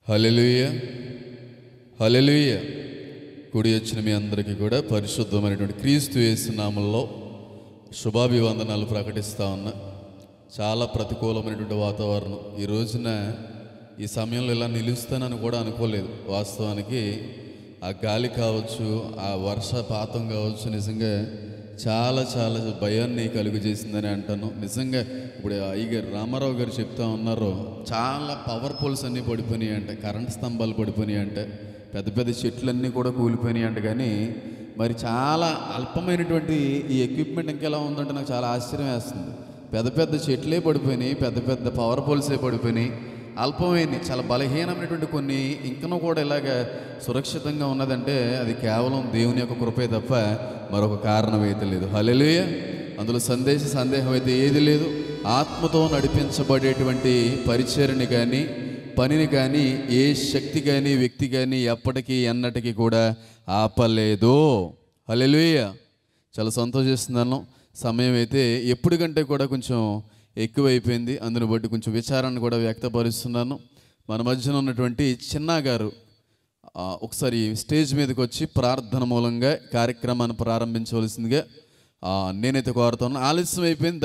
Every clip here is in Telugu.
హల్లెలూయా, హల్లెలూయా. కూడి వచ్చిన మీ అందరికీ కూడా పరిశుద్ధమైనటువంటి క్రీస్తు యేసు నామములో శుభాభివందనాలు ప్రకటిస్తూ ఉన్నా. చాలా ప్రతికూలమైనటువంటి వాతావరణం. ఈ రోజున ఈ సమయంలో ఇలా నిలుస్తానని కూడా అనుకోలేదు. వాస్తవానికి ఆ గాలి కావచ్చు, ఆ వర్షపాతం కావచ్చు, నిజంగా చాలా చాలా భయాన్ని కలుగు చేసిందని అంటాను. నిజంగా ఇప్పుడు అయ్యగారు రామారావు గారు చెప్తా ఉన్నారు, చాలా పవర్ పోల్స్ అన్నీ పడిపోయినాయి అంట, కరెంట్ స్తంభాలు పడిపోయినాయి అంట, పెద్ద పెద్ద చెట్లన్నీ కూడా కూలిపోయినాయి అంట. కానీ మరి చాలా అల్పమైనటువంటి ఈ ఎక్విప్మెంట్ ఇంకెలా ఉందంటే నాకు చాలా ఆశ్చర్యం వేస్తుంది. పెద్ద పెద్ద చెట్లే పడిపోయినాయి, పెద్ద పెద్ద పవర్ పోల్సే పడిపోయినాయి, అల్పమైనవి చాలా బలహీనమైనటువంటి కొన్ని ఇంకనూ కూడా ఇలాగ సురక్షితంగా ఉన్నదంటే అది కేవలం దేవుని యొక్క కృపే తప్ప మరొక కారణం అయితే లేదు. హల్లెలూయా. అందులో సందేహం అయితే ఏది లేదు. ఆత్మతో నడిపించబడేటువంటి పరిచర్ని కానీ పనిని కానీ ఏ శక్తి కానీ వ్యక్తి కానీ ఎప్పటికీ ఎన్నటికీ కూడా ఆపలేదు. హల్లెలూయా. చాలా సంతోషిస్తున్నాను. సమయం అయితే ఎప్పటికంటే కూడా కొంచెం ఎక్కువైపోయింది. అందుని బట్టి కొంచెం విచారాన్ని కూడా వ్యక్తపరుస్తున్నాను. మన మధ్యన ఉన్నటువంటి చిన్నా గారు ఒకసారి స్టేజ్ మీదకి వచ్చి ప్రార్థన మూలంగా కార్యక్రమాన్ని ప్రారంభించవలసిందిగా నేనైతే కోరుతాను. ఆలస్యం అయిపోయింది,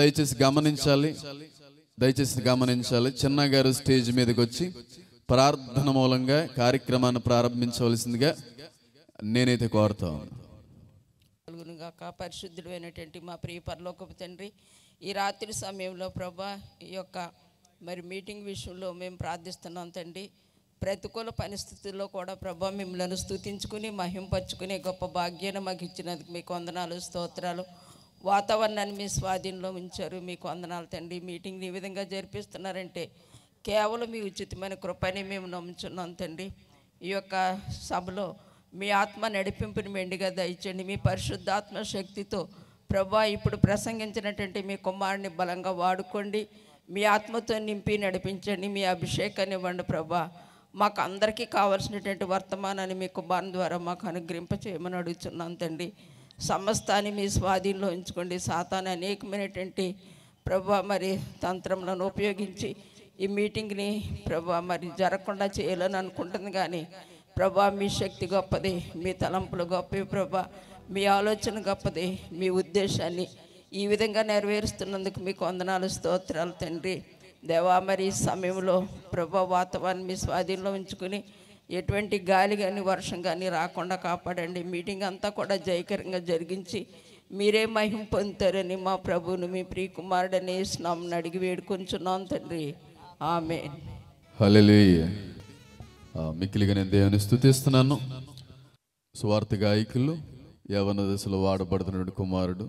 దయచేసి గమనించాలి. చిన్నా గారు స్టేజ్ మీదకి వచ్చి ప్రార్థన మూలంగా కార్యక్రమాన్ని ప్రారంభించవలసిందిగా నేనైతే కోరుతాను. పరిశుద్ధుడు అయినటువంటి మా ప్రియ పరలోకపు తండ్రి, ఈ రాత్రి సమయంలో ప్రభా ఈ యొక్క మీటింగ్ విషయంలో మేము ప్రార్థిస్తున్నాం తండ్రి. ప్రతికూల పరిస్థితుల్లో కూడా ప్రభా మిమ్మల్ని స్తుతించుకుని మహింపరచుకునే గొప్ప భాగ్యాన్ని మాకు ఇచ్చినందుకు మీకు వందనాలు, స్తోత్రాలు. వాతావరణాన్ని మీ స్వాధీనంలో ఉంచారు, మీకు వందనాలు తండ్రి. మీటింగ్ని ఈ విధంగా జరిపిస్తున్నారంటే కేవలం మీ ఉచితమైన కృపని మేము నమ్ముచున్నాం తండ్రి. ఈ యొక్క సభలో మీ ఆత్మ నడిపింపుని మెండుగా దయచేయండి. మీ పరిశుద్ధాత్మ శక్తితో ప్రభా ఇప్పుడు ప్రసంగించినటువంటి మీ కుమారుని బలంగా వాడుకోండి. మీ ఆత్మతో నింపి నడిపించండి. మీ అభిషేకాన్ని ఇవ్వండి ప్రభా. మాకు అందరికీ కావాల్సినటువంటి వర్తమానాన్ని మీ కుమారుని ద్వారా మాకు అనుగ్రహింప చేయమని అడుగుతున్నాం తండ్రి. సమస్తాన్ని మీ స్వాధీనంలో ఉంచుకోండి. సాతాను అనేకమైనటువంటి ప్రభా తంత్రములను ఉపయోగించి ఈ మీటింగ్ని ప్రభా జరగకుండా చేయాలని అనుకుంటుంది. కానీ ప్రభా మీ శక్తి గొప్పది, మీ తలంపులు గొప్పవి ప్రభా, మీ ఆలోచన గొప్పది. మీ ఉద్దేశాన్ని ఈ విధంగా నెరవేరుస్తున్నందుకు మీకు వందనాలు, స్తోత్రాలు తండ్రి. దేవా ఈ సమయంలో ప్రభా వాతావరణం మీ స్వాధీనంలో ఉంచుకుని ఎటువంటి గాలి కానీ వర్షం కానీ రాకుండా కాపాడండి. మీటింగ్ అంతా కూడా జయకరంగా జరిగించి మీరే మహిమ పొందుతారని మా ప్రభువును మీ ప్రియ కుమారుడని నామమున అడిగి వేడుకొంచున్నాం తండ్రి. ఆమేన్. హల్లెలూయా. మిక్కిలిగా నేను దేవుని స్తుతిస్తున్నాను. సువార్త గాయకులు యవన దశలో వాడబడుతున్న కుమారుడు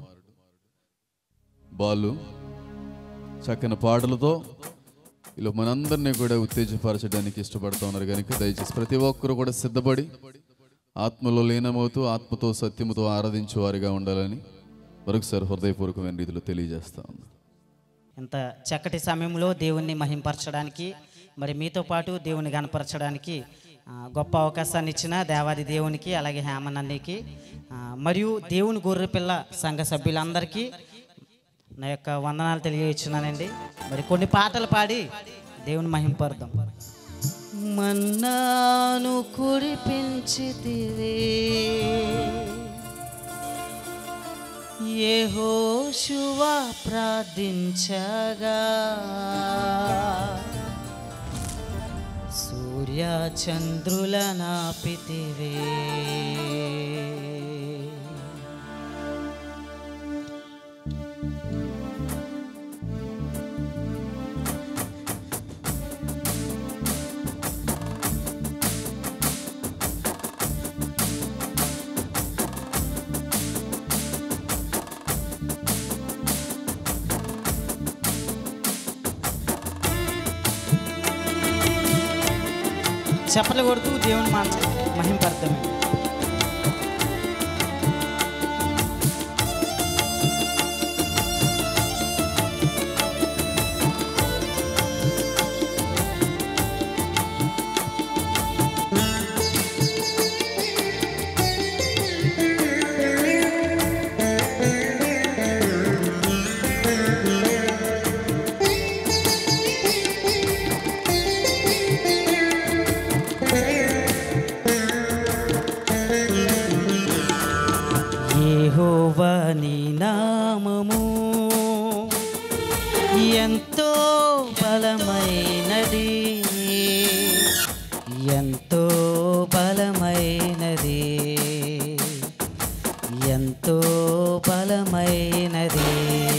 బాలు చక్కని పాటలతో ఇలా మనందరినీ కూడా ఉత్తేజపరచడానికి ఇష్టపడుతూ ఉన్నారు. కనుక దయచేసి ప్రతి ఒక్కరు కూడా సిద్ధపడి ఆత్మలో లీనమవుతూ ఆత్మతో సత్యముతో ఆరాధించే వారిగా ఉండాలని మరొకసారి హృదయపూర్వకమైన రీతిలో తెలియజేస్తా ఉన్నాను. ఇంత చక్కటి సమయంలో దేవుణ్ణి మహింపరచడానికి మీతో పాటు దేవుని గణపరచడానికి గొప్ప అవకాశాన్ని ఇచ్చిన దేవాది దేవునికి, అలాగే హేమనన్నకి మరియు దేవుని గొర్రెపిల్ల సంఘ సభ్యులందరికీ నా యొక్క వందనాలు తెలియజేస్తున్నానండి. కొన్ని పాటలు పాడి దేవుని మహింపరుద్దాం. మన్నాను కురిపించితివే యెహోషువా ప్రార్థించగా, సూర్య చంద్రుల నాపితివే చప్పట్లు కొడుతూ దేవుని మహింపరుద్దాం. నామము ఎంతో బలమైనది, ఎంతో బలమైనది, ఎంతో బలమైనది.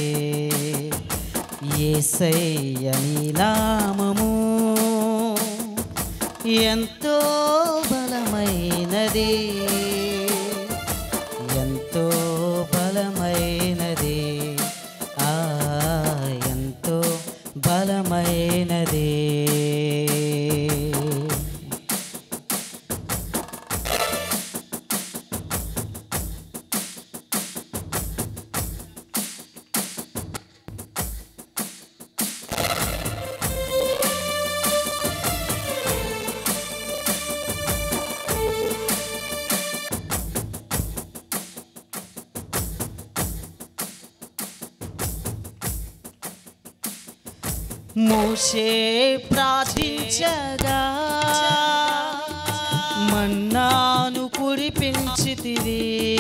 యేసయ్య నీ నామము ఎంతో బలమైనది, ఎంతో బలమైనది, ఎంతో బలమైనది. మోషే ప్రార్థించగా మన్నాను కురిపించితివి,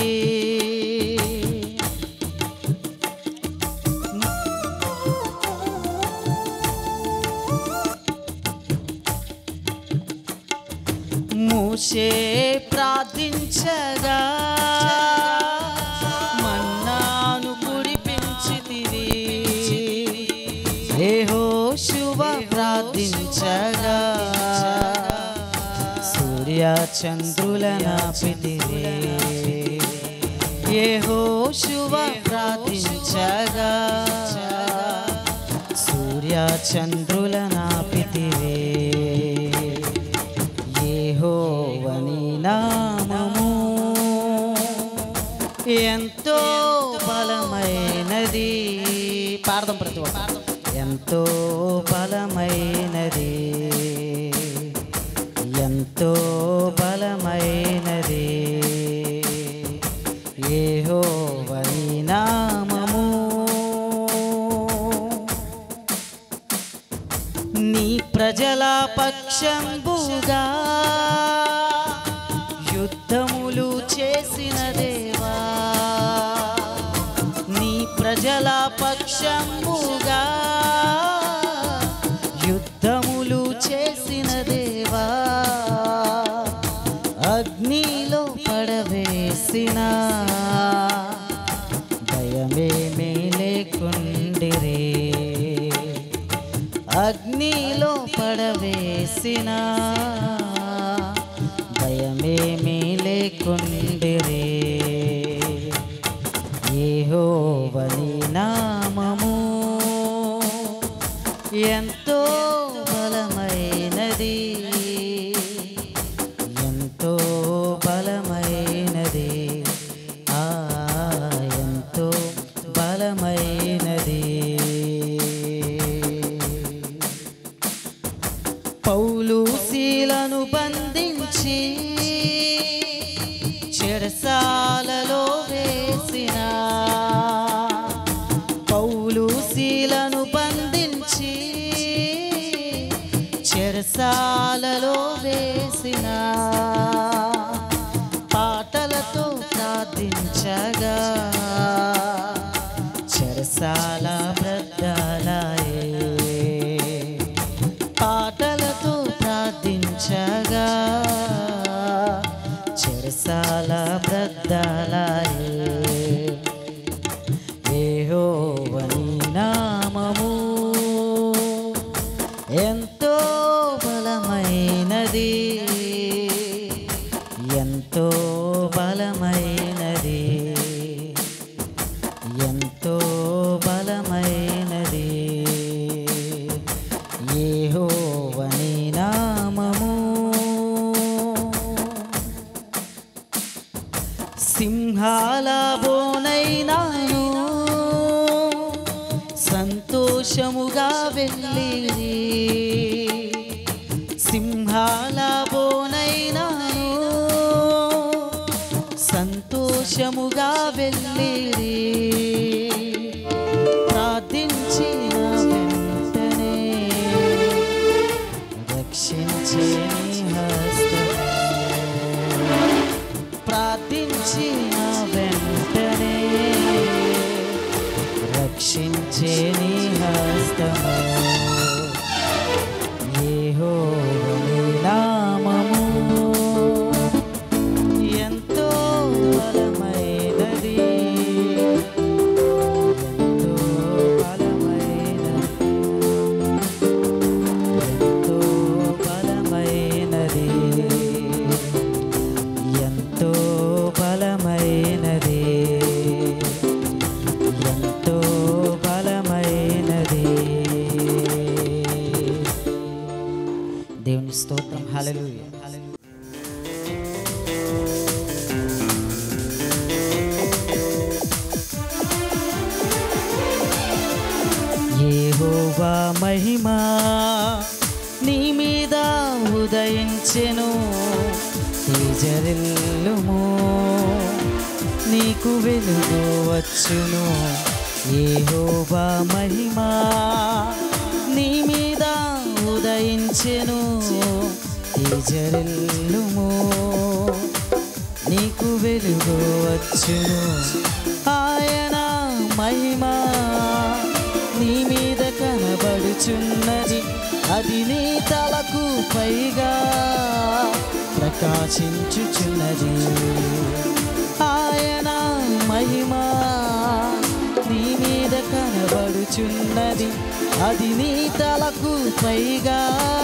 మోషే ప్రార్థించగా మన్నాను కురిపించితివి, యెహోషువ ప్రార్థించగా సూర్య చంద్రులనాపితివి, యెహోషువ ప్రార్థించగా సూర్య చంద్రులనాపితివి. యెహోవా నీ నామము ఎంతో బలమైనది. పాడదాం ప్రతి ఒక్కరు. ఎంతో బలమైనది, ఎంతో బలమైనది. యెహోవా నీ నామము నీ ప్రజల పక్షంబుగా యుద్ధములు చేసిన దేవా, నీ ప్రజల పక్షంబుగా యుద్ధములు చేసిన దేవా, అగ్నిలో పడవేసిన భయమేమీ లేకుండిరే, అగ్నిలో పడవేసిన భయమేమీ లేకుండిరే. యెహోవా నీ నామము ఎంతో బలమైనది, ఎంతో బలమైనది, ఎంతో బలమైనది. పౌలు శీలను బంధించి చెరసాలలో వేసిన, పౌలు శీలను బంధించి చెరసాలలో వేసిన, పాటలతో ప్రార్థించగా చెరసాల బ్రద్దలాయే, పాటలతో ప్రార్థించగా చెరసాల బ్రద్దలాయే. యెహోవా నీ నామము ఎంతో బలమైనది, ఎంతో బలమైనది, ఎంతో బలమైనది. యెహోవా నీ నామము సింహాల బోనైనాను సంతోషముగా వెళ్ళిరి, సింహాల బోనైనాను సంతోషముగా వెళ్ళిరి, ప్రార్థించిన వెంటనే రక్షించే నీ హస్తము, ప్రార్థించిన వెంటనే రక్షించే నీ హస్తము యెహోవా నీ నామము ఎంతో బలమైనది ఎంతో బలమైనది ఎంతో బలమైనది ఎంతో బలమైనది ఎంతో బలమైనది దేవుని స్తోత్రం హల్లెలూయా యెహోవా మహిమా నీ మీద ఉదయించెను తేజరిల్లుము నీకు వెలుగు వచ్చును యెహోవా మహిమా నీ మీద ఉదయించెను తేజరిల్లుము నీకు వెలుగు వచ్చును ఆయన మహిమా నీ మీద కనబడుచున్నది అది నీ తలకు పైగా ప్రకాశించుచున్నది ఆయన మహిమా నీ మీద కనబడుచున్నది అది నీ తలకు పైగా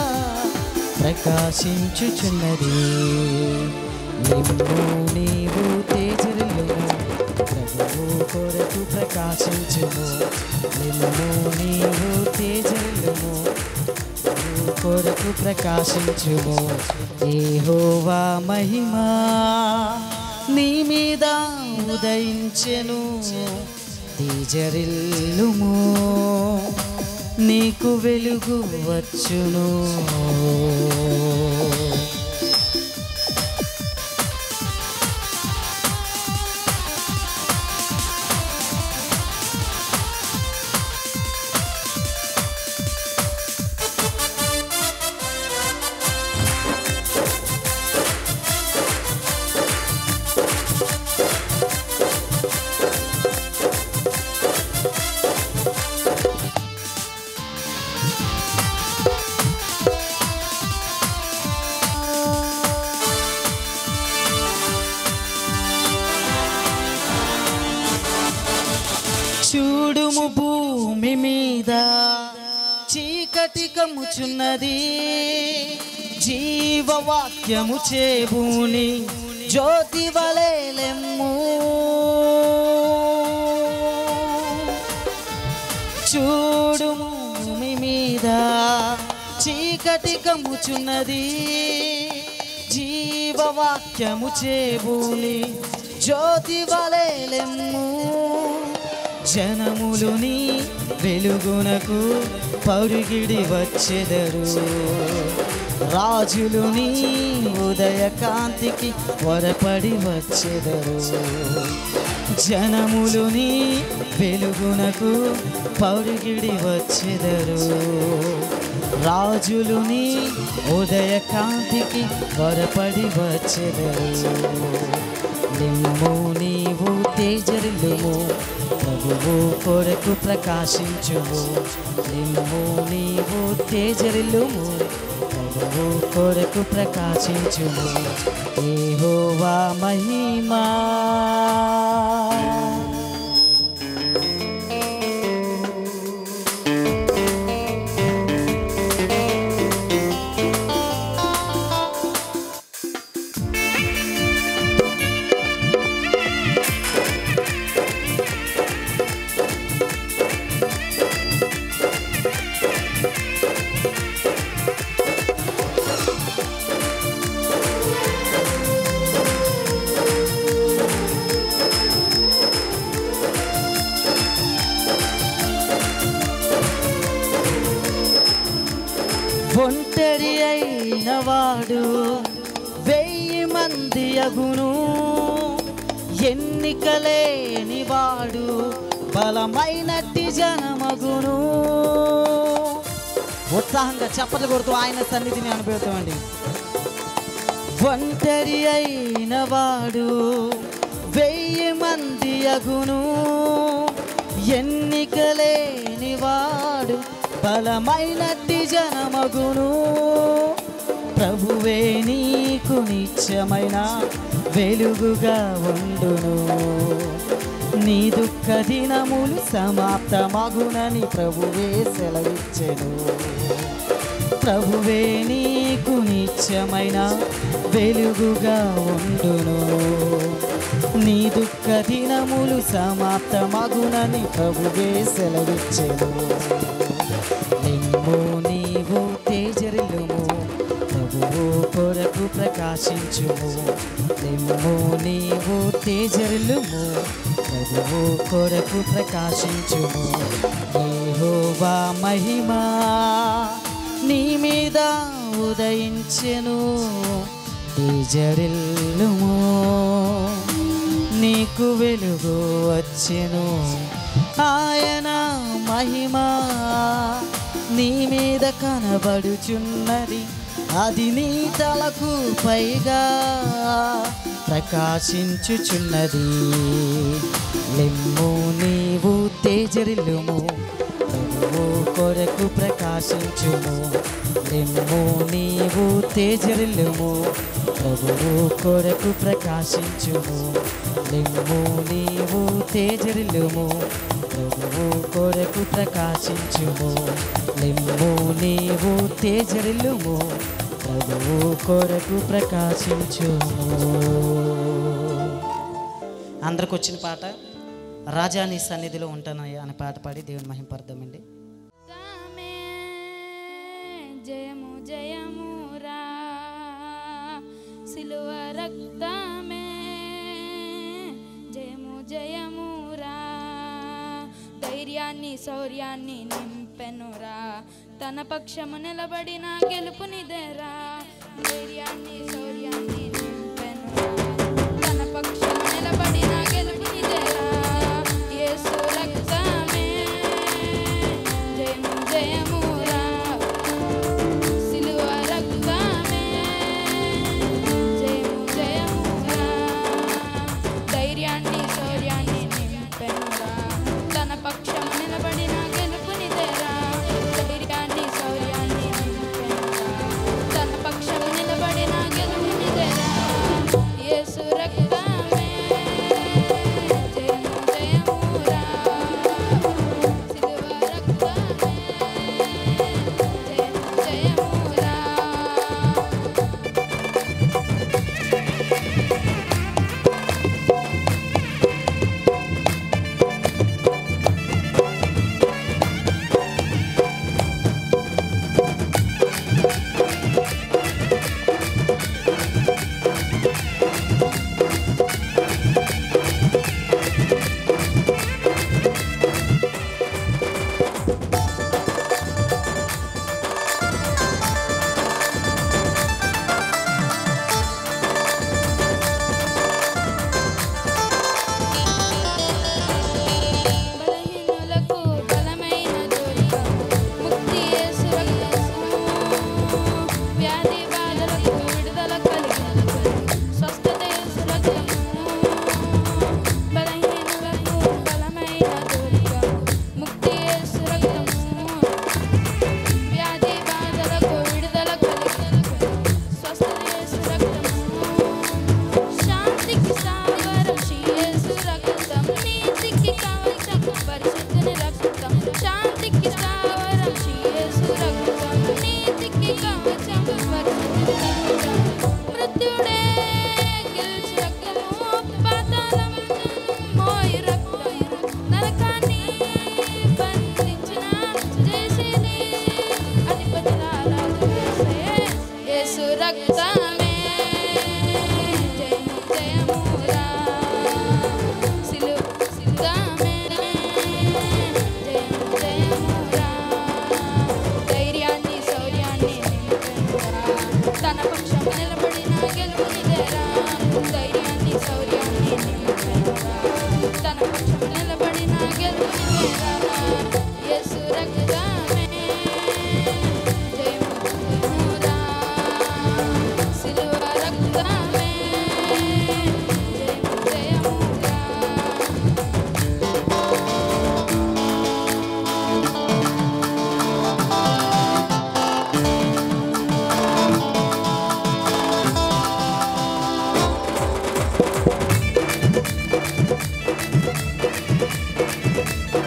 ప్రకాశించుచున్నది నిన్ను నీవు తేజరిల్లుము ప్రభువు కొరకు ప్రకాశించుము నిన్ను నీవు తేజరిల్లుము ప్రభువు కొరకు ప్రకాశించుము యెహోవా మహిమా నీ మీద ఉదయించెను తేజరిల్లుము నీకు వెలుగు వచ్చును చూడుము భూమి మీద చీకటి కమ్ముచున్నది జీవవాక్యము చేబూని జ్యోతి వలెలెమ్ము చూడుము భూమి మీద చీకటి కమ్ముచున్నది జీవవాక్యము చేబూని జ్యోతి వలెలెమ్ము జనములుని వెలుగునకు పరుగిడి వచ్చెదరు రాజులుని ఉదయకాంతికి వరపడి వచ్చెదరు జనములుని వెలుగునకు పరుగిడి వచ్చెదరు రాజులుని ఉదయకాంతికి వరపడి వచ్చెదరు నిమ్ము నీవు తేజరిల్లుము ప్రభువు కొరకు ప్రకాశించుము నిమ్ము నీవు తేజరిల్లుము ప్రభువు కొరకు ప్రకాశించుము యెహోవా మహిమా ఒంటరి అయిన వాడు 1000 మంది అగును ఎన్నికలేని వాడు బలమైనట్టి జనమగును ఉత్సాహంగా చప్పట్లు కొడుతూ ఆయన సన్నిధిని అనుభవిస్తామండి ఒంటరి అయిన వాడు 1000 మంది అగును ఎన్నికలేని వాడు బలమైనట్టి జనమగును. ప్రభువే నీకు నిత్యమైన వెలుగుగా ఉండును. నీ దుఃఖ దినములు సమాప్తమగునని ప్రభువే సెలవిచ్చెను. ప్రభువే నీకు నిత్యమైన వెలుగుగా ఉండును. నీ దుఃఖ దినములు సమాప్తమగునని ప్రభువే సెలవిచ్చెను. నిమ్ము నీవు తేజరిల్లుము, ప్రభువు కొరకు ప్రకాశించుము. నిమ్ము నీవు తేజరిల్లుము, ప్రభువు కొరకు ప్రకాశించుము. యెహోవా మహిమా నీ మీద ఉదయించెను. తేజరిల్లుము, నీకు వెలుగు వచ్చెను. ఆయన మహిమ నీ మీద కనబడుచున్నది, అది నీ తలకు పైగా ప్రకాశించుచున్నది. లెమ్ము నీవు తేజరిల్లుము, ప్రభువు కొరకు ప్రకాశించుము. లెమ్ము నీవు తేజరిల్లుము, ప్రభువు కొరకు ప్రకాశించుము. లెమ్ము నీవు తేజరిల్లుము, ప్రభువు కొరకు ప్రకాశించుము. లెమ్ము నీవు తేజరిల్లుము, ప్రభువు కొరకు ప్రకాశించుము. అందరికి వచ్చిన పాట రాజా నీ సన్నిధిలో ఉంటానయ్యా అనే పాట పాడి దేవుని మహింపర్దామండి. జయము జయము రా సిలువ రక్తమే, జయము జయము రా. ధైర్యాన్ని శౌర్యాన్ని నింపెనురా, తన పక్షము నిలబడిన గెలుపునిదేరా. ధైర్యాన్ని శౌర్యాన్ని నింపెనురా, తన పక్షము నిలబడిన గెలుపునిదేరా. యేసు రక్తమే జయము జయము రా, సిలువ రక్తమే జయము జయము రా. ధైర్యాన్ని శౌర్యాన్ని నింపెనురా, తన పక్షము నిలబడిన గెలుపునిదేరా. ధైర్యాన్ని శౌర్యాన్ని నింపెనురా, తన పక్షము నిలబడిన గెలుపునిదేరా.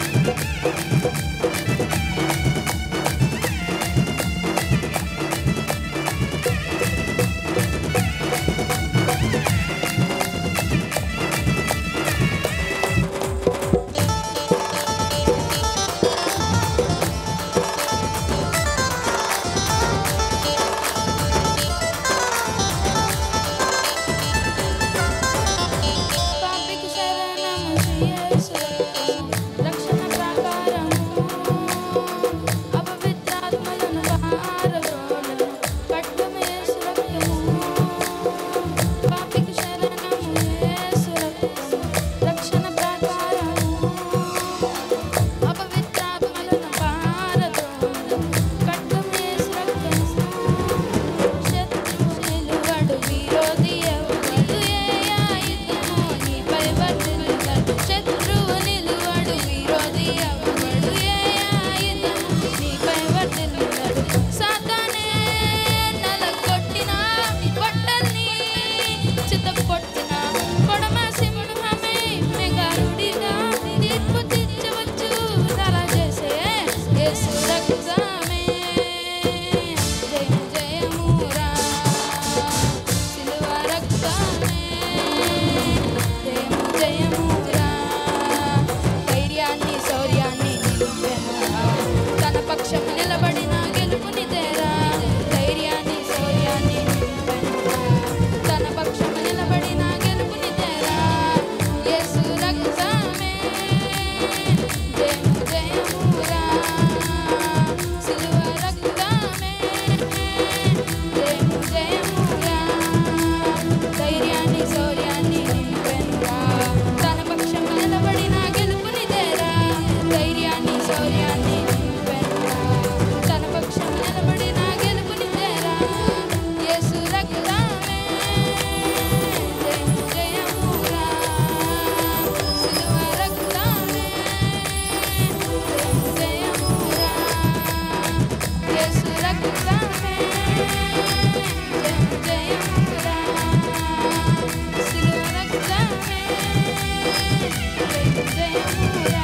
పాపికి శరణము యేసు రక్షణ ప్రాకారము అపవిత్రాత్మలను పారద్రోలును ఖడ్గము యేసు రక్తము పాపికి శరణము యేసు రక్షణ ప్రాకారము అపవిత్రాత్మలను పారద్రోలును ఖడ్గము యేసు రక్తము శత్రువు నిలువడు విరోధి ఎవడు ఏ ఆయుధము నీపై వర్ధిల్లదు శత్రువు నిలువడు విరోధి ఎవడు ఏ ఆయుధము నీపై వర్ధిల్లదు సాతానే నలగొట్టిన గొడ్డల్ని చితగొట్టిన కొడమ సింహమే మెగారుడిగా తీర్పు తీర్చవచ్చు తల చేసే యేసు రక్తమే జయ జయమురా సిలువ రక్తమే జయము జయమురా ధైర్యాన్ని శౌర్యాన్ని నిలుపెనురా తన పక్షం నిలబడిన గెలుపునిదేరా ధైర్యాన్ని శౌర్యాన్ని నిలుపెనురా తన పక్షం నిలబడిన గెలుపునిదేరా యేసు రక్తమే జయము జయమురా సిలువ రక్తమే జయము జయమురా ధైర్యాన్ని శౌర్యాన్ని నింపెనురా తన పక్షం నిలబడిన గెలుపునిదేరా ధైర్యాన్ని శౌర్యాన్ని నింపెనురా తన పక్షం నిలబడిన గెలుపునిదేరా యేసు రక్తమే జయము జయమురా సిలువ రక్తమే జయము జయమురా యేసు రక్తమే జయము జయమురా సిలువ రక్తమే జయము జయమురా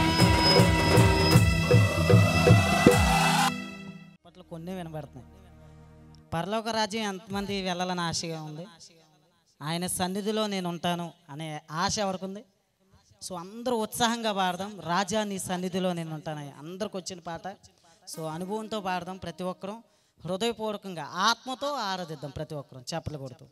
అప్పట్లో కొన్ని వినబడుతున్నాయి. పరలోక రాజ్యం ఎంతమంది వెళ్ళాలని ఆశగా ఉంది? ఆయన సన్నిధిలో నేను ఉంటాను అనే ఆశ ఎవరికి ఉంది? సో అందరూ ఉత్సాహంగా పాడదాం. రాజా నీ సన్నిధిలో నేను ఉంటాను. అందరికి వచ్చిన పాట. సో అనుభవంతో పాడదాం. ప్రతి ఒక్కరూ హృదయపూర్వకంగా ఆత్మతో ఆరాధిద్దాం. ప్రతి ఒక్కరూ చప్పట్లు కొడుతూ.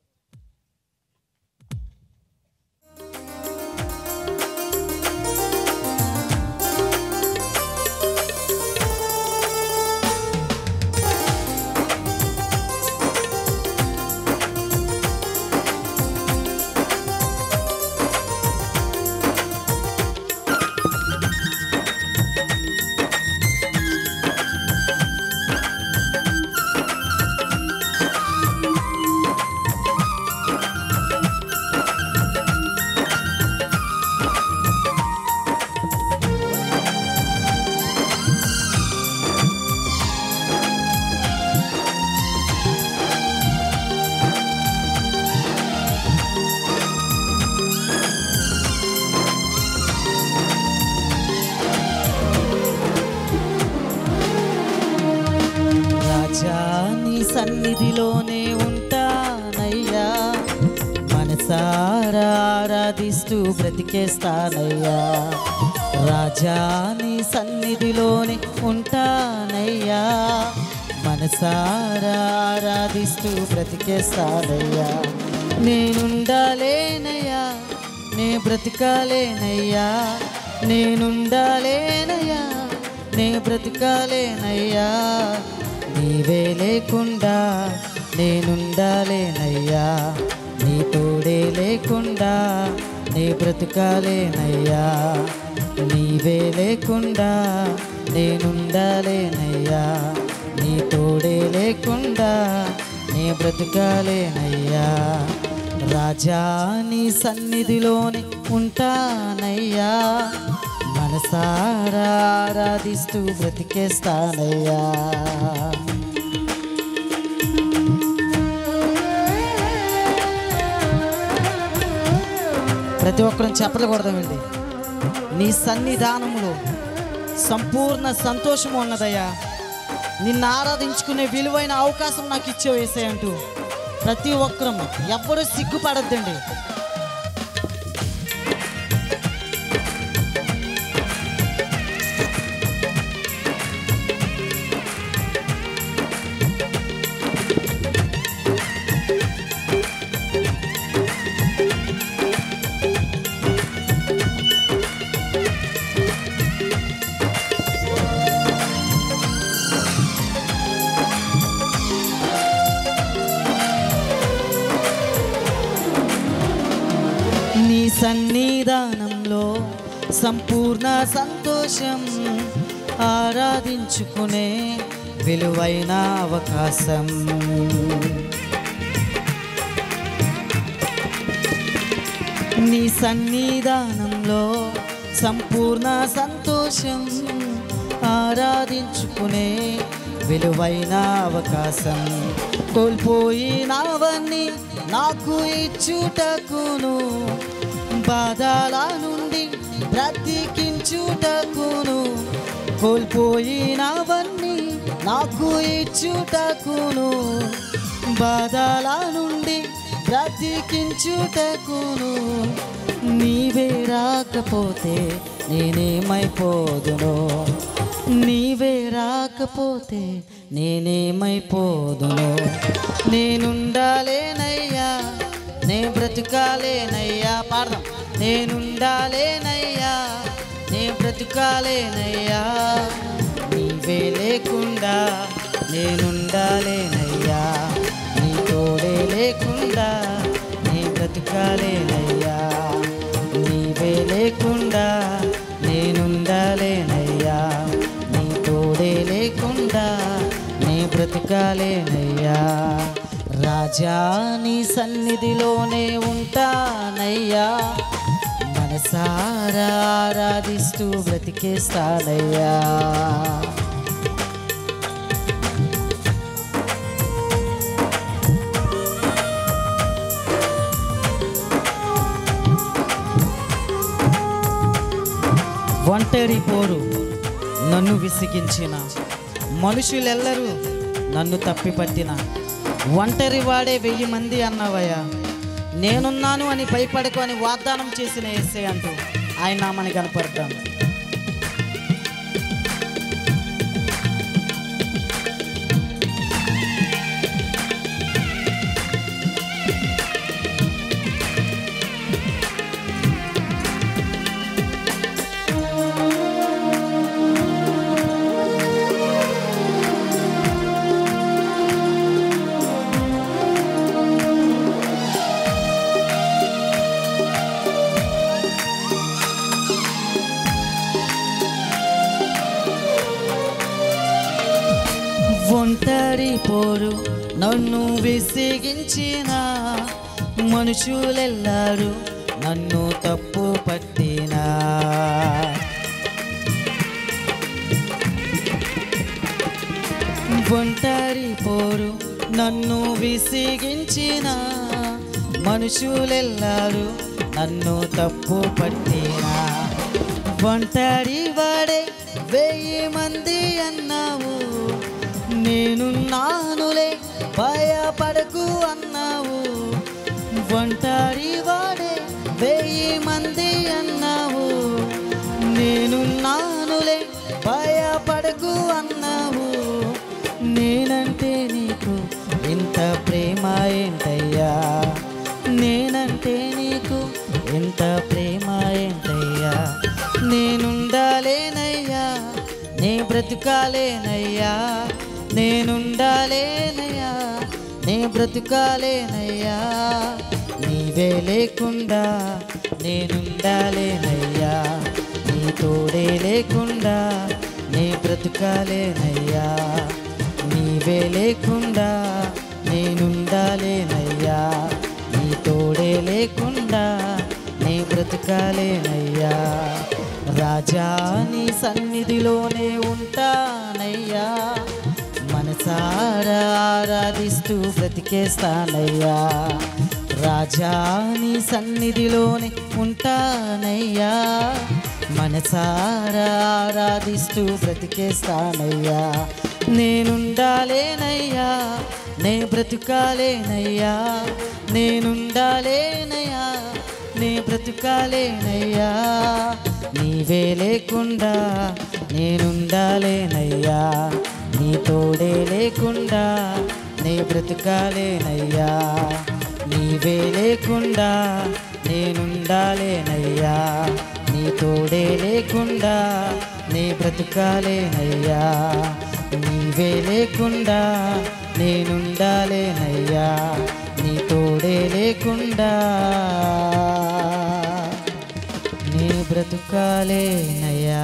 సన్నిధిలోనే ఉంటానయ్యా, మనసారా ఆరాధిస్తూ బ్రతికేస్తానయ్యా. రాజా నీ సన్నిధిలోనే ఉంటానయ్యా, మనసారా ఆరాధిస్తూ బ్రతికేస్తానయ్యా. నేనుండాలేనయ్యా, నే బ్రతికాలేనయ్యా, నేనుండాలేనయ్యా, నే బ్రతికాలేనయ్యా. నీవే లేకుండా నేనుండాలేనయ్యా, నీ తోడే లేకుండా నే బ్రతికాలేనయ్యా. నీవే లేకుండా నేనుండాలేనయ్యా, నీ తోడే లేకుండా నే బ్రతికాలేనయ్యా. రాజా నీ సన్నిధిలోనే ఉంటానయ్యా, మనసారా ఆరాధిస్తూ బ్రతికేస్తానయ్యా. ప్రతి ఒక్కరిని చెప్పలు కొడదామండి. నీ సన్నిధానములో సంపూర్ణ సంతోషము ఉన్నదయ్యా. నిన్ను ఆరాధించుకునే విలువైన అవకాశం నాకు ఇచ్చే వేసే అంటూ ప్రతి ఒక్కరూ ఎవ్వరూ సిగ్గుపడద్దండి. నీ సన్నిధానంలో సంపూర్ణ సంతోషం, ఆరాధించుకునే విలువైన అవకాశం. నీ సన్నిధానంలో సంపూర్ణ సంతోషం, ఆరాధించుకునే విలువైన అవకాశం. కోల్పోయినవన్నీ నాకు ఇచ్చుటకును, బాధల నుండి బ్రతికించుటకును. కోల్పోయినవన్నీ నాకు ఇచ్చుటకును, బాధల నుండి బ్రతికించుటకును. నీవే రాకపోతే నేనేమైపోదును, నీవే రాకపోతే నేనేమైపోదును. నేనుండాలేనయ్యా, నే బ్రతుకాలేనయ్యా. పాడదాం. నేనుండాలేనయ్యా, నే బ్రతుకాలేనయ్యా. నీవే లేకుండా నేనుండాలేనయ్యా, నీ తోడే లేకుండా నే బ్రతుకాలేనయ్యా. నీవే లేకుండా నేనుండాలేనయ్యా, నీ తోడే లేకుండా నే బ్రతుకాలేనయ్యా. రాజా నీ సన్నిధిలోనే ఉంటానయ్యా, మనసారా ఆరాధిస్తూ బ్రతికేస్తానయ్యా. ఒంటరి పోరు నన్ను విసిగించిన, మనుషులెల్లరూ నన్ను తప్పిపట్టిన, ఒంటరి వాడే 1000 మంది అన్నవయ్యా. నేనున్నాను అని భయపడకు అని వాగ్దానం చేసిన యేసే అంటూ ఆయన నామాన్ని కనపడతాను. ఒంటరి పోరు నన్ను విసిగించిన, మనుషులెల్లరూ నన్ను తప్పు పట్టిన, ఒంటరి పోరు నన్ను విసిగించిన, మనుషులెల్లరూ నన్ను తప్పు పట్టిన. ఒంటరి వాడే 1000 మంది అన్నావు, నేనున్నానులే భయపడకు అన్నావు. ఒంటరి వాడే 1000 మంది అన్నావు, నేనున్నానులే భయపడకు అన్నావు. నేనంటే నీకు ఇంత ప్రేమ ఏంటయ్యా, నేనంటే నీకు ఇంత ప్రేమ ఏంటయ్యా. నేనుండాలేనయ్యా, నే బ్రతుకాలేనయ్యా, నేనుండాలేనయ్యా, నే బ్రతుకాలేనయ్యా. నీవే లేకుండా నేనుండాలేనయ్యా, నీ తోడే లేకుండా నే బ్రతుకాలేనయ్యా. నీవే లేకుండా నేనుండాలేనయ్యా, నీ తోడే లేకుండా నే బ్రతుకాలేనయ్యా. రాజా నీ సన్నిధిలోనే ఉంటానయ్యా, మనసారా ఆరాధిస్తూ బ్రతికేస్తానయ్యా. రాజా నీ సన్నిధిలోనే ఉంటానయ్యా, మనసారా ఆరాధిస్తూ బ్రతికేస్తానయ్యా. నేనుండాలేనయ్యా, నే బ్రతుకాలేనయ్యా, నేనుండాలేనయ్యా, నే బ్రతుకాలేనయ్యా. నీవే లేకుండా నేనుండాలేనయ్యా, నీ తోడే లేకుండా నే బ్రతుకాలేనయ్యా. నీవే లేకుండా నేనుండాలేనయ్యా, నీ తోడే లేకుండా నే బ్రతుకాలేనయ్యా. నీవే లేకుండా నేనుండాలేనయ్యా, నీ తోడే లేకుండా నే బ్రతుకాలేనయ్యా.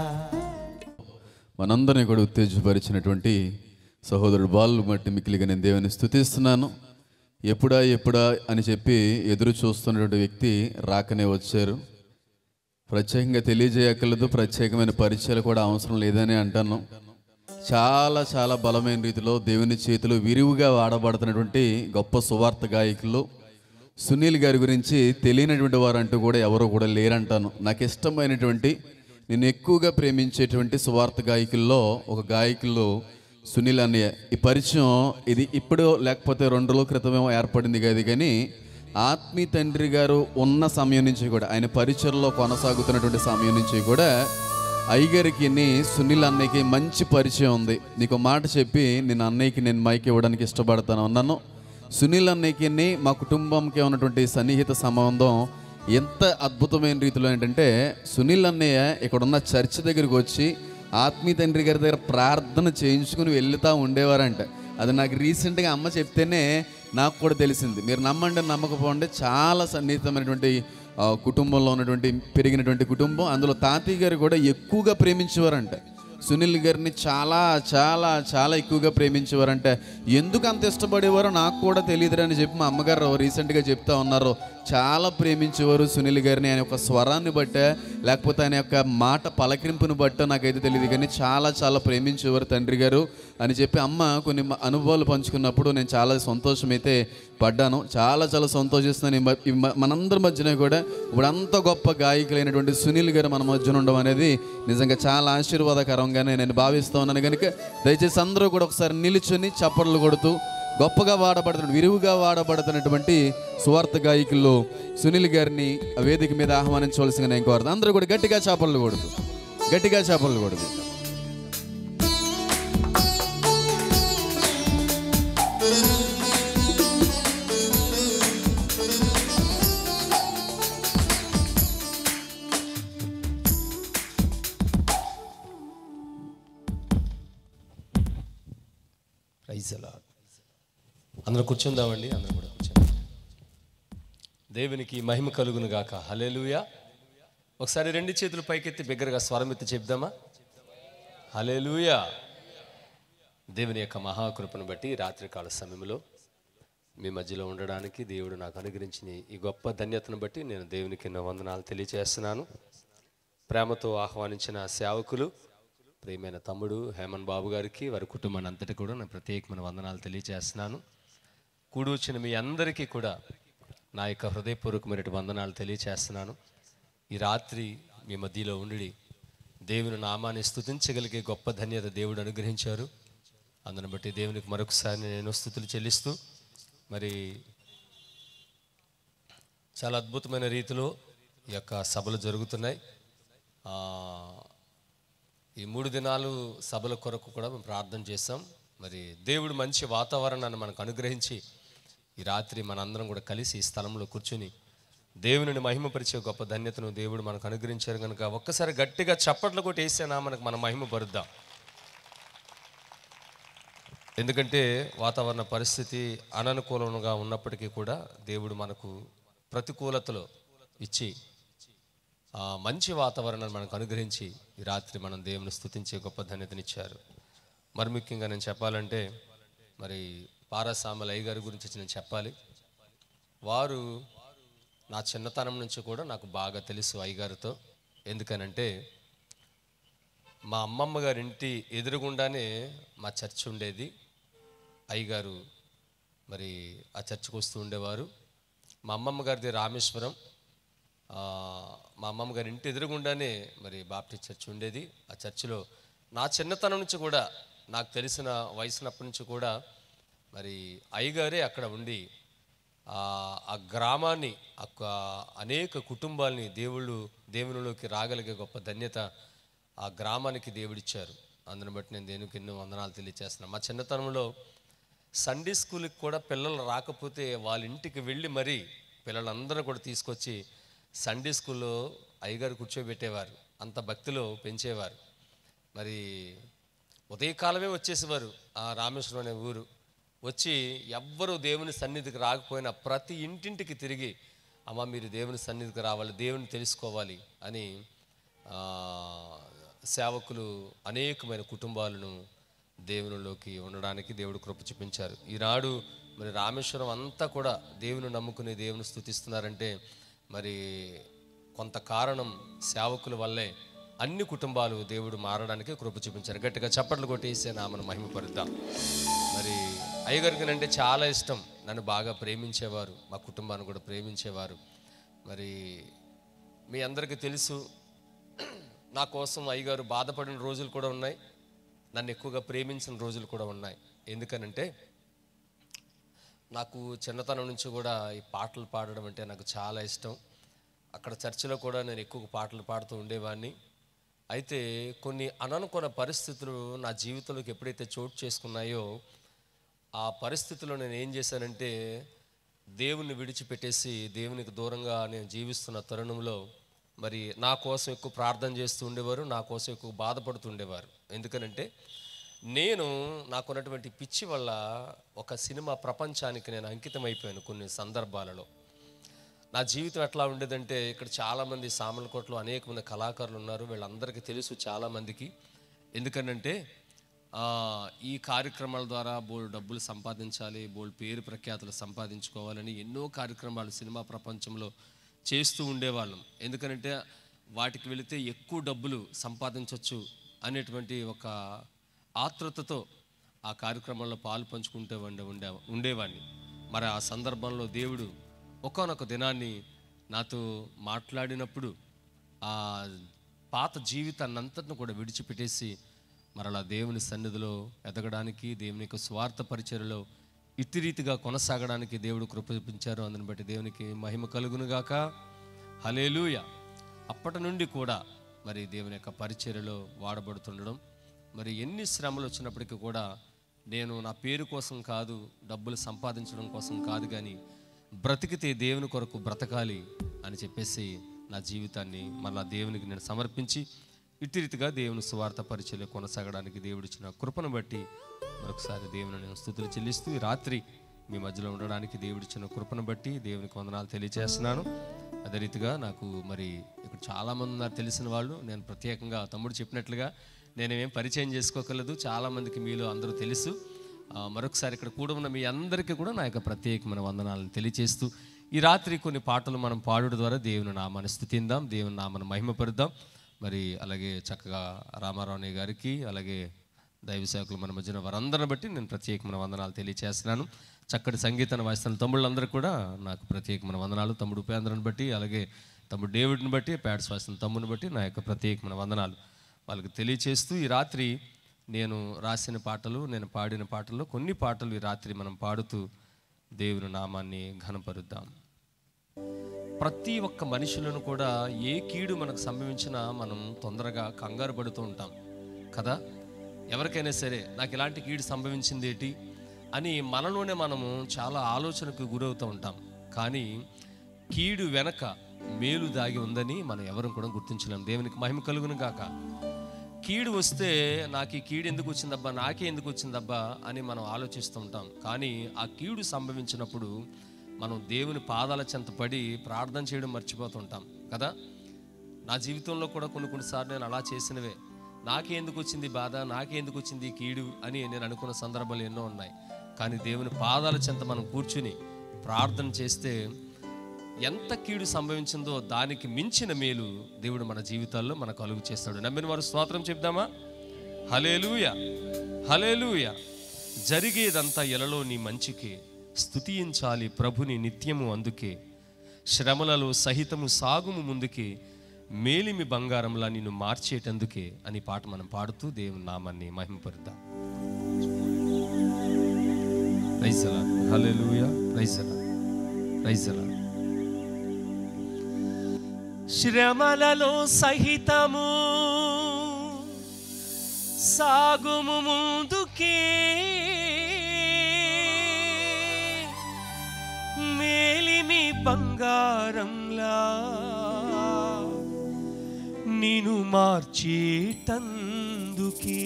మనందరినీ కూడా ఉత్తేజపరిచినటువంటి సహోదరుడు బాలు మట్టి మిక్కిలిగా నేను దేవుని స్తుతిస్తున్నాను. ఎప్పుడా అని చెప్పి ఎదురు చూస్తున్నటువంటి వ్యక్తి రాకనే వచ్చారు. ప్రత్యేకంగా తెలియజేయక్కర్లేదు, ప్రత్యేకమైన పరిచయాలు కూడా అవసరం లేదని అంటాను. చాలా చాలా బలమైన రీతిలో దేవుని చేతిలో విరివిగా వాడబడుతున్నటువంటి గొప్ప సువార్త గాయకులు సునీల్ గారి గురించి తెలియనటువంటి వారు అంటూ కూడా ఎవరో కూడా లేరంటాను. నాకు ఇష్టమైనటువంటి, నేను ఎక్కువగా ప్రేమించేటువంటి సువార్త గాయకుల్లో ఒక గాయకులు సునీల్ అన్నయ్య. ఈ పరిచయం ఇది ఇప్పుడు లేకపోతే 2 రోజుల క్రితమేమో ఏర్పడింది కాదు, కానీ ఆత్మీయ తండ్రి గారు ఉన్న సమయం నుంచి కూడా, ఆయన పరిచయంలో కొనసాగుతున్నటువంటి సమయం నుంచి కూడా అయ్యగారికి సునీల్ అన్నయ్యకి మంచి పరిచయం ఉంది. నీకు మాట చెప్పి నేను అన్నయ్యకి నేను మైక్ ఇవ్వడానికి ఇష్టపడతాను అన్నాను. సునీల్ అన్నయ్యకి మా కుటుంబంకి ఉన్నటువంటి సన్నిహిత సంబంధం ఎంత అద్భుతమైన రీతిలో ఏంటంటే, సునీల్ అన్నయ్య ఇక్కడున్న చర్చ్ దగ్గరికి వచ్చి ఆత్మీయ తండ్రి గారి దగ్గర ప్రార్థన చేయించుకుని వెళ్తూ ఉండేవారంట. అది నాకు రీసెంట్గా అమ్మ చెప్తేనే నాకు కూడా తెలిసింది. మీరు నమ్మండి నమ్మకపోండి, చాలా సన్నిహితమైనటువంటి కుటుంబంలో ఉన్నటువంటి పెరిగినటువంటి కుటుంబం. అందులో తాతయ్య గారు కూడా ఎక్కువగా ప్రేమించేవారంట. సునీల్ గారిని చాలా చాలా చాలా ఎక్కువగా ప్రేమించేవారంటే ఎందుకు అంత ఇష్టపడేవారో నాకు కూడా తెలియదు అని చెప్పి మా అమ్మగారు రీసెంట్గా చెప్తా ఉన్నారు. చాలా ప్రేమించేవారు సునీల్ గారిని. ఆయన యొక్క స్వరాన్ని బట్టే లేకపోతే ఆయన యొక్క మాట పలకరింపుని బట్టే నాకైతే తెలియదు, కానీ చాలా చాలా ప్రేమించేవారు తండ్రి గారు అని చెప్పి అమ్మ కొన్ని అనుభవాలు పంచుకున్నప్పుడు నేను చాలా సంతోషం అయితే పడ్డాను. చాలా చాలా సంతోషిస్తున్నాను. మనందరి మధ్యన కూడా ఇప్పుడు అంత గొప్ప గాయకులైనటువంటి సునీల్ గారు మన మధ్యన ఉండడం అనేది నిజంగా చాలా ఆశీర్వాదకరంగానే నేను భావిస్తూ ఉన్నాను. కనుక దయచేసి అందరూ కూడా ఒకసారి నిలుచుని చప్పట్లు కొడుతూ గొప్పగా వాడబడుతున్న విరివిగా వాడబడుతున్నటువంటి సువార్త గాయకుల్లో సునీల్ గారిని వేదిక మీద ఆహ్వానించవలసిందిగా నేను కోరుతాను. అందరూ కూడా గట్టిగా చప్పట్లు కొడుతూ ప్రైజ్ లార్డ్. అందరూ కూర్చుందామండి. అందరూ కూడా కూర్చోండి. దేవునికి మహిమ కలుగును గాక. హల్లెలూయా. ఒకసారి 2 చేతులు పైకెత్తి బిగ్గరగా స్వరం ఎత్తి చెప్దామా? హల్లెలూయా. దేవుని యొక్క మహాకృపను బట్టి రాత్రికాల సమయంలో మీ మధ్యలో ఉండడానికి దేవుడు నాకు అనుగ్రహించిన ఈ గొప్ప ధన్యతను బట్టి నేను దేవునికి ఎన్నో వందనాలు తెలియజేస్తున్నాను. ప్రేమతో ఆహ్వానించిన సేవకులు ప్రియమైన తమ్ముడు హేమన్ బాబు గారికి, వారి కుటుంబాన్ని అంతటి కూడా నేను ప్రత్యేకమైన వందనాలు తెలియజేస్తున్నాను. కూడి వచ్చిన మీ అందరికీ కూడా నా యొక్క హృదయపూర్వకమైన వందనాలు తెలియజేస్తున్నాను. ఈ రాత్రి మీ మధ్యలో ఉండి దేవుని నామాన్ని స్తుతించగలిగే గొప్ప ధన్యత దేవుడు అనుగ్రహించారు. అందును బట్టి దేవునికి మరొకసారి నేను స్తుతులు చెల్లిస్తూ, మరి చాలా అద్భుతమైన రీతిలో ఈ యొక్క సభలు జరుగుతున్నాయి. ఈ 3 దినాలు సభల కొరకు కూడా మేము ప్రార్థన చేస్తాం. మరి దేవుడు మంచి వాతావరణాన్ని మనకు అనుగ్రహించి ఈ రాత్రి మనందరం కూడా కలిసి ఈ స్థలంలో కూర్చుని దేవుని మహిమపరిచే గొప్ప ధన్యతను దేవుడు మనకు అనుగ్రహించారు కనుక ఒక్కసారి గట్టిగా చప్పట్లు కొట్టి వేసేనా మనకు మన మహిమ పరుద్దాం. ఎందుకంటే వాతావరణ పరిస్థితి అననుకూలంగా ఉన్నప్పటికీ కూడా దేవుడు మనకు ప్రతికూలతలో ఇచ్చి మంచి వాతావరణాన్ని మనకు అనుగ్రహించి ఈ రాత్రి మనం దేవుని స్తుతించే గొప్ప ధన్యతనిచ్చారు. మరి ముఖ్యంగా నేను చెప్పాలంటే మరి పారాసామల అయ్య గారి గురించి నేను చెప్పాలి. వారు నా చిన్నతనం నుంచి కూడా నాకు బాగా తెలుసు అయ్యగారితో. ఎందుకనంటే మా అమ్మమ్మ గారి ఇంటి ఎదురుగుండానే మా చర్చ్ ఉండేది. అయ్యగారు మరి ఆ చర్చ్కి వస్తూ ఉండేవారు. మా అమ్మమ్మ గారిది రామేశ్వరం, మా అమ్మమ్మ గారి ఇంటి ఎదురుగుండానే మరి బాప్టిస్ట్ చర్చ్ ఉండేది. ఆ చర్చిలో నా చిన్నతనం నుంచి కూడా, నాకు తెలిసిన వయసునప్పటి నుంచి కూడా మరి అయ్యగారే అక్కడ ఉండి ఆ గ్రామాన్ని, అనేక కుటుంబాలని దేవునిలోకి రాగలిగే గొప్ప ధన్యత ఆ గ్రామానికి దేవుడిచ్చారు. అందుని బట్టి నేను దేవునికి ఎన్నో వందనాలు తెలియజేస్తున్నాను. మా చిన్నతనంలో సండే స్కూల్కి కూడా పిల్లలు రాకపోతే వాళ్ళ ఇంటికి వెళ్ళి మరి పిల్లలందరూ కూడా తీసుకొచ్చి సండే స్కూల్లో అయ్యగారు కూర్చోబెట్టేవారు. అంత భక్తిలో పెంచేవారు. మరి ఉదయకాలమే వచ్చేసేవారు. ఆ రామేశ్వరం అనే ఊరు వచ్చి ఎవ్వరూ దేవుని సన్నిధికి రాకపోయినా ప్రతి ఇంటింటికి తిరిగి, అమ్మ మీరు దేవుని సన్నిధికి రావాలి, దేవుని తెలుసుకోవాలి అని సేవకులు అనేకమైన కుటుంబాలను దేవునిలోకి ఉండడానికి దేవుడు కృప చూపించారు. ఈనాడు మరి రామేశ్వరం అంతా కూడా దేవుని నమ్ముకుని దేవుని స్తుతిస్తున్నారంటే మరి కొంత కారణం సేవకుల వల్లే అన్ని కుటుంబాలు దేవుడు మారడానికి కృప చూపించారు. గట్టిగా చప్పట్లు కొట్టేసే నామను మహిమపరుద్దాం. మరి అయ్యగారికి అంటే చాలా ఇష్టం. నన్ను బాగా ప్రేమించేవారు, మా కుటుంబాన్ని కూడా ప్రేమించేవారు. మరి మీ అందరికీ తెలుసు, నా కోసం అయ్యగారు బాధపడిన రోజులు కూడా ఉన్నాయి, నన్ను ఎక్కువగా ప్రేమించిన రోజులు కూడా ఉన్నాయి. ఎందుకనంటే నాకు చిన్నతనం నుంచి కూడా ఈ పాటలు పాడడం అంటే నాకు చాలా ఇష్టం. అక్కడ చర్చిలో కూడా నేను ఎక్కువ పాటలు పాడుతూ ఉండేవాడిని. అయితే కొన్ని అననుకున్న పరిస్థితులు నా జీవితంలోకి ఎప్పుడైతే చోటు చేసుకున్నాయో, ఆ పరిస్థితుల్లో నేను ఏం చేశానంటే దేవుణ్ణి విడిచిపెట్టేసి దేవునికి దూరంగా నేను జీవిస్తున్న తరుణంలో మరి నా కోసం ఎక్కువ ప్రార్థన చేస్తూ ఉండేవారు, నా కోసం ఎక్కువ బాధపడుతూ ఉండేవారు. ఎందుకనంటే నాకున్నటువంటి పిచ్చి వల్ల ఒక సినిమా ప్రపంచానికి నేను అంకితం అయిపోయాను. కొన్ని సందర్భాలలో నా జీవితం ఎట్లా ఉండేదంటే, ఇక్కడ చాలామంది సామర్లకోటలో అనేక మంది కళాకారులు ఉన్నారు, వీళ్ళందరికీ తెలుసు చాలామందికి. ఎందుకనంటే ఈ కార్యక్రమాల ద్వారా బోల్డ్ డబ్బులు సంపాదించాలి, బోల్డ్ పేరు ప్రఖ్యాతులు సంపాదించుకోవాలని ఎన్నో కార్యక్రమాలు సినిమా ప్రపంచంలో చేస్తూ ఉండేవాళ్ళం. ఎందుకనంటే వాటికి వెళితే ఎక్కువ డబ్బులు సంపాదించవచ్చు అనేటువంటి ఒక ఆతృతతో ఆ కార్యక్రమంలో పాలు పంచుకుంటూ ఉండేవాడిని. మరి ఆ సందర్భంలో దేవుడు ఒకానొక దినాన్ని నాతో మాట్లాడినప్పుడు ఆ పాత జీవితాన్ని అంతటిని కూడా విడిచిపెట్టేసి మరలా దేవుని సన్నిధిలో ఎదగడానికి, దేవుని యొక్క స్వార్థ పరిచర్యలో ఇట్టి రీతిగా కొనసాగడానికి దేవుడు కృప చూపించారు. అందుని బట్టి దేవునికి మహిమ కలుగునుగాక. హల్లెలూయా. అప్పటి నుండి కూడా మరి దేవుని యొక్క పరిచర్యలో వాడబడుతుండడం, మరి ఎన్ని శ్రమలు వచ్చినప్పటికీ కూడా నేను నా పేరు కోసం కాదు, డబ్బులు సంపాదించడం కోసం కాదు, కానీ బ్రతికితే దేవుని కొరకు బ్రతకాలి అని చెప్పేసి నా జీవితాన్ని మళ్ళా దేవునికి నేను సమర్పించి ఇట్టి రీతిగా దేవుని సువార్త పరిచర్యలో కొనసాగడానికి దేవుడిచ్చిన కృపను బట్టి మరొకసారి దేవుని నేను స్తుతులు చెల్లిస్తూ ఈ రాత్రి మీ మధ్యలో ఉండడానికి దేవుడిచ్చిన కృపను బట్టి దేవునికి వందనాలు తెలియజేస్తున్నాను. అదే రీతిగా నాకు మరి ఇక్కడ చాలామంది నాకు తెలిసిన వాళ్ళు, నేను ప్రత్యేకంగా తమ్ముడు చెప్పినట్లుగా నేనేం పరిచయం చేసుకోగలదు, చాలామందికి మీలో అందరూ తెలుసు. మరొకసారి ఇక్కడ కూడా ఉన్న మీ అందరికీ కూడా నా యొక్క ప్రత్యేకమైన వందనాలను తెలియజేస్తూ ఈ రాత్రి కొన్ని పాటలు మనం పాడుట ద్వారా దేవుని నామాన్ని స్తుతిందాం, దేవుని నామాన్ని మహిమపరుద్దాం. మరి అలాగే చక్కగా రామారావు గారికి, అలాగే దైవ సేవకులు మన మధ్యన వారందరిని బట్టి నేను ప్రత్యేకమైన వందనాలు తెలియజేస్తున్నాను. చక్కటి సంగీతాన్ని వాయిస్తున్న తమ్ముళ్ళందరూ కూడా నాకు ప్రత్యేకమైన వందనాలు. తమ్ముడు ఉపేంద్రని బట్టి, అలాగే తమ్ముడు డేవిడ్ని బట్టి, ప్యాడ్స్ వాయిస్తున్న తమ్ముని బట్టి నా యొక్క ప్రత్యేకమైన వందనాలు వాళ్ళకి తెలియజేస్తూ ఈ రాత్రి నేను రాసిన పాటలు, నేను పాడిన పాటల్లో కొన్ని పాటలు ఈ రాత్రి మనం పాడుతూ దేవుని నామాన్ని ఘనపరుద్దాం. ప్రతి ఒక్క మనుషులను కూడా ఏ కీడు మనకు సంభవించినా మనం తొందరగా కంగారు పడుతూ ఉంటాం కదా. ఎవరికైనా సరే నాకు ఇలాంటి కీడు సంభవించింది ఏంటి అని మనలోనే మనము చాలా ఆలోచనకు గురవుతూ ఉంటాం. కానీ కీడు వెనక మేలు దాగి ఉందని మనం ఎవరు కూడా గుర్తించలేం. దేవునికి మహిమ కలుగును గాక. కీడు వస్తే నాకు ఈ కీడు ఎందుకు వచ్చిందబ్బా, నాకే ఎందుకు వచ్చిందబ్బా అని మనం ఆలోచిస్తూ ఉంటాం. కానీ ఆ కీడు సంభవించినప్పుడు మనం దేవుని పాదాల చెంత పడి ప్రార్థన చేయడం మర్చిపోతుంటాం కదా. నా జీవితంలో కూడా కొన్నిసార్లు నేను అలా చేసినవే. నాకే ఎందుకు వచ్చింది బాధ, నాకే ఎందుకు వచ్చింది కీడు అని నేను అనుకున్న సందర్భాలు ఎన్నో ఉన్నాయి. కానీ దేవుని పాదాల చెంత మనం కూర్చుని ప్రార్థన చేస్తే ఎంత కీడు సంభవించిందో దానికి మించిన మేలు దేవుడు మన జీవితాల్లో మనకు కలుగు చేస్తాడు. నమ్మిన వారు స్తోత్రం చెప్దామా? హల్లెలూయా, హల్లెలూయా. జరిగేదంతా ఎలలో నీ మంచికే, స్తుతించాలి ప్రభుని నిత్యము అందుకే. శ్రమలలో సహితము సాగుము ముందుకే, మేలిమి బంగారంలా నిన్ను మార్చేటందుకే అని పాట మనం పాడుతూ దేవుని నామాన్ని మహిమపరుద్దాం. Praise the lord. Hallelujah. Praise the lord. Praise the lord. శ్రమలలో సహితము సాగుము ముందుకే, మేలిమి బంగారంలా నిన్ను మార్చేటందుకే.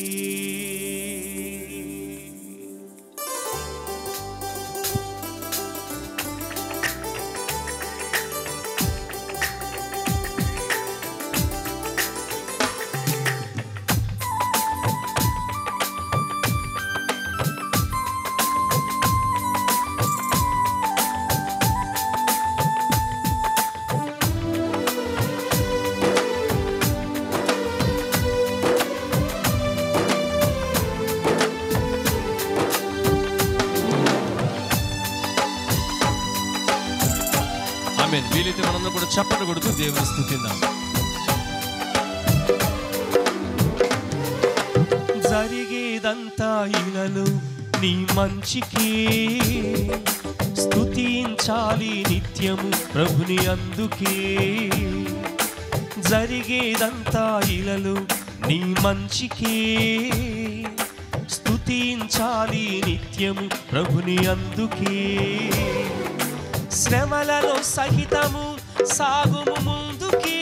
ఆమేన్. వీలైతే మనందరం కూడా చప్పట్లు కొడుతూ దేవుని స్తుతిద్దాం. జరిగేదంతా ఇలలో నీ మంచికే, స్తుతించాలి నిత్యము ప్రభుని అందుకే. జరిగేదంతా ఇలలో నీ మంచికే, స్తుతించాలి నిత్యము ప్రభుని అందుకే. శ్రమలలో సహితము సాగుము ముందుకే,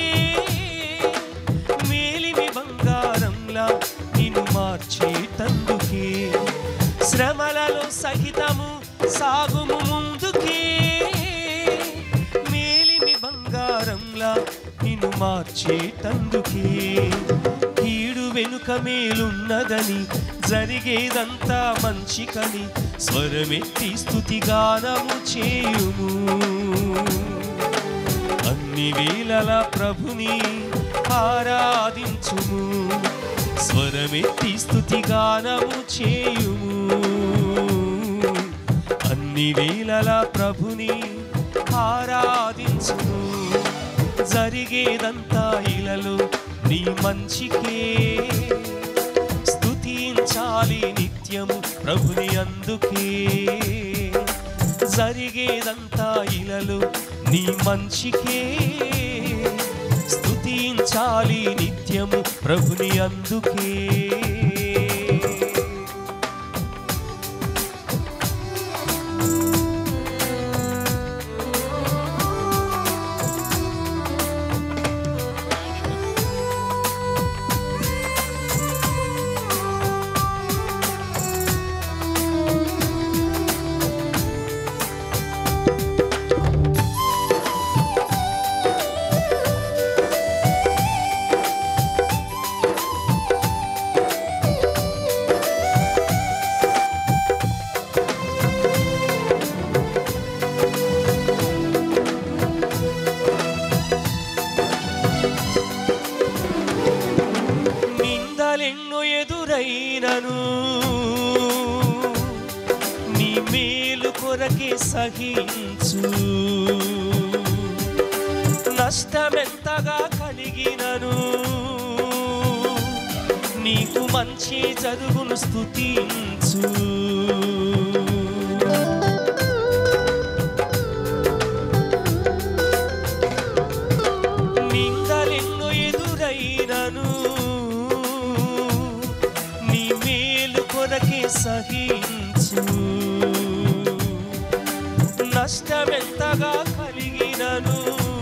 మేలిమి బంగారంలా నిన్ను మార్చేటందుకే. శ్రమలలో సహితము సాగుము ముందుకే, మేలిమి బంగారంలా నిన్ను మార్చేటందుకే. కీడు వెనుక మేలున్నదని, జరిగేదంతా మంచికని స్వరమెత్తి స్తుతిగానము చేయుము. అన్ని వేళలా ప్రభుని ఆరాధించుము, స్వరమెత్తి స్తుతిగానము చేయుము. అన్ని వేళలా ప్రభుని ఆరాధించుము. జరిగేదంతా ఇలలో నీ మంచికే, స్తుతించాలి నిత్యము ప్రభుని అందుకే. జరిగేదంతా ఇలలో నీ మంచికే, స్తుతించాలి నిత్యము ప్రభుని అందుకే. నిందలెన్నో ఎదురైనను నీ మేలు కొరకే సహించు. నష్టమెంతగా కలిగినను నీకు మంచి జరుగును స్తుతించు. నిందలెన్నో ఎదురైనను నీ మేలు కొరకే సహించు. నష్టమెంతగా కలిగినను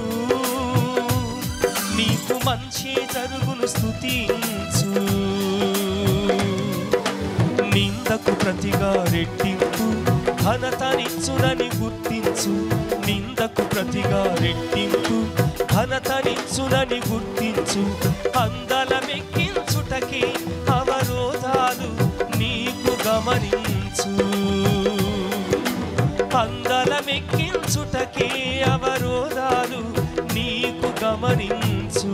నీకు మంచి జరుగును స్తుతించు. నిందకు ప్రతిగా రెట్టింపు ఘనతనిచ్చునని గుర్తించు. నిందకు ప్రతిగా రెట్టింపు ఘనతనిచ్చునని గుర్తించు. అందలమెక్కించుటకే అవరోధాలు నీకు గమనించు. అందలమెక్కించుటకే అవరోధాలు నీకు గమనించు.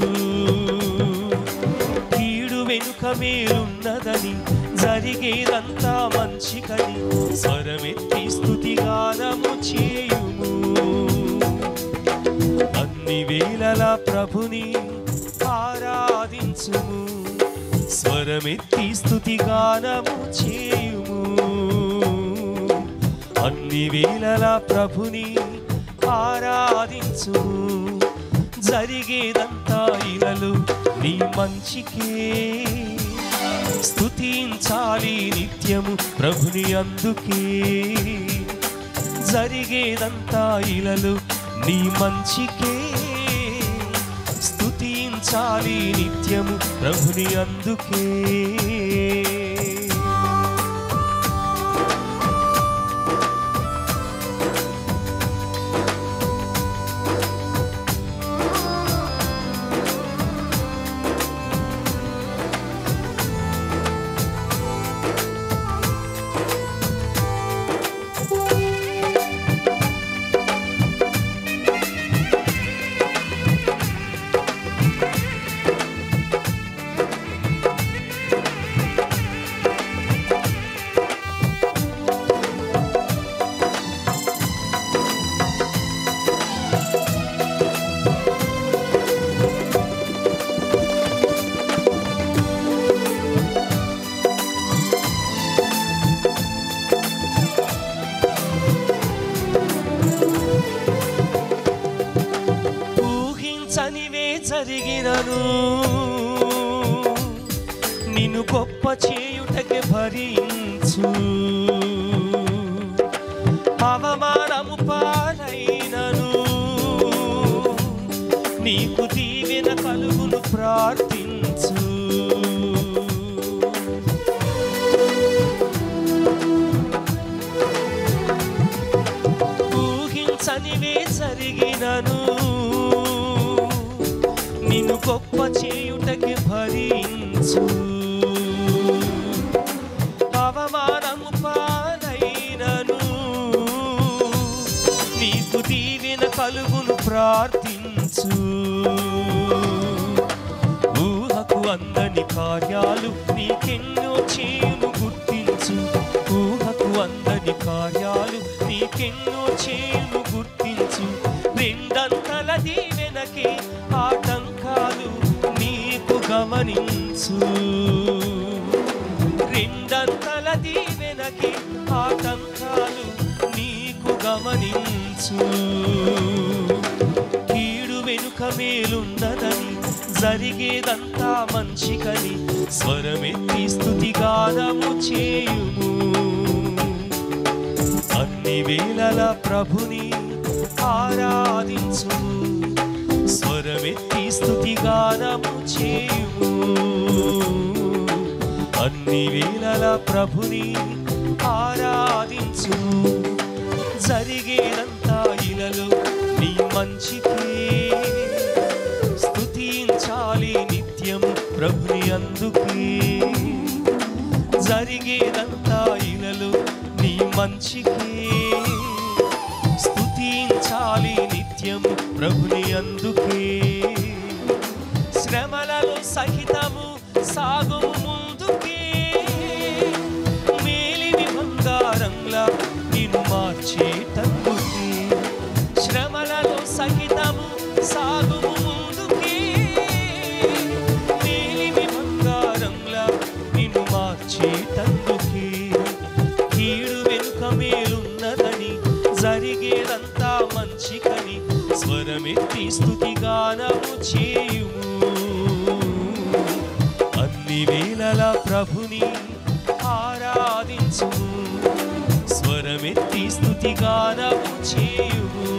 కీడు వెనుక మేలున్నదని, జరిగేదంతా మంచికని స్వరమెత్తి స్తుతిగానము చేయుము. అన్ని వేళలా ప్రభుని ఆరాధించుము, స్వరమెత్తి స్తుతి గానము చేయుము. అన్ని వేళలా ప్రభుని ఆరాధించుము, జరిగేదంతా ఇలలు నీ మంచికే. స్తుతించాలి నిత్యము ప్రభుని అందుకే, జరిగేదంతా ఇలలు నీ మంచికే. స్తుతించాలి నిత్యము ప్రభుని అందుకే. జరిగినను నిన్ను గొప్ప చేయుటకే భరించు, అవమానము పాలైనను నీకు దీవెన కలుగును ప్రార్థించు. ఊహించనివే జరిగినను నిన్ను గొప్ప చేయుటకి భరించు, అవమానము పాలైనను నీకు దీవెన కలుగును ప్రార్థించు. ఊహకు అందని కార్యాలు నీకెన్నో చేయును గుర్తించు, ఊహకు అందని కార్యాలు నీకెన్నో చేయును గుర్తించు. రెండంతల దీవెనకి ఆటంకాలు నీకు గమనించు, రెండంతల దీవెనకి ఆటంకాలు నీకు గమనించు. కీడు వెనుక మేలున్నదని, జరిగేదంతా మంచికని స్వరమెత్తి స్తుతి గానము చేయుము. అన్ని వేళల ప్రభుని ఆరాధించుము, స్వరమెత్తి స్తుతి గానము చేయుము. అన్ని వేళల ప్రభుని ఆరాధించుము, జరిగేదంతా ఇలలో నీ మంచికే. స్తుతించాలి నిత్యము ప్రభుని అందుకే, జరిగేదంతా ఇలలో నీ మంచికే. స్తుతించాలి నిత్యము ప్రభుని అందుకే. శ్రమలలో సహితము సాగుము ముందుకే, మేలిమి బంగారంలా నిన్ను మార్చేటందుకే. శ్రమలలో సహితము సాగుము ముందుకే, మేలిమి బంగారంలా నిన్ను మార్చేటందుకే. కీడు వెనుక మేలున్నదని, జరిగేదంతా మంచికని స్వరమెత్తి స్తుతి గానము చేయుము. అన్ని వేళల ప్రభుని ఆరాధించుము, స్వరమెత్తి స్తుతి గానము చేయుము.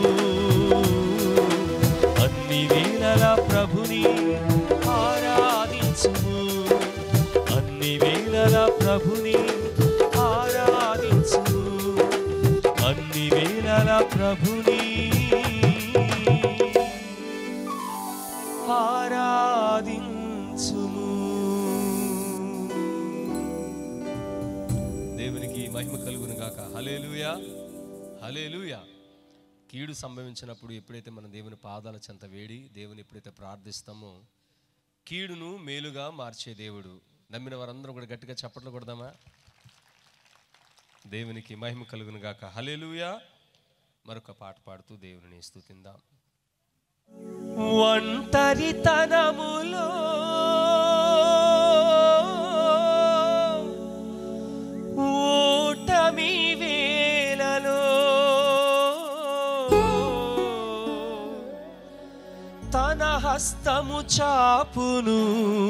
అన్ని వేళల ప్రభుని ఆరాధించుము, అన్ని వేళల ప్రభుని ఆరాధించుము, అన్ని వేళల ప్రభుని ఆరాధించుము. దేవునికి మహిమ కలుగును గాక. హల్లెలూయా, హల్లెలూయా. కీడు సంభవించినప్పుడు ఎప్పుడైతే మనం దేవుని పాదాల చెంత వేడి దేవుని ఎప్పుడైతే ప్రార్థిస్తామో, కీడును మేలుగా మార్చే దేవుడు. నమ్మిన వారందరూ కూడా గట్టిగా చప్పట్లు కొడదామా? దేవునికి మహిమ కలుగును గాక. హల్లెలూయా. మరొక పాట పాడుతూ దేవుని స్తుతిందాం. ఒంటరితనములో ఓటమి వేళలో తన హస్తము చాపును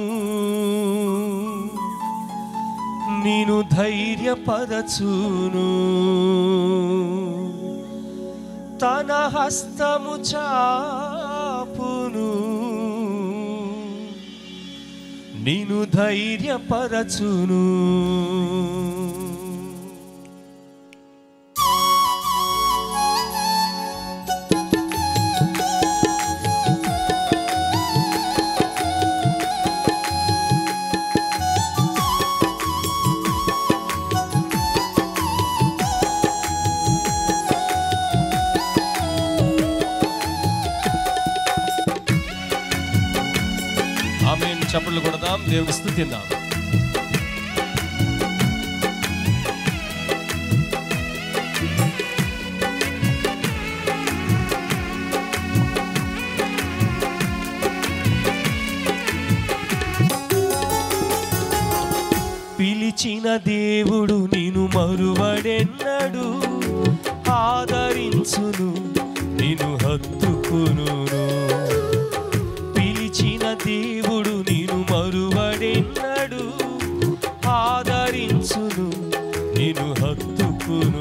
నిన్ను ధైర్యపరచును తన హస్తము చాపును నిన్ను ధైర్యపరచును ఆమేన్. చప్పట్లు కొడదాం, దేవుని స్తుతిద్దాం. పిలిచిన దేవుడు నిన్ను మరువడెన్నడు ఆదరించును నిన్ను హత్తుకును పిలిచిన దేవుడు నిన్ను మరువడెన్నడు ఆదరించును నిన్ను హత్తుకును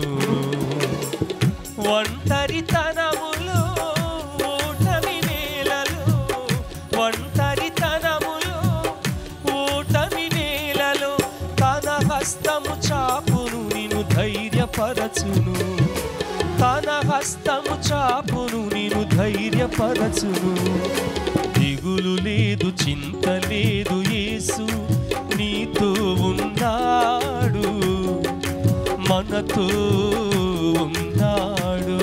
ఒంటరితనములో ఓటమి వేళలో ఒంటరితనములో ఓటమి వేళలో తన హస్తము చాపును నిన్ను ధైర్యపరచును తన హస్తము చాపును నిన్ను ధైర్యపరచును దిగులు లేదు చింత లేదు యేసు నీతో ఉన్నాడు మనతో ఉన్నాడు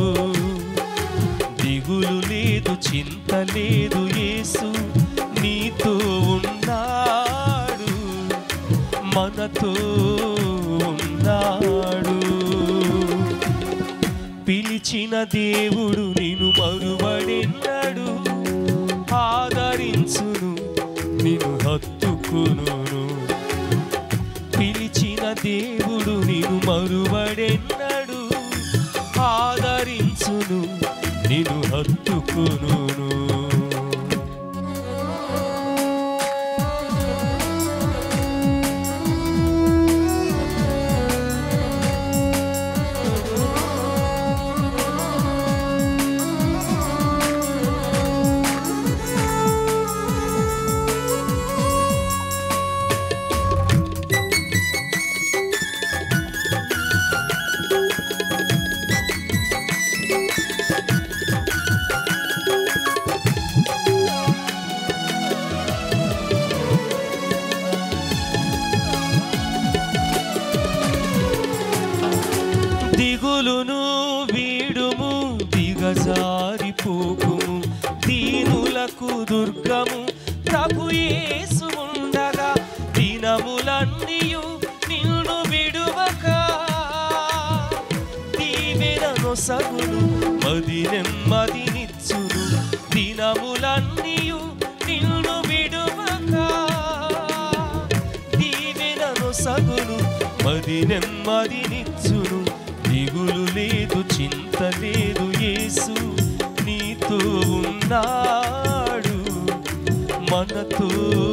దిగులు లేదు చింత లేదు యేసు నీతో ఉన్నాడు మనతో ఉన్నాడు పిలిచిన దేవుడు నిన్ను మరువడెన్నడు ఆదరించును నిన్ను హత్తుకును పిలిచిన దేవుడు నిన్ను మరువడెన్నడు ఆదరించును నిన్ను హత్తుకును దిగులును వీడుము దిగజారిపోకుము దీనులకు దుర్గము ప్రభు యేసు ఉండగా దినములన్నీయు నిన్ను విడువక దీవెన నొసగును మది నెమ్మదినిచ్చును దినములన్నీయు నిన్ను విడువక దీవెన నొసగును మది నెమ్మదినిచ్చును దిగులు లేదు చింత లేదు యేసు నీతో ఉన్నాడు మనతో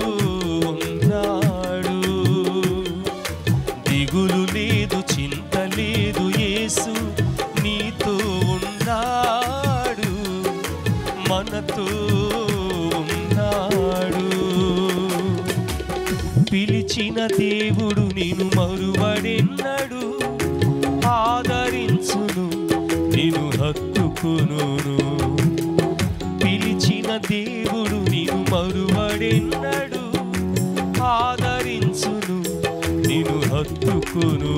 ఉన్నాడు దిగులు లేదు చింత లేదు యేసు నీతో ఉన్నాడు మనతో ఉన్నాడు పిలిచిన దేవుడు నిన్ను మరువడెన్నడు ఆదరించును నిన్ను హత్తుకును పిలిచిన దేవుడు నిన్ను మరువడెన్నడు ఆదరించును నిన్ను హత్తుకును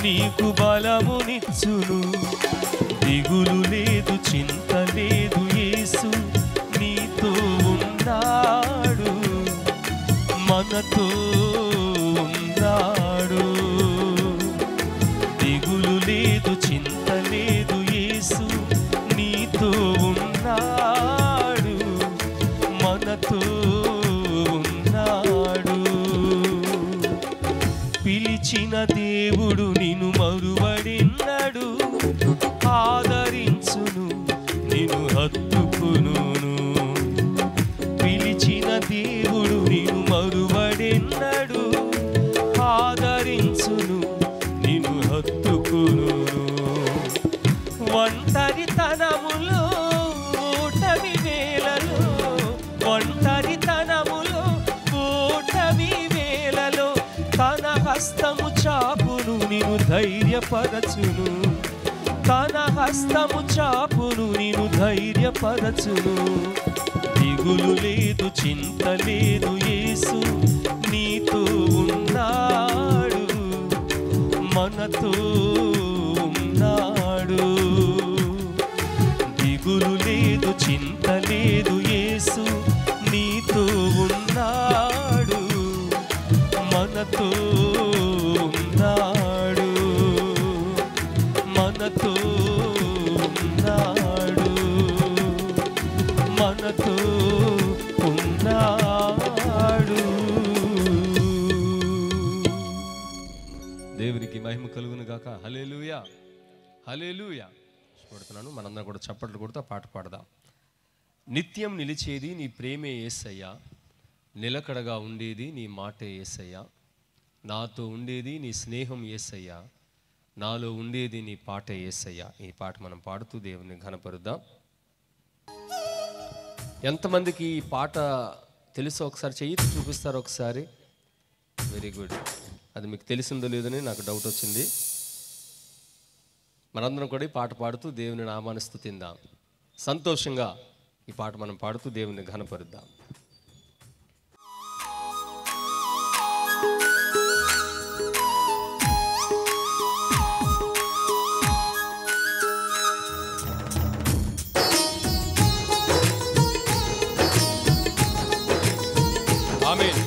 నీకు బలమునిచ్చును. దిగులు లేదు, చింత లేదు, యేసు నీతో ఉన్నాడు, మనతో ఉన్నాడు. దిగులు లేదు, చింత లేదు, యేసు నీతో ఉన్నాడు, మనతో ఉన్నాడు. పిలిచిన దేవుడు నిన్ను మరువడిన్నాడు, ఆదరించును, నిన్ను హత్తుకును. పిలిచిన దేవుడు నిన్ను మరువడిన్నాడు, ఆదరించును, నిన్ను హత్తుకును. ఒంటరితనములో ఓటమి వేళలో, ఒంటరితనములో ఓటమి వేళలో తన హస్తము చాపును, నిన్ను ధైర్యపరచును. తన హస్తము చాపును, నిన్ను ధైర్యపరచును. దిగులు లేదు, చింత లేదు, యేసు నీతో ఉన్నాడు, మనతో ఉన్నాడు. దిగులు లేదు, చింత లేదు, యేసు నీతో ఉన్నాడు, మనతో ఉన్నాడు, మనతో ఉన్నాడు, మనతో ఉన్నాడు. దేవునికి మహిమ కలుగును గాక. హల్లెలూయా, హల్లెలూయా. పడుతున్నాను, మనందరం కూడా చప్పట్లు కొడుతూ పాట పాడదాం. నిత్యం నిలిచేది నీ ప్రేమే యేసయ్యా, నిలకడగా ఉండేది నీ మాటే యేసయ్యా, నాతో ఉండేది నీ స్నేహం యేసయ్యా, నాలో ఉండేది నీ పాట యేసయ్యా. ఈ పాట మనం పాడుతూ దేవుని ఘనపరుద్దాం. ఎంతమందికి ఈ పాట తెలుసో ఒకసారి చెయ్యి చూపిస్తారు ఒకసారి. Very good. అది మీకు తెలిసిందో లేదని నాకు డౌట్ వచ్చింది. మనందరం కూడా ఈ పాట పాడుతూ దేవుని నామాన్ని స్తుతిద్దాం. సంతోషంగా ఈ పాట మనం పాడుతూ దేవుని ఘనపరుద్దాం. ఆమేన్.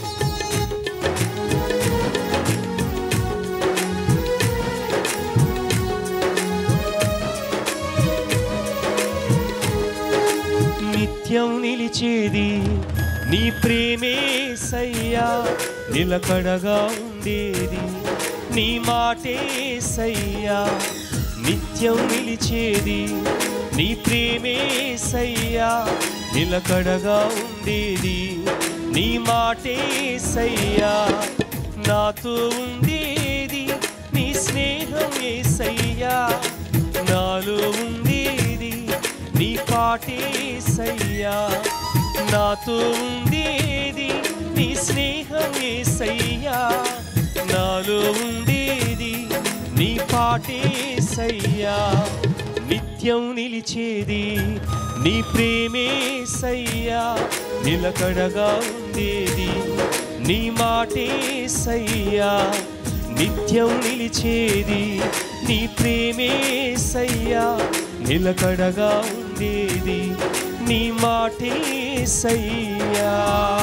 నిత్యం నిలిచేది నీ ప్రేమే సయ్యా, నిలకడగా ఉండేది నీ మాటే సయ్యా. నిత్యం నిలిచేది నీ ప్రేమే సయ్యా, నిలకడగా ఉండేది నీ మాటే సయ్యా. నాతో ఉండేది నీ స్నేహం యేసయ్యా, నాలో ఉండేది నీ పాటే సయ్యా. నాతో ఉండేది నీ స్నేహం యేసయ్యా, నాలో ఉండేది నీ పాటే సయ్యా. నిత్యం నిలిచేది నీ ప్రేమే సయ్యా, నిలకడగా ఉండేది నీ మాటే సయ్యా. నిత్యం నిలిచేది నీ ప్రేమే సయ్యా, నిలకడగా ఉండేది నీ మాటే సయ్యా.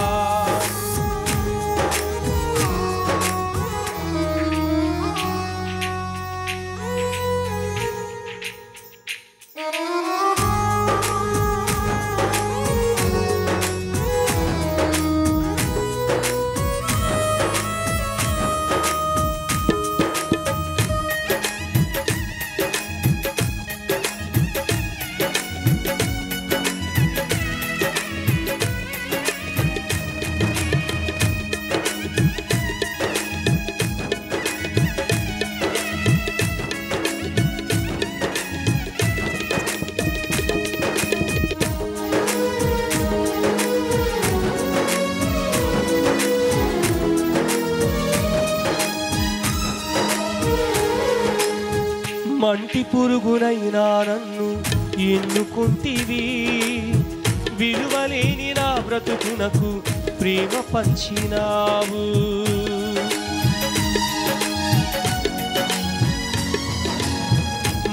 మంటి పురుగునైనా నన్ను ఎన్నుకుంటివి, విలువలేని నా బ్రతుకునకు ప్రేమ పంచినావు.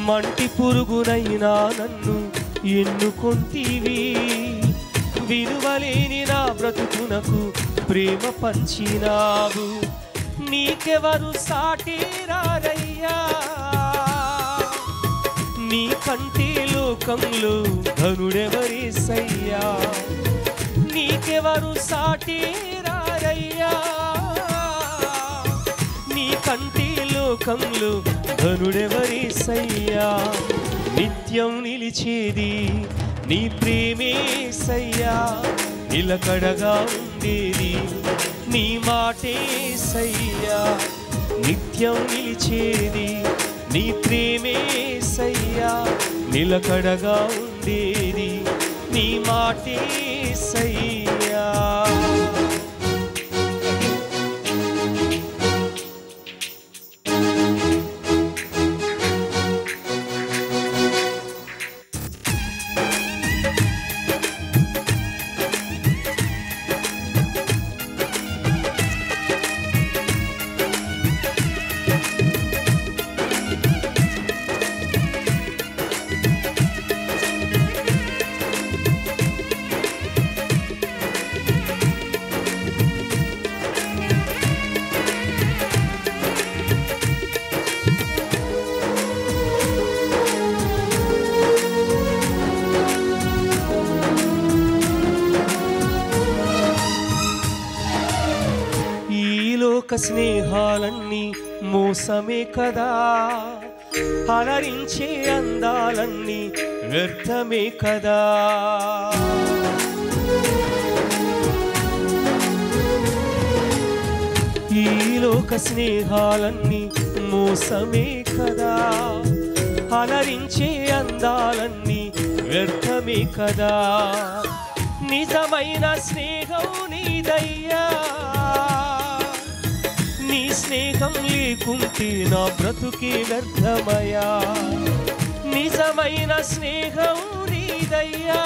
మంటి పురుగునైనా నన్ను ఎన్నుకొంటివి విలువలేని నా బ్రతుకునకు ప్రేమ పంచినావు నీకెవరు సాటి రారయ్యా నీ కంటే లోకంలో ధనుడెవరేసయ్యా నీకెవరు సాటి రారయ్యా నీ కంటే లోకంలో ధనుడెవరేసయ్యా నిత్యం నిలిచేది నీ ప్రేమేసయ్యా నిలకడగా ఉండేది నీ మాటేసయ్యా నిత్యం నిలిచేది నీ ప్రేమేసయ్యా నిలకడగా ఉండేది నీ మాటేసయ్యా స్నేహాలన్నీ మోసమే కదా అలరించే అందాలన్నీ వ్యర్థమే కదా ఈ లోక స్నేహాలన్నీ మోసమే కదా అలరించే అందాలన్నీ వ్యర్థమే కదా నిజమైన స్నేహం నీదయ్యా నీ స్నేహం లేకుంటే నా బ్రతుకే వ్యర్థమయ్యా నిజమైన స్నేహం నీదయ్యా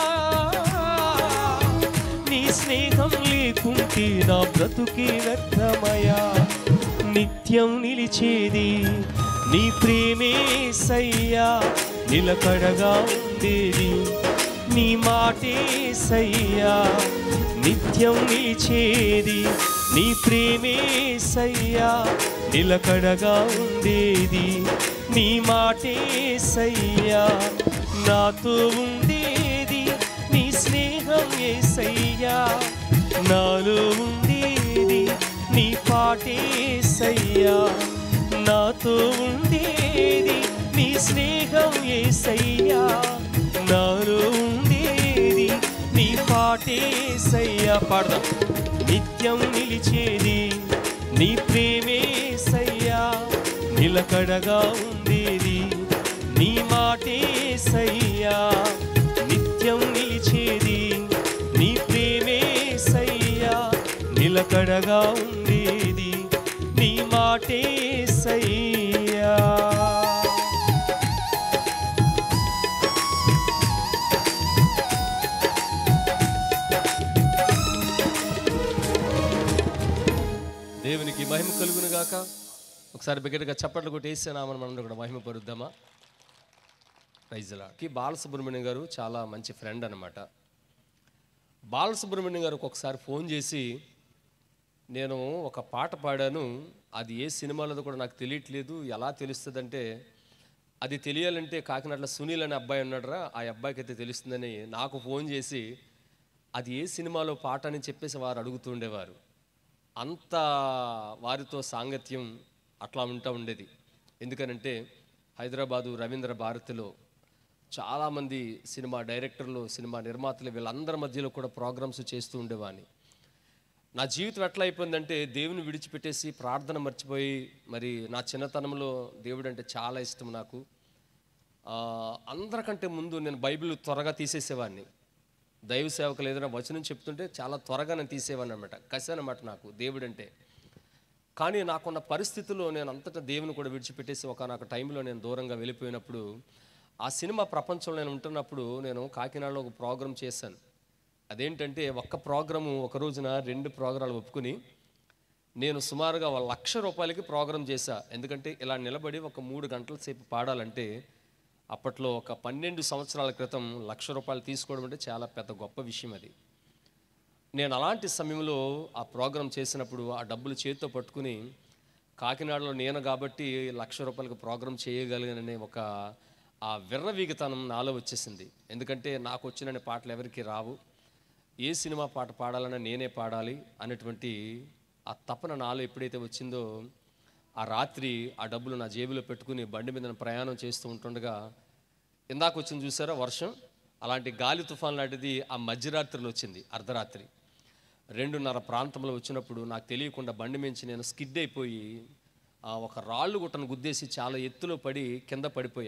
నీ స్నేహం లేకుంటే నా బ్రతుకే వ్యర్థమయ్యా నిత్యం నిలిచేది నీ ప్రేమేసయ్యా నిలకడగా ఉండేది నీ మాటేసయ్యా నిత్యం నిలిచేది నీ ప్రేమేసయ్యా నిలకడగా ఉండేది నీ మాటేసయ్యా నాతో ఉండేది నీ స్నేహం యేసయ్యా నాలో ఉండేది నీ పాటేసయ్యా నాతో ఉండేది నీ స్నేహం యేసయ్యా నాలో ఉండేది నీ పాటేసయ్యా పాడదాం నిత్యం నిలిచేది నీ ప్రేమేసయ్యా నిలకడగా ఉండేది నీ మాటేసయ్యా నిత్యం నిలిచేది నీ ప్రేమేసయ్యా నిలకడగా ఉండేది నీ మాటేసయ్యా దేవునికి మహిమ కలుగును గాక. ఒకసారి బిగ్గరగా చప్పట్లు కొట్టి వేసేనామని మనం కూడా మహిమ పరుద్దామా. Praise lord. బాలసుబ్రహ్మణ్యం గారు చాలా మంచి ఫ్రెండ్ అనమాట. బాలసుబ్రహ్మణ్యం గారు ఒకసారి ఫోన్ చేసి నేను ఒక పాట పాడాను, అది ఏ సినిమాలో కూడా నాకు తెలియట్లేదు, ఎలా తెలుస్తుందంటే అది తెలియాలంటే కాకినాడలో సునీల్ అనే అబ్బాయి ఉన్నాడురా, ఆ అబ్బాయికి అయితే తెలుస్తుందని నాకు ఫోన్ చేసి అది ఏ సినిమాలో పాట అని చెప్పేసి వారు అడుగుతుండేవారు. అంత వారితో సాంగత్యం అట్లా ఉండేది. ఎందుకనంటే హైదరాబాదు రవీంద్ర భారతిలో చాలామంది సినిమా డైరెక్టర్లు, సినిమా నిర్మాతలు వీళ్ళందరి మధ్యలో కూడా ప్రోగ్రామ్స్ చేస్తూ ఉండేవాడిని. నా జీవితం ఎట్లా అయిపోయిందంటే దేవుని విడిచిపెట్టేసి ప్రార్థన మర్చిపోయి, మరి నా చిన్నతనంలో దేవుడు అంటే చాలా ఇష్టం నాకు. అందరికంటే ముందు నేను బైబిల్ త్వరగా తీసేసేవాడిని. దైవ సేవకులు ఏదైనా వచనం చెప్తుంటే చాలా త్వరగా నేను తీసేవాడిని అనమాట. కసి అనమాట నాకు దేవుడు అంటే. కానీ నాకున్న పరిస్థితుల్లో నేను అంతటా దేవుని కూడా విడిచిపెట్టేసి ఒకనొక టైంలో నేను దూరంగా వెళ్ళిపోయినప్పుడు, ఆ సినిమా ప్రపంచంలో నేను ఉంటున్నప్పుడు నేను కాకినాడలో ఒక ప్రోగ్రాం చేశాను. అదేంటంటే ఒక్క ప్రోగ్రాము ఒక రోజున 2 ప్రోగ్రాలు ఒప్పుకుని నేను సుమారుగా ₹1,00,000 ప్రోగ్రాం చేశా. ఎందుకంటే ఇలా నిలబడి ఒక 3 గంటల సేపు పాడాలంటే అప్పట్లో ఒక 12 సంవత్సరాల క్రితం ₹1,00,000 తీసుకోవడం అంటే చాలా పెద్ద గొప్ప విషయం. అది నేను అలాంటి సమయంలో ఆ ప్రోగ్రాం చేసినప్పుడు ఆ డబ్బులు చేతితో పట్టుకుని కాకినాడలో నేను కాబట్టి ₹1,00,000 ప్రోగ్రాం చేయగలిగాననే ఒక ఆ విర్రవీగతనం నాలో వచ్చేసింది. ఎందుకంటే నాకు వచ్చిన పాటలు ఎవరికి రావు, ఏ సినిమా పాట పాడాలన్నా నేనే పాడాలి అనేటువంటి ఆ తపన నాలో ఎప్పుడైతే వచ్చిందో ఆ రాత్రి ఆ డబ్బులు నా జేబులో పెట్టుకుని బండి మీద ప్రయాణం చేస్తూ ఉంటుండగా ఇందాక వచ్చింది చూసారా వర్షం, అలాంటి గాలి తుఫాన్ లాంటిది ఆ మధ్యరాత్రిలో వచ్చింది. అర్ధరాత్రి 2:30 ప్రాంతంలో వచ్చినప్పుడు నాకు తెలియకుండా బండి మించి నేను స్కిడ్ అయిపోయి ఒక రాళ్ళు గుట్టను గుద్దేసి చాలా ఎత్తులో పడి కింద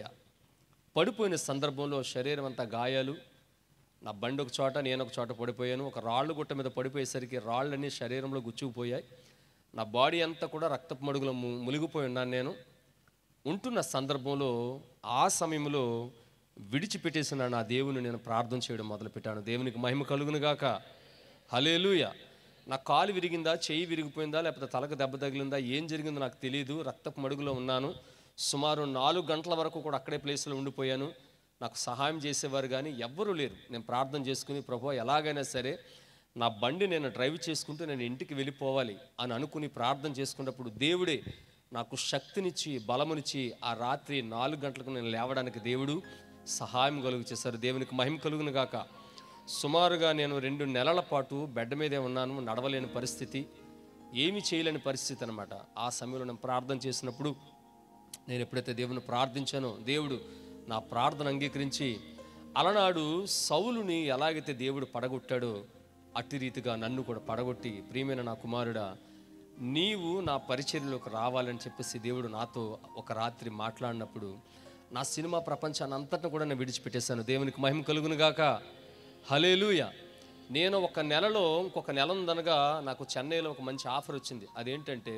పడిపోయిన సందర్భంలో శరీరం అంతా గాయాలు, నా బండి ఒక చోట నేను ఒక చోట పడిపోయాను. ఒక రాళ్ళు గుట్ట మీద పడిపోయేసరికి రాళ్ళన్నీ శరీరంలో గుచ్చుకుపోయాయి. నా బాడీ అంతా కూడా రక్తపు మడుగులో మునిగిపోయి ఉన్నాను. నేను ఉంటున్న సందర్భంలో ఆ సమయంలో విడిచిపెట్టేసిన నా దేవుని నేను ప్రార్థన చేయడం మొదలుపెట్టాను. దేవునికి మహిమ కలుగునుగాక. హల్లెలూయా. నా కాలు విరిగిందా, చెయ్యి విరిగిపోయిందా, లేకపోతే తలకు దెబ్బ తగిలిందా, ఏం జరిగిందో నాకు తెలియదు. రక్తపు మడుగులో ఉన్నాను. సుమారు 4 గంటల వరకు కూడా అక్కడే ప్లేస్లో ఉండిపోయాను. నాకు సహాయం చేసేవారు కానీ ఎవ్వరూ లేరు. నేను ప్రార్థన చేసుకుని ప్రభువా ఎలాగైనా సరే నా బండి నేను డ్రైవ్ చేసుకుంటూ నేను ఇంటికి వెళ్ళిపోవాలి అని అనుకుని ప్రార్థన చేసుకున్నప్పుడు దేవుడే నాకు శక్తినిచ్చి బలమునిచ్చి ఆ రాత్రి 4 గంటలకు నేను లేవడానికి దేవుడు సహాయం కలుగు చేశారు. దేవునికి మహిమ కలుగును గాక. సుమారుగా నేను 2 నెలల పాటు బెడ్ మీదే ఉన్నాను. నడవలేని పరిస్థితి, ఏమీ చేయలేని పరిస్థితి అనమాట. ఆ సమయంలో నేను ప్రార్థన చేసినప్పుడు నేను ఎప్పుడైతే దేవుని ప్రార్థించానో దేవుడు నా ప్రార్థన అంగీకరించి అలనాడు సౌలుని ఎలాగైతే దేవుడు పడగొట్టాడో అట్టి రీతిగా నన్ను కూడా పడగొట్టి ప్రియమైన నా కుమారుడా నీవు నా పరిచర్యలోకి రావాలని చెప్పేసి దేవుడు నాతో ఒక రాత్రి మాట్లాడినప్పుడు నా సినిమా ప్రపంచాన్ని అంతటా కూడా నేను విడిచిపెట్టేశాను. దేవునికి మహిమ కలుగును గాక. హల్లెలూయా. నేను ఒక నెలలో ఇంకొక నెల ఉందనగా నాకు చెన్నైలో ఒక మంచి ఆఫర్ వచ్చింది. అదేంటంటే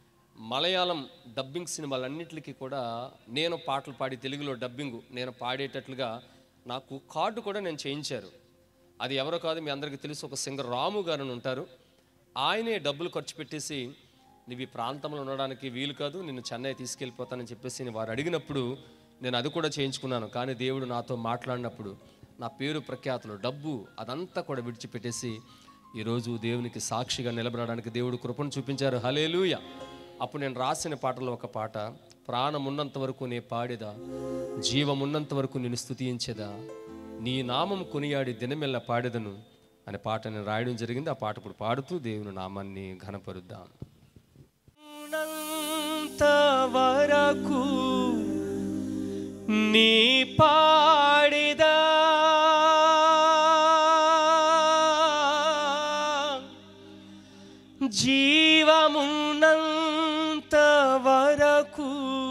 మలయాళం డబ్బింగ్ సినిమాలన్నింటికి కూడా నేను పాటలు పాడి తెలుగులో డబ్బింగ్ నేను పాడేటట్లుగా నాకు కార్డు కూడా నేను చేయించారు. అది ఎవరో కాదు, మీ అందరికీ తెలుసు, ఒక సింగర్ రాము గారు అని ఉంటారు. ఆయనే డబ్బులు ఖర్చు పెట్టేసి నువ్వు ఈ ప్రాంతంలో ఉండడానికి వీలు కాదు, నిన్ను చెన్నై తీసుకెళ్ళిపోతానని చెప్పేసి వారు అడిగినప్పుడు నేను అది కూడా చేయించుకున్నాను. కానీ దేవుడు నాతో మాట్లాడినప్పుడు నా పేరు ప్రఖ్యాతులు డబ్బు అదంతా కూడా విడిచిపెట్టేసి ఈరోజు దేవునికి సాక్షిగా నిలబడడానికి దేవుడు కృపను చూపించారు. హల్లెలూయా. అప్పుడు నేను రాసిన పాటలో ఒక పాట, ప్రాణం ఉన్నంత వరకు నే పాడేదా, జీవం ఉన్నంత వరకు నేను స్తుతించేదా, నీ నామం కొనియాడి దినమెల్ల పాడేదను అనే పాట నేను రాయడం జరిగింది. ఆ పాట ఇప్పుడు పాడుతూ దేవుని నామాన్ని ఘనపరుద్దాం. ఉన్నంత వరకు నీ పాడేదా, జీవమున్నంత వరకు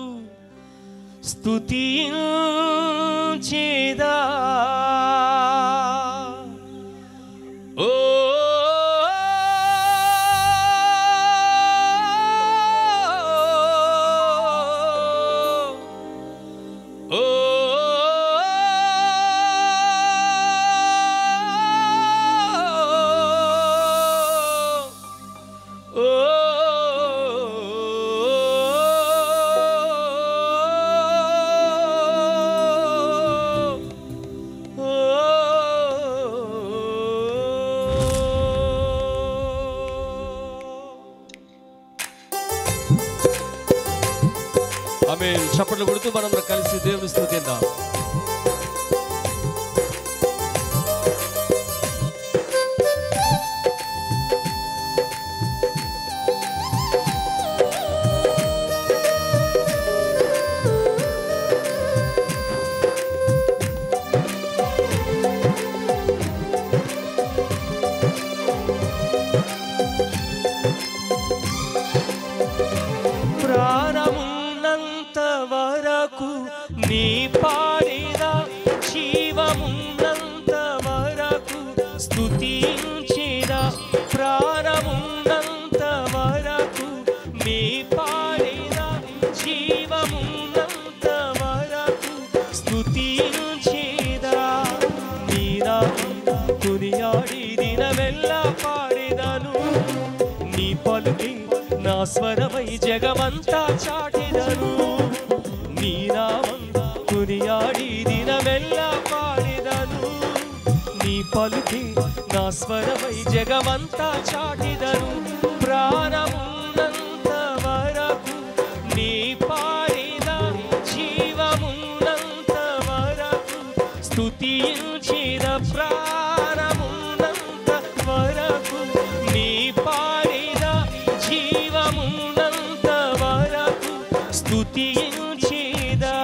స్తుతించేదా. ఓ ఆమేన్. చప్పట్లు కొడుతూ మనందరం కలిసి దేవుని స్తుతిద్దాం. ప్రాణమున్నంత వరకు నీ పాడేదా, జీవమున్నంత వరకు స్తుతించేదా. ప్రాణమున్నంత వరకు నీ పాడేదా, జీవమున్నంత వరకు స్తుతించేదా. నీ నామం కొనియాడి దినమెల్ల పాడేదాను, నీ పలుకి నా స్వరమై జగమంతా చాటెదను. నీ నామం కొనియాడి దినమెల్లా పాడిదను నీ పలుకి నా స్వరమై జగమంతా చాటిదను ప్రాణమున్నంత వరకు నీ పాడిన జీవమున్నంత వరకు స్తుతించిన ప్రాణమున్నంత వరకు నీ పాడిన జీవమున్నంత వరకు స్తుతించిదా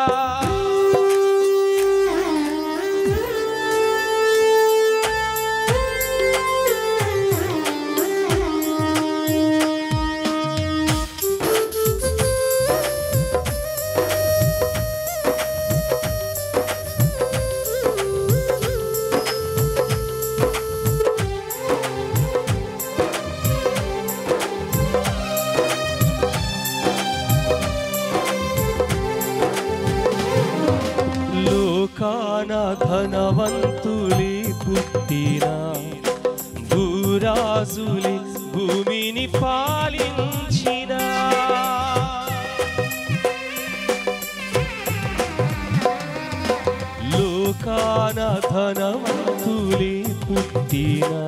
లోకాన ధనవంతులే పుట్టినా భూరాజులే భూమిని పాలించిన లోకాన ధనవంతులే పుట్టినా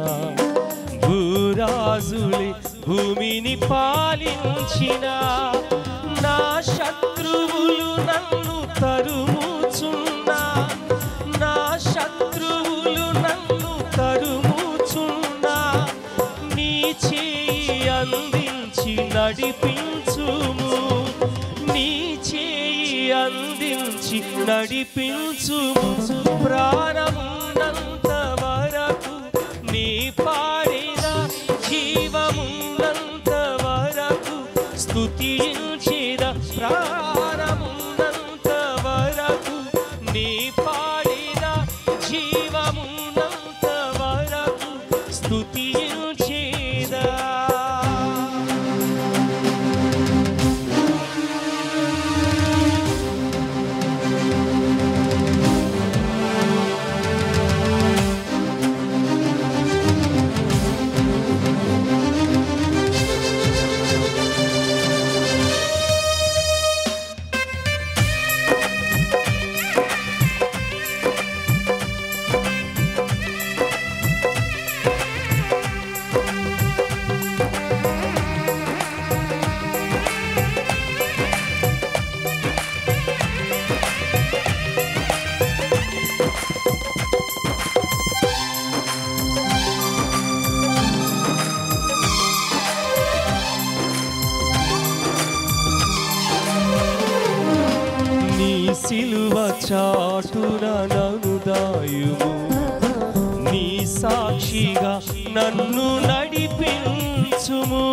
భూరాజులే భూమిని పాలించిన నా శత్రువులు నన్ను తరుముచున్నా నా శత్రువులు నన్ను తరుముచున్నా నీ చేయి అందించి నడిపించుము నీ చేయి అందించి నడిపించుము ప్రాణమున్నంత వరకు నీ పాడిన జీవమున్నంత వరకు స్తుతించిన ప్రాణమున్నంత వరకు నీ పాడిన జీవమున్నంత వరకు స్తుతించిదా సిలువ చాటున నన్ను దాయుము నీ సాక్షిగా నన్ను నడిపించుము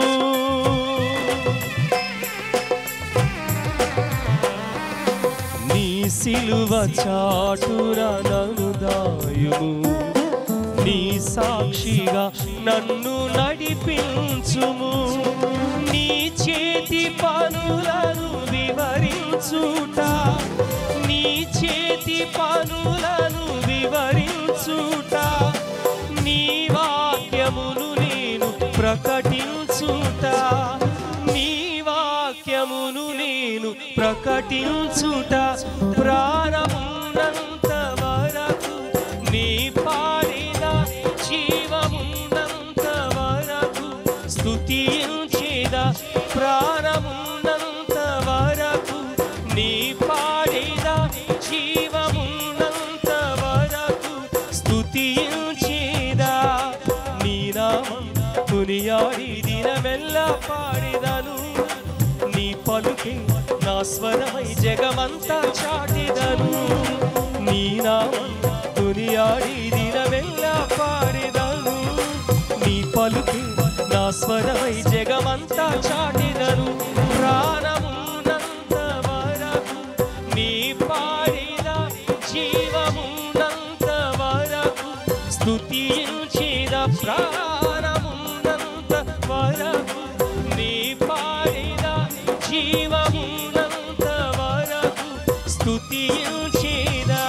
నీ సిలువ చాటున నన్ను దాయుము నీ సాక్షిగా నన్ను నడిపించుము నీ చేతి పనులను వివరించుట నీ చేతి పనులను వివరించుట నీ వాక్యమును నేను ప్రకటించుట నీ వాక్యమును నేను ప్రకటించుట ప్రాణమున్నంత వరకు నీ పాడిన జీవమున్నంత వరకు స్తుతించేదా ప్రాణమున్నంత వరకు నీ పాడిన జీవమున్నంత వరకు స్తుతించేదా నీ నామం కొనియాడి దినమెల్లా పాడిదను నీ పలుకే నా స్వరమై జగమంతా చాటిదను నీ నామం కొనియాడి దినమెల్లా పాడిదను నీ పలుకే నా స్వరమై జగమంతా చాటిదను ప్రాణమున్నంత వరకు నీ పాడిన జీవమున్నంత వరకు స్తుతించిన ప్రాణమున్నంత వరకు నీ పాడిన జీవమున్నంత వరకు స్తుతించిన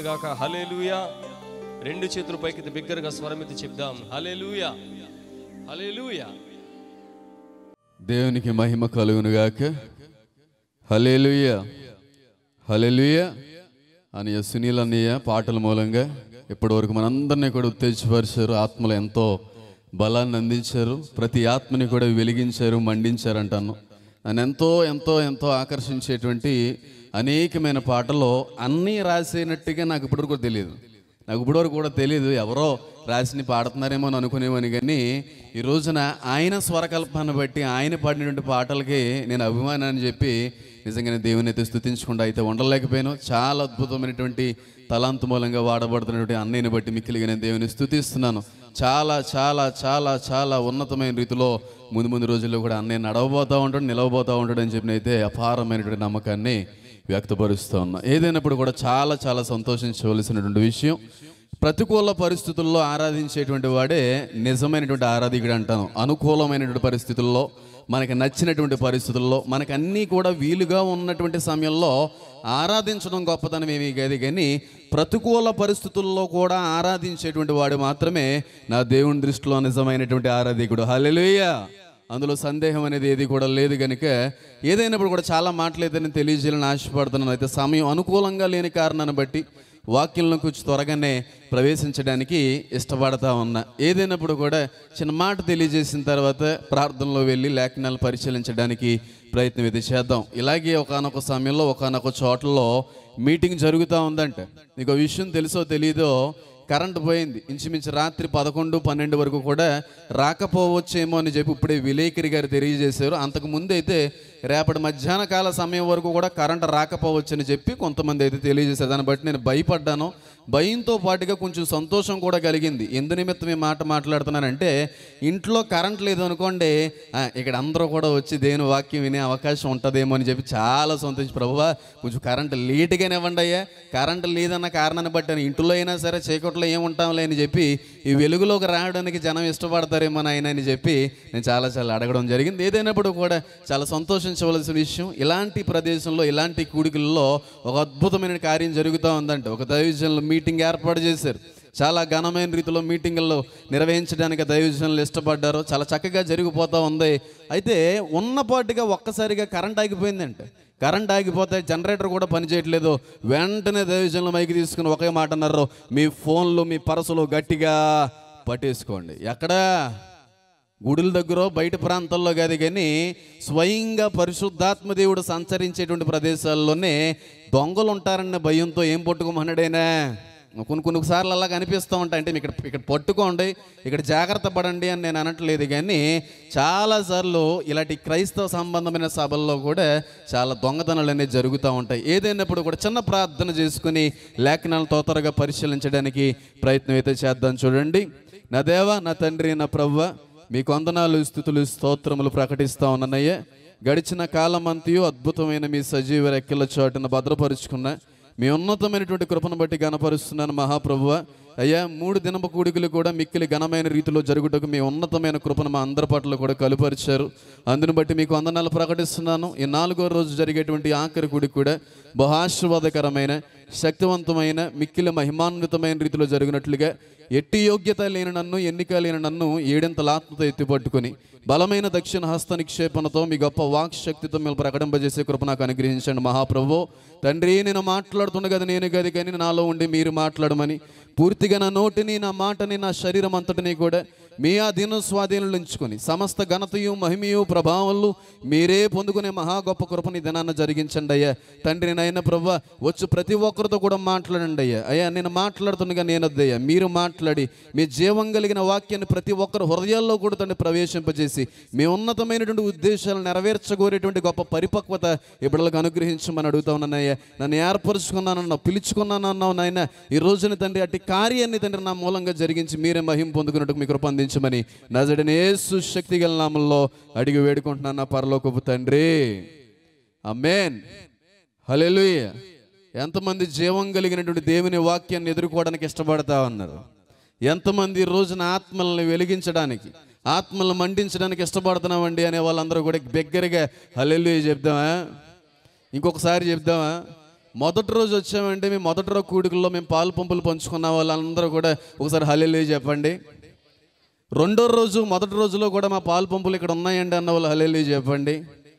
గాక. హల్లెలూయా. రెండు చేతులు పైకి బిగ్గరగా స్వరమెత్తి చెప్దాం. హల్లెలూయా, హల్లెలూయా. దేవునికి మహిమ కలుగునుగాక. హల్లెలూయా, హల్లెలూయా అని సునీల్ అన్నయ్య పాటల మూలంగా ఇప్పటివరకు మనందరినీ కూడా ఉత్తేజపరిచారు. ఆత్మలు ఎంతో బలాన్ని అందించారు. ప్రతి ఆత్మని కూడా వెలిగించారు, మండించారు అంటాను. నన్ను ఎంతో ఎంతో ఎంతో ఆకర్షించేటువంటి అనేకమైన పాటలు అన్నీ రాసేనట్టుగా నాకు ఇప్పటివరకు తెలియదు. ఎవరో రాసిని పాడుతున్నారేమో అని అనుకునేవాని. కానీ ఈ రోజున ఆయన స్వరకల్పాన్ని బట్టి ఆయన పాడినటువంటి పాటలకి నేను అభిమానాన్ని చెప్పి నిజంగానే దేవుని అయితే స్తుతించకుండా అయితే ఉండలేకపోయాను. చాలా అద్భుతమైనటువంటి తలాంతు మూలంగా వాడబడుతున్నటువంటి అన్నయ్యని బట్టి మిక్కిలిగా నేను దేవుని స్తుతిస్తున్నాను. చాలా చాలా చాలా చాలా ఉన్నతమైన రీతిలో ముందు రోజుల్లో కూడా అన్నయ్య నడవబోతూ ఉంటాడు, నిలవబోతూ ఉంటాడు అని చెప్పిన అయితే అపారమైనటువంటి నమ్మకాన్ని వ్యక్తపరుస్తూ ఉన్నా. ఏదైనప్పుడు కూడా చాలా చాలా సంతోషించవలసినటువంటి విషయం, ప్రతికూల పరిస్థితుల్లో ఆరాధించేటువంటి వాడే నిజమైనటువంటి ఆరాధికుడు అంటాను. అనుకూలమైనటువంటి పరిస్థితుల్లో, మనకి నచ్చినటువంటి పరిస్థితుల్లో, మనకు అన్నీ కూడా వీలుగా ఉన్నటువంటి సమయంలో ఆరాధించడం గొప్పతనం ఏమీ కాదు. కానీ ప్రతికూల పరిస్థితుల్లో కూడా ఆరాధించేటువంటి వాడు మాత్రమే నా దేవుని దృష్టిలో నిజమైనటువంటి ఆరాధికుడు. హల్లెలూయా. అందులో సందేహం అనేది ఏది కూడా లేదు. కనుక ఏదైనప్పుడు కూడా చాలా మాటలైతే నేను తెలియజేయాలని ఆశపడుతున్నాను. అయితే సమయం అనుకూలంగా లేని కారణాన్ని బట్టి వాక్యంలో కొంచెం త్వరగానే ప్రవేశించడానికి ఇష్టపడతా ఉన్నా. ఏదైనప్పుడు కూడా చిన్న మాట తెలియజేసిన తర్వాత ప్రార్థనలో వెళ్ళి లేఖనాలు పరిశీలించడానికి ప్రయత్నం అయితే చేద్దాం. ఇలాగే ఒకానొక సమయంలో ఒకానొక చోట్లలో మీటింగ్ జరుగుతూ ఉందంట. నీకు విషయం తెలుసో తెలీదో, కరెంటు పోయింది. ఇంచుమించు రాత్రి 11-12 వరకు కూడా రాకపోవచ్చేమో అని చెప్పి ఇప్పుడే విలేకరి గారు తెలియజేశారు. అంతకుముందు అయితే రేపటి మధ్యాహ్న కాల సమయం వరకు కూడా కరెంటు రాకపోవచ్చు అని చెప్పి కొంతమంది అయితే తెలియజేశారు. దాన్ని బట్టి నేను భయపడ్డాను. భయంతో పాటుగా కొంచెం సంతోషం కూడా కలిగింది. ఎందు నిమిత్తం ఈ మాట మాట్లాడుతున్నానంటే, ఇంట్లో కరెంట్ లేదు అనుకోండి, ఇక్కడ అందరూ కూడా వచ్చి దేవుని వాక్యం వినే అవకాశం ఉంటుందేమో అని చెప్పి చాలా సంతోషం. ప్రభువా కొంచెం కరెంటు లేటుగానే ఇవ్వండి అయ్యా, కరెంటు లేదన్న కారణాన్ని బట్టి ఇంట్లో అయినా సరే చీకట్లో ఏముంటాంలే అని చెప్పి ఈ వెలుగులోకి రావడానికి జనం ఇష్టపడతారేమో నాయన అని చెప్పి నేను చాలా అడగడం జరిగింది. ఏదైనప్పుడు కూడా చాలా సంతోషించవలసిన విషయం. ఇలాంటి ప్రదేశంలో, ఇలాంటి కూడికల్లో ఒక అద్భుతమైన కార్యం జరుగుతూ ఉందంటే, ఒక దైవజనులు మీటింగ్ ఏర్పాటు చేశారు. చాలా ఘనమైన రీతిలో మీటింగుల్లో నిర్వహించడానికి దైవజనులు ఇష్టపడ్డారు. చాలా చక్కగా జరిగిపోతూ ఉంది. అయితే ఉన్నపాటుగా ఒక్కసారిగా కరెంట్ ఆగిపోయిందంటే, కరెంట్ ఆగిపోతే జనరేటర్ కూడా పనిచేయట్లేదు. వెంటనే దైవజనులు మైకి తీసుకుని ఒకే మాట అన్నారు, మీ ఫోన్లు, మీ పర్సులు గట్టిగా పట్టేసుకోండి. ఎక్కడ? గుడుల దగ్గర, బయట ప్రాంతాల్లో కాదు, కానీ స్వయంగా పరిశుద్ధాత్మ దేవుడు సంచరించేటువంటి ప్రదేశాల్లోనే దొంగలు ఉంటారన్న భయంతో ఏం పట్టుకోమన్నాడైనా. కొన్నిసార్లు అలా కనిపిస్తూ ఉంటాయి. అంటే ఇక్కడ పట్టుకోండి, ఇక్కడ జాగ్రత్త పడండి అని నేను అనట్లేదు. కానీ చాలాసార్లు ఇలాంటి క్రైస్తవ సంబంధమైన సభల్లో కూడా చాలా దొంగతనాలు అనేవి జరుగుతూ ఉంటాయి. ఏదైనప్పుడు కూడా చిన్న ప్రార్థన చేసుకుని లేఖనాలతో త్వరగా పరిశీలించడానికి ప్రయత్నం అయితే చేద్దాం. చూడండి. నా దేవా, నా తండ్రి, నా ప్రభువా, మీకు వందనాలు, స్తుతులు, స్తోత్రములు ప్రకటిస్తూ ఉన్నానయ్య. గడిచిన కాలమంతయు అద్భుతమైన మీ సజీవ రెక్కల చోటును భద్రపరుచుకున్న మీ ఉన్నతమైనటువంటి కృపను బట్టి గణపరుస్తున్నాను మహాప్రభువా. అయ్యా, 3 దినపు కూడికలు కూడా మిక్కిలి ఘనమైన రీతిలో జరుగుటకు మీ ఉన్నతమైన కృపను మా అందరి పట్ల కూడా కలుపరిచారు. అందుని బట్టి మీకు వందనాలు ప్రకటిస్తున్నాను. ఈ 4వ రోజు జరిగేటువంటి ఆఖరి కూడిక కూడా బహాశీర్వాదకరమైన, శక్తివంతమైన, మిక్కిలి మహిమాన్వితమైన రీతిలో జరిగినట్లుగా ఎట్టి యోగ్యత లేని నన్ను, ఎన్నిక లేని నన్ను 7 ఆత్మతో ఎత్తిపట్టుకుని బలమైన దక్షిణ హస్త నిక్షేపణతో మీ గొప్ప వాక్ శక్తితో మీరు ప్రకటింపజేసే కృప నాకు అనుగ్రహించండి మహాప్రభు. తండ్రి, నేను మాట్లాడుతున్న కదా నేను కాదు, కానీ నాలో ఉండి మీరు మాట్లాడమని, పూర్తిగా నా నోటిని, నా మాటని, నా శరీరం అంతటిని కూడా మీ అధీన స్వాధీనంలో ఉంచుకొని సమస్త ఘనతయు, మహిమయు, ప్రభావాలు మీరే పొందుకునే మహా గొప్ప కృపని దినాన్ని జరిగించండి అయ్యా. తండ్రి నాయన ప్రభువా, వచ్చు ప్రతి ఒక్కరితో కూడా మాట్లాడండి అయ్యా. అయ్యా, నేను మాట్లాడుతుండగా నేనొద్దయ్యా, మీరు మాట్లాడి మీ జీవం కలిగిన వాక్యాన్ని ప్రతి ఒక్కరు హృదయాల్లో కూడా తండ్రి ప్రవేశింపజేసి మీ ఉన్నతమైనటువంటి ఉద్దేశాలు నెరవేర్చగోరేటువంటి గొప్ప పరిపక్వత ఇప్పటికి అనుగ్రహించమని అడుగుతా ఉన్నానయ్యా. నన్ను ఏర్పరుచుకున్నానన్నావు, పిలుచుకున్నానన్నావు నాయన. ఈ రోజున తండ్రి అట్టి కార్యాన్ని తండ్రి నా మూలంగా జరిగించి మీరే మహిమ పొందుకున్నట్టు మీ కృప అందించమని నజరేయుడైన యేసు శక్తి గల నామములో అడిగి వేడుకుంటున్నాను నా పరలోకపు తండ్రి. ఆమేన్. హల్లెలూయా. ఎంతమంది జీవం కలిగినటువంటి దేవుని వాక్యాన్ని ఎదుర్కోవడానికి ఇష్టపడతా ఉన్నారు? ఎంతమంది ఈ రోజున ఆత్మలను వెలిగించడానికి, ఆత్మలను మండించడానికి ఇష్టపడుతున్నామండి అనే వాళ్ళందరూ కూడా బిగ్గరగా హల్లెలూయా చెప్దామా? ఇంకొకసారి చెప్దామా? మొదటి రోజు వచ్చామంటే మేము మొదటి రోజు కూడికల్లో మేము పాలు పంపులు పంచుకున్న వాళ్ళందరూ కూడా ఒకసారి హల్లెలూయా చెప్పండి. రెండో రోజు మొదటి రోజులో కూడా మా పాలు పంపులు ఇక్కడ ఉన్నాయండి అన్న వాళ్ళు హల్లెలూయా చెప్పండి.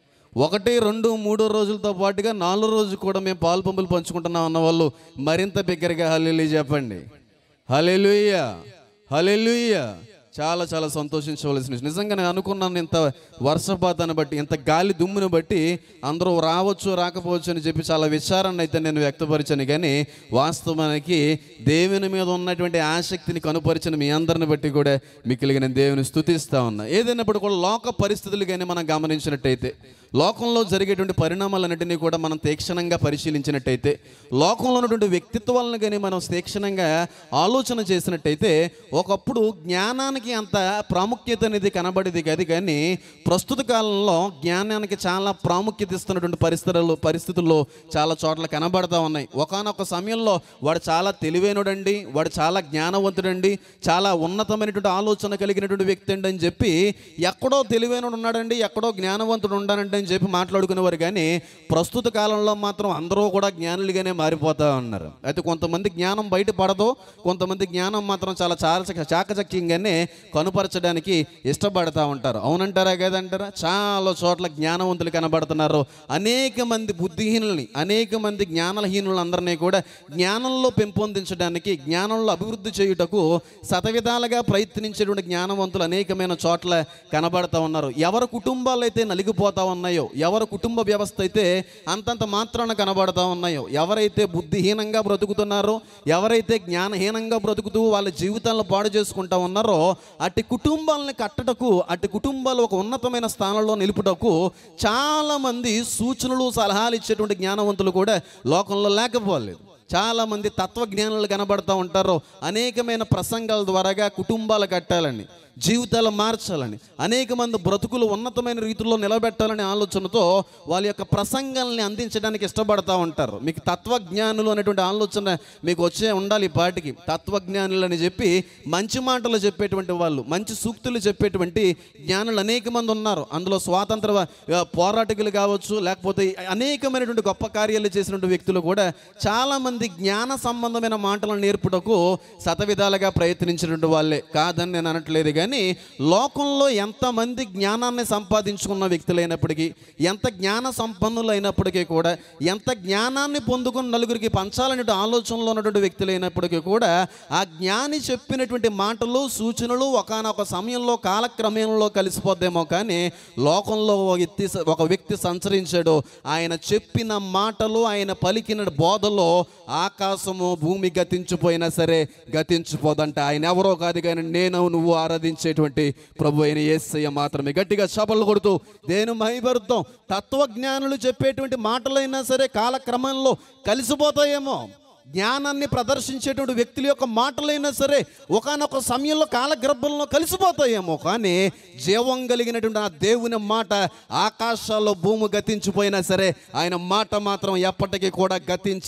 1, 2, 3 రోజులతో పాటుగా 4 రోజు కూడా మేము పాలు పంపులు పంచుకుంటున్నాం అన్న వాళ్ళు మరింత బిగ్గరగా హల్లెలూయా చెప్పండి. హల్లెలూయా, హల్లెలూయా. చాలా చాలా సంతోషించవలసిన విషయం. నిజంగా నేను అనుకున్నాను, ఇంత వర్షపాతాన్ని బట్టి, ఇంత గాలి దుమ్ముని బట్టి అందరూ రావచ్చు రాకపోవచ్చు అని చెప్పి చాలా విచారాన్ని అయితే నేను వ్యక్తపరిచాను. కానీ వాస్తవానికి దేవుని మీద ఉన్నటువంటి ఆసక్తిని కనుపరిచిన మీ అందరిని బట్టి కూడా మిక్కిలిగా నేను దేవుని స్తుతిస్తూ ఉన్నా. ఏదైనప్పుడు కూడా లోక పరిస్థితులు కానీ మనం గమనించినట్టయితే, లోకంలో జరిగేటువంటి పరిణామాలన్నింటినీ కూడా మనం తీక్షణంగా పరిశీలించినట్టయితే, లోకంలో ఉన్నటువంటి వ్యక్తిత్వాలను కానీ మనం తీక్షణంగా ఆలోచన చేసినట్టయితే, ఒకప్పుడు జ్ఞానానికి అంత ప్రాముఖ్యత అనేది కనబడేది కాదు. కానీ ప్రస్తుత కాలంలో జ్ఞానానికి చాలా ప్రాముఖ్యత ఇస్తున్నటువంటి పరిస్థితుల్లో చాలా చోట్ల కనబడతా ఉన్నాయి. ఒకానొక సమయంలో వాడు చాలా తెలివైనడండి, వాడు చాలా జ్ఞానవంతుడండి, చాలా ఉన్నతమైనటువంటి ఆలోచన కలిగినటువంటి వ్యక్తి అండి అని చెప్పి, ఎక్కడో తెలివైనడు ఉన్నాడండి, ఎక్కడో జ్ఞానవంతుడు ఉన్నాడంటే అని చెప్పి మాట్లాడుకునేవారు. కానీ ప్రస్తుత కాలంలో మాత్రం అందరూ కూడా జ్ఞానులుగానే మారిపోతూ ఉన్నారు. అయితే కొంతమంది జ్ఞానం బయటపడదు, కొంతమంది జ్ఞానం మాత్రం చాలా చాకచక్యంగానే కనుపరచడానికి ఇష్టపడతా ఉంటారు. అవునంటారా కదంటారా? చాలా చోట్ల జ్ఞానవంతులు కనబడుతున్నారు. అనేక మంది బుద్ధిహీనుల్ని, అనేక మంది జ్ఞానహీనులందరినీ కూడా జ్ఞానంలో పెంపొందించడానికి, జ్ఞానంలో అభివృద్ధి చేయుటకు శతవిధాలుగా ప్రయత్నించేటువంటి జ్ఞానవంతులు అనేకమైన చోట్ల కనబడతా ఉన్నారు. ఎవరి కుటుంబాలు అయితే నలిగిపోతా ఉన్నాయో, ఎవరి కుటుంబ వ్యవస్థ అయితే అంతంత మాత్రాన కనబడతా ఉన్నాయో, ఎవరైతే బుద్ధిహీనంగా బ్రతుకుతున్నారో, ఎవరైతే జ్ఞానహీనంగా బ్రతుకుతూ వాళ్ళ జీవితాలను పాడు చేసుకుంటా ఉన్నారో, అట్టి కుటుంబాలను కట్టటకు, అట్టి కుటుంబాలు ఒక ఉన్నతమైన స్థానంలో నిలుపుటకు చాలామంది సూచనలు సలహాలు ఇచ్చేటువంటి జ్ఞానవంతులు కూడా లోకంలో లేకపోలేదు. చాలామంది తత్వజ్ఞానులు కనబడుతూ ఉంటారు. అనేకమైన ప్రసంగాల ద్వారాగా కుటుంబాలు కట్టాలని, జీవితాలు మార్చాలని, అనేక మంది బ్రతుకులు ఉన్నతమైన రీతిలో నిలబెట్టాలనే ఆలోచనతో వాళ్ళ యొక్క ప్రసంగాల్ని అందించడానికి ఇష్టపడతా ఉంటారు. మీకు తత్వజ్ఞానులు అనేటువంటి ఆలోచన మీకు వచ్చే ఉండాలి. ఈ పాటికి తత్వజ్ఞానులు అని చెప్పి మంచి మాటలు చెప్పేటువంటి వాళ్ళు, మంచి సూక్తులు చెప్పేటువంటి జ్ఞానులు అనేక మంది ఉన్నారు. అందులో స్వాతంత్ర పోరాటకులు కావచ్చు, లేకపోతే అనేకమైనటువంటి గొప్ప కార్యాలు చేసినటువంటి వ్యక్తులు కూడా చాలామంది జ్ఞాన సంబంధమైన మాటలను నేర్పుటకు శతవిధాలుగా ప్రయత్నించినటువంటి వాళ్ళే. కాదని నేను అనట్లేదు. కానీ లోకంలో ఎంతమంది జ్ఞానాన్ని సంపాదించుకున్న వ్యక్తులైనప్పటికీ, ఎంత జ్ఞాన సంపన్నులు అయినప్పటికీ కూడా, ఎంత జ్ఞానాన్ని పొందుకుని నలుగురికి పంచాలనే ఆలోచనలో ఉన్నటువంటి వ్యక్తులైనప్పటికీ కూడా, ఆ జ్ఞాని చెప్పినటువంటి మాటలు, సూచనలు ఒకానొక సమయంలో కాలక్రమంలో కలిసిపోద్దేమో. కానీ లోకంలో ఒక వ్యక్తి సంచరించాడు, ఆయన చెప్పిన మాటలు, ఆయన పలికిన బోధలో ఆకాశము భూమి గతించిపోయినా సరే గతించిపోదంట. ఆయన ఎవరో కాదు కానీ నేను నువ్వు ఆరాధించేటువంటి ప్రభు అయిన యేసయ్య మాత్రమే. గట్టిగా చప్పట్లు కొడుతూ దేని మహిమపరుద్దాం. తత్వజ్ఞానులు చెప్పేటువంటి మాటలైనా సరే కాలక్రమంలో కలిసిపోతాయేమో, జ్ఞానాన్ని ప్రదర్శించేటువంటి వ్యక్తుల యొక్క మాటలైనా సరే ఒకానొక సమయంలో కాలగర్భంలో కలిసిపోతాయేమో. కానీ జీవం కలిగినటువంటి ఆ దేవుని మాట ఆకాశాల్లో భూమి గతించిపోయినా సరే ఆయన మాట మాత్రం ఎప్పటికీ కూడా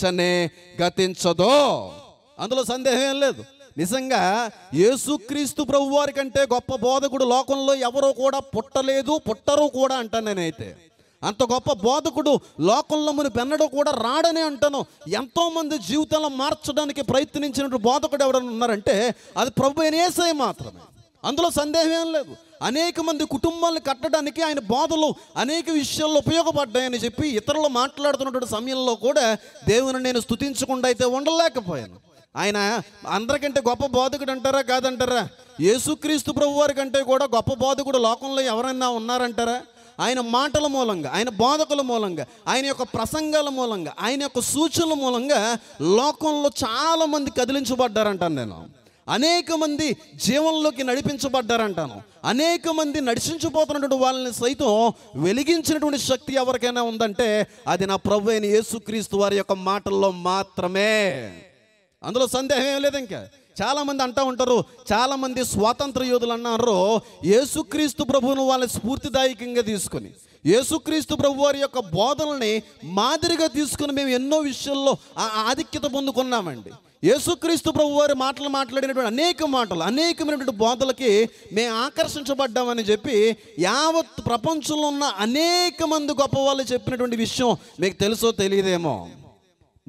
గతించదో. అందులో సందేహం ఏం లేదు. నిజంగా యేసుక్రీస్తు ప్రభు వారి కంటే గొప్ప బోధకుడు లోకంలో ఎవరో కూడా పుట్టలేదు, పుట్టరు కూడా అంటాను నేనైతే. అంత గొప్ప బోధకుడు లోకంలో ముని పెన్నడో కూడా రాడనే అంటాను. ఎంతోమంది జీవితాలను మార్చడానికి ప్రయత్నించినటువంటి బోధకుడు ఎవరైనా ఉన్నారంటే అది ప్రభు అయిన యేసయ్య మాత్రమే. అందులో సందేహం ఏం లేదు. అనేక మంది కుటుంబాలను కట్టడానికి ఆయన బోధలు అనేక విషయాల్లో ఉపయోగపడ్డాయని చెప్పి ఇతరులు మాట్లాడుతున్నటువంటి సమయంలో కూడా దేవుని నేను స్తుతించకుండా అయితే ఉండలేకపోయాను. ఆయన అందరికంటే గొప్ప బోధకుడు అంటారా కాదంటారా? యేసుక్రీస్తు ప్రభు వారి కంటే కూడా గొప్ప బోధకుడు లోకంలో ఎవరైనా ఉన్నారంటారా? ఆయన మాటల మూలంగా, ఆయన బోధకుల మూలంగా, ఆయన యొక్క ప్రసంగాల మూలంగా, ఆయన యొక్క సూచనల మూలంగా లోకంలో చాలామంది కదిలించబడ్డారంటాను నేను. అనేక మంది జీవంలోకి నడిపించబడ్డారంటాను. అనేక మంది నడిచించిపోతున్నటువంటి వాళ్ళని సైతం వెలిగించినటువంటి శక్తి ఎవరికైనా ఉందంటే అది నా ప్రభు అయిన యేసుక్రీస్తు వారి యొక్క మాటల్లో మాత్రమే. అందులో సందేహం ఏం లేదు. ఇంకా చాలామంది అంటూ ఉంటారు, చాలామంది స్వాతంత్ర యోధులు అన్నారు యేసుక్రీస్తు ప్రభువును వాళ్ళ స్ఫూర్తిదాయకంగా తీసుకొని, యేసుక్రీస్తు ప్రభు వారి యొక్క బోధనల్ని మాదిరిగా తీసుకుని మేము ఎన్నో విషయాల్లో ఆధిక్యత పొందుకున్నామండి. యేసుక్రీస్తు ప్రభు వారి మాట్లాడినటువంటి అనేక మాటలు, అనేకమైనటువంటి బోధలకి మేము ఆకర్షించబడ్డామని చెప్పి యావత్ ప్రపంచంలో ఉన్న అనేక మంది గొప్ప వాళ్ళు చెప్పినటువంటి విషయం మీకు తెలుసో తెలియదేమో.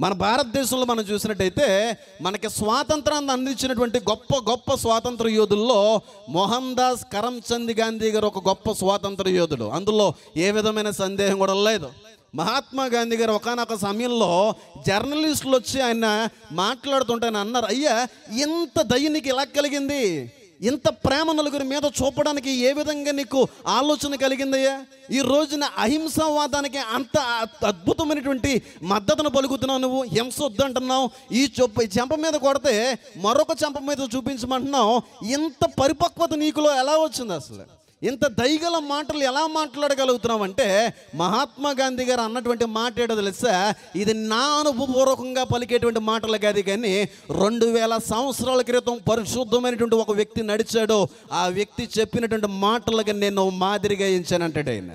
మన భారతదేశంలో మనం చూసినట్టయితే మనకి స్వాతంత్రాన్ని అందించినటువంటి గొప్ప గొప్ప స్వాతంత్ర యోధుల్లో మోహన్ దాస్ కరమ్చంద్ గాంధీ గారు ఒక గొప్ప స్వాతంత్ర యోధుడు, అందులో ఏ విధమైన సందేహం కూడా లేదు. మహాత్మా గాంధీ గారు ఒకానొక సమయంలో జర్నలిస్టులు వచ్చి ఆయన మాట్లాడుతుంటే ఆయన అన్నారు, అయ్యా ఇంత దయ నీకు ఎలా కలిగింది, ఇంత ప్రేమ నలుగురి మీద చూపడానికి ఏ విధంగా నీకు ఆలోచన కలిగిందయ్యా, ఈ రోజున అహింసావాదానికి అంత అద్భుతమైనటువంటి మద్దతును పలుకుతున్నావు, నువ్వు హింస వద్దంటున్నావు, ఈ చెంప మీద కొడితే మరొక చెంప మీద చూపించమంటున్నావు, ఇంత పరిపక్వత నీకులో ఎలా వచ్చింది, అసలు ఇంత దయగల మాటలు ఎలా మాట్లాడగలుగుతున్నావు అంటే మహాత్మా గాంధీ గారు అన్నటువంటి మాట ఏదో తెలుసా, ఇది నా అనుభవపూర్వకంగా పలికేటువంటి మాటలు కాదు, కానీ 2000 సంవత్సరాల క్రితం పరిశుద్ధమైనటువంటి ఒక వ్యక్తి నడిచాడు, ఆ వ్యక్తి చెప్పినటువంటి మాటలుగా నేను మాదిరిగా ఎంచానంటాడు ఆయన.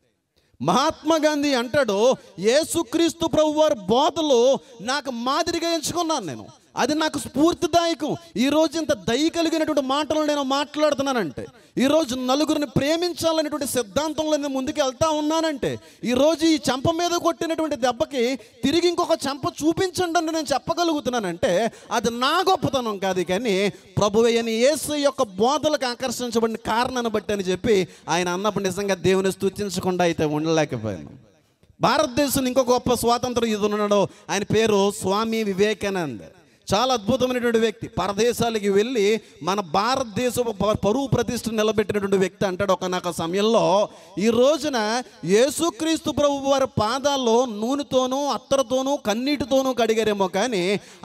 మహాత్మా గాంధీ అంటాడు, యేసుక్రీస్తు ప్రభువారి బోధలు నాకు మాదిరిగా ఎంచుకున్నాను నేను, అది నాకు స్ఫూర్తిదాయకం. ఈరోజు ఇంత దయ కలిగినటువంటి మాటలు నేను మాట్లాడుతున్నానంటే, ఈరోజు నలుగురిని ప్రేమించాలనేటువంటి సిద్ధాంతంలో నేను ముందుకు వెళ్తా ఉన్నానంటే, ఈరోజు ఈ చెంప మీద కొట్టినటువంటి దెబ్బకి తిరిగి ఇంకొక చెంప చూపించండి అని నేను చెప్పగలుగుతున్నానంటే అది నా గొప్పతనం కాదు, కానీ ప్రభువైన యేసు యొక్క బోధలకు ఆకర్షించబడిన కారణాన్ని బట్టి అని చెప్పి ఆయన అన్నప్పుడు నిజంగా దేవుని స్తుతించకుండా అయితే ఉండలేకపోయాను. భారతదేశం ఇంకొక గొప్ప స్వాతంత్ర యోధుడు ఉన్నాడు, ఆయన పేరు స్వామి వివేకానంద్. చాలా అద్భుతమైనటువంటి వ్యక్తి, పరదేశాలకి వెళ్ళి మన భారతదేశపు పరువు ప్రతిష్ఠ నిలబెట్టినటువంటి వ్యక్తి. అంటాడు ఒకనొక సమయంలో, ఈ రోజున యేసుక్రీస్తు ప్రభు వారి పాదాల్లో నూనెతోనూ అత్తరుతోనూ కన్నీటితోనూ కడిగారేమో, కానీ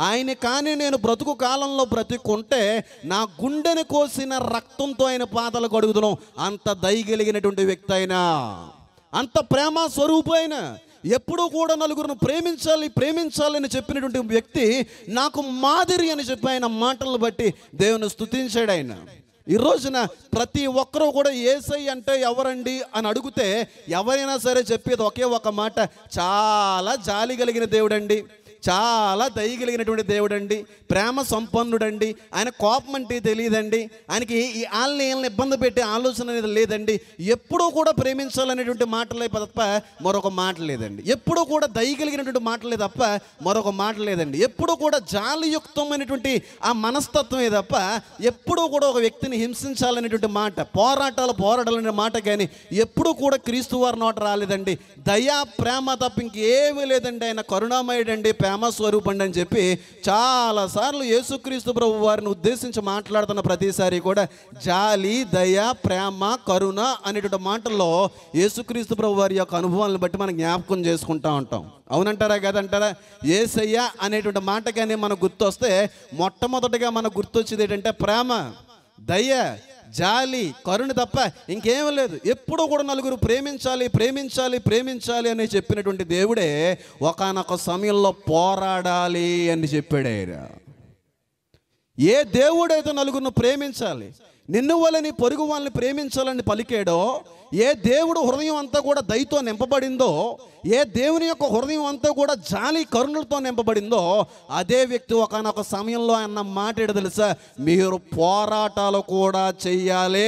నేను బ్రతుకు కాలంలో బ్రతుకుంటే నా గుండెని కోసిన రక్తంతో ఆయన పాదాలు కడుగుతున్నాం. అంత దయగలిగినటువంటి వ్యక్తి అయినా, అంత ప్రేమ స్వరూపైన, ఎప్పుడూ కూడా నలుగురిని ప్రేమించాలని చెప్పినటువంటి వ్యక్తి నాకు మాదిరి అని చెప్పి ఆయన మాటలను బట్టి దేవుని స్తుతించాడు ఆయన. ఈ రోజున ప్రతి ఒక్కరూ కూడా యేసయ్య అంటే ఎవరండి అని అడిగితే ఎవరైనా సరే చెప్పేది ఒకే ఒక మాట, చాలా జాలి కలిగిన దేవుడండి, చాలా దయగలిగినటువంటి దేవుడండి, ప్రేమ సంపన్నుడండి, ఆయన కోపం అంటే తెలియదండి, ఆయనకి వాళ్ళని ఇబ్బంది పెట్టే ఆలోచన అనేది లేదండి, ఎప్పుడూ కూడా ప్రేమించాలనేటువంటి మాటలే తప్ప మరొక మాట లేదండి, ఎప్పుడూ కూడా దయగలిగినటువంటి మాటలే తప్ప మరొక మాట లేదండి, ఎప్పుడూ కూడా జాలియుక్తమైనటువంటి ఆ మనస్తత్వమే తప్ప ఎప్పుడూ కూడా ఒక వ్యక్తిని హింసించాలనేటువంటి మాట, పోరాడాలనే మాట కానీ ఎప్పుడూ కూడా క్రీస్తు వారి నోట రాలేదండి. దయా ప్రేమ తప్ప ఇంకేమీ లేదండి, ఆయన కరుణామయుడండి, ప్రేమ స్వరూపండి అని చెప్పి చాలాసార్లు యేసుక్రీస్తు ప్రభు వారిని ఉద్దేశించి మాట్లాడుతున్న ప్రతిసారి కూడా జాలి, దయ, ప్రేమ, కరుణ అనేటువంటి మాటల్లో యేసుక్రీస్తు ప్రభు వారి యొక్క అనుభవాలను బట్టి మనం జ్ఞాపకం చేసుకుంటూ ఉంటాం. అవునంటారా కదంటారా? యేసయ్య అనేటువంటి మాట కానీ మనకు గుర్తొస్తే మొట్టమొదటిగా మనకు గుర్తొచ్చేది ఏంటంటే ప్రేమ, దయ, జాలి, కరుణ తప్ప ఇంకేమీ లేదు. ఎప్పుడూ కూడా నలుగురు ప్రేమించాలి అని చెప్పినటువంటి దేవుడే ఒకానొక సమయంలో పోరాడాలి అని చెప్పాడు ఆయన. ఏ దేవుడైతే నలుగురిని ప్రేమించాలి, నిన్ను వలని పొరుగు వాళ్ళని ప్రేమించాలని పలికాడో, ఏ దేవుడు హృదయం అంతా కూడా దయతో నింపబడిందో, ఏ దేవుని యొక్క హృదయం అంతా కూడా జాలి కరుణలతో నింపబడిందో, అదే వ్యక్తి ఒకనొక సమయంలో అన్న మాట ఏంటో తెలుసా, మీరు పోరాటాలు కూడా చెయ్యాలి,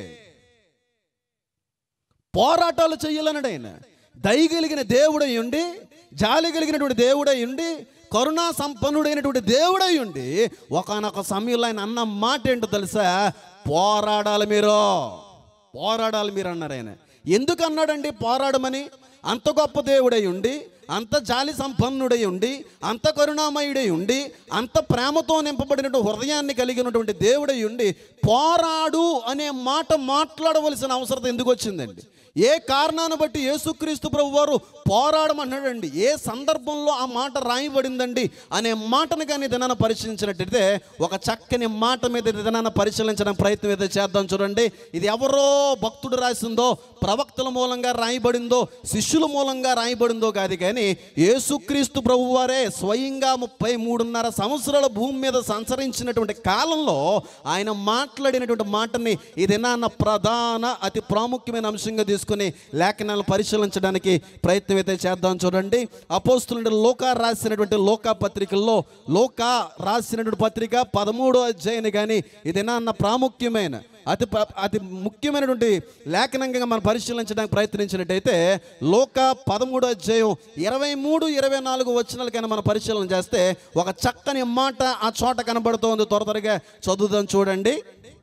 పోరాటాలు చెయ్యాలన్నాడు ఆయన. దయగలిగిన దేవుడై ఉండి, జాలి కలిగినటువంటి దేవుడై ఉండి, కరుణా సంపన్నుడైనటువంటి దేవుడై ఉండి ఒకనొక సమయంలో ఆయన అన్న మాట ఏంటో తెలుసా, పోరాడాలి మీరు అన్నారు ఆయన. ఎందుకు అన్నాడండి పోరాడమని? అంత గొప్ప దేవుడై ఉండి, అంత జాలి సంపన్నుడై ఉండి, అంత కరుణామయుడై ఉండి, అంత ప్రేమతో నింపబడినటువంటి హృదయాన్ని కలిగినటువంటి దేవుడై ఉండి పోరాడు అనే మాట మాట్లాడవలసిన అవసరం ఎందుకు వచ్చిందండి? ఏ కారణాన్ని బట్టి యేసుక్రీస్తు ప్రభు వారు పోరాడమన్నాడండి? ఏ సందర్భంలో ఆ మాట రాయబడిందండి అనే మాటను కానీ దినాన్ని పరిశీలించినట్టయితే ఒక చక్కని మాట మీద దినాన్ని పరిశీలించడానికి ప్రయత్నం అయితే చేద్దాం. చూడండి, ఇది ఎవరో భక్తుడు రాసిందో, ప్రవక్తల మూలంగా రాయబడిందో, శిష్యుల మూలంగా రాయబడిందో కాదు, కానీ యేసుక్రీస్తు ప్రభు వారే స్వయంగా 33.5 సంవత్సరాల భూమి మీద సంచరించినటువంటి కాలంలో ఆయన మాట్లాడినటువంటి మాటని ఈ దినాన్న ప్రధాన అతి ప్రాముఖ్యమైన అంశంగా చేసుకుని లేఖనాలను పరిశీలించడానికి ప్రయత్నం అయితే చేద్దాం. చూడండి, అపోస్తులుడైన లూకా రాసినటువంటి లూకా పత్రికల్లో లూకా రాసినటువంటి పత్రిక 13వ అధ్యాయం కానీ ఇదేనా అన్న ప్రాముఖ్యమైన అతి ముఖ్యమైనటువంటి లేఖనంగా మనం పరిశీలించడానికి ప్రయత్నించినట్టయితే లూకా 13వ అధ్యాయం 23-24 వచనాలకైనా మనం పరిశీలన చేస్తే ఒక చక్కని మాట ఆ చోట కనబడుతోంది. త్వరగా చదువుదాం. చూడండి.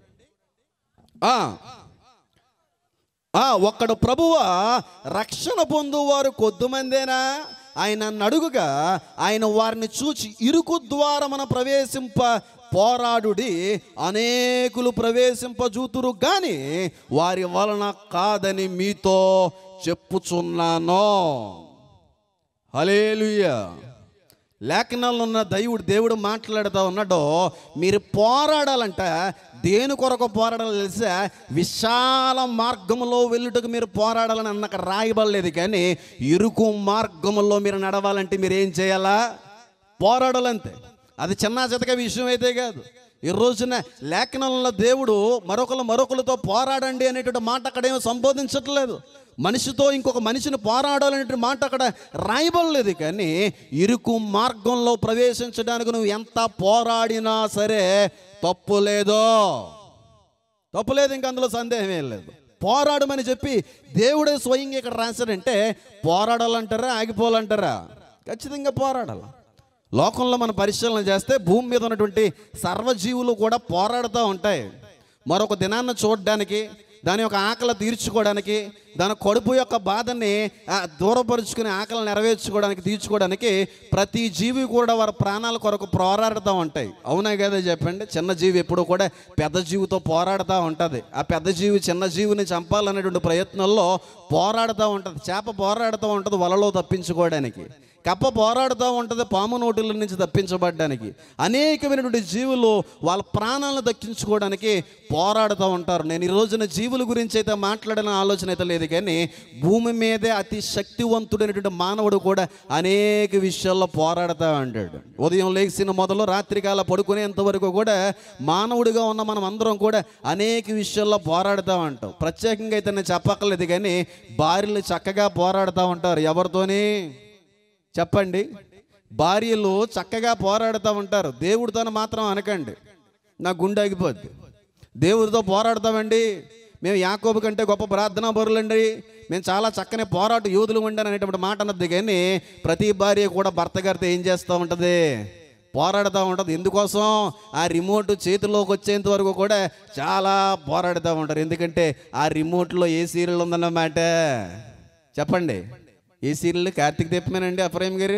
ఒక్కడు ప్రభువా రక్షణ పొందువారు కొద్దిమందేనా ఆయన అడుగుగా ఆయన వారిని చూచి ఇరుకు ద్వారమున ప్రవేశింప పోరాడుడి, అనేకులు ప్రవేశింపజూతురు గాని వారి వలన కాదని మీతో చెప్పుచున్నాను. హల్లెలూయా. లేఖనాల్లో ఉన్న దేవుడు మాట్లాడుతూ ఉన్నాడో, మీరు పోరాడాలంట. దేని కొరకు పోరాడాలి తెలిసా? విశాల మార్గంలో వెళ్ళుటకు మీరు పోరాడాలని అన్నక రాయబడలేదు, కానీ ఇరుకు మార్గంలో మీరు నడవాలంటే మీరు ఏం చేయాలా? పోరాడాలంతే. అది చిన్న చితక విషయం అయితే కాదు. ఈ రోజున లేఖనంలో దేవుడు మరొకరితో పోరాడండి అనేటువంటి మాట అక్కడేమో సంబోధించట్లేదు. మనిషితో ఇంకొక మనిషిని పోరాడాలనే మాట అక్కడ రాయబడలేదు, కానీ ఇరుకు మార్గంలో ప్రవేశించడానికి నువ్వు ఎంత పోరాడినా సరే తప్పులేదు. ఇంక అందులో సందేహం ఏం లేదు. పోరాడమని చెప్పి దేవుడే స్వయంగా ఇక్కడ రాశాడంటే పోరాడాలంటారా, ఆగిపోవాలంటారా? ఖచ్చితంగా పోరాడాలి. లోకంలో మనం పరిశీలన చేస్తే భూమి మీద ఉన్నటువంటి సర్వజీవులు కూడా పోరాడుతూ ఉంటాయి. మరొక దినాన్ని చూడడానికి, దాని యొక్క ఆకలి తీర్చుకోవడానికి, దాని కడుపు యొక్క బాధని దూరపరుచుకుని ఆకలి నెరవేర్చుకోవడానికి, తీర్చుకోవడానికి ప్రతి జీవి కూడా వారి ప్రాణాల కొరకు పోరాడుతూ ఉంటాయి. అవునా కదా చెప్పండి? చిన్న జీవి ఎప్పుడు కూడా పెద్ద జీవితో పోరాడుతూ ఉంటుంది. ఆ పెద్ద జీవి చిన్న జీవిని చంపాలనేటువంటి ప్రయత్నంలో పోరాడుతూ ఉంటుంది. చేప పోరాడుతూ ఉంటుంది వలలో తప్పించుకోవడానికి, కప్ప పోరాడుతూ ఉంటుంది పాము నోటుల నుంచి తప్పించబడ్డానికి. అనేకమైనటువంటి జీవులు వాళ్ళ ప్రాణాలను దక్కించుకోవడానికి పోరాడుతూ ఉంటారు. నేను ఈ రోజున జీవుల గురించి అయితే మాట్లాడిన ఆలోచన అయితే లేదు, కానీ భూమి మీదే అతి శక్తివంతుడైనటువంటి మానవుడు కూడా అనేక విషయాల్లో పోరాడుతూ ఉంటాడు. ఉదయం లేచిన మొదలు రాత్రికాల పడుకునేంత వరకు కూడా మానవుడిగా ఉన్న మనం అందరం కూడా అనేక విషయాల్లో పోరాడుతూ ఉంటాం. ప్రత్యేకంగా అయితే నేను చెప్పక్కర్లేదు, కానీ భార్యలు చక్కగా పోరాడుతూ ఉంటారు. ఎవరితోని చెప్పండి? భార్యలు చక్కగా పోరాడుతూ ఉంటారు. దేవుడితో మాత్రం అనకండి, నా గుండె ఆగిపోద్ది. దేవుడితో పోరాడతామండి, మేము యాకోబు కంటే గొప్ప ప్రార్థనా పరులండి, మేము చాలా చక్కని పోరాట యోధులు ఉండి అనేటువంటి మాట అన్నది, కానీ ప్రతి భార్య కూడా భర్త గారితో ఏం చేస్తూ ఉంటుంది? పోరాడుతూ ఉంటుంది. ఎందుకోసం? ఆ రిమోట్ చేతిలోకి వచ్చేంత వరకు కూడా చాలా పోరాడుతూ ఉంటారు. ఎందుకంటే ఆ రిమోట్లో ఏ సీరియల్ ఉందన్నమాట? చెప్పండి. ఏ సీరియల్? కార్తీక్ దీపమేనండి, అఫ్రహీం గారు.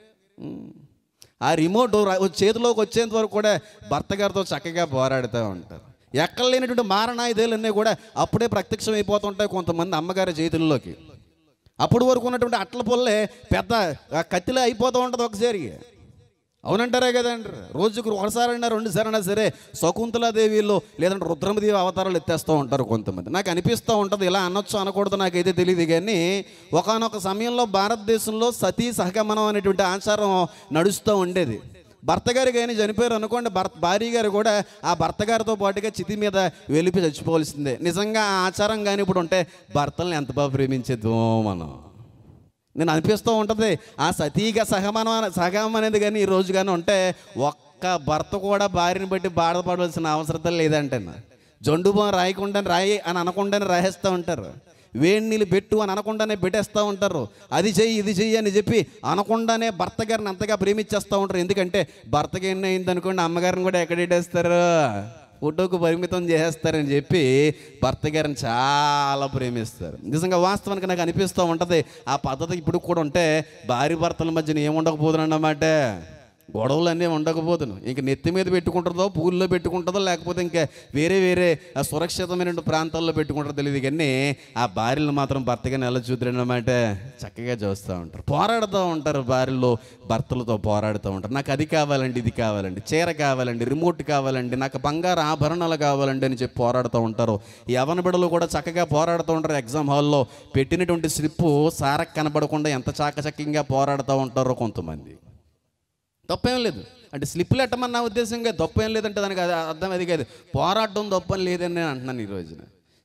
ఆ రిమోట్ చేతిలోకి వచ్చేంత వరకు కూడా భర్త గారితో చక్కగా పోరాడుతూ ఉంటారు. ఎక్కడ లేనటువంటి మారణాయుధాలన్నీ కూడా అప్పుడే ప్రత్యక్షం అయిపోతుంటాయి కొంతమంది అమ్మగారి చేతుల్లోకి. అప్పుడు వరకు ఉన్నటువంటి అట్ల పొల్లే పెద్ద కత్తిలో అయిపోతూ ఉంటుంది ఒకసారి. అవునంటారా కదండి? రోజుకు ఒకసారైనా రెండుసారైనా సరే శకుంతలాదేవిలో లేదంటే రుద్రమదేవి అవతారాలు ఎత్తేస్తూ ఉంటారు కొంతమంది. నాకు అనిపిస్తూ ఉంటుంది, ఇలా అనొచ్చు అనకూడదు నాకైతే తెలియదు, కానీ ఒకానొక సమయంలో భారతదేశంలో సతీ సహగమనం అనేటువంటి ఆచారం నడుస్తూ ఉండేది. భర్త గారు కానీ చనిపోయారు అనుకోండి, భార్య గారు కూడా ఆ భర్త గారితో పాటుగా చితి మీద వెళ్ళిపోయి చచ్చిపోవలసిందే. నిజంగా ఆ ఆచారం కానీ ఇప్పుడు ఉంటే భర్తల్ని ఎంత బాగా ప్రేమించేద్దాం మనం. నేను అనిపిస్తూ ఉంటుంది ఆ సతీగా సహగమనం అనేది కానీ ఈ రోజు కానీ ఉంటే ఒక్క భర్త కూడా భార్యని బట్టి బాధపడవలసిన అవసరం లేదంటే. జొండు బాం రాయకుండానే రాయి అని అనకుండానే రాయేస్తూ ఉంటారు. వేడి నీళ్ళు పెట్టు అని అనకుండానే పెట్టేస్తూ ఉంటారు. అది చెయ్యి ఇది చెయ్యి అని చెప్పి అనకుండానే భర్త గారిని అంతగా ప్రేమించేస్తూ ఉంటారు. ఎందుకంటే భర్తకి ఎన్ని అయింది అనుకోండి, అమ్మగారిని కూడా ఎక్కడెట్టేస్తారు, ఫోటోకు పరిమితం చేసేస్తారని చెప్పి భర్త గారిని చాలా ప్రేమిస్తారు. నిజంగా వాస్తవానికి నాకు అనిపిస్తూ ఉంటుంది ఆ పద్ధతి ఇప్పుడు కూడా ఉంటే భార్య భర్తల మధ్యన ఏముండకపోతుందన్నమాట. గొడవలు అన్నీ ఉండకపోతున్నాం. ఇంక నెత్తి మీద పెట్టుకుంటుందో, పూల్లో పెట్టుకుంటుందో, లేకపోతే ఇంకా వేరే సురక్షితమైన ప్రాంతాల్లో పెట్టుకుంటారో తెలియదు, కానీ ఆ భార్యలు మాత్రం భర్తగా నెల చూద్దరన్నమాట చక్కగా చూస్తూ ఉంటారు. పోరాడుతూ ఉంటారు భార్యలు భర్తలతో పోరాడుతూ ఉంటారు. నాకు అది కావాలండి, ఇది కావాలండి, చీర కావాలండి, రిమోట్ కావాలండి, నాకు బంగారు ఆభరణాలు కావాలండి అని చెప్పి పోరాడుతూ ఉంటారు. యవ్వన బిడ్డలు కూడా చక్కగా పోరాడుతూ ఉంటారు. ఎగ్జామ్ హాల్లో పెట్టినటువంటి స్లిప్పు సారకు కనబడకుండా ఎంత చాకచక్యంగా పోరాడుతూ ఉంటారో కొంతమంది. తప్పేం లేదు అంటే స్లిప్లు ఎట్టమని నా ఉద్దేశంగా తప్పేం లేదంటే దానికి అది అర్థం అది కాదు. పోరాటం తప్పని లేదని నేను అంటున్నాను. ఈ రోజున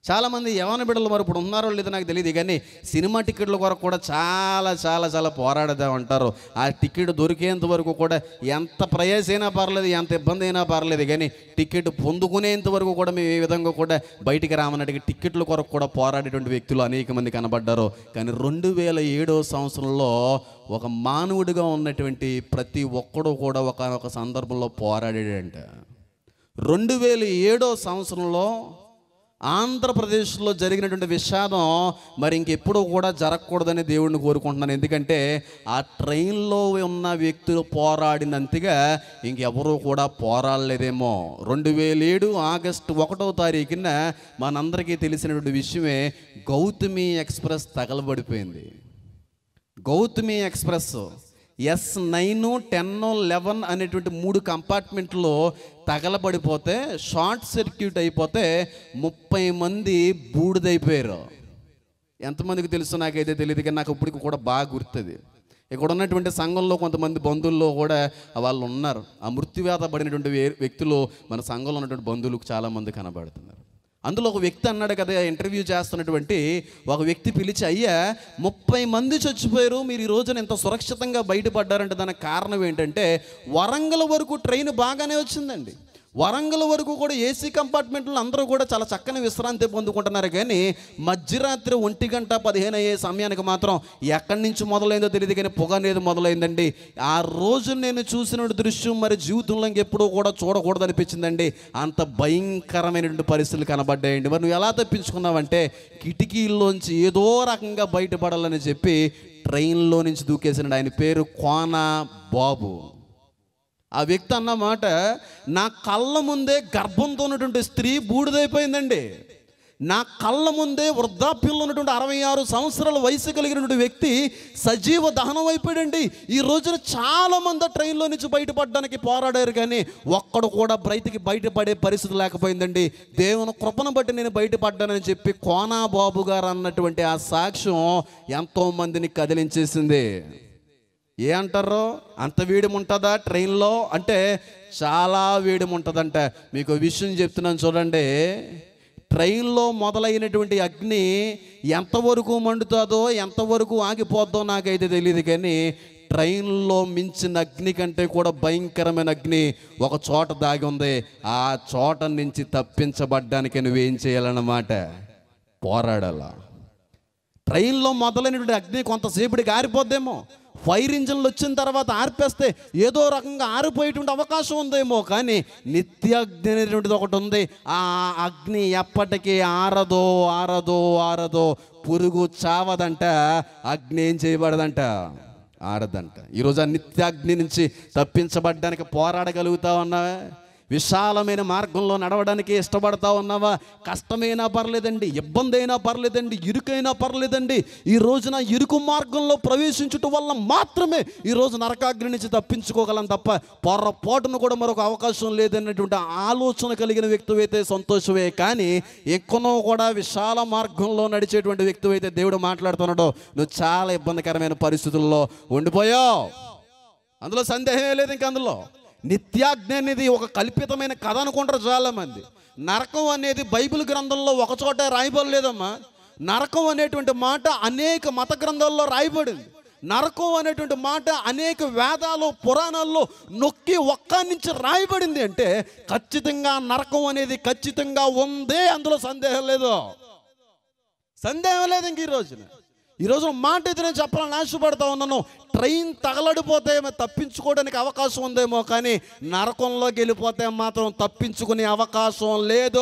చాలామంది యవ్వన బిడ్డలు మరి ఇప్పుడు ఉన్నారో లేదో నాకు తెలియదు, కానీ సినిమా టికెట్ల కొరకు కూడా చాలా చాలా చాలా పోరాడదామంటారు. ఆ టికెట్ దొరికేంత వరకు కూడా ఎంత ప్రయాసైనా పర్లేదు, ఎంత ఇబ్బంది అయినా పర్లేదు, కానీ టికెట్ పొందుకునేంత వరకు కూడా మేము ఏ విధంగా కూడా బయటికి రామన్నట్టుగా టికెట్ల కొరకు కూడా పోరాడేటువంటి వ్యక్తులు అనేక మంది కనబడ్డారు. కానీ 2007 సంవత్సరంలో ఒక మానవుడిగా ఉన్నటువంటి ప్రతి ఒక్కడు కూడా ఒక సందర్భంలో పోరాడాడంట. 2007 సంవత్సరంలో ఆంధ్రప్రదేశ్లో జరిగినటువంటి విషాదం మరి ఇంకెప్పుడూ కూడా జరగకూడదని దేవుడిని కోరుకుంటున్నాను. ఎందుకంటే ఆ ట్రైన్లో ఉన్న వ్యక్తులు పోరాడినంతగా ఇంకెవరూ కూడా పోరాడలేదేమో. 2007 ఆగస్టు 1వ తారీఖున మనందరికీ తెలిసినటువంటి విషయమే, గౌతమి ఎక్స్ప్రెస్ తగలబడిపోయింది. గౌతమి ఎక్స్ప్రెస్ S9, 10, 11 అనేటువంటి 3 కంపార్ట్మెంట్లో తగలబడిపోతే, షార్ట్ సర్క్యూట్ అయిపోతే 30 మంది బూడిదైపోయారు. ఎంతమందికి తెలుసు నాకైతే తెలియదు, కానీ నాకు ఇప్పటికి కూడా బాగా గుర్తుంది. ఇక్కడ ఉన్నటువంటి సంఘంలో కొంతమంది బంధువుల్లో కూడా వాళ్ళు ఉన్నారు. ఆ మృత్యువేద పడినటువంటి వ్యక్తులు మన సంఘంలో ఉన్నటువంటి బంధువులకు చాలామంది కనబడుతున్నారు. అందులో ఒక వ్యక్తి అన్నాడు కదా, ఇంటర్వ్యూ చేస్తున్నటువంటి ఒక వ్యక్తి పిలిచి, అయ్యా 30 మంది చచ్చిపోయారు, మీరు ఈ రోజున ఎంత సురక్షితంగా బయటపడ్డారంటే దానికి కారణం ఏంటంటే, వరంగల్ వరకు ట్రైన్ బాగానే వచ్చిందండి. వరంగల్ వరకు కూడా ఏసీ కంపార్ట్మెంట్లో అందరూ కూడా చాలా చక్కని విశ్రాంతి పొందుకుంటున్నారు. కానీ మధ్యరాత్రి 1:15 అయ్యే సమయానికి మాత్రం ఎక్కడి నుంచి మొదలైందో తెలియదు, కానీ పొగ అనేది మొదలైందండి. ఆ రోజు నేను చూసిన దృశ్యం మరి జీవితంలో ఇంకెప్పుడూ కూడా చూడకూడదు అనిపించిందండి. అంత భయంకరమైనటువంటి పరిస్థితులు కనబడ్డాయండి. మరి నువ్వు ఎలా తప్పించుకున్నావంటే, కిటికీల్లోంచి ఏదో రకంగా బయటపడాలని చెప్పి ట్రైన్లో నుంచి దూకేసినాడు. ఆయన పేరు కోన బాబు. ఆ వ్యక్తి అన్నమాట, నా కళ్ళ ముందే గర్భంతో ఉన్నటువంటి స్త్రీ బూడిదైపోయిందండి. నా కళ్ళ ముందే వృద్ధాప్యంలో ఉన్నటువంటి 66 సంవత్సరాల వయసు కలిగినటువంటి వ్యక్తి సజీవ దహనం అయిపోయాడండి. ఈ రోజున చాలామంది ట్రైన్లో నుంచి బయటపడడానికి పోరాడారు, కానీ ఒక్కడు కూడా బయటపడే పరిస్థితి లేకపోయిందండి. దేవుని కృపను బట్టి నేను బయటపడ్డానని చెప్పి కోనా బాబు గారు అన్నటువంటి ఆ సాక్ష్యం ఎంతోమందిని కదిలించేసింది. ఏ అంటారు, అంత వేడిమి ఉంటుందా ట్రైన్లో అంటే? చాలా వేడిమి ఉంటుందంట. మీకు విషయం చెప్తున్నాను చూడండి. ట్రైన్లో మొదలైనటువంటి అగ్ని ఎంతవరకు మండుతుందో, ఎంతవరకు ఆగిపోద్దో నాకైతే తెలియదు, కానీ ట్రైన్లో మించిన అగ్ని కంటే కూడా భయంకరమైన అగ్ని ఒక చోట దాగి ఉంది. ఆ చోట నుంచి తప్పించబడ్డానికి నువ్వేం చేయాలన్నమాట? పోరాడాల. ట్రైన్లో మొదలైనటువంటి అగ్ని కొంతసేపటికి ఆరిపోద్దేమో, ఫైర్ ఇంజన్లు వచ్చిన తర్వాత ఆర్పేస్తే ఏదో రకంగా ఆరిపోయేటువంటి అవకాశం ఉందేమో, కానీ నిత్యాగ్ని అనేటువంటిది ఒకటి ఉంది. ఆ అగ్ని ఎప్పటికీ ఆరదో ఆరదో ఆరదో. పురుగు చావదంట, అగ్ని ఏం చేయబడదంట, ఆరదంట. ఈరోజు ఆ నిత్యాగ్ని నుంచి తప్పించబడ్డానికి పోరాడగలుగుతా ఉన్నావా? విశాలమైన మార్గంలో నడవడానికి ఇష్టపడతా ఉన్నావా? కష్టమైనా పర్లేదండి, ఇబ్బంది అయినా పర్లేదండి, ఇరుకైనా పర్లేదండి. ఈ రోజున ఇరుకు మార్గంలో ప్రవేశించటం వల్ల మాత్రమే ఈరోజు నరకాగ్ని నుంచి తప్పించుకోగలం తప్ప పొరపాటును కూడా మరొక అవకాశం లేదన్నటువంటి ఆలోచన కలిగిన వ్యక్తి అయితే సంతోషమే. కానీ ఎక్కడో కూడా విశాల మార్గంలో నడిచేటువంటి వ్యక్తి అయితే దేవుడు మాట్లాడుతున్నాడు, నువ్వు చాలా ఇబ్బందికరమైన పరిస్థితుల్లో ఉండిపోయావు. అందులో సందేహమే లేదు. ఇంక అందులో నిత్యాగ్ని అనేది ఒక కల్పితమైన కథ అనుకుంటారు చాలామంది. నరకం అనేది బైబిల్ గ్రంథంలో ఒక చోట రాయబడలేదమ్మా. నరకం అనేటువంటి మాట అనేక మత గ్రంథాల్లో రాయబడింది. నరకం అనేటువంటి మాట అనేక వేదాలు, పురాణాల్లో నొక్కి ఒక్క నుంచి రాయబడింది. అంటే ఖచ్చితంగా నరకం అనేది ఖచ్చితంగా ఉందే, అందులో సందేహం లేదు, సందేహం లేదు. ఇంక ఈరోజు మాట అయితే నేను చెప్పాలని ఆశపడతా ఉన్నాను. ట్రైన్ తగలడిపోతే తప్పించుకోవడానికి అవకాశం ఉందేమో, కానీ నరకంలోకి వెళ్ళిపోతే మాత్రం తప్పించుకునే అవకాశం లేదు.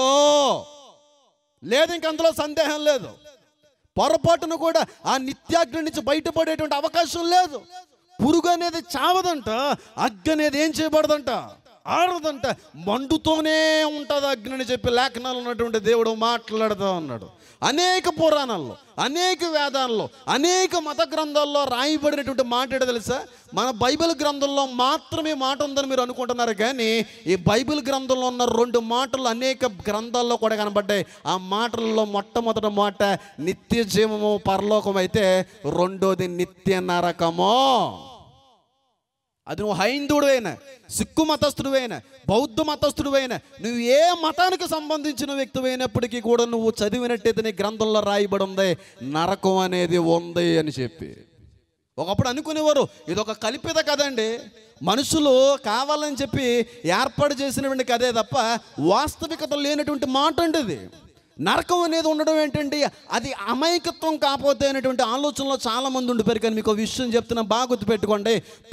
ఇంక అందులో సందేహం లేదు. పొరపాటును కూడా ఆ నిత్యాగ్ని నుంచి బయటపడేటువంటి అవకాశం లేదు. పురుగు అనేది చావదంట, అగ్ని అనేది ఏం చేయబడదంట, ఆరదంట, మండుతోనే ఉంటుంది అగ్ని అని చెప్పి లేఖనాలు ఉన్నటువంటి దేవుడు మాట్లాడుతూ ఉన్నాడు. అనేక పురాణాల్లో, అనేక వేదాల్లో, అనేక మత గ్రంథాల్లో రాయబడినటువంటి మాట ఏంటో తెలుసా? మన బైబిల్ గ్రంథంలో మాత్రమే మాట ఉందని మీరు అనుకుంటున్నారు, కానీ ఈ బైబిల్ గ్రంథంలో ఉన్న 2 మాటలు అనేక గ్రంథాల్లో కూడా కనబడ్డాయి. ఆ మాటల్లో మొట్టమొదటి మాట నిత్య జీవము, పరలోకం అయితే రెండోది నిత్య నరకము. అది నువ్వు హైందువుడైనా, సిక్కు మతస్థుడువైనా, బౌద్ధ మతస్థుడువైనా, నువ్వు ఏ మతానికి సంబంధించిన వ్యక్తివైనప్పటికీ కూడా నువ్వు చదివినట్టయితే నీ గ్రంథంలో రాయబడి ఉంది నరకం అనేది ఉంది అని చెప్పి. ఒకప్పుడు అనుకునేవారు ఇదొక కల్పిత కథండి, మనుషులు కావాలని చెప్పి ఏర్పాటు చేసినటువంటి కథే తప్ప వాస్తవికత లేనటువంటి మాట అండి ఇది. నరకం అనేది ఉండడం ఏంటండి, అది అమాయకత్వం కాకపోతే అనేటువంటి ఆలోచనలో చాలామంది ఉండిపోయారు. కానీ మీకు విషయం చెప్తున్నా, బాగా గుర్తుపెట్టుకోండి.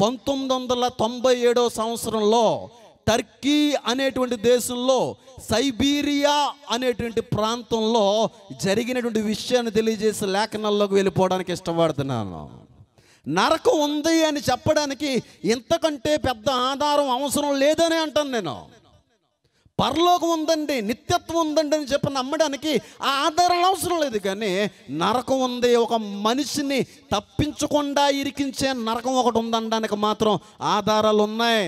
1997 సంవత్సరంలో టర్కీ అనేటువంటి దేశంలో సైబీరియా అనేటువంటి ప్రాంతంలో జరిగినటువంటి విషయాన్ని తెలియజేసి లేఖనాల్లోకి వెళ్ళిపోవడానికి ఇష్టపడుతున్నాను. నరకం ఉంది అని చెప్పడానికి ఇంతకంటే పెద్ద ఆధారం అవసరం లేదని అంటాను నేను. పరలోకం ఉందండి, నిత్యత్వం ఉందండి అని చెప్పి నమ్మడానికి ఆ ఆధారాలు అవసరం లేదు. కానీ నరకం ఉంది, ఒక మనిషిని తప్పించకుండా ఇరికించే నరకం ఒకటి ఉందనడానికి మాత్రం ఆధారాలు ఉన్నాయి.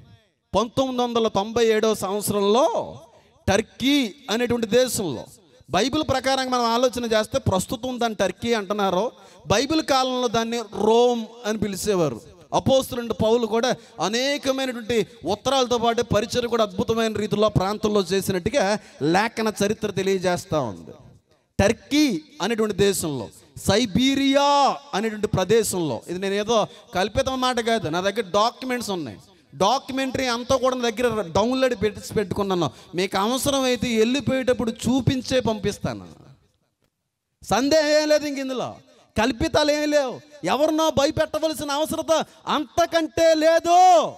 1997 సంవత్సరంలో టర్కీ అనేటువంటి దేశంలో, బైబిల్ ప్రకారంగా మనం ఆలోచన చేస్తే ప్రస్తుతం దాన్ని టర్కీ అంటున్నారు, బైబిల్ కాలంలో దాన్ని రోమ్ అని పిలిచేవారు. అపోస్తలుడైన పౌలు కూడా అనేకమైనటువంటి ఉత్తరాలతో పాటు పరిచయం కూడా అద్భుతమైన రీతిలో ప్రాంతంలో చేసినట్టుగా లేఖన చరిత్ర తెలియజేస్తూ ఉంది. టర్కీ అనేటువంటి దేశంలో, సైబీరియా అనేటువంటి ప్రదేశంలో, ఇది నేను ఏదో కల్పితం మాట కాదు, నా దగ్గర డాక్యుమెంట్స్ ఉన్నాయి. డాక్యుమెంటరీ అంతా కూడా నా దగ్గర డౌన్లోడ్ పెట్టుకున్నాను. మీకు అవసరమైతే వెళ్ళిపోయేటప్పుడు చూపించే పంపిస్తాను. సందేహం లేదు ఇంక ఇందులో, కల్పితాలు ఏమీ లేవు, ఎవరినో భయపెట్టవలసిన అవసరత అంతకంటే లేదు.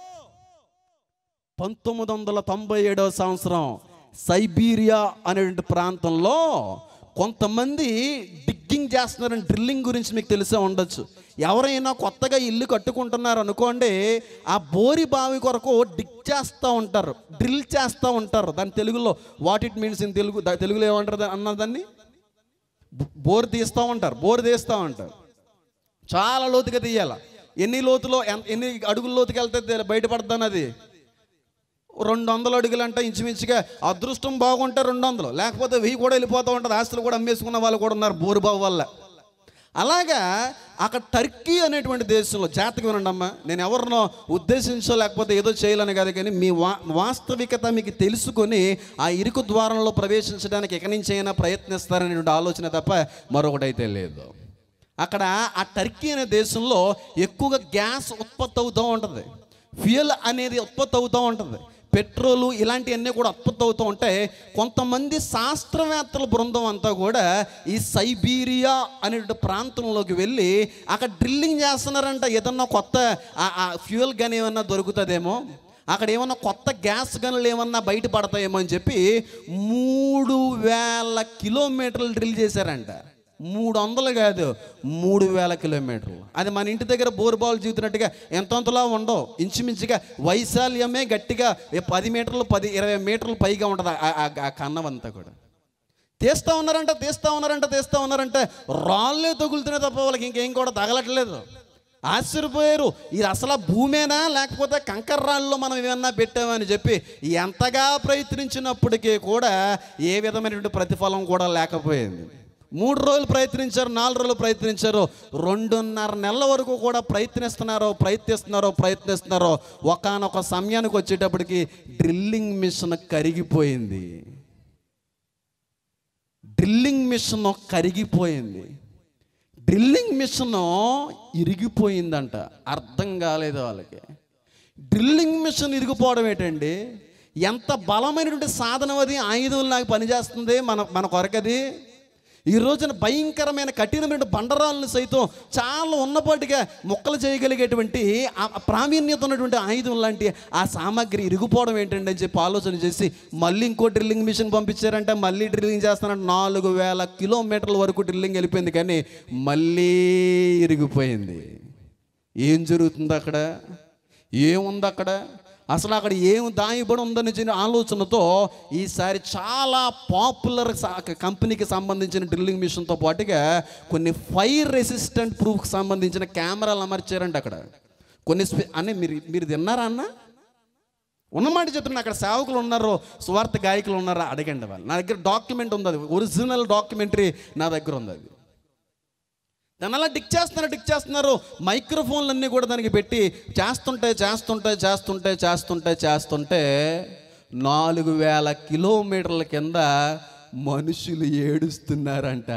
1997 సంవత్సరం సైబీరియా అనేటువంటి ప్రాంతంలో కొంతమంది డిగ్గింగ్ చేస్తున్నారని, డ్రిల్లింగ్ గురించి మీకు తెలిసే ఉండొచ్చు. ఎవరైనా కొత్తగా ఇల్లు కట్టుకుంటున్నారు అనుకోండి, ఆ బోరి బావి కొరకు డిగ్ చేస్తూ ఉంటారు, డ్రిల్ చేస్తూ ఉంటారు. దాని తెలుగులో వాట్ ఇట్ మీన్స్ ఇన్ తెలుగులో ఏమంటారు అన్నదాన్ని, బోర్ తీస్తూ ఉంటారు, బోర్ తీస్తూ ఉంటారు. చాలా లోతుగా తీయాలి. ఎన్ని లోతులో ఎన్ని అడుగుల లోతుకి వెళ్తే బయటపడతాను. అది 200 అడుగులు అంటే ఇంచుమించుగా అదృష్టం బాగుంటే 200, లేకపోతే 1000 కూడా వెళ్ళిపోతూ ఉంటుంది. ఆస్తులు కూడా అమ్మేసుకున్న వాళ్ళు కూడా ఉన్నారు బోరుబావు వల్ల. అలాగా అక్కడ టర్కీ అనేటువంటి దేశంలో, జాతకం వినండి అమ్మా, నేను ఎవరినో ఉద్దేశించో లేకపోతే ఏదో చేయాలని కాదు, కానీ మీ వాస్తవికత మీకు తెలుసుకొని ఆ ఇరుకు ద్వారంలో ప్రవేశించడానికి ఎక్కడి నుంచి అయినా ప్రయత్నిస్తారనేటువంటి ఆలోచన తప్ప మరొకటైతే లేదు. అక్కడ ఆ టర్కీ అనే దేశంలో ఎక్కువగా గ్యాస్ ఉత్పత్తి అవుతూ ఉంటుంది, ఫ్యూయల్ అనేది ఉత్పత్తి అవుతూ ఉంటుంది, పెట్రోలు ఇలాంటివన్నీ కూడా ఉత్పత్తి అవుతూ ఉంటాయి. కొంతమంది శాస్త్రవేత్తల బృందం అంతా కూడా ఈ సైబీరియా అనే ప్రాంతంలోకి వెళ్ళి అక్కడ డ్రిల్లింగ్ చేస్తున్నారంట. ఏదన్నా కొత్త ఫ్యూయల్ గన్ ఏమన్నా దొరుకుతుందేమో, అక్కడ ఏమన్నా కొత్త గ్యాస్ గన్లు ఏమన్నా బయటపడతాయేమో అని చెప్పి 3000 కిలోమీటర్లు డ్రిల్ చేశారంట. 300 కాదు, 3000 కిలోమీటర్లు. అది మన ఇంటి దగ్గర బోరుబావులు జీవితున్నట్టుగా ఎంతలా ఉండవు. ఇంచుమించుగా వైశాల్యమే గట్టిగా 10 మీటర్లు 20 మీటర్లు పైగా ఉంటుంది ఆ కన్నం అంతా కూడా. తీస్తూ ఉన్నారంటే రాళ్ళే తగులుతున్నాయి తప్ప వాళ్ళకి ఇంకేం కూడా తగలట్లేదు. ఆశ్చర్యపోయారు, ఇది అసలు భూమేనా లేకపోతే కంకర రాళ్ళలో మనం ఏమన్నా పెట్టామని చెప్పి ఎంతగా ప్రయత్నించినప్పటికీ కూడా ఏ విధమైనటువంటి ప్రతిఫలం కూడా లేకపోయింది. 3 రోజులు ప్రయత్నించారు, 4 రోజులు ప్రయత్నించారు, 2.5 నెలల వరకు కూడా ప్రయత్నిస్తున్నారో ఒకానొక సమయానికి వచ్చేటప్పటికి డ్రిల్లింగ్ మిషన్ కరిగిపోయింది. డ్రిల్లింగ్ మిషన్ ఇరిగిపోయిందంట. అర్థం కాలేదు వాళ్ళకి. డ్రిల్లింగ్ మిషన్ ఇరిగిపోవడం ఏంటండి, ఎంత బలమైనటువంటి సాధనం అది, ఆయుధం లాగా పనిచేస్తుంది మన కొరకది. ఈ రోజున భయంకరమైన కఠినమైన బండరాలను సైతం చాలా ఉన్నపాటిగా మొక్కలు చేయగలిగేటువంటి ప్రావీణ్యత ఉన్నటువంటి ఆయుధం లాంటి ఆ సామాగ్రి ఇరిగిపోవడం ఏంటండి అని చెప్పి ఆలోచన చేసి మళ్ళీ ఇంకో డ్రిల్లింగ్ మిషన్ పంపించారంటే మళ్ళీ డ్రిల్లింగ్ చేస్తానంటే 4000 కిలోమీటర్ల వరకు డ్రిల్లింగ్ వెళ్ళిపోయింది, కానీ మళ్ళీ ఇరిగిపోయింది. ఏం జరుగుతుంది అక్కడ, ఏముంది అక్కడ, అసలు అక్కడ ఏం దాయబడి ఉందని ఆలోచనతో ఈసారి చాలా పాపులర్ కంపెనీకి సంబంధించిన డ్రిల్లింగ్ మిషన్తో పాటుగా కొన్ని ఫైర్ రెసిస్టెంట్ ప్రూఫ్కి సంబంధించిన కెమెరాలు అమర్చారంట అక్కడ. కొన్ని మీరు తిన్నారా అన్న ఉన్నమాట చెప్తున్నా. అక్కడ సేవకులు ఉన్నారు, స్వార్థ గాయకులు ఉన్నారా అడగండి వాళ్ళు. నా దగ్గర డాక్యుమెంట్ ఉంది, అది ఒరిజినల్ డాక్యుమెంటరీ నా దగ్గర ఉంది. అది దాని అలా డిక్ చేస్తున్నారు. మైక్రోఫోన్లన్నీ కూడా దానికి పెట్టి చేస్తుంటే 4000 కిలోమీటర్ల కింద మనుషులు ఏడుస్తున్నారంట,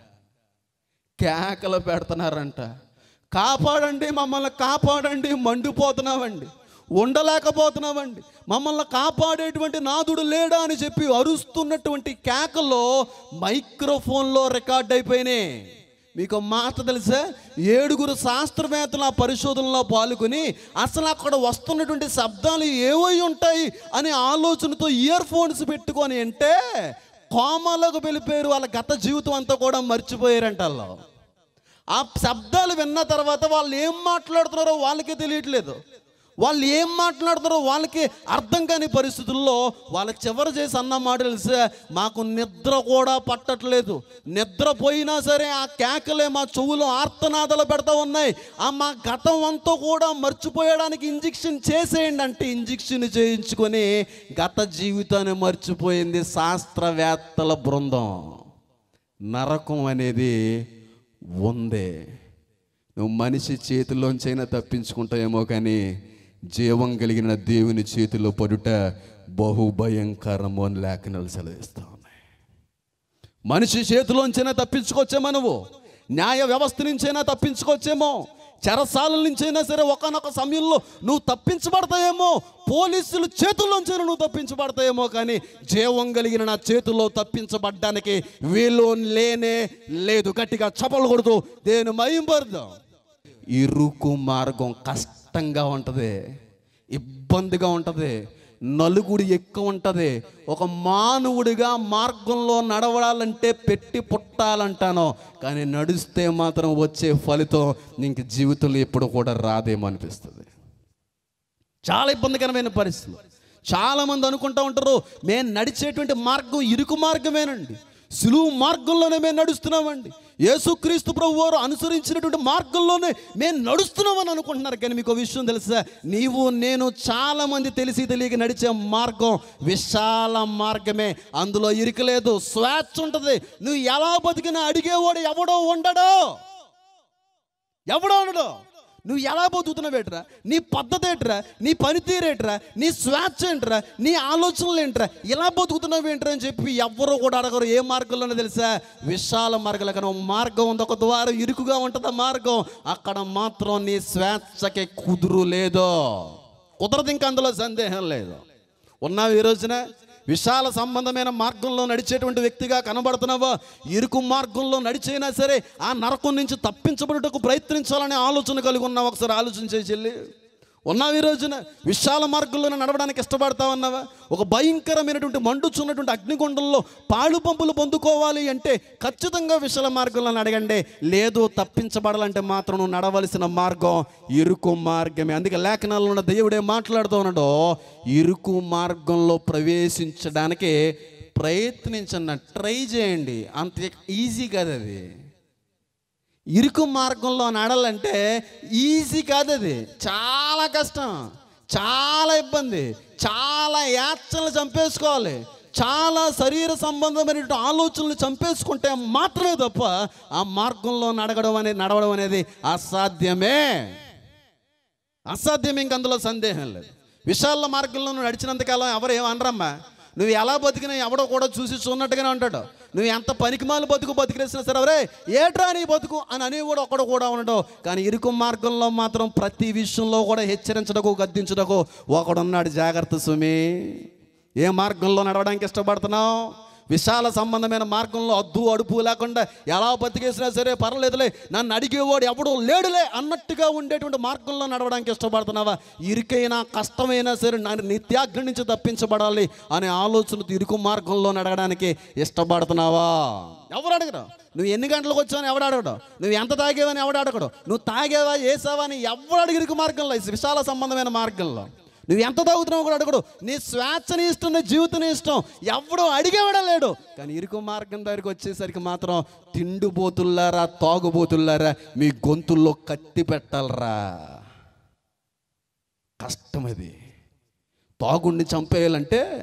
కేకలు పెడుతున్నారంట, కాపాడండి, మమ్మల్ని కాపాడండి, మండిపోతున్నామండి, ఉండలేకపోతున్నామండి, మమ్మల్ని కాపాడేటువంటి నాదుడు లేడా అని చెప్పి అరుస్తున్నటువంటి కేకలు మైక్రోఫోన్లో రికార్డ్ అయిపోయినాయి. మీకు మాట తెలుసా? 7 శాస్త్రవేత్తలు ఆ పరిశోధనలో పాల్గొని అసలు అక్కడ వస్తున్నటువంటి శబ్దాలు ఏవై ఉంటాయి అనే ఆలోచనతో ఇయర్ ఫోన్స్ పెట్టుకొని అంటే కోమాలోకి వెళ్ళిపోయారు. వాళ్ళ గత జీవితం అంతా కూడా మర్చిపోయారంట. వాళ్ళు ఆ శబ్దాలు విన్న తర్వాత వాళ్ళు ఏం మాట్లాడుతున్నారో వాళ్ళకే తెలియట్లేదు. వాళ్ళు ఏం మాట్లాడుతున్నారో వాళ్ళకి అర్థం కాని పరిస్థితుల్లో వాళ్ళ చివరి చేసి అన్న మాట తెలిసే, మాకు నిద్ర కూడా పట్టట్లేదు, నిద్రపోయినా సరే ఆ కేకలే మా చెవులో ఆర్తనాదాలు పెడతా ఉన్నాయి, ఆ మా గతం అంతా కూడా మర్చిపోయడానికి ఇంజెక్షన్ చేసేయండి అంటే ఇంజెక్షన్ చేయించుకొని గత జీవితాన్ని మర్చిపోయింది శాస్త్రవేత్తల బృందం. నరకం అనేది ఉందే. నువ్వు మనిషి చేతిలోంచైనా తప్పించుకుంటావేమో కానీ జీవం కలిగిన దేవుని చేతిలో పడుట బహుభయంకరము అని లేఖనాలు సెలవిస్తా ఉన్నాయి. మనిషి చేతిలోంచైనా తప్పించుకోవచ్చేమో, నువ్వు న్యాయ వ్యవస్థ నుంచైనా తప్పించుకోవచ్చేమో, చెరసాల నుంచైనా సరే ఒకనొక సమయంలో నువ్వు తప్పించబడతాయేమో, పోలీసుల చేతుల్లోంచైనా నువ్వు తప్పించబడతాయేమో, కానీ జీవం కలిగిన నా చేతుల్లో తప్పించబడ్డానికి వీలు లేనే లేదు. గట్టిగా చప్పలు కొడుతూ దేని మహింపరుద్దాం. ఇరుకు మార్గం కష్టంగా ఉంటుంది, ఇబ్బందిగా ఉంటుంది, నలుగుడు ఎక్కువ ఉంటుంది. ఒక మానవుడిగా మార్గంలో నడవడాలంటే పెట్టి పుట్టాలంటాను, కానీ నడిస్తే మాత్రం వచ్చే ఫలితం నీకు జీవితంలో ఎప్పుడు కూడా రాదేమో అనిపిస్తుంది. చాలా ఇబ్బందికరమైన పరిస్థితులు. చాలామంది అనుకుంటూ ఉంటారు మేము నడిచేటువంటి మార్గం ఇరుకు మార్గమేనండి, సులువు మార్గంలోనే మేము నడుస్తున్నామండి, యేసుక్రీస్తు ప్రభు వారు అనుసరించినటువంటి మార్గంలోనే మేము నడుస్తున్నామని అనుకుంటున్నారు. కానీ మీకు విషయం తెలుసా? నీవు నేను చాలామంది తెలిసి తెలియక నడిచే మార్గం విశాల మార్గమే. అందులో ఇరుకలేదు, స్వేచ్ఛ ఉంటుంది. నువ్వు ఎలా బతికినా అడిగేవాడు ఎవడో ఉండడు. నువ్వు ఎలా బతుకుతున్నావేట్రా, నీ పద్ధతి ఏంట్రా, నీ పనితీరేట్రా, నీ స్వేచ్ఛ ఏంట్రా, నీ ఆలోచనలు ఏంట్రా, ఇలా బతుకుతున్నావు ఏంట్రా అని చెప్పి ఎవ్వరూ కూడా అడగరు. ఏ మార్గంలోనే తెలుసా? విశాల మార్గంలో. కానీ ఒక మార్గం ఉంది, ఒక ద్వారం ఇరుకుగా ఉంటుంది ఆ మార్గం. అక్కడ మాత్రం నీ స్వేచ్ఛకి కుదురు లేదు, కుదరదు, ఇంకా అందులో సందేహం లేదు. ఉన్నావు ఈ రోజున విశాల సంబంధమైన మార్గంలో నడిచేటువంటి వ్యక్తిగా కనబడుతున్నావా? ఇరుకు మార్గంలో నడిచైనా సరే ఆ నరకం నుంచి తప్పించబడుటకు ప్రయత్నించాలనే ఆలోచన కలిగి ఉన్నావా? ఒకసారి ఆలోచించే చెల్లి. ఉన్నావు ఈ రోజున విశాల మార్గంలో నడవడానికి ఇష్టపడతా ఉన్నావా? ఒక భయంకరమైనటువంటి మండుచున్నటువంటి అగ్నిగుండంలో పాలు పంపులు పొందుకోవాలి అంటే ఖచ్చితంగా విశాల మార్గంలో అడగండి. లేదు, తప్పించబడాలంటే మాత్రం నువ్వు నడవలసిన మార్గం ఇరుకు మార్గమే. అందుకే లేఖనాల్లో ఉన్న దేవుడే మాట్లాడుతూ ఉన్నాడు, ఇరుకు మార్గంలో ప్రవేశించడానికి ప్రయత్నించండి, ట్రై చేయండి. అంత ఈజీ కాదు అది. ఇరుకు మార్గంలో నడాలంటే ఈజీ కాదు, అది చాలా కష్టం, చాలా ఇబ్బంది, చాలా యాత్రలు చంపేసుకోవాలి, చాలా శరీర సంబంధమైన ఆలోచనలు చంపేసుకుంటే మాత్రమే తప్ప ఆ మార్గంలో నడవడం అనేది అసాధ్యమే. ఇంక అందులో సందేహం లేదు. విశాల మార్గంలో నడిచినంతకాలం ఎవరు ఏమనరమ్మా. నువ్వు ఎలా బతికినా ఎవడో కూడా చూసి చూన్నట్టుగానే ఉంటాడు. నువ్వు ఎంత పనికిమాలు బతికేసినా సరే అవరే ఏట్రా నీ బతుకు అని అనేవాడు ఒకడు కూడా ఉండడు. కానీ ఇరుకు మార్గంలో మాత్రం ప్రతి విషయంలో కూడా హెచ్చరించడకు, గద్దించడకు ఒకడున్నాడు. జాగ్రత్త సుమి. ఏ మార్గంలో నడవడానికి ఇష్టపడుతున్నావు? విశాల సంబంధమైన మార్గంలో అద్దు అడుపు లేకుండా ఎలా బతికేసినా సరే పర్లేదులే, నన్ను అడిగేవాడు ఎవడో లేడులే అన్నట్టుగా ఉండేటువంటి మార్గంలో నడవడానికి ఇష్టపడుతున్నావా? ఇరుకైనా కష్టమైనా సరే నిత్యాగ్ని నుంచి తప్పించబడాలి అనే ఆలోచనతో ఇరుకు మార్గంలో నడవడానికి ఇష్టపడుతున్నావా? ఎవరు అడగరు. నువ్వు ఎన్ని గంటలకు వచ్చావని ఎవడు అడగడు. నువ్వు ఎంత తాగేవని ఎవడు అడగడు. నువ్వు తాగేవా వేసావా అని ఎవడు అడిగి ఇరుకు మార్గంలో, విశాల సంబంధమైన మార్గంలో నువ్వు ఎంత తాగుతున్నావు కూడా అడగడు. నీ స్వేచ్ఛని ఇష్టం, నీ జీవితాన్ని ఇష్టం ఎవడో అడిగేవాడా లేడు. కానీ ఇరుకు మార్గం దగ్గరికి వచ్చేసరికి మాత్రం తిండిపోతుల్లారా, తాగుబోతుల్లారా, మీ గొంతుల్లో కత్తి పెట్టాలరా. కష్టం అది. తాగుడిని చంపేయాలంటే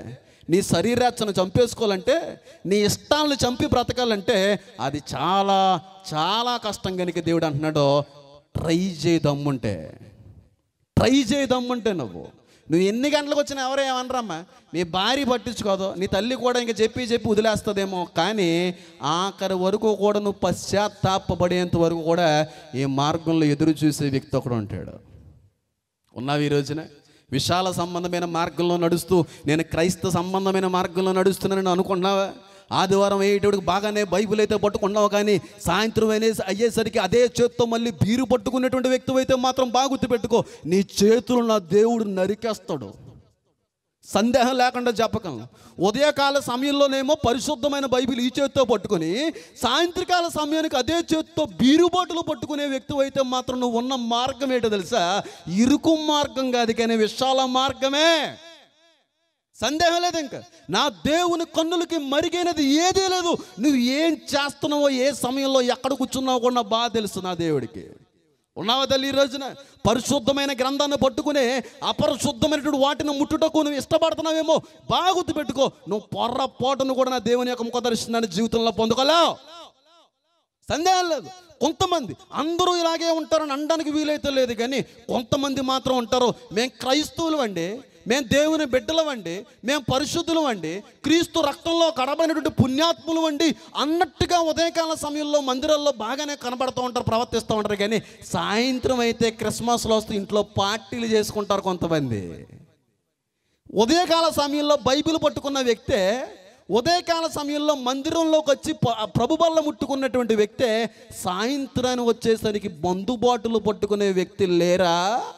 నీ శరీరాచను చంపేసుకోవాలంటే, నీ ఇష్టాలను చంపి బ్రతకాలంటే అది చాలా చాలా కష్టం. కనుక దేవుడు అంటున్నాడు, ట్రై చేయదమ్ముంటే, ట్రై చేయదమ్ముంటే నువ్వు ఎన్ని గంటలకు వచ్చినా ఎవరో ఏమనరమ్మా. నీ భార్య పట్టించుకోదు, నీ తల్లి కూడా ఇంకా చెప్పి వదిలేస్తుందేమో, కానీ ఆఖరి వరకు కూడా నువ్వు పశ్చాత్తాపపడేంత వరకు కూడా ఈ మార్గంలో ఎదురు చూసే వ్యక్తి ఒకడు ఉంటాడు. ఉన్నావు ఈ రోజున విశాల సంబంధమైన మార్గంలో నడుస్తూ, నేను క్రైస్తవ సంబంధమైన మార్గంలో నడుస్తున్నానని అనుకుంటున్నావా? ఆదివారం అయ్యేటోడికి బాగానే బైబిల్ అయితే పట్టుకున్నావు, కానీ సాయంత్రం అయ్యేసరికి అదే చేత్తో మళ్ళీ బీరు పట్టుకునేటువంటి వ్యక్తి అయితే మాత్రం బాగా గుర్తుపెట్టుకో, నీ చేతులు నా దేవుడు నరికేస్తాడు. సందేహం లేకుండా చెప్పగలను. ఉదయకాల సమయంలోనేమో పరిశుద్ధమైన బైబిల్ ఈ చేత్తో పట్టుకొని, సాయంత్రకాల సమయానికి అదే చేత్తో బీరు బాటలు పట్టుకునే వ్యక్తి అయితే మాత్రం నువ్వు ఉన్న మార్గం ఏంటో తెలుసా? ఇరుకు మార్గం కాదు, కానీ విశాల మార్గమే. సందేహం లేదు. ఇంకా నా దేవుని కన్నులకి మరిగైనది ఏదీ లేదు. నువ్వు ఏం చేస్తున్నావో, ఏ సమయంలో ఎక్కడ కూర్చున్నావో కూడా బాగా తెలుసు నా దేవుడికి. ఉన్నావా తల్లి? ఈ రోజున పరిశుద్ధమైన గ్రంథాన్ని పట్టుకునే అపరిశుద్ధమైనటువంటి వాటిని ముట్టుటకు నువ్వు ఇష్టపడుతున్నావేమో, బాగా గుర్తుపెట్టుకో, నువ్వు పొర్రపాటును కూడా నా దేవుని యొక్క ముఖ దర్శనాన్ని జీవితంలో పొందుకోలేవు. సందేహం లేదు. కొంతమంది, అందరూ ఇలాగే ఉంటారని అనడానికి వీలైతే లేదు, కానీ కొంతమంది మాత్రం ఉంటారు, మేము క్రైస్తవులు అండి, మేము దేవుని బిడ్డలం అండి, మేము పరిశుద్ధులం అండి, క్రీస్తు రక్తంలో కడబడినటువంటి పుణ్యాత్ములు అండి అన్నట్టుగా ఉదయకాల సమయంలో మందిరాల్లో బాగానే కనబడుతూ ఉంటారు, ప్రవర్తిస్తూ ఉంటారు. కానీ సాయంత్రం అయితే క్రిస్మస్లో వస్తూ ఇంట్లో పార్టీలు చేసుకుంటారు కొంతమంది. ఉదయకాల సమయంలో బైబిల్ పట్టుకున్న వ్యక్తే, ఉదయకాల సమయంలో మందిరంలోకి వచ్చి ప్రభు బల్ల ముట్టుకున్నటువంటి వ్యక్తే సాయంత్రాన్ని వచ్చేసరికి బందుబాటులు పట్టుకునే వ్యక్తి లేరా?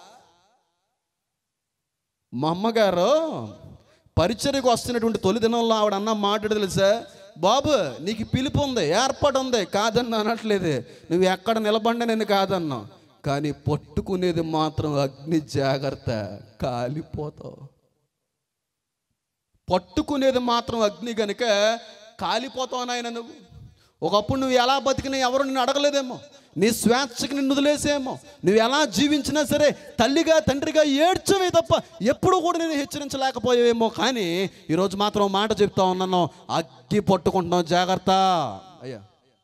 మా అమ్మగారు పరిచర్యకు వస్తున్నటువంటి తొలి దినంలో ఆవిడ అన్న మాట్లాడు తెలుసా? బాబు నీకు పిలుపు ఉంది, ఏర్పాటు ఉంది, కాదన్నా అనట్లేదు, నువ్వు ఎక్కడ నిలబండి నేను కాదన్నా, కానీ పట్టుకునేది మాత్రం అగ్ని, జాగ్రత్త, కాలిపోతావు. పట్టుకునేది మాత్రం అగ్ని కనుక కాలిపోతావు నాయన. నువ్వు ఒకప్పుడు నువ్వు ఎలా బతికినా ఎవరు నిన్ను అడగలేదేమో, నీ స్వేచ్ఛకి నిన్ను వదిలేసేమో, నువ్వు ఎలా జీవించినా సరే తల్లిగా తండ్రిగా ఏడ్చవే తప్ప ఎప్పుడు కూడా నేను హెచ్చరించలేకపోయావేమో. కానీ ఈరోజు మాత్రం మాట చెప్తా ఉన్నాను, అగ్ని పట్టుకుంటున్నావు, జాగ్రత్త అయ్యా,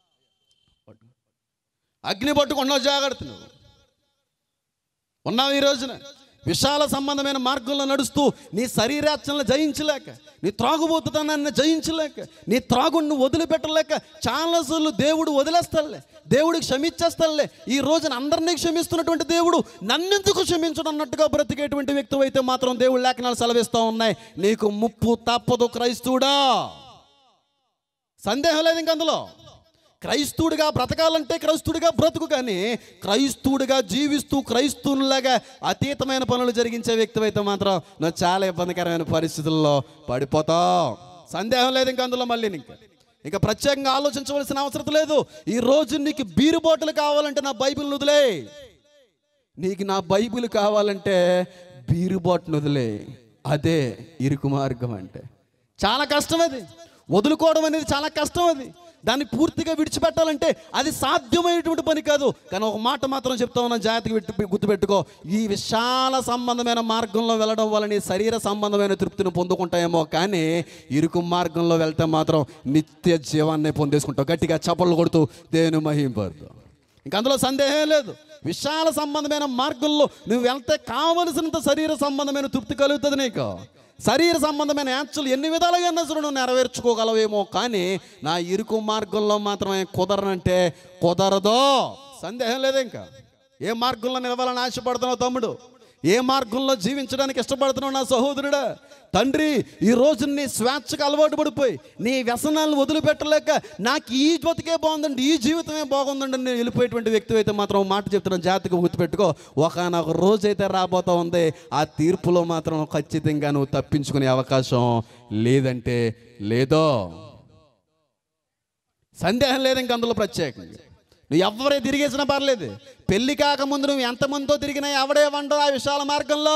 అగ్ని పట్టుకుంటున్నావు, జాగ్రత్త. నువ్వు ఉన్నావు ఈ రోజున విశాల సంబంధమైన మార్గంలో నడుస్తూ నీ శరీరాచనలు జయించలేక, నీ త్రాగుబోతుతనాన్ని జయించలేక, నీ త్రాగుడిని వదిలిపెట్టలేక చాలాసార్లు దేవుడు వదిలేస్తాడులే, దేవుడికి క్షమించేస్తాడులే, ఈ రోజున అందరినీ క్షమిస్తున్నటువంటి దేవుడు నన్నెందుకు క్షమించడం అన్నట్టుగా బ్రతికేటువంటి వ్యక్తి అయితే మాత్రం దేవుడు లేఖనాలు సెలవిస్తూ ఉన్నాయి, నీకు ముప్పు తప్పదు క్రైస్తవుడా. సందేహం లేదు ఇంక అందులో. క్రైస్తవుడిగా బ్రతకాలంటే క్రైస్తవుడిగా బ్రతుకు, కానీ క్రైస్తవుడిగా జీవిస్తూ క్రైస్తవునిలాగా అతీతమైన పనులు జరిగించే వ్యక్తి అయితే మాత్రం నువ్వు చాలా ఇబ్బందికరమైన పరిస్థితుల్లో పడిపోతావు. సందేహం లేదు ఇంక అందులో. మళ్ళీ ఇంకా ప్రత్యేకంగా ఆలోచించవలసిన అవసరం లేదు. ఈ రోజు నీకు బీరు బాటిల్ కావాలంటే నా బైబిల్ వదిలే, నీకు నా బైబిల్ కావాలంటే బీరు బాటిల్ వదిలే. అదే ఇరుకు మార్గం అంటే. చాలా కష్టం అది, వదులుకోవడం అనేది చాలా కష్టం. అది దాన్ని పూర్తిగా విడిచిపెట్టాలంటే అది సాధ్యమైనటువంటి పని కాదు. కానీ ఒక మాట మాత్రం చెప్తా ఉన్నా, జాగ్రత్తగా గుర్తుపెట్టుకో, ఈ విశాల సంబంధమైన మార్గంలో వెళ్ళడం వల్ల నీ శరీర సంబంధమైన తృప్తిని పొందుకుంటాయేమో, కానీ ఇరుకు మార్గంలో వెళ్తే మాత్రం నిత్య జీవాన్ని పొందేసుకుంటావు. గట్టిగా చప్పట్లు కొడుతూ దేవుని మహింపడతావు. ఇంక అందులో సందేహం లేదు. విశాల సంబంధమైన మార్గంలో నువ్వు వెళ్తే కావలసినంత శరీర సంబంధమైన తృప్తి కలుగుతుంది నీకు. శరీర సంబంధమైన యాత్రలు ఎన్ని విధాలుగా సరే నువ్వు నెరవేర్చుకోగలవేమో, కానీ నా ఇరుకు మార్గంలో మాత్రమే కుదరనంటే కుదరదు. సందేహం లేదు. ఇంకా ఏ మార్గంలో నిలవాలని ఆశపడుతున్నావు తమ్ముడు? ఏ మార్గంలో జీవించడానికి ఇష్టపడుతున్నావు నా సహోదరుడా? తండ్రి, ఈ రోజు నీ స్వేచ్ఛకు అలవాటు పడిపోయి నీ వ్యసనాలను వదిలిపెట్టలేక నాకు ఈ బతికే బాగుందండి, ఈ జీవితమే బాగుందండి నేను వెళ్ళిపోయేటువంటి వ్యక్తి అయితే మాత్రం మాట చెప్తున్నాను, జాగ్రత్తగా గుర్తుపెట్టుకో, ఒకనొక రోజు అయితే రాబోతా ఉంది, ఆ తీర్పులో మాత్రం ఖచ్చితంగా నువ్వు తప్పించుకునే అవకాశం లేదంటే లేదో. సందేహం లేదు ఇంక అందులో. ప్రత్యేకంగా నువ్వు ఎవరే తిరిగేసినా పర్లేదు, పెళ్లి కాకముందు నువ్వు ఎంతమందితో తిరిగినా ఎవడే వండవు ఆ విశాల మార్గంలో.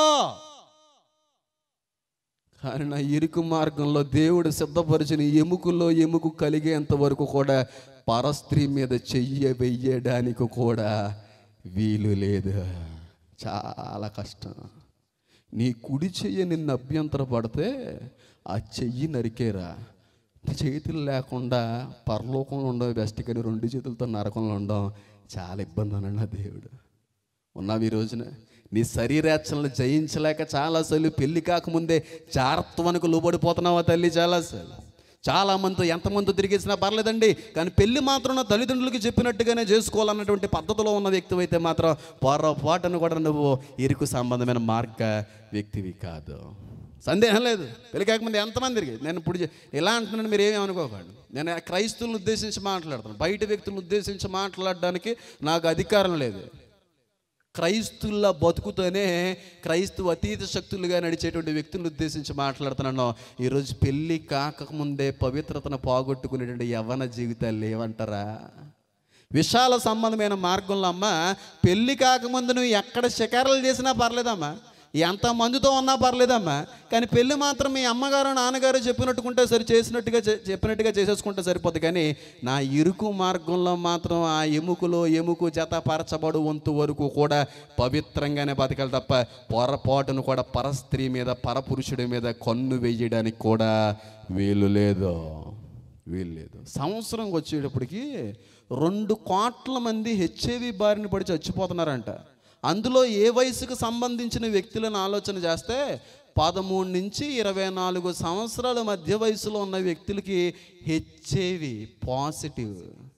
కానీ నా ఇరుకు మార్గంలో దేవుడు సిద్ధపరిచిన ఎముకల్లో ఎముకు కలిగేంత వరకు కూడా పరస్త్రీ మీద చెయ్యి వెయ్యడానికి కూడా వీలు లేదు. చాలా కష్టం. నీ కుడి చెయ్యి నిన్ను అభ్యంతర పడితే ఆ చెయ్యి నరికేరా. చేతులు లేకుండా పరలోకంలో ఉండవు బెస్ట్, కానీ 2 చేతులతో నరకంలో ఉండడం చాలా ఇబ్బంది అన్నాడు దేవుడు. ఉన్నావు ఈ రోజున నీ శరీరేచ్ఛలను జయించలేక చాలాసార్లు పెళ్లి కాకముందే జాగ్రత్తవనికి లోబడిపోతున్నావా తల్లి? చాలాసార్లు చాలామంది ఎంతమంది తిరిగేసినా పర్లేదండి, కానీ పెళ్ళి మాత్రం నా తల్లిదండ్రులకి చెప్పినట్టుగానే చేసుకోవాలన్నటువంటి పద్ధతిలో ఉన్న వ్యక్తి అయితే మాత్రం పొరపాటును కూడా నువ్వు ఇరుకు సంబంధమైన మార్గ వ్యక్తివి కాదు. సందేహం లేదు. పెళ్లి కాకముందు ఎంతమంది తిరిగి నేను ఇప్పుడు ఇలా అంటున్నాను, మీరు ఏమీ అనుకోకండి. నేను క్రైస్తవులను ఉద్దేశించి మాట్లాడుతున్నాను, బయట వ్యక్తులను ఉద్దేశించి మాట్లాడడానికి నాకు అధికారం లేదు. క్రైస్తువుల బతుకుతోనే క్రైస్తవ అతీత శక్తులుగా నడిచేటువంటి వ్యక్తులను ఉద్దేశించి మాట్లాడుతున్నాను. ఈరోజు పెళ్ళి కాకముందే పవిత్రతను పోగొట్టుకునేటువంటి యవ్వన జీవితాలు ఏమంటారా? విశాల సంబంధమైన మార్గంలో అమ్మ, పెళ్ళి కాకముందు నువ్వు ఎక్కడ షికారులు చేసినా పర్లేదమ్మా, ఎంత మందితో ఉన్నా పర్లేదమ్మా, కానీ పెళ్ళి మాత్రం మీ అమ్మగారు నాన్నగారు చెప్పినట్టుకుంటే సరి చెప్పినట్టుగా చేసేసుకుంటే సరిపోద్ది. కానీ నా ఇరుకు మార్గంలో మాత్రం ఆ ఎముకు జతపరచబడు వంతు వరకు కూడా పవిత్రంగానే బతకాలి తప్ప పొరపాటును కూడా పరస్త్రీ మీద పరపురుషుడి మీద కన్ను వేయడానికి కూడా వీలు లేదు. సంవత్సరంకి వచ్చేటప్పటికి 2 కోట్ల మంది HIV బారిన పడి చచ్చిపోతున్నారంట. అందులో ఏ వయసుకు సంబంధించిన వ్యక్తులను ఆలోచన చేస్తే 13 నుంచి 24 సంవత్సరాల మధ్య వయసులో ఉన్న వ్యక్తులకి HIV పాజిటివ్.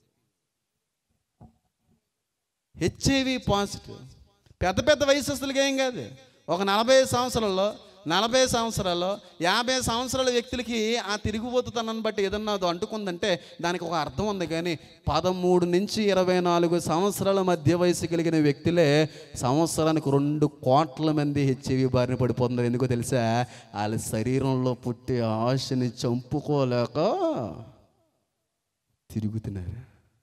పెద్ద పెద్ద వయసులకి ఏం కాదు. ఒక 40 సంవత్సరాల్లో 50 సంవత్సరాల వ్యక్తులకి ఆ తిరిగిపోతుతనాన్ని బట్టి ఏదన్నా అది అంటుకుందంటే దానికి ఒక అర్థం ఉంది. కానీ 13 నుంచి 24 సంవత్సరాల మధ్య వయసు కలిగిన వ్యక్తులే సంవత్సరానికి 2 కోట్ల మంది HIV బారిన పడిపోతున్నారు. ఎందుకో తెలుసా? వాళ్ళ శరీరంలో పుట్టే ఆశని చంపుకోలేక తిరుగుతున్నారు.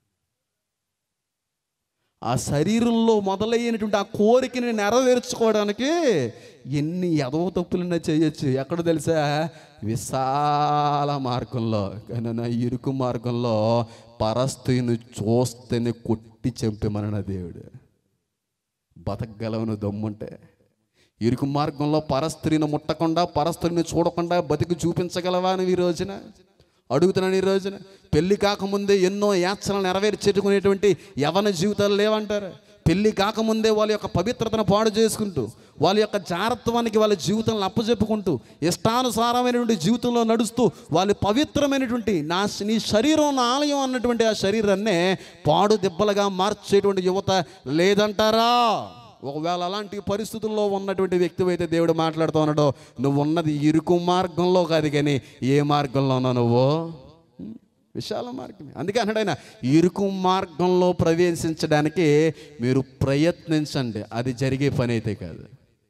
ఆ శరీరంలో మొదలైనటువంటి ఆ కోరికని నెరవేర్చుకోవడానికి ఎన్ని ఎదవ తప్పులన్నా చేయొచ్చు. ఎక్కడ తెలుసా? విశాల మార్గంలో. కానీ నా ఇరుకు మార్గంలో పరస్త్రీని చూస్తేనే కొట్టి చంపేమన్న దేవుడు. బతకగలవను దమ్ముంటే. ఇరుకు మార్గంలో పరస్త్రీని ముట్టకుండా పరస్త్రీని చూడకుండా బతికి చూపించగలవా అని ఈ రోజున అడుగుతున్నాను. ఈ రోజున పెళ్ళి కాకముందే ఎన్నో యాచనలు నెరవేర్చేటుకునేటువంటి యవ్వన జీవితాలు లేవంటారు. పెళ్ళి కాకముందే వాళ్ళ యొక్క పవిత్రతను పాడు చేసుకుంటూ వాళ్ళ యొక్క జాగ్రత్తవానికి వాళ్ళ జీవితాలను అప్పచెప్పుకుంటూ ఇష్టానుసారమైనటువంటి జీవితంలో నడుస్తూ వాళ్ళు పవిత్రమైనటువంటి నీ శరీరం నా ఆలయం అన్నటువంటి ఆ శరీరాన్నే పాడు దెబ్బలుగా మార్చేటువంటి యువత లేదంటారా? ఒకవేళ అలాంటి పరిస్థితుల్లో ఉన్నటువంటి వ్యక్తి అయితే దేవుడు మాట్లాడుతూ ఉన్నాడో, నువ్వు ఉన్నది ఇరుకు మార్గంలో కాదు, కానీ ఏ మార్గంలో ఉన్నావు నువ్వు? విశాల మార్గమే. అందుకే అన్నాడు ఆయన, ఇరుకు మార్గంలో ప్రవేశించడానికి మీరు ప్రయత్నించండి. అది జరిగే పని అయితే కాదు.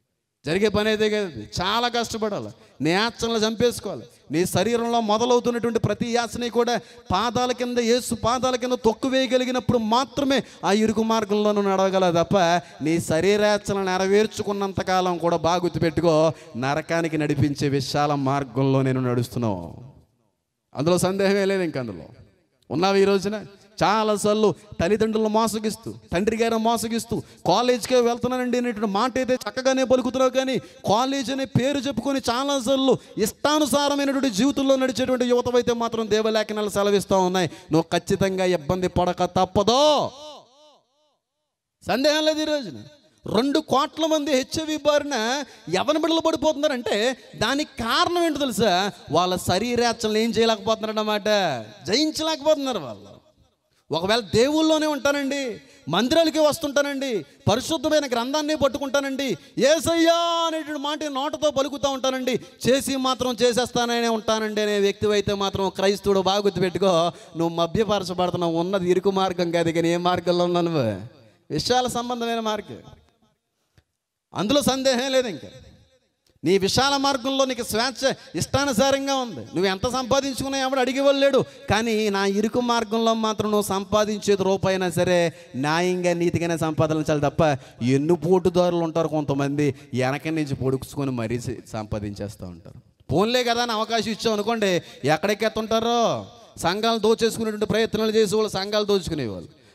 చాలా కష్టపడాలి. నీ యాచనలు చంపేసుకోవాలి. నీ శరీరంలో మొదలవుతున్నటువంటి ప్రతి యాచని కూడా యేసు పాదాల కింద తొక్కు వేయగలిగినప్పుడు మాత్రమే ఆ ఇరుకు మార్గంలో నువ్వు నడవగల తప్ప నీ శరీరాచనలు నెరవేర్చుకున్నంతకాలం కూడా బాగా గుర్తుపెట్టుకో, నరకానికి నడిపించే విశాల మార్గంలో నేను నడుస్తున్నావు. అందులో సందేహమే లేదు. ఇంక అందులో ఉన్నావు. ఈ రోజున చాలాసార్లు తల్లిదండ్రులను మోసగిస్తూ, తండ్రి గారిని మోసగిస్తూ కాలేజ్కే వెళ్తున్నానండి అనేటువంటి మాట అయితే చక్కగానే పలుకుతున్నావు, కానీ కాలేజ్ అనే పేరు చెప్పుకొని చాలాసార్లు ఇష్టానుసారమైనటువంటి జీవితంలో నడిచేటువంటి యువత అయితే మాత్రం దేవలేఖనాలు సెలవిస్తూ ఉన్నాయి. నువ్వు ఖచ్చితంగా ఇబ్బంది పడక తప్పదో. సందేహం లేదు. ఈ రోజున 2 కోట్ల మంది HIV బారిన యవ్వన బిడ్డలు పడిపోతున్నారంటే దానికి కారణం ఏంటో తెలుసా? వాళ్ళ శరీరాచనలు ఏం చేయలేకపోతున్నారన్నమాట, జయించలేకపోతున్నారు వాళ్ళు. ఒకవేళ దేవుల్లోనే ఉంటానండి, మందిరాలకి వస్తుంటానండి, పరిశుద్ధమైన గ్రంథాన్ని పట్టుకుంటానండి, యేసయ్యా అనేటువంటి మాట నోటతో పలుకుతూ ఉంటానండి, చేసి మాత్రం చేసేస్తాననే ఉంటానండి అనే వ్యక్తి అయితే మాత్రం క్రైస్తవుడు బాగా గుర్తుపెట్టుకో, నువ్వు మభ్యపరచబడుతున్నావు. ఉన్నది ఇరుకు మార్గం కాదు, కానీ ఏ మార్గంలో ఉన్నాను? విశాల సంబంధమైన మార్గం. అందులో సందేహం లేదు. ఇంకా నీ విశాల మార్గంలో నీకు స్వేచ్ఛ ఇష్టానుసారంగా ఉంది. నువ్వు ఎంత సంపాదించుకున్నా ఎవడు అడిగేవాళ్ళు లేడు. కానీ నా ఇరుకు మార్గంలో మాత్రం నువ్వు సంపాదించేది రూపాయినా సరే న్యాయంగా నీతిగానే సంపాదించాలి తప్ప ఎన్నుపోటుదారులు ఉంటారు కొంతమంది, వెనక నుంచి పొడుచుకొని మరీ సంపాదించేస్తూ ఉంటారు. ఫోన్లే కదా అని అవకాశం ఇచ్చావు అనుకోండి, ఎక్కడెక్కెత్తుంటారో సంఘాలు దోచేసుకునేటువంటి ప్రయత్నాలు చేసి వాళ్ళు సంఘాలు దోచుకునేవాళ్ళు.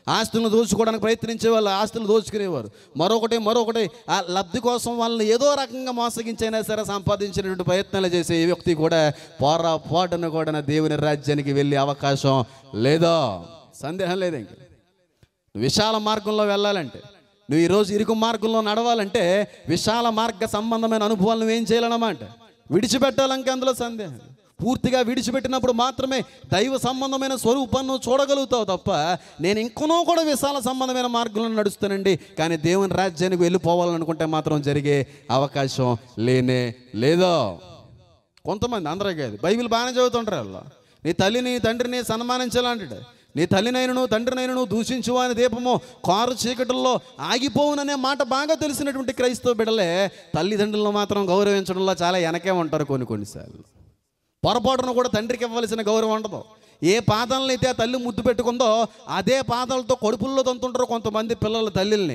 ఆస్తులను దోచుకోవడానికి ప్రయత్నించే వాళ్ళు ఆస్తులు దోచుకునేవారు. మరొకటి ఆ లబ్ధి కోసం వాళ్ళని ఏదో రకంగా మోసగించైనా సరే సంపాదించినటువంటి ప్రయత్నాలు చేసే ఏ వ్యక్తి కూడా పొరపాటున కూడా దేవుని రాజ్యానికి వెళ్ళే అవకాశం లేదో, సందేహం లేదు. ఇంక విశాల మార్గంలో వెళ్ళాలంటే, నువ్వు ఈరోజు ఇరుకు మార్గంలో నడవాలంటే విశాల మార్గ సంబంధమైన అనుభవాలు నువ్వేం చేయాలన్నమాట, విడిచిపెట్టాలంటే అందులో సందేహం. పూర్తిగా విడిచిపెట్టినప్పుడు మాత్రమే దైవ సంబంధమైన స్వరూపాన్ని చూడగలుగుతావు తప్ప, నేను ఇంకనో కూడా విశాల సంబంధమైన మార్గంలో నడుస్తానండి కానీ దేవుని రాజ్యానికి వెళ్ళిపోవాలనుకుంటే మాత్రం జరిగే అవకాశం లేనే లేదో. కొంతమంది, అందరూ కాదు, బైబిల్ బాగానే చదువుతుంటారు. వాళ్ళు నీ తల్లిని తండ్రిని సన్మానించాలంటాడు. నీ తల్లినైనను తండ్రినైనను దూషించు అని దీపము కారు చీకటిల్లో ఆగిపోవుననే మాట బాగా తెలిసినటువంటి క్రైస్తవ బిడ్డలే తల్లిదండ్రులను మాత్రం గౌరవించడంలో చాలా వెనకే ఉంటారు. కొన్నిసార్లు పొరపాటును కూడా తండ్రికి ఇవ్వాల్సిన గౌరవం ఉండదు. ఏ పాదాలను అయితే ఆ తల్లి ముద్దు పెట్టుకుందో అదే పాదాలతో కడుపుల్లో తంతుంటారు కొంతమంది పిల్లల తల్లిల్ని.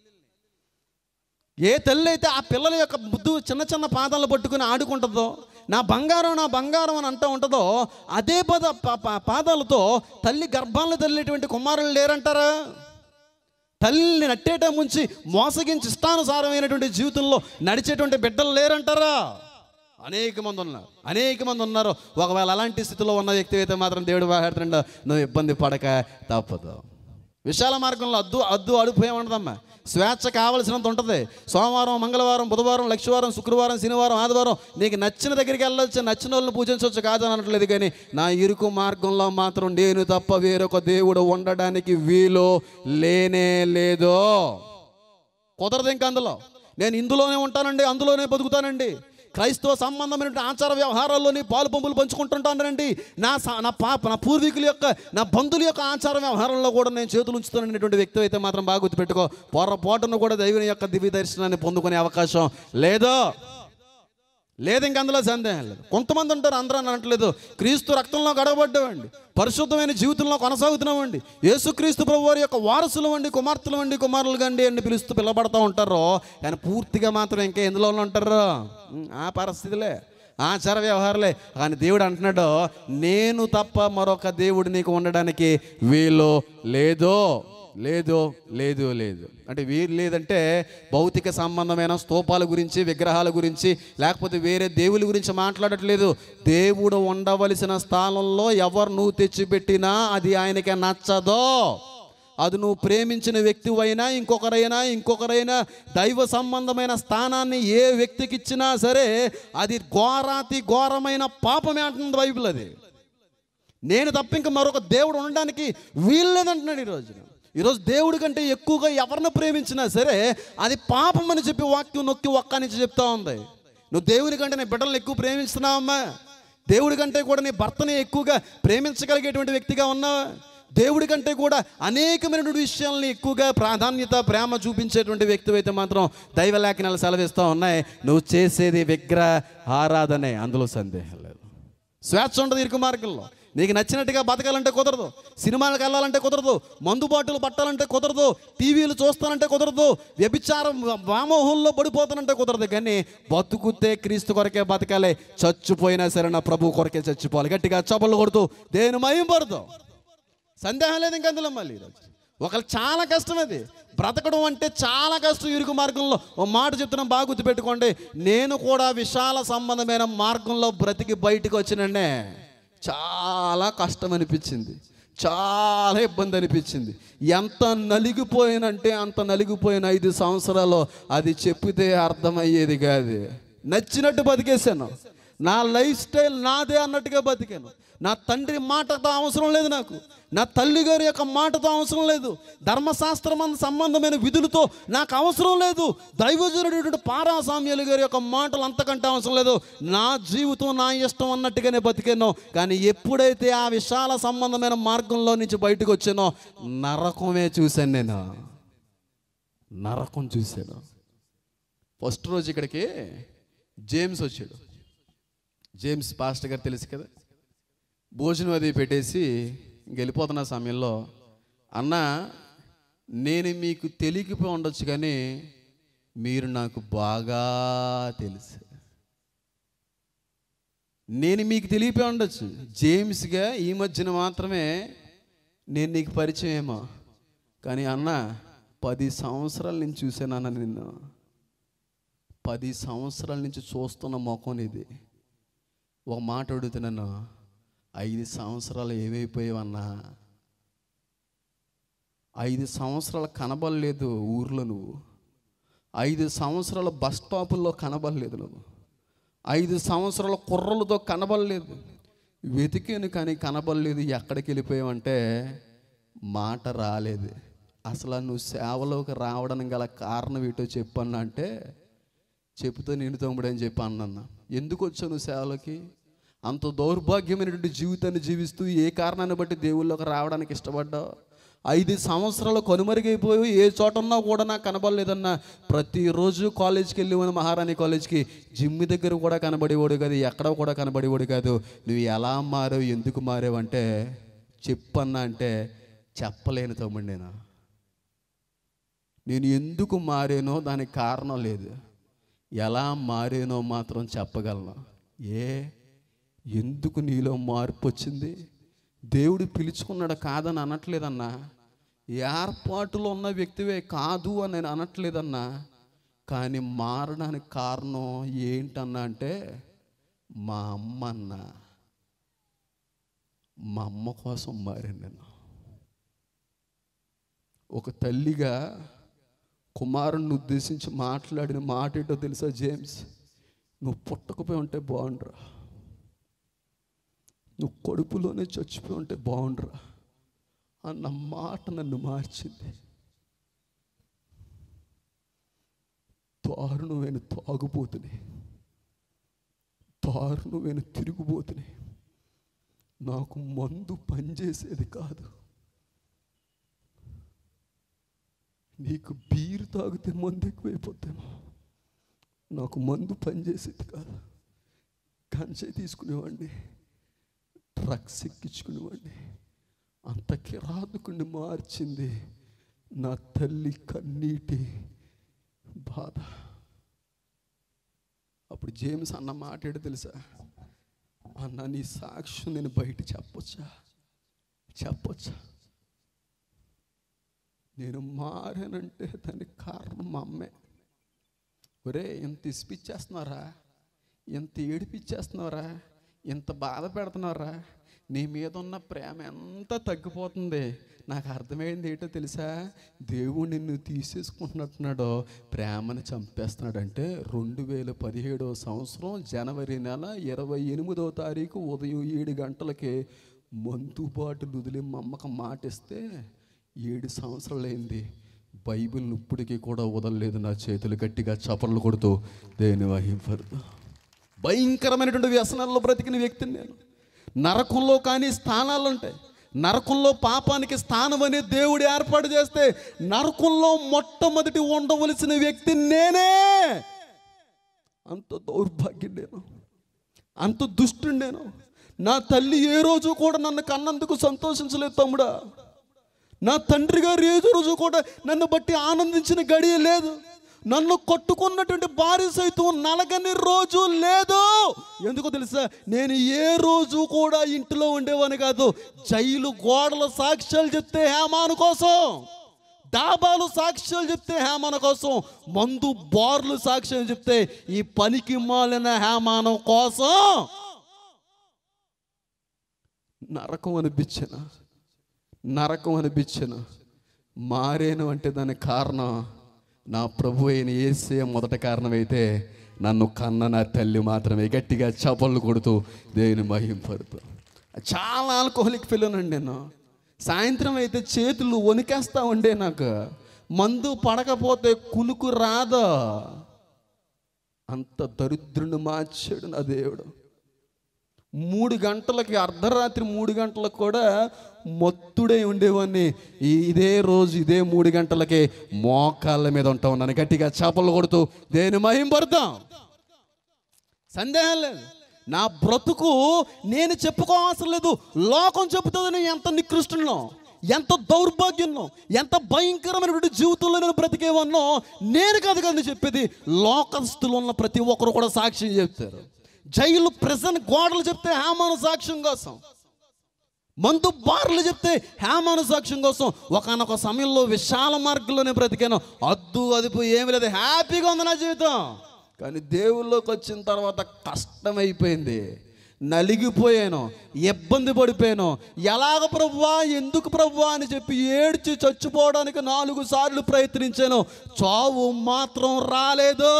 ఏ తల్లి అయితే ఆ పిల్లల యొక్క ముద్దు చిన్న చిన్న పాదాలను పట్టుకుని ఆడుకుంటుందో, నా బంగారం నా బంగారం అని అంటూ ఉంటుందో, అదే పాదాలతో తల్లి గర్భాలను తల్లినటువంటి కుమారులు లేరంటారా? తల్లిని నట్టేట ముంచి మోసగించి ఇష్టానుసారమైనటువంటి జీవితంలో నడిచేటువంటి బిడ్డలు లేరంటారా? అనేక మంది ఉన్నారు. ఒకవేళ అలాంటి స్థితిలో ఉన్న వ్యక్తి అయితే మాత్రం దేవుడు మాట్లాడుతుండో నువ్వు ఇబ్బంది పడక తప్పదు. విశాల మార్గంలో అద్దు అడుపు ఏముండదమ్మా, స్వేచ్ఛ కావలసినంత ఉంటుంది. సోమవారం, మంగళవారం, బుధవారం, లక్షవారం, శుక్రవారం, శనివారం, ఆదివారం నీకు నచ్చిన దగ్గరికి వెళ్ళొచ్చు, నచ్చిన వాళ్ళని పూజించవచ్చు, కాదని అనట్లేదు. కానీ నా ఇరుకు మార్గంలో మాత్రం నేను తప్ప వేరొక దేవుడు ఉండడానికి వీలు లేనే లేదో, కుదరదు. ఇంకా అందులో నేను ఇందులోనే ఉంటానండి, అందులోనే బతుకుతానండి, క్రైస్తవ సంబంధమైన ఆచార వ్యవహారాల్లోని పాలు పంపులు పంచుకుంటుంటానండి, నా పూర్వీకుల యొక్క నా బంధువుల యొక్క ఆచార వ్యవహారంలో కూడా నేను చేతులు ఉంచుతాననేటువంటి వ్యక్తి అయితే మాత్రం బాగా గుర్తుపెట్టుకో, పొరపాటును కూడా దైవుని యొక్క దివ్య దర్శనాన్ని పొందుకునే అవకాశం లేదు. ఇంక అందులో సందేహం లేదు. కొంతమంది ఉంటారు, అందరూ అనట్లేదు, క్రీస్తు రక్తంలో గడవబడ్డామండి, పరిశుద్ధమైన జీవితంలో కొనసాగుతున్నామండి, యేసుక్రీస్తు ప్రభు వారి యొక్క వారసులు అండి, కుమార్తెలు అండి, కుమారులు గండి అని పిలుస్తూ పిలబడతా ఉంటారు. కానీ పూర్తిగా మాత్రం ఇంకా ఎందులో ఉంటారు? ఆ పరిస్థితులే, ఆచార వ్యవహారాలే. కానీ దేవుడు అంటున్నాడు, నేను తప్ప మరొక దేవుడు నీకు ఉండడానికి వీలు లేదు. అంటే వీరు లేదంటే భౌతిక సంబంధమైన స్తూపాల గురించి, విగ్రహాల గురించి, లేకపోతే వేరే దేవుల గురించి మాట్లాడట్లేదు. దేవుడు ఉండవలసిన స్థానంలో ఎవరు నువ్వు తెచ్చిపెట్టినా అది ఆయనకి నచ్చదో. అది నువ్వు ప్రేమించిన వ్యక్తివైనా ఇంకొకరైనా దైవ సంబంధమైన స్థానాన్ని ఏ వ్యక్తికి ఇచ్చినా సరే అది ఘోరమైన పాపమే అంటుంది బైబిల్. అది నేను తప్ప ఇంకా మరొక దేవుడు ఉండడానికి వీల్లేదంటున్నాడు. ఈరోజు దేవుడి కంటే ఎక్కువగా ఎవరిని ప్రేమించినా సరే అది పాపం అని చెప్పి వాక్యం నొక్కి ఒక్క నుంచి చెప్తా ఉంది. నువ్వు దేవుడి కంటే నీ బిడ్డలను ఎక్కువ ప్రేమిస్తున్నావమ్మా, దేవుడి కంటే కూడా నీ భర్తని ఎక్కువగా ప్రేమించగలిగేటువంటి వ్యక్తిగా ఉన్నావా, దేవుడి కంటే కూడా అనేకమైనటువంటి విషయాలని ఎక్కువగా ప్రాధాన్యత ప్రేమ చూపించేటువంటి వ్యక్తి అయితే మాత్రం దైవ లేఖనాలు సెలవిస్తూ ఉన్నాయి. నువ్వు చేసేది విగ్రహ ఆరాధనే, అందులో సందేహం లేదు. స్వేచ్ఛ ఉండదు ఇరుకు మార్గంలో. నీకు నచ్చినట్టుగా బతకాలంటే కుదరదు, సినిమాలకు వెళ్ళాలంటే కుదరదు, మందుబాటులు పట్టాలంటే కుదరదు, టీవీలు చూస్తానంటే కుదరదు, వ్యభిచారం వ్యామోహంలో పడిపోతానంటే కుదరదు. కానీ బతుకుతే క్రీస్తు కొరకే బతకాలి, చచ్చిపోయినా సరే నా ప్రభు కొరకే చచ్చిపోవాలి. గట్టిగా చప్పట్లు కొడుతూ దేని మహింపడదు, సందేహం లేదు. ఇంక అందులో మళ్ళీ ఈరోజు ఒకళ్ళు చాలా కష్టం, అది బ్రతకడం అంటే చాలా కష్టం ఇరుకు మార్గంలో. ఓ మాట చెప్తున్నాం, బాగా గుర్తుపెట్టుకోండి, నేను కూడా విశాల సంబంధమైన మార్గంలో బ్రతికి బయటకు వచ్చినండే చాలా కష్టం అనిపించింది, చాలా ఇబ్బంది అనిపించింది. ఎంత నలిగిపోయినంటే అంత నలిగిపోయిన 5 సంవత్సరాలు అది చెప్పితే అర్థమయ్యేది కాదు. నచ్చినట్టు బతికేశాను, నా లైఫ్ స్టైల్ నాదే అన్నట్టుగా బతికాను. నా తండ్రి మాటతో అవసరం లేదు నాకు, నా తల్లి గారి యొక్క మాటతో అవసరం లేదు, ధర్మశాస్త్రం సంబంధమైన విధులతో నాకు అవసరం లేదు, దైవజనుడు పారాసామ్యులు గారి యొక్క మాటలు అంతకంటే అవసరం లేదు. నా జీవితం నా ఇష్టం అన్నట్టుగానే బతికాను. కానీ ఎప్పుడైతే ఆ విశాల సంబంధమైన మార్గంలో నుంచి బయటకు వచ్చానో నరకమే చూశాను. నేను నరకం చూశాను. ఫస్ట్ రోజు ఇక్కడికి జేమ్స్ వచ్చాడు. జేమ్స్ పాస్టర్ గారు తెలుసు కదా, భోజనం అది పెట్టేసి వెళ్ళిపోతున్న సమయంలో, అన్న నేను మీకు తెలియకపోయి ఉండొచ్చు కానీ మీరు నాకు బాగా తెలుసు. నేను మీకు తెలియపోయి ఉండొచ్చు, జేమ్స్గా ఈ మధ్యన మాత్రమే నేను నీకు పరిచయం ఏమో, కానీ అన్న 10 సంవత్సరాల నుంచి చూసానన్న నిన్ను, 10 సంవత్సరాల నుంచి చూస్తున్న ముఖం ఇది. ఒక మాట అడుగుతున్నాను, 5 సంవత్సరాలు ఏమైపోయావన్నా? 5 సంవత్సరాలు కనబడలేదు ఊర్లో నువ్వు, 5 సంవత్సరాల బస్ స్టాపుల్లో కనబడలేదు నువ్వు, 5 సంవత్సరాల కుర్రలతో కనబడలేదు. వెతికాను కానీ కనబడలేదు. ఎక్కడికి వెళ్ళిపోయావంటే మాట రాలేదు. అసలు నువ్వు సేవలోకి రావడానికి గల కారణం ఏంటో చెప్పన్నా అంటే, చెప్తే నేను తమ్ముడు అని చెప్పి అన్న. ఎందుకు వచ్చావు నువ్వు సేవలోకి? అంత దౌర్భాగ్యమైనటువంటి జీవితాన్ని జీవిస్తూ ఏ కారణాన్ని బట్టి దేవుళ్ళలోకి రావడానికి ఇష్టపడ్డావు? 5 సంవత్సరాలు కనుమరుగైపోయి ఏ చోట ఉన్నా కూడా నాకు కనబడలేదన్నా. ప్రతిరోజు కాలేజ్కి వెళ్ళేవాడు, మహారాణి కాలేజ్కి, జిమ్ దగ్గర కూడా కనబడేవాడు కాదు, ఎక్కడ కూడా కనబడేవాడు కాదు. నువ్వు ఎలా మారావు, ఎందుకు మారావు అంటే చెప్పన్నా అంటే చెప్పలేను తమ్ముడు. నేను ఎందుకు మారానో దానికి కారణం లేదు, ఎలా మారానో మాత్రం చెప్పగలను. ఎందుకు నీలో మార్పు వచ్చింది? దేవుడు పిలుచుకున్నాడు కాదని అనట్లేదన్నా, ఏర్పాటులో ఉన్న వ్యక్తివే కాదు అని నేను అనట్లేదన్నా. కానీ మారడానికి కారణం ఏంటన్నా అంటే మా అమ్మ అన్న. మా అమ్మ కోసం మారాను నేను. ఒక తల్లిగా కుమారుని ఉద్దేశించి మాట్లాడిన మాట ఏంటో తెలుసా జేమ్స్? నువ్వు పుట్టకపోయి ఉంటే బాగుండ్రా, నువ్వు కడుపులోనే చచ్చిపోయి ఉంటే బాగుండ్రా అన్న మాట నన్ను మార్చింది. దారుణమైన తాగుబోతుని, దారుణమైన తిరుగుబోతుని, నాకు మందు పనిచేసేది కాదు. నీకు బీరు తాగితే మందు ఎక్కువైపోతేమో, నాకు మందు పనిచేసేది కాదు. గంజాయి తీసుకునేవాడిని, డ్రగ్స్ ఎక్కించుకునేవాడిని. అంత కిరాతకుని మార్చింది నా తల్లి కన్నీటి బాధ. అప్పుడు జేమ్స్ అన్న మాట ఏంటో తెలుసా? అన్న నీ సాక్ష్యం నేను బయట చెప్పొచ్చా? నేను మారానంటే దానికి కారణం మా అమ్మే. ఒరే ఎంత ఇసిపిచ్చేస్తున్నారా, ఎంత ఏడిపిచ్చేస్తున్నారా, ఎంత బాధ పెడుతున్నారా, నీ మీద ఉన్న ప్రేమ ఎంత తగ్గిపోతుంది. నాకు అర్థమైంది ఏంటో తెలుసా? దేవుడు నిన్ను తీసేసుకుంటున్నట్టున్నాడో, ప్రేమను చంపేస్తున్నాడంటే 2017 సంవత్సరం జనవరి నెల 28వ తారీఖు ఉదయం 7 గంటలకి మందు బాటిల్ వదిలి మా అమ్మకు మాట ఇస్తే 7 సంవత్సరాలైంది. బైబిల్ని ఇప్పటికీ కూడా వదలలేదు నా చేతులు. గట్టిగా చపర్లు కొడుతూ దేని వహింపడదు. భయంకరమైనటువంటి వ్యసనాల్లో బ్రతికిన వ్యక్తిని నేను. నరకంలో కానీ స్థానాలు ఉంటాయి. నరకంలో పాపానికి స్థానం అనే దేవుడు ఏర్పాటు చేస్తే నరకంలో మొట్టమొదటి ఉండవలసిన వ్యక్తి నేనే. అంత దౌర్భాగ్యం నేను, అంత దుష్టుడు నేను. నా తల్లి ఏ రోజు కూడా నన్ను కన్నందుకు సంతోషించలేదు తమ్ముడా. నా తండ్రి గారు ఏ రోజు కూడా నన్ను బట్టి ఆనందించిన గడియ లేదు. నన్ను కొట్టుకున్నటువంటి భార్య సైతం నలగని రోజు లేదు. ఎందుకో తెలుసా? నేను ఏ రోజు కూడా ఇంట్లో ఉండేవాని కాదు. జైలు గోడల సాక్ష్యాలు చెప్తే హేమాను కోసం, డాబాలు సాక్ష్యాలు చెప్తే హేమాను కోసం, మందు బార్లు సాక్ష్యాలు చెప్తే ఈ పనికి మాలిన హేమానం కోసం నరకం అనిపించిన మారేను అంటే దానికి కారణం నా ప్రభు అయిన యేసే మొదటి కారణమైతే నన్ను కన్న నా తల్లి మాత్రమే. గట్టిగా చపళ్ళు కొడుతూ దేవుని మహింపడుతూ. చాలా ఆల్కహాలిక్ పిల్లనండి నేను. సాయంత్రం అయితే చేతులు వణికేస్తా ఉండే నాకు. మందు పడకపోతే కునుకు రాదా. అంత దరిద్రుని మార్చాడు నా దేవుడు. 3 గంటలకి, అర్ధరాత్రి 3 గంటలకు కూడా మొత్తుడై ఉండేవాడిని. ఇదే రోజు ఇదే 3 గంటలకే మోకాళ్ళ మీద ఉంటా ఉన్నాను. గట్టిగా చపలు కొడుతూ దేని మహింపడతాం. సందేహం లేదు. నా బ్రతుకు నేను చెప్పుకోవాల్సిన లేదు, లోకం చెబుతుంది ఎంత నికృష్టంలో, ఎంత దౌర్భాగ్యంలో, ఎంత భయంకరమైనటువంటి జీవితంలో నేను బ్రతికేవన్నో నేను కాదు కదా చెప్పేది. లోకస్తులు ఉన్న ప్రతి ఒక్కరు కూడా సాక్ష్యం చెప్తారు. జైలు ప్రెజెంట్ గోడలు చెప్తే హేమాను సాక్ష్యం కోసం, మందు బార్లు చెప్తే హేమాను సాక్ష్యం కోసం ఒకనొక సమయంలో విశాల మార్గంలోనే బ్రతికాను, అద్దు అదుపు ఏమి లేదు, హ్యాపీగా ఉంది నా జీవితం. కానీ దేవుళ్ళలోకి వచ్చిన తర్వాత కష్టమైపోయింది, నలిగిపోయాను, ఇబ్బంది పడిపోయాను. ఎలాగ ప్రభువా, ఎందుకు ప్రభువా అని చెప్పి ఏడ్చి చచ్చిపోవడానికి 4 సార్లు ప్రయత్నించాను. చావు మాత్రం రాలేదు,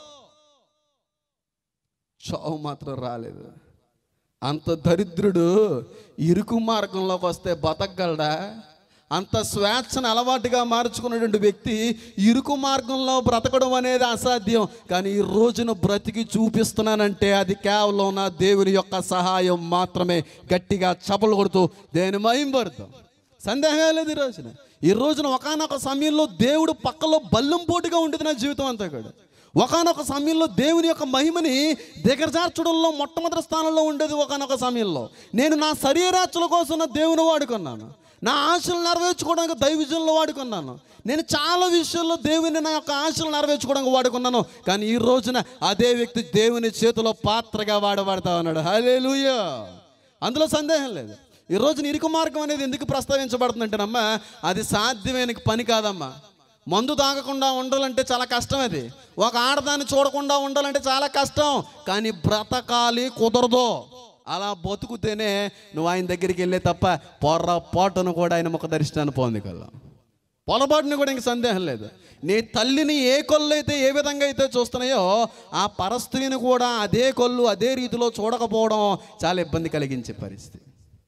చావు మాత్రం రాలేదు. అంత దరిద్రుడు ఇరుకు మార్గంలోకి వస్తే బతకగలడా? అంత స్వేచ్ఛను అలవాటుగా మార్చుకున్నటువంటి వ్యక్తి ఇరుకు మార్గంలో బ్రతకడం అనేది అసాధ్యం. కానీ ఈ రోజున బ్రతికి చూపిస్తున్నానంటే అది కేవలం నా దేవుని యొక్క సహాయం మాత్రమే. గట్టిగా చప్పలు కొడుతూ దేని మహింపడతాం, సందేహం లేదు. ఈ రోజున ఒకానొక సమయంలో దేవుడు పక్కలో బల్లం పోటుగా ఉండేది నా జీవితం అంతా కూడా. ఒకానొక సమయంలో దేవుని యొక్క మహిమని దిగజార్చడంలో మొట్టమొదటి స్థానంలో ఉండేది. ఒకానొక సమయంలో నేను నా శరీరాచుల కోసం నా దేవుని వాడుకున్నాను, నా ఆశలు నెరవేర్చుకోవడానికి దైవజనులు వాడుకున్నాను. నేను చాలా విషయాల్లో దేవుని నా యొక్క ఆశలు నెరవేర్చుకోవడానికి వాడుకున్నాను. కానీ ఈ రోజున అదే వ్యక్తి దేవుని చేతిలో పాత్రగా వాడబడతా ఉన్నాడు. హల్లెలూయా, అందులో సందేహం లేదు. ఈ రోజున ఇరుకు మార్గం అనేది ఎందుకు ప్రస్తావించబడుతుందంటేనమ్మా, అది సాధ్యమైన పని కాదమ్మా. మందు తాగకుండా ఉండాలంటే చాలా కష్టం, అది ఒక ఆడదాన్ని చూడకుండా ఉండాలంటే చాలా కష్టం. కానీ బ్రతకాలి, కుదరదు. అలా బతుకుతేనే నువ్వు ఆయన దగ్గరికి వెళ్ళే తప్ప పొరపాటును కూడా ఆయన ముఖ దర్శనాన్ని పొందగలవు. పొరపాటుని కూడా ఇంక సందేహం లేదు. నీ తల్లిని ఏ కళ్ళు అయితే ఏ విధంగా అయితే చూస్తున్నాయో ఆ పరస్త్రీని కూడా అదే కళ్ళు అదే రీతిలో చూడకపోవడం చాలా ఇబ్బంది కలిగించే పరిస్థితి,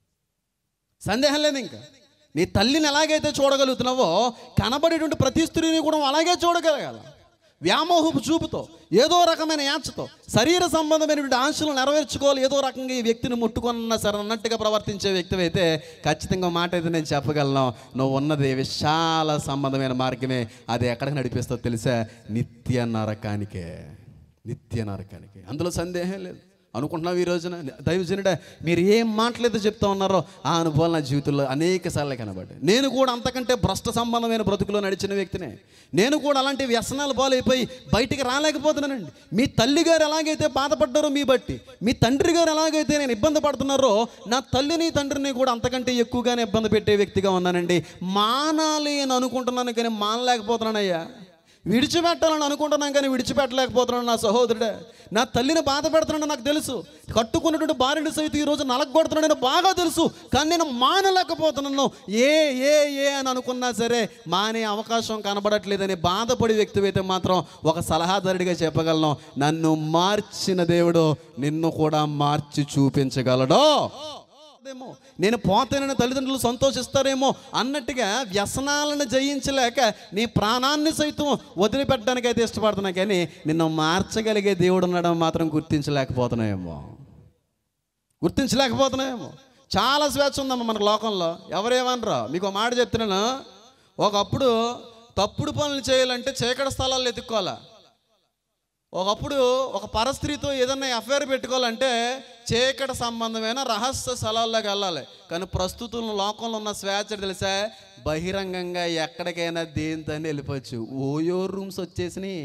సందేహం లేదు. ఇంకా నీ తల్లిని ఎలాగైతే చూడగలుగుతున్నావో కనబడేటువంటి ప్రతి స్త్రీని కూడా అలాగే చూడగలగాల. వ్యామోహపు చూపుతో, ఏదో రకమైన యాచతో, శరీర సంబంధమైనటువంటి ఆశలు నెరవేర్చుకోవాలి, ఏదో రకంగా ఈ వ్యక్తిని ముట్టుకున్నా సరే అన్నట్టుగా ప్రవర్తించే వ్యక్తి అయితే ఖచ్చితంగా మాట అయితే నేను చెప్పగలను, నువ్వు ఉన్నది విశాల సంబంధమైన మార్గమే. అది ఎక్కడికి నడిపిస్తుందో తెలుసా? నిత్య నరకానికే, నిత్య నరకానికే. అందులో సందేహం లేదు. అనుకుంటున్నావు ఈ రోజున దైవజనుడా మీరు ఏం మాటలైతే చెప్తా ఉన్నారో ఆ అనుభవాలు నా జీవితంలో అనేక సార్లు కనబడ్డాయి. నేను కూడా అంతకంటే భ్రష్ట సంబంధమైన బ్రతుకులో నడిచిన వ్యక్తినే. నేను కూడా అలాంటి వ్యసనాలు పాలైపోయి బయటికి రాలేకపోతున్నానండి. మీ తల్లి గారు ఎలాగైతే బాధపడ్డారో మీ బట్టి, మీ తండ్రి గారు ఎలాగైతే నేను ఇబ్బంది పడుతున్నారో నా తల్లిని తండ్రిని కూడా అంతకంటే ఎక్కువగానే ఇబ్బంది పెట్టే వ్యక్తిగా ఉన్నానండి. మానాలి అని అనుకుంటున్నాను కానీ మానలేకపోతున్నానయ్యా. విడిచిపెట్టాలని అనుకుంటున్నాను కానీ విడిచిపెట్టలేకపోతున్నాను నా సహోదరుడే. నా తల్లిని బాధ పెడుతున్నాను నాకు తెలుసు, కట్టుకున్నటువంటి భార్యని సైతం ఈరోజు నలగొడుతున్నాను బాగా తెలుసు. కానీ నేను మానలేకపోతున్నాను. ఏ ఏ ఏ అని అనుకున్నా సరే మానే అవకాశం కనబడట్లేదని బాధపడే వ్యక్తి అయితే మాత్రం ఒక సలహాదారుడిగా చెప్పగలను, నన్ను మార్చిన దేవుడు నిన్ను కూడా మార్చి చూపించగలడు. నేను పోతేనని తల్లిదండ్రులు సంతోషిస్తారేమో అన్నట్టుగా వ్యసనాలను జయించలేక నీ ప్రాణాన్ని సైతం వదిలిపెట్టడానికి అయితే ఇష్టపడుతున్నా, కానీ నిన్ను మార్చగలిగే దేవుడు ఉన్నాడని మాత్రం గుర్తించలేకపోతున్నాయేమో. చాలా స్వేచ్ఛ ఉందమ్మా మనకు లోకంలో. ఎవరేమనరా? మీకు మాట చెప్తున్నాను, ఒకప్పుడు తప్పుడు పనులు చేయాలంటే చీకటి స్థలాల్లో ఎత్తుక్కోవాలా. ఒకప్పుడు ఒక పరస్త్రీతో ఏదన్నా అఫైర్ పెట్టుకోవాలంటే చీకటి సంబంధమైన రహస్య స్థలాల్లోకి వెళ్ళాలి. కానీ ప్రస్తుతం లోకంలో ఉన్న స్వేచ్ఛ తెలుసా? బహిరంగంగా ఎక్కడికైనా దేనితో వెళ్ళిపోవచ్చు. ఓయో రూమ్స్ వచ్చేసినాయి.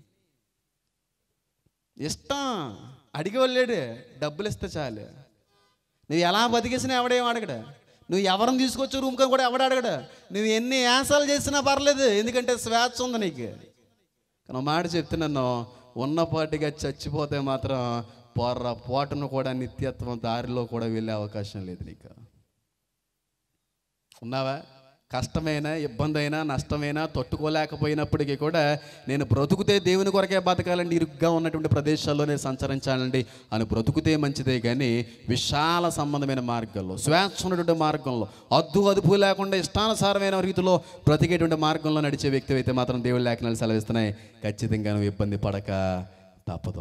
ఇష్టం అడిగి వెళ్ళాడు, డబ్బులు ఇస్తే చాలు. నువ్వు ఎలా బతికేసినా ఎవడేం అడగడు, నువ్వు ఎవరిని తీసుకొచ్చే రూమ్ కానీ కూడా ఎవడు అడగడు, నువ్వు ఎన్ని యాసాలు చేసినా పర్లేదు, ఎందుకంటే స్వేచ్ఛ ఉంది నీకు. కానీ మాట చెప్తున్నాను, ఉన్నపాటిగా చచ్చిపోతే మాత్రం పొరపాటును కూడా నిత్యత్వం దారిలో కూడా వెళ్ళే అవకాశం లేదు నీకు. ఉన్నావా? కష్టమైనా ఇబ్బంది అయినా నష్టమైనా తట్టుకోలేకపోయినప్పటికీ కూడా నేను బ్రతుకుతే దేవుని కొరకే బతకాలండి, ఇరుగ్గా ఉన్నటువంటి ప్రదేశాల్లోనే సంచరించాలండి అని బ్రతుకుతే మంచిదే. కానీ విశాల సంబంధమైన మార్గంలో, స్వేచ్ఛ ఉన్నటువంటి మార్గంలో, అదుపు లేకుండా ఇష్టానుసారమైన రీతిలో బ్రతికేటువంటి మార్గంలో నడిచే వ్యక్తి అయితే మాత్రం దేవుడి లేఖనాలు సెలవిస్తున్నాయి, ఖచ్చితంగా నువ్వు ఇబ్బంది పడక తప్పదు.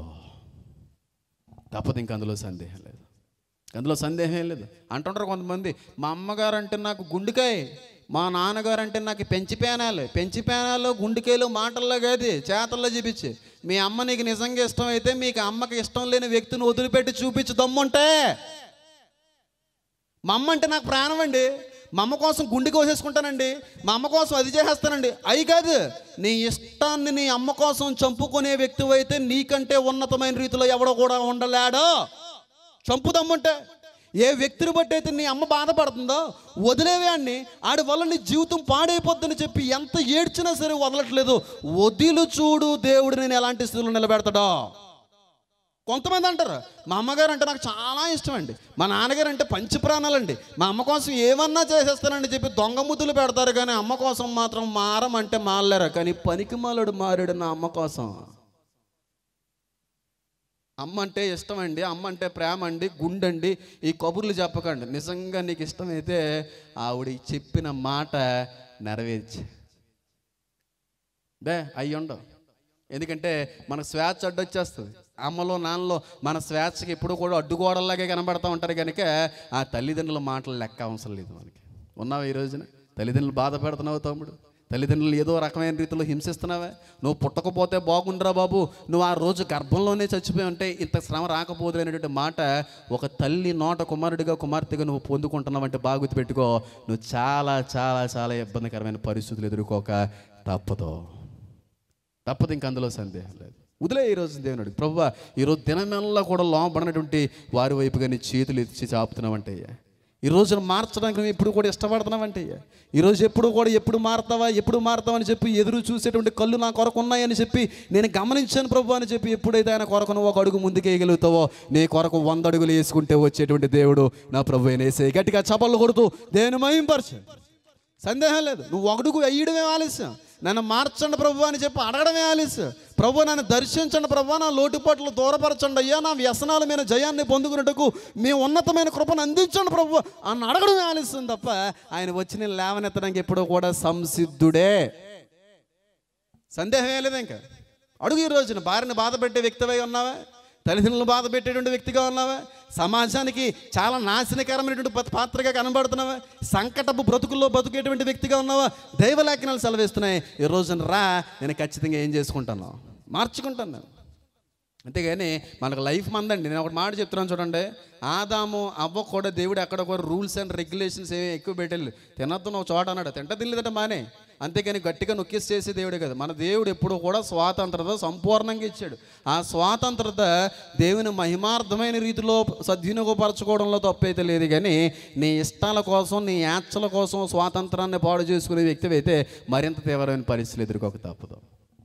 ఇంకా అందులో సందేహం లేదు. అంటుంటారు కొంతమంది, మా అమ్మగారు అంటే నాకు గుండెకాయ, మా నాన్నగారు అంటే నాకు పెంచి పేనాలు గుండెకాయలు మాటల్లో కాదు చేతల్లో చూపించి. మీ అమ్మ నీకు నిజంగా ఇష్టం అయితే మీకు అమ్మకి ఇష్టం లేని వ్యక్తిని వదిలిపెట్టి చూపించి దమ్ముంటే. మా అమ్మ అంటే నాకు ప్రాణం అండి, మా అమ్మ కోసం గుండె కోసేసుకుంటానండి, మా అమ్మ కోసం అది చేసేస్తానండి, అవి కాదు. నీ ఇష్టాన్ని నీ అమ్మ కోసం చంపుకునే వ్యక్తి అయితే నీకంటే ఉన్నతమైన రీతిలో ఎవడో కూడా ఉండలేడు. చంపుదమ్ముంటే ఏ వ్యక్తిని బట్టి అయితే నీ అమ్మ బాధపడుతుందో వదిలేవేయాన్ని, ఆడి వల్ల నీ జీవితం పాడైపోద్దని చెప్పి ఎంత ఏడ్చినా సరే వదలట్లేదు. వదిలు చూడు దేవుడు నేను ఎలాంటి స్థితిలో నిలబెడతాడో. కొంతమంది అంటారు, మా అమ్మగారు అంటే నాకు చాలా ఇష్టం అండి, మా నాన్నగారు అంటే పంచి ప్రాణాలండి, మా అమ్మ కోసం ఏమన్నా చేసేస్తానండి చెప్పి దొంగ ముద్దులు పెడతారు, కానీ అమ్మ కోసం మాత్రం మారమంటే మారలేరు. కానీ పనికి మాలడు మారాడు నా అమ్మ కోసం. అమ్మ అంటే ఇష్టం అండి, అమ్మ అంటే ప్రేమ అండి, గుండండి, ఈ కబుర్లు చెప్పకండి. నిజంగా నీకు ఇష్టమైతే ఆవిడ చెప్పిన మాట నెరవేర్చి అయ్యుండవు. ఎందుకంటే మనకు స్వేచ్ఛ అడ్డొచ్చేస్తుంది. అమ్మలో నాన్నలో మన స్వేచ్ఛకి ఎప్పుడు కూడా అడ్డుగోడల్లాగే కనబడతా ఉంటారు కనుక ఆ తల్లిదండ్రుల మాటలు లెక్క అవసరం లేదు మనకి. ఉన్నావా ఈ రోజున? తల్లిదండ్రులు బాధ పెడుతున్నావు తమ్ముడు, తల్లిదండ్రులు ఏదో రకమైన రీతిలో హింసిస్తున్నావా? నువ్వు పుట్టకపోతే బాగుండరా బాబు, నువ్వు ఆ రోజు గర్భంలోనే చచ్చిపోయి ఉంటే ఇంత శ్రమ రాకపోదు అనేటువంటి మాట ఒక తల్లి నోట కుమారుడిగా కుమార్తెగా నువ్వు పొందుకుంటున్నావంటే బాగా గుర్తుపెట్టుకో, నువ్వు చాలా చాలా చాలా ఇబ్బందికరమైన పరిస్థితులు ఎదుర్కోక తప్పదు. ఇంక అందులో సందేహం లేదు. వదిలే ఈరోజు దేవుని ప్రభువా, ఈరోజు దినమెల్లా కూడా లోపడినటువంటి వారి వైపుగా నీ చేతులు ఎత్తి చాపుతున్నావంటే అయ్యా, ఈ రోజును మార్చడానికి నువ్వు ఎప్పుడు కూడా ఇష్టపడుతున్నావంటే అయ్యా, ఈరోజు ఎప్పుడు మారుతావా అని చెప్పి ఎదురు చూసేటువంటి కళ్ళు నా కొరకు ఉన్నాయని చెప్పి నేను గమనించాను ప్రభు అని చెప్పి ఎప్పుడైతే ఆయన కొరకు నువ్వు ఒక అడుగు ముందుకు వేయగలుగుతావో నీ కొరకు 100 అడుగులు వేసుకుంటే వచ్చేటువంటి దేవుడు నా ప్రభు అయిన యేసయ్య. గట్టిగా చప్పట్లు కొడుతూ దేవుని మహింపరచు. సందేహం లేదు. నువ్వు ఒక అడుగు వేయడమే ఆలస్యం, నన్ను మార్చండి ప్రభు అని చెప్పి అడగడమే ఆలస్యం. ప్రభు నన్ను దర్శించండి ప్రభు, నా లోటుపాట్లు దూరపరచండి అయ్యా, నా వ్యసనాల మీద జయాన్ని పొందుకున్నట్టుకు మీ ఉన్నతమైన కృపను అందించండి ప్రభు అని అడగడమే ఆలస్యం తప్ప ఆయన వచ్చి నేను లేవనెత్తడానికి ఎప్పుడూ కూడా సంసిద్ధుడే. సందేహమే లేదు. ఇంకా అడుగు. ఈ రోజున భార్యను బాధ పెట్టే వ్యక్తివై ఉన్నావా? తల్లిదండ్రులను బాధ పెట్టేటువంటి వ్యక్తిగా ఉన్నావా? సమాజానికి చాలా నాశనకరమైనటువంటి పాత్రగా కనబడుతున్నావా? సంకటపు బ్రతుకుల్లో బతుకేటువంటి వ్యక్తిగా ఉన్నావా? దైవలేఖనాలు సెలవిస్తున్నాయి. ఈ రోజున రా, నేను ఖచ్చితంగా ఏం చేసుకుంటాను, మార్చుకుంటాను నేను. అంతేగాని మనకు లైఫ్ మందండి. నేను ఒకటి మాట చెప్తున్నాను చూడండి, ఆదాము అవ్వ కూడా దేవుడు ఎక్కడ కూడా రూల్స్ అండ్ రెగ్యులేషన్స్ ఏమి ఎక్కువ పెట్టాలి. తినద్దు నువ్వు చోట అన్నాడు, తింట తినలేదంటే మానే. అంతేకాని గట్టిగా నొక్కేసి చేసే దేవుడే కదా. మన దేవుడు ఎప్పుడు కూడా స్వాతంత్రత సంపూర్ణంగా ఇచ్చాడు. ఆ స్వాతంత్రత దేవుని మహిమార్థమైన రీతిలో సద్వినియోగపరచుకోవడంలో తప్పైతే లేదు, కానీ నీ ఇష్టాల కోసం నీ యాచల కోసం స్వాతంత్రాన్ని పాడు చేసుకునే వ్యక్తి అయితే మరింత తీవ్రమైన పరిస్థితులు ఎదుర్కోక తప్పదు.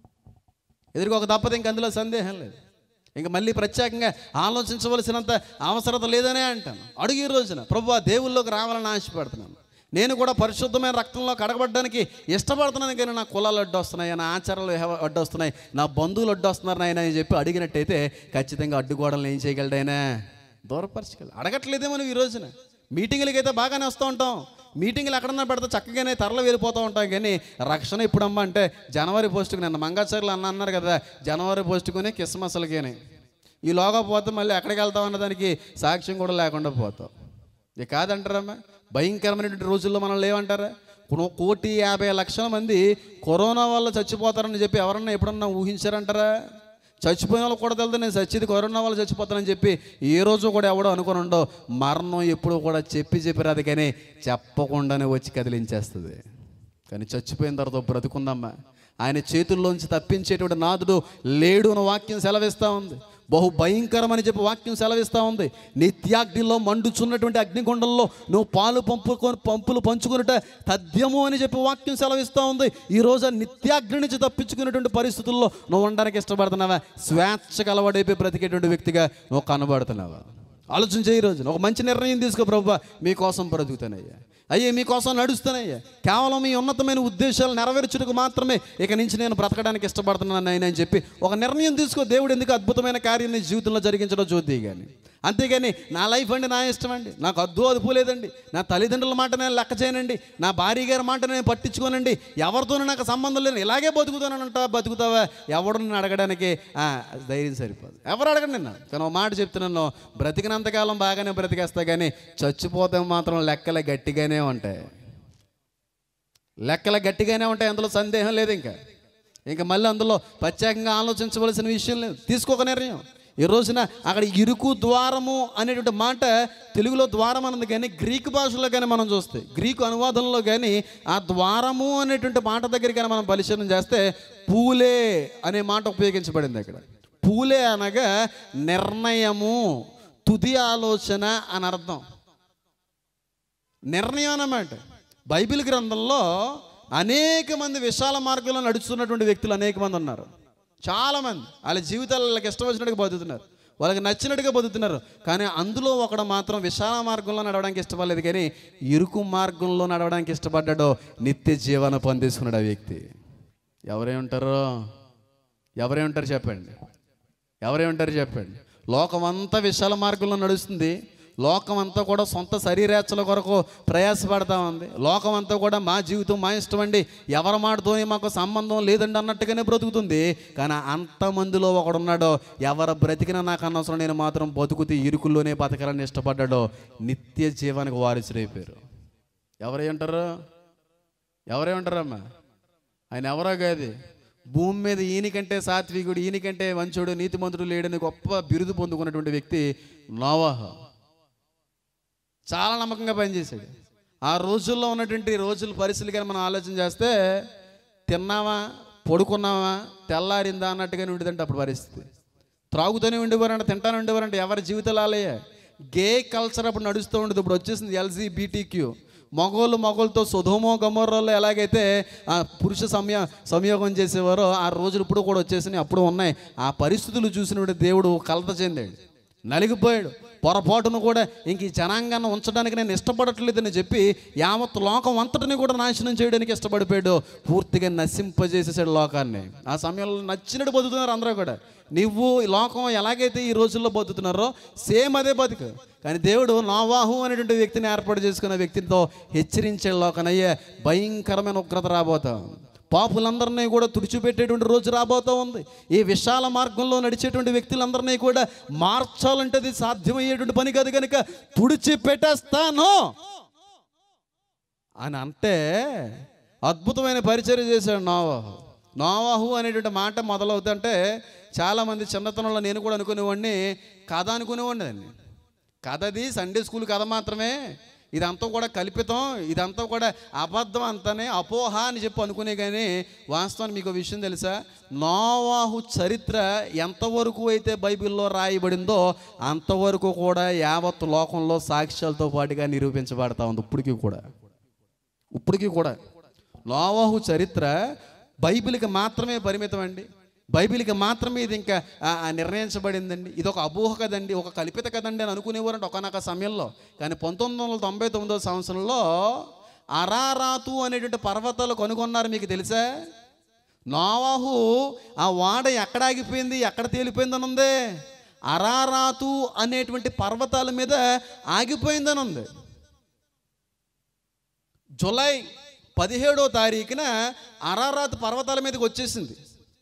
ఇంక అందులో సందేహం లేదు. ఇంక మళ్ళీ ప్రత్యేకంగా ఆలోచించవలసినంత అవసరత లేదనే అంటాను. అడుగు ఈ రోజున ప్రభువా, దేవుల్లోకి రావాలని ఆశపడుతున్నాను. నేను కూడా పరిశుద్ధమైన రక్తంలో కడగబడడానికి ఇష్టపడుతున్నాను, కానీ నా కులాలు అడ్డొస్తున్నాయి, నా ఆచారాలు అడ్డొస్తున్నాయి, నా బంధువులు అడ్డొస్తున్నారు ఆయన అని చెప్పి అడిగినట్టయితే ఖచ్చితంగా అడ్డుగోడలను ఏం చేయగలడైనా దూరపరచగలడు. అడగట్లేదేమో నువ్వు ఈ రోజున. మీటింగులకి అయితే బాగానే వస్తూ ఉంటాం, మీటింగ్లు ఎక్కడన్నా పెడితే చక్కగానే తరలి వెళ్ళిపోతూ ఉంటాం, కానీ రక్షణ ఎప్పుడమ్మా అంటే జనవరి పోస్టుకు. నిన్న మంగాచారులు అన్నారు కదా, జనవరి పోస్టుకుని క్రిస్మస్లకేనే ఈలోగా పోతే మళ్ళీ ఎక్కడికి వెళ్తాం అన్నదానికి సాక్ష్యం కూడా లేకుండా పోతాం. ఇది కాదంటారమ్మా. భయంకరమైనటువంటి రోజుల్లో మనం లేవంటారా? 1,50,00,000 మంది కరోనా వల్ల చచ్చిపోతారని చెప్పి ఎవరన్నా ఎప్పుడన్నా ఊహించారంటారా? చచ్చిపోయిన వాళ్ళు కూడా తెలుసు నేను చచ్చేది కరోనా వల్ల చచ్చిపోతానని చెప్పి ఏ రోజు కూడా ఎవడో అనుకుని ఉండవు. మరణం ఎప్పుడు కూడా చెప్పిరాదు, కానీ చెప్పకుండానే వచ్చి కదిలించేస్తుంది. కానీ చచ్చిపోయిన తర్వాత బ్రతుకుందమ్మా, ఆయన చేతుల్లోంచి తప్పించేటువంటి నాదుడు లేడు అని వాక్యం సెలవిస్తూ ఉంది. బహు భయంకరమని చెప్పి వాక్యం సెలవిస్తూ ఉంది. నిత్యాగ్నిలో మండుచున్నటువంటి అగ్నిగుండంలో నువ్వు పంపులు పంచుకున్నట తథ్యము అని చెప్పి వాక్యం సెలవిస్తూ ఉంది. ఈరోజు నిత్యాగ్ని నుంచి తప్పించుకునేటువంటి పరిస్థితుల్లో నువ్వు ఉండడానికి ఇష్టపడుతున్నావా? స్వేచ్ఛకు అలవాడైపోయి బ్రతికేటువంటి వ్యక్తిగా నువ్వు కనబడుతున్నావా? ఆలోచించే ఈ రోజున ఒక మంచి నిర్ణయం తీసుకో. ప్రభువా, మీకోసం బ్రతుకుతానయ్యా, అయ్యే మీకోసం నడుస్తానయ్యా, కేవలం మీ ఉన్నతమైన ఉద్దేశాలు నెరవేర్చుటకు మాత్రమే ఇక నుంచి నేను బ్రతకడానికి ఇష్టపడుతున్నాను ఆయన అని చెప్పి ఒక నిర్ణయం తీసుకో. దేవుడు ఎందుకు అద్భుతమైన కార్యం నీ జీవితంలో జరిగించడం చూద్ది. కానీ అంతేగాని నా లైఫ్ అండి, నా ఇష్టం అండి, నాకు అదుపు లేదండి, నా తల్లిదండ్రుల మాట నేను లెక్క చేయనండి, నా భార్య గారి మాట నేను పట్టించుకోనండి, ఎవరితోనూ నాకు సంబంధం లేదు, ఇలాగే బతుకుతావా? ఎవడు నిన్ను అడగడానికి ధైర్యం సరిపోదు. ఎవరు అడగండి నిన్న. కానీ ఒక మాట చెప్తున్నాను, బ్రతికినంతకాలం బాగానే బ్రతికేస్తా, కానీ చచ్చిపోతే మాత్రం లెక్కలే గట్టిగానే ఉంటాయి. అందులో సందేహం లేదు. ఇంకా మళ్ళీ అందులో ప్రత్యేకంగా ఆలోచించవలసిన విషయం లేదు. తీసుకోక నిర్ణయం. ఈ రోజున అక్కడ ఇరుకు ద్వారము అనేటువంటి మాట తెలుగులో ద్వారం అన్నది, కానీ గ్రీకు భాషలో కానీ మనం చూస్తే, గ్రీకు అనువాదంలో కానీ ఆ ద్వారము అనేటువంటి మాట దగ్గర కానీ మనం పరిశీలన చేస్తే పూలే అనే మాట ఉపయోగించబడింది. అక్కడ పూలే అనగా నిర్ణయము, తుది ఆలోచన అని అర్థం. నిర్ణయం అన్నమాట. బైబిల్ గ్రంథంలో అనేక మంది విశాల మార్గంలో నడుస్తున్నటువంటి వ్యక్తులు అనేక మంది ఉన్నారు. చాలామంది వాళ్ళ జీవితాలు వాళ్ళకి ఇష్టం వచ్చినట్టుగా బతుకుతున్నారు, వాళ్ళకి నచ్చినట్టుగా బతుకుతున్నారు. కానీ అందులో ఒకడు మాత్రం విశాల మార్గంలో నడవడానికి ఇష్టపడలేదు, కానీ ఇరుకు మార్గంలో నడవడానికి ఇష్టపడ్డాడో నిత్య జీవన పొందేసుకున్నాడు ఆ వ్యక్తి. ఎవరే ఉంటారు చెప్పండి? ఎవరే ఉంటారు చెప్పండి? లోకం అంతా విశాల మార్గంలో నడుస్తుంది. లోకం అంతా కూడా సొంత శరీరేచ్ఛల కొరకు ప్రయాసపడతా ఉంది. లోకం అంతా కూడా మా జీవితం మా ఇష్టం అండి, ఎవరి మాటతో మాకు సంబంధం లేదండి అన్నట్టుగానే బ్రతుకుతుంది. కానీ అంతమందిలో ఒకడున్నాడో, ఎవరు బ్రతికినా నాకు అనవసరం, నేను మాత్రం బతుకుతూ ఇరుకుల్లోనే బతకాలని ఇష్టపడ్డాడో నిత్య జీవానికి వారసుడైపోయారు. ఎవరే ఉంటారమ్మా? ఆయన ఎవరో కాదు, భూమి మీద ఈయనకంటే సాత్వికుడు, ఈయనకంటే మంచోడు, నీతిమంతుడు లేడని గొప్ప బిరుదు పొందుకున్నటువంటి వ్యక్తి నోవాహు. చాలా నమ్మకంగా పనిచేశాడు. ఆ రోజుల్లో ఉన్నటువంటి రోజుల పరిస్థితులు కానీ మనం ఆలోచన చేస్తే, తిన్నావా పడుకున్నావా తెల్లారిందా అన్నట్టుగానే ఉండేదంటే అప్పుడు పరిస్థితి. త్రాగుతూనే ఉండేవారంట, తింటానే ఉండేవారంట. ఎవరి జీవితాలు అలాగే. గే కల్చర్ అప్పుడు నడుస్తూ ఉండేది. ఇప్పుడు వచ్చేసింది LGBTQ. మగోళ్ళతో సొదొమ గొమొర్రాలో ఎలాగైతే పురుష సంయోగం చేసేవారో ఆ రోజులు ఇప్పుడు కూడా వచ్చేసినాయి, అప్పుడు ఉన్నాయి. ఆ పరిస్థితులు చూసినప్పుడు దేవుడు కలత చెందాడు, నలిగిపోయాడు. పొరపాటును కూడా ఇంక ఈ జనాంగాన్ని ఉంచడానికి నేను ఇష్టపడట్లేదని చెప్పి యావత్ లోకం అంతటిని కూడా నాశనం చేయడానికి ఇష్టపడిపోయాడు. పూర్తిగా నశింపజేసేసాడు లోకాన్ని. ఆ సమయంలో నచ్చినట్టు బతుకుతున్నారు అందరూ కూడా. నువ్వు ఈ లోకం ఎలాగైతే ఈ రోజుల్లో బతుకుతున్నారో సేమ్ అదే బతుకు. కానీ దేవుడు నోవాహు అనేటువంటి వ్యక్తిని ఏర్పాటు చేసుకున్న వ్యక్తితో హెచ్చరించే లోకనయ్యే భయంకరమైన ఉగ్రత రాబోతా, పాపులందరినీ కూడా తుడిచిపెట్టేటువంటి రోజు రాబోతూ ఉంది. ఈ విశాల మార్గంలో నడిచేటువంటి వ్యక్తులందరినీ కూడా మార్చాలంటే అది సాధ్యమయ్యేటువంటి పని కాదు, కనుక తుడిచిపెట్టేస్తాను అని అంటే అద్భుతమైన పరిచర్య చేశాడు నోవాహు. నోవాహు అనేటువంటి మాట మొదలవుతుంటే చాలామంది చిన్నతనంలో నేను కూడా అనుకునేవాడిని, కథ అనుకునేవాడిని. కథది సండే స్కూల్ కథ మాత్రమే, ఇదంతా కూడా కల్పితం, ఇదంతా కూడా అబద్ధం అంతానే అపోహ అని చెప్పి అనుకునే. కానీ వాస్తవానికి మీకు విషయం తెలుసా, నోవాహు చరిత్ర ఎంతవరకు అయితే బైబిల్లో రాయబడిందో అంతవరకు కూడా యావత్ లోకంలో సాక్ష్యాలతో పాటుగా నిరూపించబడతా ఉంది. ఇప్పటికీ కూడా నోవాహు చరిత్ర బైబిల్కి మాత్రమే పరిమితం అండి. బైబిల్కి మాత్రమే ఇది ఇంకా నిర్ణయించబడిందండి. ఇది ఒక అపోహ కదండి, ఒక కల్పిత కదండి అని అనుకునేవారంటే ఒకనొక సమయంలో. కానీ 1999వ సంవత్సరంలో అరారాతు అనేటువంటి పర్వతాలు కనుగొన్నారు. మీకు తెలుసా? నోవాహు ఆ వాడ ఎక్కడ ఆగిపోయింది, ఎక్కడ తేలిపోయిందని ఉంది? అరారాతు అనేటువంటి పర్వతాల మీద ఆగిపోయిందని ఉంది. జూలై 17వ తారీఖున అరారాతు పర్వతాల మీదకి వచ్చేసింది.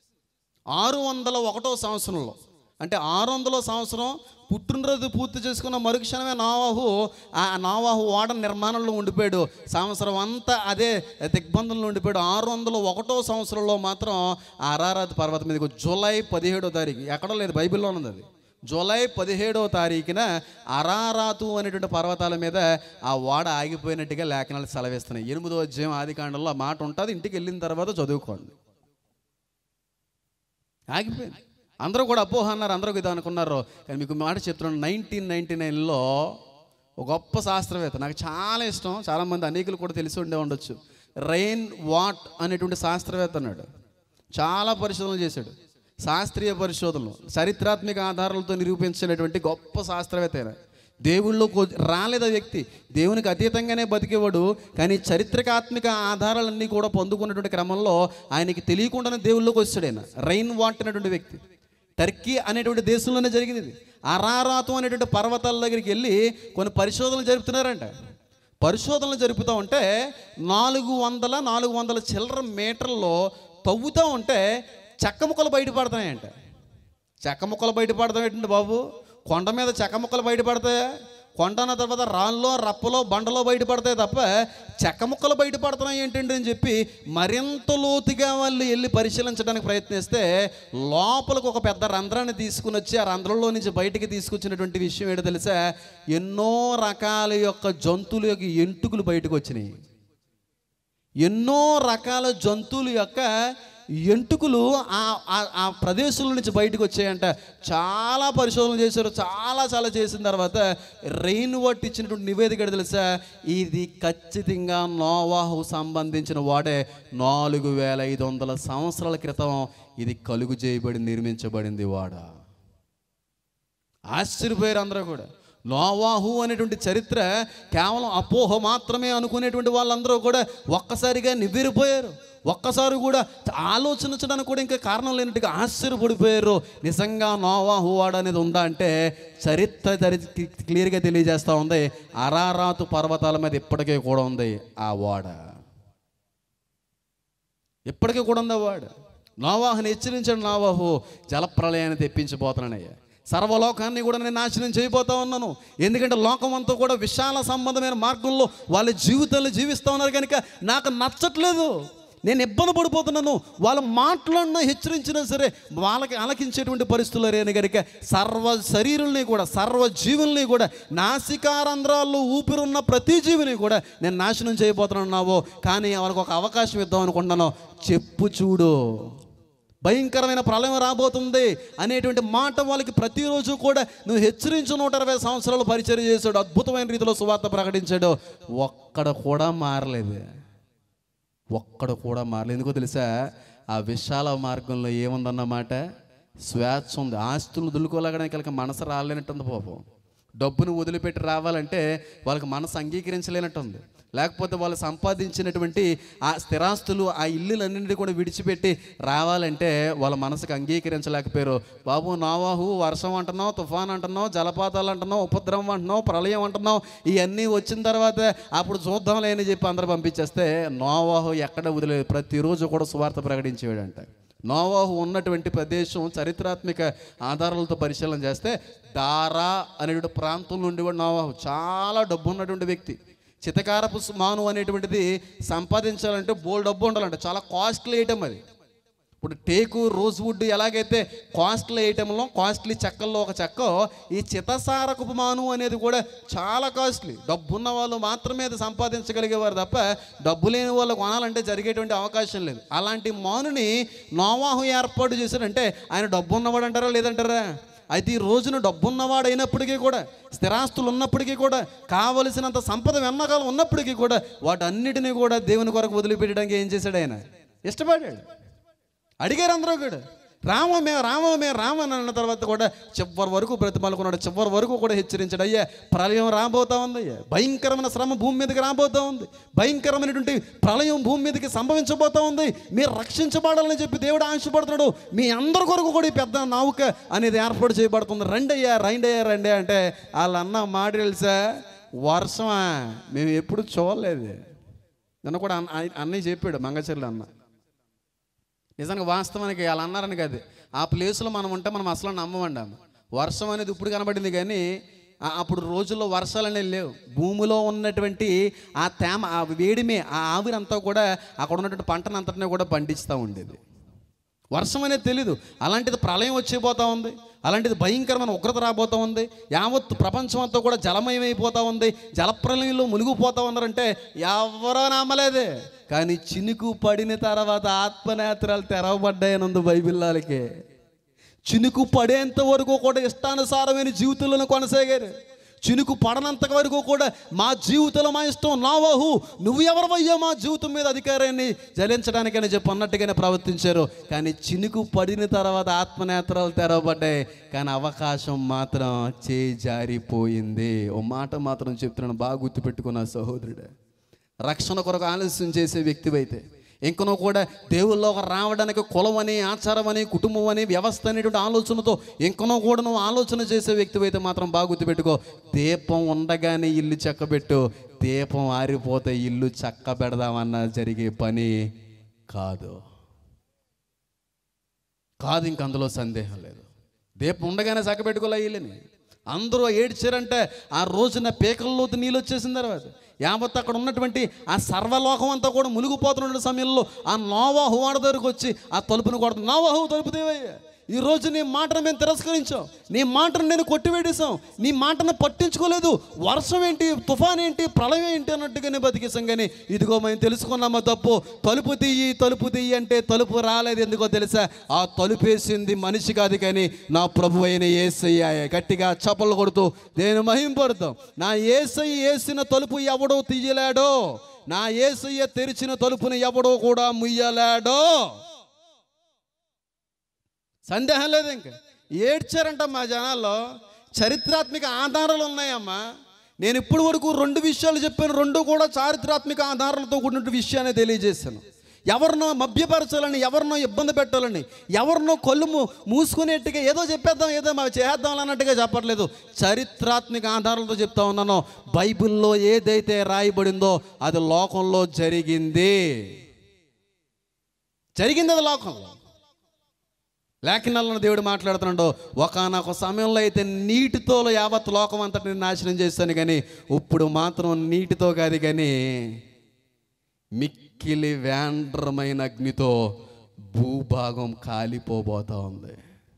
601వ సంవత్సరంలో, అంటే 600వ సంవత్సరం పుట్టినరోజు పూర్తి చేసుకున్న మరుక్షణమే నోవాహు ఓడ నిర్మాణంలో ఉండిపోయాడు. సంవత్సరం అంతా అదే దిగ్బంధంలో ఉండిపోయాడు. 601వ సంవత్సరంలో మాత్రం అరారాతు పర్వతం మీదకి జూలై 17వ తారీఖు, ఎక్కడో లేదు, బైబిల్లో ఉన్నది అది. జూలై 17వ తారీఖున అరారాతు అనేటువంటి పర్వతాల మీద ఆ ఓడ ఆగిపోయినట్టుగా లేఖనాలు సెలవిస్తున్నాయి. 8వ అధ్యాయం ఆదికాండంలో ఆ మాట ఉంటుంది, ఇంటికి వెళ్ళిన తర్వాత చదువుకోండి. ఆగిపోయింది. అందరూ కూడా అపోహ అన్నారు, అందరూ ఇది అనుకున్నారు. కానీ మీకు మాట చెప్తున్నాను, 1999లో ఒక గొప్ప శాస్త్రవేత్త, నాకు చాలా ఇష్టం, చాలామంది అనేకులు కూడా తెలిసి ఉండే ఉండొచ్చు, రైన్ వాట్ అనేటువంటి శాస్త్రవేత్త అన్నాడు. చాలా పరిశోధనలు చేశాడు, శాస్త్రీయ పరిశోధనలు, చరిత్రాత్మక ఆధారాలతో నిరూపించినటువంటి గొప్ప శాస్త్రవేత్త ఆయన. దేవుళ్ళకు రాలేదు ఆ వ్యక్తి, దేవునికి అతీతంగానే బతికేవాడు. కానీ చరిత్రకాత్మక ఆధారాలన్నీ కూడా పొందుకున్నటువంటి క్రమంలో ఆయనకి తెలియకుండానే దేవుళ్ళకి వచ్చాడు ఆయన. రైన్ వాట్ అనేటువంటి వ్యక్తి టర్కీ అనేటువంటి దేశంలోనే జరిగింది ఇది. అరారాతు అనేటువంటి పర్వతాల దగ్గరికి వెళ్ళి కొన్ని పరిశోధనలు జరుపుతున్నారంట. పరిశోధనలు జరుపుతూ ఉంటే 400 చిల్లర మీటర్లో తవ్వుతూ ఉంటే చెక్క ముక్కలు బయటపడుతున్నాయంట. చెక్క ముక్కలు బయటపడతాం ఏంటంటే బాబు, కొండ మీద చెక్క ముక్కలు బయటపడతాయా? కొండ అన్న తర్వాత రాళ్ళలో రప్పలో బండలో బయటపడతాయి తప్ప చెక్క ముక్కలు బయటపడుతున్నాయి ఏంటండి అని చెప్పి మరింత లోతుగా వాళ్ళు వెళ్ళి పరిశీలించడానికి ప్రయత్నిస్తే లోపలికి ఒక పెద్ద రంధ్రాన్ని తీసుకుని వచ్చి ఆ రంధ్రంలో నుంచి బయటికి తీసుకొచ్చినటువంటి విషయం ఏంటో తెలుసా? ఎన్నో రకాల యొక్క జంతువుల యొక్క ఎంటుకలు బయటకు వచ్చినాయి. ఎన్నో రకాల జంతువుల యొక్క ఎంటుకలు ఆ ప్రదేశంలో నుంచి బయటకు వచ్చాయంట. చాలా పరిశోధనలు చేశారు, చాలా చేసిన తర్వాత రెయిన్ వాటర్ ఇచ్చినటువంటి నివేదిక తెలుసా, ఇది ఖచ్చితంగా నోవాహు సంబంధించిన వాడే. 4500 సంవత్సరాల క్రితం ఇది కలుగు చేయబడి నిర్మించబడింది వాడ. ఆశ్చర్యపోయారు అందరూ కూడా. నోవాహు అనేటువంటి చరిత్ర కేవలం అపోహ మాత్రమే అనుకునేటువంటి వాళ్ళందరూ కూడా ఒక్కసారిగా నివ్వెరపోయారు. ఒక్కసారి కూడా ఆలోచించడానికి కూడా ఇంకా కారణం లేనట్టుగా ఆశ్చర్యపడిపోయారు. నిజంగా నోవాహు వాడ అనేది ఉందా అంటే చరిత్ర క్లియర్గా తెలియజేస్తూ ఉంది. అరారాతు పర్వతాల మీద ఇప్పటికే కూడా ఉంది ఆ వాడ. ఇప్పటికీ కూడా ఉంది ఆ వాడ. నోవాహుని హెచ్చరించాడు నోవాహు, జలప్రళయాన్ని తెప్పించబోతున్నానయ్యా, సర్వలోకాన్ని కూడా నేను నాశనం చేయబోతా ఉన్నాను. ఎందుకంటే లోకం అంతా కూడా విశాల సంబంధమైన మార్గంలో వాళ్ళ జీవితాలు జీవిస్తూ ఉన్నారు కనుక నాకు నచ్చట్లేదు, నేను ఇబ్బంది పడిపోతున్నాను. వాళ్ళ మాటలన్నా హెచ్చరించినా సరే వాళ్ళకి ఆలకించేటువంటి పరిస్థితులు లేని కనుక సర్వ శరీరుల్ని కూడా సర్వ జీవుల్ని కూడా నాసికారంధ్రాల్లో ఊపిరున్న ప్రతి జీవిని కూడా నేను నాశనం చేయబోతున్నావు. కానీ వాళ్ళకి ఒక అవకాశం ఇద్దాం అనుకుంటున్నాను. చెప్పు చూడు, భయంకరమైన ప్రళయం రాబోతుంది అనేటువంటి మాట వాళ్ళకి ప్రతిరోజు కూడా నువ్వు హెచ్చరించు. 120 సంవత్సరాలు పరిచర్య చేశాడు, అద్భుతమైన రీతిలో సువార్త ప్రకటించాడు. ఒక్కడ కూడా మారలేదు. ఎందుకో తెలుసా, ఆ విశాల మార్గంలో ఏముందన్నమాట, స్వేచ్ఛ ఉంది. ఆస్తులను దులుకోలాగడానికి వాళ్ళకి మనసు రాలేనట్టుంది పాపం. డబ్బును వదిలిపెట్టి రావాలంటే వాళ్ళకి మనసు అంగీకరించలేనట్టుంది. లేకపోతే వాళ్ళు సంపాదించినటువంటి ఆ స్థిరాస్తులు, ఆ ఇల్లులన్నింటినీ కూడా విడిచిపెట్టి రావాలంటే వాళ్ళ మనసుకు అంగీకరించలేకపోయారు. బాబు నోవాహు, వర్షం అంటున్నావు, తుఫాన్ అంటున్నావు, జలపాతాలు అంటున్నావు, ఉపద్రవం అంటున్నావు, ప్రళయం అంటున్నావు, ఇవన్నీ వచ్చిన తర్వాత అప్పుడు చూద్దాంలే అని చెప్పి అందరూ పంపించేస్తే నోవాహు ఎక్కడ వదిలేదు. ప్రతిరోజు కూడా సువార్త ప్రకటించేవాడంట. నోవాహు ఉన్నటువంటి ప్రదేశం చరిత్రాత్మక ఆధారాలతో పరిశీలన చేస్తే దారా అనేటువంటి ప్రాంతం నుండి కూడా నోవాహు చాలా డబ్బు ఉన్నటువంటి వ్యక్తి. చితకారపు మాను అనేటువంటిది సంపాదించాలంటే బోల్ డబ్బు ఉండాలంటే చాలా కాస్ట్లీ ఐటమ్ అది. ఇప్పుడు టేకు, రోజ్వుడ్ ఎలాగైతే కాస్ట్లీ ఐటెంలో కాస్ట్లీ చెక్కల్లో ఒక చెక్క, ఈ చితసారకపు మాను అనేది కూడా చాలా కాస్ట్లీ. డబ్బున్న వాళ్ళు మాత్రమే అది సంపాదించగలిగేవారు తప్ప డబ్బు లేని వాళ్ళు కొనాలంటే జరిగేటువంటి అవకాశం లేదు. అలాంటి మానుని నోవాహు ఏర్పాటు చేశాడంటే ఆయన డబ్బు ఉన్నవాడు అంటారా లేదంటారా? అయితే ఈ రోజున డబ్బున్నవాడు అయినప్పటికీ కూడా, స్థిరాస్తులు ఉన్నప్పటికీ కూడా, కావలసినంత సంపద వెన్నకాలం ఉన్నప్పటికీ కూడా వాటన్నిటినీ కూడా దేవుని కొరకు వదిలిపెట్టడానికి ఏం చేశాడు ఆయన? ఇష్టపడ్డాడు. అడిగారు అందరూ కూడా, రామమే అన్న తర్వాత కూడా చివరి వరకు బ్రతిమాలుకున్నాడు. చివరి వరకు కూడా హెచ్చరించాడు, అయ్యా ప్రళయం రాబోతా ఉంది, అయ్యా భయంకరమైన శ్రమ భూమి మీదకి రాబోతా ఉంది, భయంకరమైనటువంటి ప్రళయం భూమి మీదకి సంభవించబోతా ఉంది, మీరు రక్షించబడాలని చెప్పి దేవుడు ఆశపడుతున్నాడు. మీ అందరి కొరకు కూడా ఈ పెద్ద నౌక అనేది ఏర్పాటు చేయబడుతుంది, రండి అంటే వాళ్ళు అన్న మాట తెలుసా, వర్షమా మేము ఎప్పుడు చూడలేదు. నిన్న కూడా అన్నయ్య చెప్పాడు, మంగచర్ల అన్న. నిజంగా వాస్తవానికి వాళ్ళు అన్నారని కాదు, ఆ ప్లేస్లో మనం ఉంటే మనం అసలు నమ్మమండి. వర్షం అనేది ఇప్పుడు కనబడింది కానీ అప్పుడు రోజుల్లో వర్షాలు అనేవి లేవు. భూమిలో ఉన్నటువంటి ఆ తేమ, ఆ వేడిమే, ఆ ఆవిరంతా కూడా అక్కడ ఉన్నటువంటి పంటనంతటినీ కూడా పండిస్తూ ఉండేది. వర్షం అనేది తెలీదు. అలాంటిది ప్రళయం వచ్చేపోతూ ఉంది, అలాంటిది భయంకరమైన ఉగ్రత రాబోతూ ఉంది, యావత్ ప్రపంచం అంతా కూడా జలమయమైపోతూ ఉంది, జలప్రలయంలో మునిగిపోతూ ఉన్నారంటే ఎవరో నమ్మలేదే. కానీ చినుకు పడిన తర్వాత ఆత్మనేత్రాలు తెరవబడ్డాయని ఉంది బైబిల్లాలకి. చినుకు పడేంత వరకు కూడా ఇష్టానుసారమైన జీవితంలో కొనసాగారు. చినుకు పడనంత వరకు కూడా మా జీవితంలో మా ఇష్టం, నోవాహు నువ్వు ఎవరివయ్యా మా జీవితం మీద అధికారాన్ని జలించడానికని చెప్పి అన్నట్టుగానే ప్రవర్తించారు. కానీ చినుకు పడిన తర్వాత ఆత్మనేత్రాలు తెరవబడ్డాయి, కానీ అవకాశం మాత్రం జారిపోయింది. ఓ మాట మాత్రం చెప్తున్నాను, బాగా గుర్తుపెట్టుకున్న సహోదరుడు, రక్షణ కొరకు ఆలస్యం చేసే వ్యక్తివైతే, ఇంకనూ కూడా దేవుళ్ళలోకి రావడానికి కులమని, ఆచారమని, కుటుంబం అని, వ్యవస్థ అనేటువంటి ఆలోచనతో ఇంకనూ కూడా నువ్వు ఆలోచన చేసే వ్యక్తివైతే మాత్రం బాగా గుర్తుపెట్టుకో, దీపం ఉండగానే ఇల్లు చక్కబెట్టు, దీపం ఆరిపోతే ఇల్లు చక్క పెడదామన్న జరిగే పని కాదు. ఇంక అందులో సందేహం లేదు. దీపం ఉండగానే చక్కబెట్టుకోలే ఇల్లుని. అందరూ ఏడ్చారంటే ఆ రోజున పీకల్లోతు నీళ్ళు వచ్చేసిన తర్వాత యావత్ అక్కడ ఉన్నటువంటి ఆ సర్వలోకం అంతా కూడా మునిగిపోతున్న సమయంలో ఆ నోవాహు వాడ దగ్గరకు వచ్చి ఆ తలుపును కొడుతుంది. నోవాహు తలుపు తీవయ్యా, ఈరోజు నీ మాటను మేము తిరస్కరించాం, నీ మాటను నేను కొట్టివేడేశాం, నీ మాటను పట్టించుకోలేదు. వర్షం ఏంటి, తుఫాన్ ఏంటి, ప్రళయం ఏంటి అన్నట్టుగానే బతికేసాం. కానీ ఇదిగో మేము తెలుసుకున్నామా తప్పు. తలుపు తీయి అంటే తలుపు రాలేదు. ఎందుకో తెలుసా? ఆ తలుపేసింది మనిషి కాదు కానీ నా ప్రభు అయిన యేసయ్య. గట్టిగా చప్పలు కొడుతూ నేను మహింపడతాం. నా యేసయ్య వేసిన తలుపు ఎవడో తీయలేడో, నా యేసయ్య తెరిచిన తలుపుని ఎవడో కూడా ముయ్యలేడో. సందేహం లేదు. ఇంకా ఏడ్చారంట మా జనాల్లో. చరిత్రాత్మక ఆధారాలు ఉన్నాయమ్మా. నేను ఇప్పటి వరకు 2 విషయాలు చెప్పాను, 2 కూడా చారిత్రాత్మక ఆధారాలతో కూడిన విషయాన్ని తెలియజేశాను. ఎవరినో మభ్యపరచాలని, ఎవరినో ఇబ్బంది పెట్టాలని, ఎవరినో కళ్ళు మూసుకునేట్టుగా ఏదో చెప్పేద్దాం, ఏదో చేద్దాం అన్నట్టుగా చెప్పట్లేదు. చరిత్రాత్మక ఆధారాలతో చెప్తా ఉన్నాను. బైబిల్లో ఏదైతే రాయబడిందో అది లోకంలో జరిగింది. అది లోకంలో. లేఖనాలను దేవుడు మాట్లాడుతున్నాడు. ఒకానొక సమయంలో అయితే నీటితో యావత్ లోకం అంతటిని నాశనం చేశాను, కానీ ఇప్పుడు మాత్రం నీటితో కాదు కానీ మిక్కిలి వేండ్రమైన అగ్నితో భూభాగం కాలిపోబోతా ఉంది.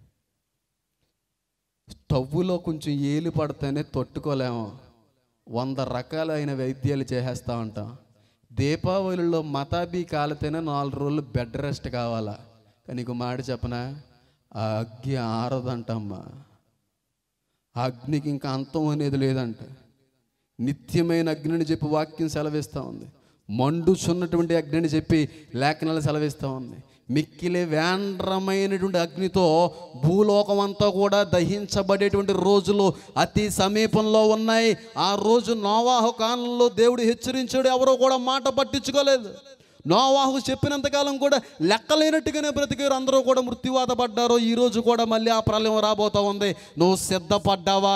స్టవ్వులో కొంచెం ఏలు పడితేనే తట్టుకోలేము, 100 రకాలైన వైద్యాలు చేసేస్తూ ఉంటాం. దీపావళిలో మతాబీ కాలితేనే 4 రోజులు బెడ్ రెస్ట్ కావాలా. కానీ నీకు మాట చెప్పనా, ఆ అగ్ని ఆరదంటమ్మా. ఆ అగ్నికి ఇంకా అంతం అనేది లేదంట. నిత్యమైన అగ్నిని చెప్పి వాక్యం సెలవిస్తూ ఉంది. మండుచున్నటువంటి అగ్నిని చెప్పి లేఖనాలు సెలవిస్తూ ఉంది. మిక్కిలి వేండ్రమైనటువంటి అగ్నితో భూలోకం అంతా కూడా దహించబడేటువంటి రోజులు అతి సమీపంలో ఉన్నాయి. ఆ రోజు నోవాహు కాలంలో దేవుడు హెచ్చరించాడు, ఎవరో కూడా మాట పట్టించుకోలేదు. నోవాహు చెప్పినంతకాలం కూడా లెక్కలేనట్టుగానే బ్రతికారు, అందరూ కూడా మృత్యువాత పడ్డారు. ఈరోజు కూడా మళ్ళీ ఆ ప్రళయం రాబోతూ ఉంది. నువ్వు సిద్ధపడ్డావా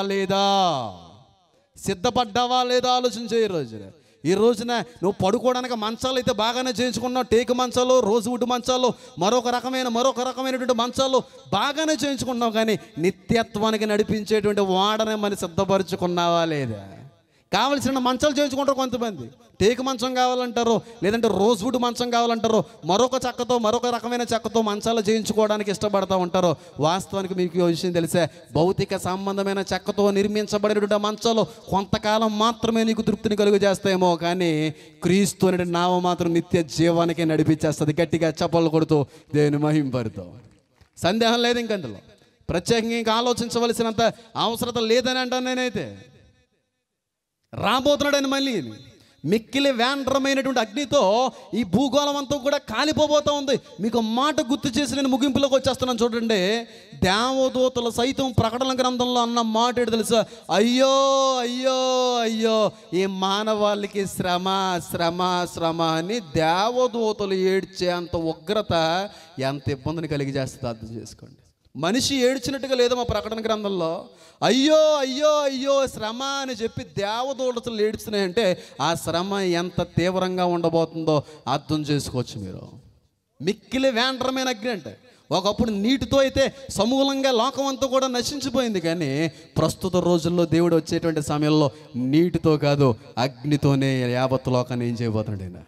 లేదా ఆలోచించే ఈ రోజున నువ్వు పడుకోవడానికి మంచాలు అయితే బాగానే చేయించుకున్నావు. టేకు మంచాలు, రోజువుడ్ మంచాలు, మరొక రకమైనటువంటి మంచాలు బాగానే చేయించుకున్నావు. కానీ నిత్యత్వానికి నడిపించేటువంటి వాడనే మరి సిద్ధపరచుకున్నావా లేదా? కావలసిన మంచాలు చేయించుకుంటారు కొంతమంది. టేకు మంచం కావాలంటారు, లేదంటే రోజ్వుడ్ మంచం కావాలంటారు, మరొక రకమైన చెక్కతో మంచాలు చేయించుకోవడానికి ఇష్టపడతా ఉంటారు. వాస్తవానికి మీకు ఈ విషయం తెలిసే, భౌతిక సంబంధమైన చెక్కతో నిర్మించబడినటువంటి మంచాలు కొంతకాలం మాత్రమే నీకు తృప్తిని కలుగజేస్తాయేమో, కానీ క్రీస్తు అనే నామం మాత్రం నిత్య జీవానికి నడిపించేస్తుంది. గట్టిగా చప్పలు కొడుతూ దేవుని మహింపరుతాం. సందేహం లేదు. ఇంక అందులో ప్రత్యేకంగా ఇంకా ఆలోచించవలసినంత అవసరత లేదని అంటాను నేనైతే. రాబోతున్నాడని మళ్ళీ మిక్కిలి వేండ్రమైనటువంటి అగ్నితో ఈ భూగోళం అంతా కూడా కాలిపోబోతూ ఉంది. మీకు మాట గుర్తు చేసి నేను ముగింపులోకి వచ్చేస్తున్నాను. చూడండి, దేవదూతలు సైతం ప్రకటన గ్రంథంలో అన్న మాట ఏంటి తెలుసా? అయ్యో అయ్యో అయ్యో, ఈ మానవాళికి శ్రమ శ్రమ శ్రమ అని దేవదూతలు ఏడ్చే అంత ఉగ్రత ఎంత ఇబ్బందిని కలిగి చేస్తుంది అర్థం చేసుకోండి. మనిషి ఏడ్చినట్టుగా లేదు మా ప్రకటన గ్రంథంలో. అయ్యో అయ్యో అయ్యో శ్రమ అని చెప్పి దేవదూతలు ఏడుస్తున్నాయంటే ఆ శ్రమ ఎంత తీవ్రంగా ఉండబోతుందో అర్థం చేసుకోవచ్చు మీరు. మిక్కిలి వేండ్రమైన అగ్ని అంటే ఒకప్పుడు నీటితో అయితే సమూలంగా లోకం అంతా కూడా నశించిపోయింది, కానీ ప్రస్తుత రోజుల్లో దేవుడు వచ్చేటువంటి సమయంలో నీటితో కాదు అగ్నితోనే యావత్ లోకాన్ని ఏం చేయబోతున్నాడు? ఆయన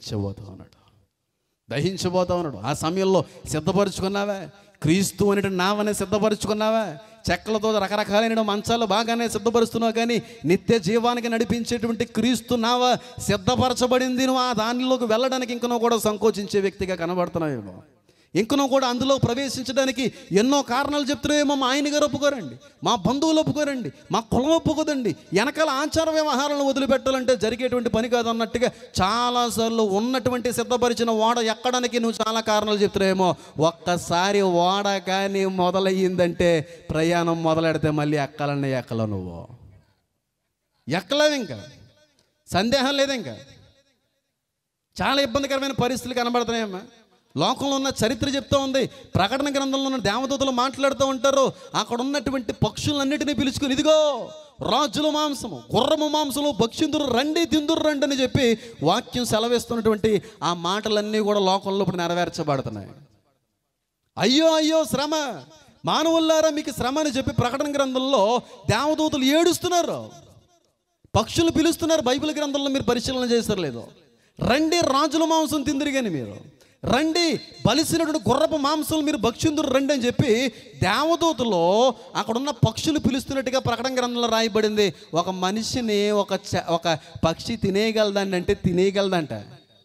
దహించబోతా ఉన్నాడు. ఆ సమయంలో సిద్ధపరుచుకున్నావా? క్రీస్తు అనే నావనే సిద్ధపరుచుకున్నావా? చెక్కలతో రకరకాలైన మంచాలు బాగానే సిద్ధపరుస్తున్నావు, కానీ నిత్య జీవానికి నడిపించేటువంటి క్రీస్తు నావ సిద్ధపరచబడింది. నువ్వు ఆ దానిలోకి వెళ్ళడానికి ఇంకనో కూడా సంకోచించే వ్యక్తిగా కనబడుతున్నావేమో. ఇంకనో కూడా అందులో ప్రవేశించడానికి ఎన్నో కారణాలు చెప్తున్నాయేమో. మా ఆయన గారు ఒప్పుకోరండి, మా బంధువులు ఒప్పుకోరండి, మా కులం ఒప్పుకోదండి, వెనకాల ఆచార వ్యవహారాలను వదిలిపెట్టాలంటే జరిగేటువంటి పని కాదన్నట్టుగా చాలాసార్లు ఉన్నటువంటి సిద్ధపరిచిన ఓడ ఎక్కడానికి నువ్వు చాలా కారణాలు చెప్తున్నాయేమో. ఒక్కసారి ఓడ కానీ మొదలయ్యిందంటే ప్రయాణం మొదలెడితే మళ్ళీ ఎక్కలేవు, నువ్వు ఎక్కలేవు. ఇంకా సందేహం లేదు. ఇంకా చాలా ఇబ్బందికరమైన పరిస్థితులు కనబడుతున్నాయమ్మా. లోకంలో ఉన్న చరిత్ర చెప్తూ ఉంది. ప్రకటన గ్రంథంలో ఉన్న దేవదూతలు మాట్లాడుతూ ఉంటారు. అక్కడ ఉన్నటువంటి పక్షులన్నిటినీ పిలుచుకుని, ఇదిగో రాజుల మాంసము, గుర్రము మాంసము భక్షిందురు, రండి తిందురు రండి అని చెప్పి వాక్యం సెలవిస్తున్నటువంటి ఆ మాటలన్నీ కూడా లోకంలో ఇప్పుడు నెరవేర్చబడుతున్నాయి. అయ్యో అయ్యో శ్రమ, మానవుల్లారా మీకు శ్రమ అని చెప్పి ప్రకటన గ్రంథంలో దేవదూతలు ఏడుస్తున్నారు, పక్షులు పిలుస్తున్నారు. బైబిల్ గ్రంథంలో మీరు పరిశీలన చేస్తారు లేదో, రండి రాజుల మాంసం తిందిరు కానీ మీరు రండి, బలిసినటువంటి గుర్రపు మాంసం మీరు భక్షిందురు రండి అని చెప్పి దేవదూతలో అక్కడున్న పక్షులు పిలుస్తున్నట్టుగా ప్రకటన గ్రంథంలో రాయబడింది. ఒక మనిషిని ఒక పక్షి తినేయగలదండి అంటే తినేయగలదంట.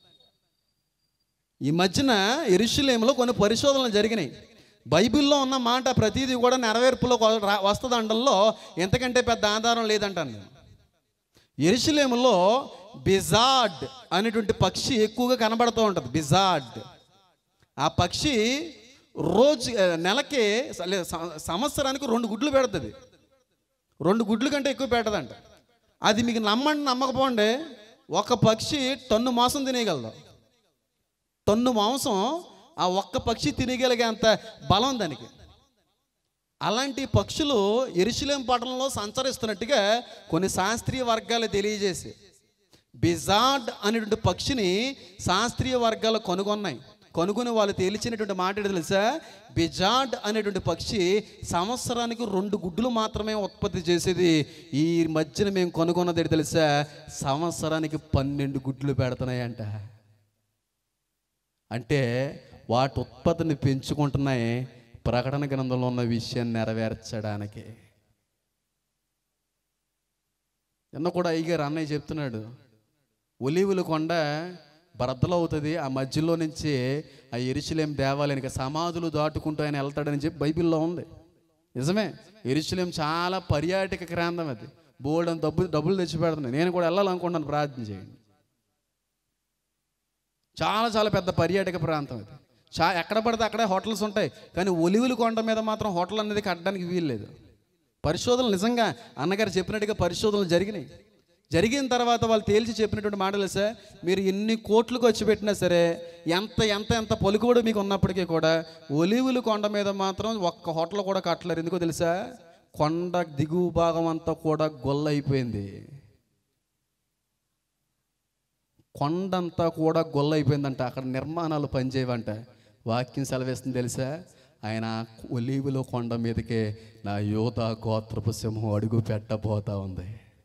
ఈ మధ్యన యెరూషలేములో కొన్ని పరిశోధనలు జరిగినాయి. బైబిల్లో ఉన్న మాట ప్రతిదీ కూడా నెరవేర్పులో వస్తుంది అనడంలో ఎంతకంటే పెద్ద ఆధారం లేదంటాను నేను. యెరూషలేములో బిజాడ్ అనేటువంటి పక్షి ఎక్కువగా కనబడుతూ ఉంటుంది. బిజాడ్ ఆ పక్షి నెలకి సంవత్సరానికి 2 గుడ్లు పెడుతుంది. 2 గుడ్లు కంటే ఎక్కువ పెట్టదంట. అది మీకు నమ్మండి నమ్మకపోండి, ఒక పక్షి టన్ను మాంసం తినేయగలదు. టన్ను మాంసం ఆ ఒక్క పక్షి తినేయగలిగే అంత బలం దానికి. అలాంటి పక్షులు యెరూషలేము పట్టణంలో సంచరిస్తున్నట్టుగా కొన్ని శాస్త్రీయ వర్గాలు తెలియజేసి బిజాడ్ అనేటువంటి పక్షిని శాస్త్రీయ వర్గాలు కనుగొని వాళ్ళు తేల్చినటువంటి మాట ఏంటో తెలుసా? బిజాడ్ అనేటువంటి పక్షి సంవత్సరానికి 2 గుడ్లు మాత్రమే ఉత్పత్తి చేసేది. ఈ మధ్యన మేము కనుగొన్నది ఏంటో తెలుసా? సంవత్సరానికి 12 గుడ్లు పెడుతున్నాయంట. అంటే వాటి ఉత్పత్తిని పెంచుకుంటున్నాయి ప్రకటన గ్రంథంలో ఉన్న విషయాన్ని నెరవేర్చడానికి. నిన్న కూడా అయ్యగారు అన్నయ్య చెప్తున్నాడు, ఒలీవుల కొండ బద్దలవుతుంది, ఆ మధ్యలో నుంచి ఆ యెరూషలేము దేవాలయానికి సమాధులు దాటుకుంటూ ఆయన వెళ్తాడని చెప్పి బైబిల్లో ఉంది. నిజమే, యెరూషలేము చాలా పర్యాటక కేంద్రం. అది బోల్డ్ అని డబ్బులు తెచ్చి పెడుతున్నాయి. నేను కూడా వెళ్ళాలనుకుంటాను, ప్రార్థన చేయండి. చాలా పెద్ద పర్యాటక ప్రాంతం అది. ఎక్కడ పడితే అక్కడే హోటల్స్ ఉంటాయి, కానీ ఒలివుల కొండ మీద మాత్రం హోటల్ అనేది కట్టడానికి వీల్లేదు. పరిశోధనలు నిజంగా అన్నగారు చెప్పినట్టుగా పరిశోధనలు జరిగిన తర్వాత వాళ్ళు తేల్చి చెప్పినటువంటి మాటలు సార్, మీరు ఎన్ని కోట్లు ఖర్చు పెట్టినా సరే, ఎంత పలుకుబడి మీకు ఉన్నప్పటికీ కూడా ఒలివుల కొండ మీద మాత్రం ఒక్క హోటల్ కూడా కట్టలేరు. ఎందుకో తెలుసా? కొండ దిగువ భాగం అంతా కూడా గొల్లైపోయింది. కొండంతా కూడా గొల్లైపోయిందంట. అక్కడ నిర్మాణాలు పనిచేయవంట. వాక్యం సెలవేస్తుంది తెలుసా? ఆయన ఒలీవుల కొండ మీదకే నా యోధా గోత్రపు సింహం అడుగు పెట్టబోతా ఉంది.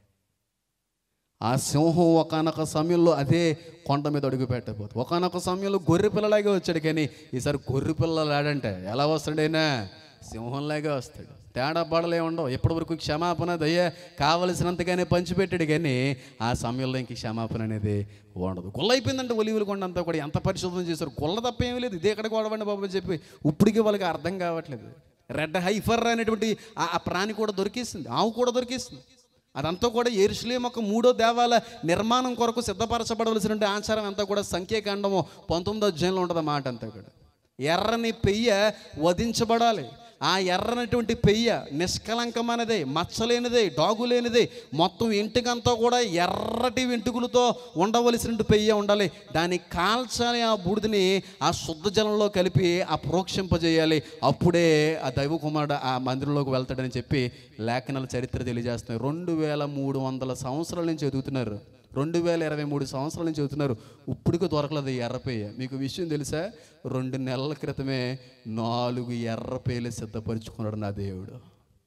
ఆ సింహం ఒకానొక సమయంలో అదే కొండ మీద అడుగు పెట్టబోతుంది. ఒకానొక సమయంలో గొర్రె పిల్లలాగే వచ్చాడు, కానీ ఈసారి గొర్రె పిల్లలాడంటే ఎలా వస్తాడైనా సింహంలాగే వస్తాడు. తేడా పడలే ఉండవు. ఎప్పటి వరకు క్షమాపణ దయ్యా కావలసినంతగానే పంచిపెట్టాడు, కానీ ఆ సమయంలో ఇంక క్షమాపణ అనేది ఉండదు. గొల్లైపోయిందంటే ఒలివుల కొండ అంతా కూడా. ఎంత పరిశోధన చేశారు, గొల్ల తప్ప ఏమీ లేదు. ఇదే ఎక్కడ గొడవండి బాబు అని చెప్పి ఇప్పటికీ వాళ్ళకి అర్థం కావట్లేదు. రెడ్ హైఫర్ అనేటువంటి ఆ ప్రాణి కూడా దొరికేసింది, ఆవు కూడా దొరికేసింది. అదంతా కూడా యెరూషలేము యొక్క 3వ దేవాలయ నిర్మాణం కొరకు సిద్ధపరచబడవలసినటువంటి ఆచారం అంతా కూడా సంఖ్యాకాండము 19వ అధ్యాయంలో ఉంటుంది. అన్నమాట అంతా కూడా ఎర్రని పెయ్య వధించబడాలి. ఆ ఎర్రనటువంటి పెయ్య నిష్కలంకమైనదే, మచ్చలేనిదే, డాగులేనిదే, మొత్తం ఇంటికంతా కూడా ఎర్రటి వెంట్రుకలతో ఉండవలసిన పెయ్య ఉండాలి. దాన్ని కాల్చాలి, ఆ బూడిదని ఆ శుద్ధ జలంలో కలిపి ఆ ప్రోక్షింపజేయాలి. అప్పుడే ఆ దైవ కుమారుడు ఆ మందిరంలోకి వెళ్తాడని చెప్పి లేఖనాల చరిత్ర తెలియజేస్తున్నాయి. 2300 సంవత్సరాల నుంచి ఎదుగుతున్నారు. 2023 సంవత్సరాల నుంచి చెబుతున్నారు, ఇప్పటికీ దొరకలేదు ఎర్రపేయ. మీకు విషయం తెలుసా? 2 నెలల క్రితమే 4 ఎర్రపేయలు సిద్ధపరుచుకున్నాడు నా దేవుడు.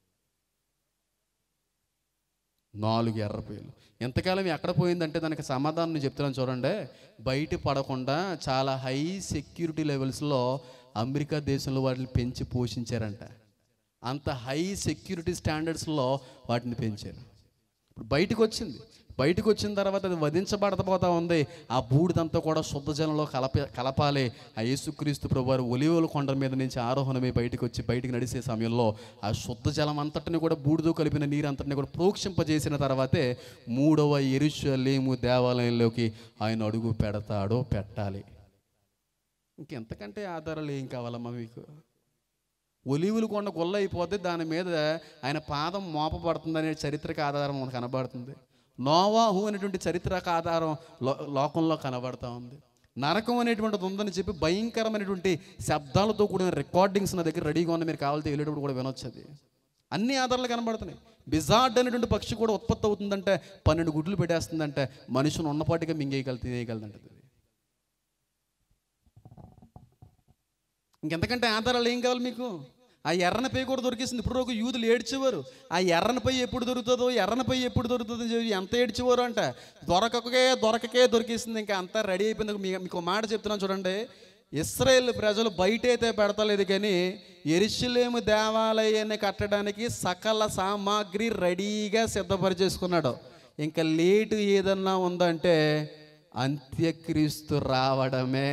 4 ఎర్రపేయలు. ఎంతకాలం ఎక్కడ పోయిందంటే దానికి సమాధానం చెప్తున్నాను చూడండి. బయట పడకుండా చాలా హై సెక్యూరిటీ లెవెల్స్లో అమెరికా దేశంలో వాటిని పెంచి పోషించారంట. అంత హై సెక్యూరిటీ స్టాండర్డ్స్లో వాటిని పెంచారు. ఇప్పుడు బయటకు వచ్చిన తర్వాత అది వధించబడతా ఉంది. ఆ బూడిదంతా కూడా శుద్ధ జలంలో కలపాలి. ఆ యేసుక్రీస్తు ప్రభువారు ఒలీవల కొండ మీద నుంచి ఆరోహణమై బయటికి నడిచే సమయంలో ఆ శుద్ధ జలం అంతటిని కూడా బూడితో కలిపిన నీరు అంతటిని కూడా ప్రోక్షింపజేసిన తర్వాతే 3వ యెరూషలేము దేవాలయంలోకి ఆయన అడుగు పెట్టాలి. ఇంకెంతకంటే ఆధారాలు ఏం కావాలమ్మా మీకు? ఒలీవుల కొండ గొల్ల అయిపోతే దాని మీద ఆయన పాదం మోపబడుతుందనే చరిత్రక ఆధారం మనకు కనబడుతుంది. నోవాహు అనేటువంటి చరిత్రక ఆధారం లోకంలో కనబడుతూ ఉంది. నరకం అనేటువంటిది ఉందని చెప్పి భయంకరమైనటువంటి శబ్దాలతో కూడిన రికార్డింగ్స్ నా దగ్గర రెడీగా ఉన్న, మీరు కావాలంటే వెళ్ళేటప్పుడు కూడా వినొచ్చు. అది అన్ని ఆధారాలు కనబడుతున్నాయి. బిజార్డ్ అనేటువంటి పక్షి కూడా ఉత్పత్తి అవుతుందంటే 12 గుడ్లు పెట్టేస్తుందంటే మనుషుని ఉన్నపాటిగా తినేయగలదంటే. ఇంకెంతకంటే ఆధారాలు ఏం కావాలి మీకు? ఆ ఎర్రన పై కూడా దొరికేసింది. ఇప్పుడు ఒక యూదులు ఏడ్చేవారు, ఆ ఎర్రన పై ఎప్పుడు దొరుకుతుందో అని చెప్పి ఎంత ఏడ్చేవారు అంటే దొరకకే దొరికేసింది. ఇంకా అంతా రెడీ అయిపోయింది. మీకు మాట చెప్తున్నాను చూడండి, ఇశ్రాయేలు ప్రజలు బయటైతే పెడతలేదు, కానీ యెరూషలేము దేవాలయాన్ని కట్టడానికి సకల సామాగ్రి రెడీగా సిద్ధపరిచేసుకున్నాడు. ఇంకా లేటు ఏదన్నా ఉందంటే అంత్యక్రీస్తు రావడమే.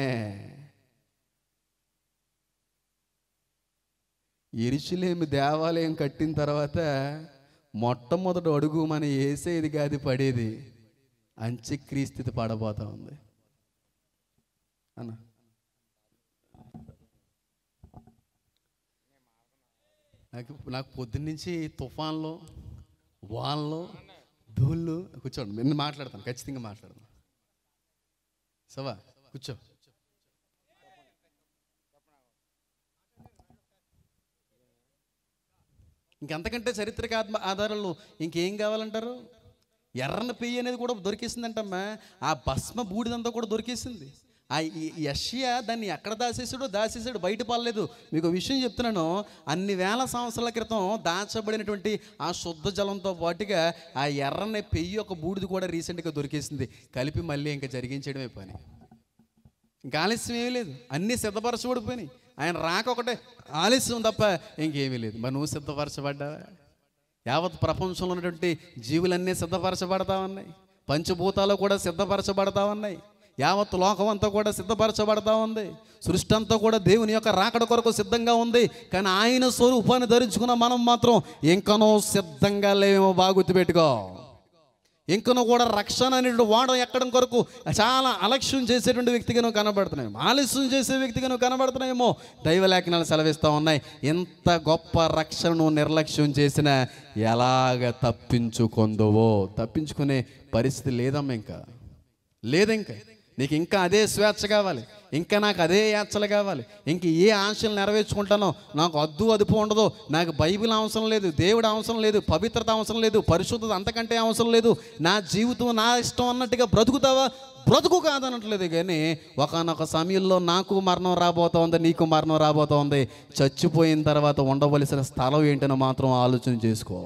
యెరూషలేము దేవాలయం కట్టిన తర్వాత మొట్టమొదటి అడుగు మన వేసేది కాదు, పడేది అంత్యక్రీస్తు పడబోతా ఉంది అన్న. నాకు పొద్దున్నుంచి తుఫాన్లు, వానలు, ధూళ్ళు. కూర్చోండి, నేను మాట్లాడతాను, ఖచ్చితంగా మాట్లాడతాను. సవా కూర్చో. ఇంకెంతకంటే చరిత్రక ఆధారాలు ఇంకేం కావాలంటారు? ఎర్రని పెయ్యి అనేది కూడా దొరికేసిందంటమ్మా. ఆ భస్మ బూడిదంతా కూడా దొరికేసింది. ఆ యెషయా దాన్ని ఎక్కడ దాచేసాడు, బయట పాలలేదు. మీకు విషయం చెప్తున్నాను, అన్ని వేల సంవత్సరాల క్రితం దాచబడినటువంటి ఆ శుద్ధ జలంతో పాటుగా ఆ ఎర్రని పెయ్యి ఒక బూడిది కూడా రీసెంట్గా దొరికేసింది. కలిపి మళ్ళీ ఇంకా జరిగించడమే పని. ఇంకా ఆలస్యం ఏమీ లేదు, అన్నీ సిద్ధపరచబడిపోయినాయి. ఆయన రాక ఒకటే ఆలస్యం తప్ప ఇంకేమీ లేదు. మరి నువ్వు సిద్ధపరచబడ్డావా? యావత్ ప్రపంచంలో ఉన్నటువంటి జీవులన్నీ సిద్ధపరచబడతా ఉన్నాయి. పంచభూతాలు కూడా సిద్ధపరచబడతా ఉన్నాయి. యావత్ లోకం అంతా కూడా సిద్ధపరచబడతా ఉంది. సృష్టి అంతా కూడా దేవుని యొక్క రాకడ కొరకు సిద్ధంగా ఉంది. కానీ ఆయన స్వరూపాన్ని ధరించుకున్న మనం మాత్రం ఇంకనో సిద్ధంగా లేమో. బాగా గుర్తుపెట్టుకో. ఇంకనూ కూడా రక్షణ అనేటువంటి వాడడం ఎక్కడం కొరకు చాలా అలక్ష్యం చేసేటువంటి వ్యక్తిగా నువ్వు కనబడుతున్నాయేమో, ఆలస్యం చేసే వ్యక్తిగా నువ్వు కనబడుతున్నాయేమో. దైవలేఖనాలు సెలవిస్తూ ఉన్నాయి, ఎంత గొప్ప రక్షణను నిర్లక్ష్యం చేసినా ఎలాగ తప్పించుకొందువో. తప్పించుకునే పరిస్థితి లేదమ్మా, ఇంకా లేదు. నీకు ఇంకా అదే స్వేచ్ఛ కావాలి, ఇంకా నాకు అదే యాచలు కావాలి. ఇంక ఏ ఆశలు నెరవేర్చుకుంటానో నాకు అదుపు ఉండదు. నాకు బైబిల్ అవసరం లేదు, దేవుడు అవసరం లేదు, పవిత్రత అవసరం లేదు, పరిశుద్ధత అంతకంటే అవసరం లేదు. నా జీవితం నా ఇష్టం అన్నట్టుగా బ్రతుకుతావా? బ్రతుకు కాదనట్లేదు. కానీ ఒకనొక సమయంలో నాకు మరణం రాబోతూ ఉంది, నీకు మరణం రాబోతూ ఉంది. చచ్చిపోయిన తర్వాత ఉండవలసిన స్థలం ఏంటని మాత్రం ఆలోచన చేసుకో.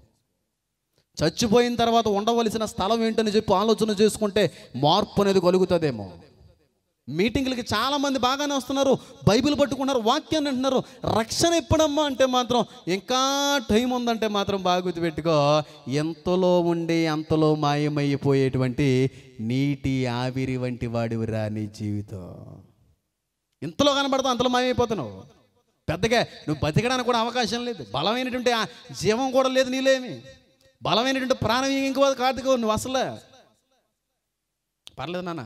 చచ్చిపోయిన తర్వాత ఉండవలసిన స్థలం ఏంటని చెప్పి ఆలోచన చేసుకుంటే మార్పు అనేది కలుగుతుందేమో. మీటింగ్లకి చాలామంది బాగానే వస్తున్నారు, బైబిల్ పట్టుకున్నారు, వాక్యాన్ని అంటున్నారు. రక్షణ ఎప్పుడమ్మా అంటే మాత్రం ఇంకా టైం ఉందంటే మాత్రం బాగా గుర్తుపెట్టుకో. ఎంతలో ఉండి అంతలో మాయమైపోయేటువంటి నీటి ఆవిరి వంటి వాడివిరా నీ జీవితం. ఇంతలో కనబడతావు, అంతలో మాయమైపోతున్నావు. పెద్దగా నువ్వు బతికడానికి కూడా అవకాశం లేదు. బలమైనటువంటి ఆ జీవం కూడా లేదు నీలేమి. బలమైనటువంటి ప్రాణం ఇంకో కాదుకో నువ్వు అసలు. పర్లేదు నాన్న,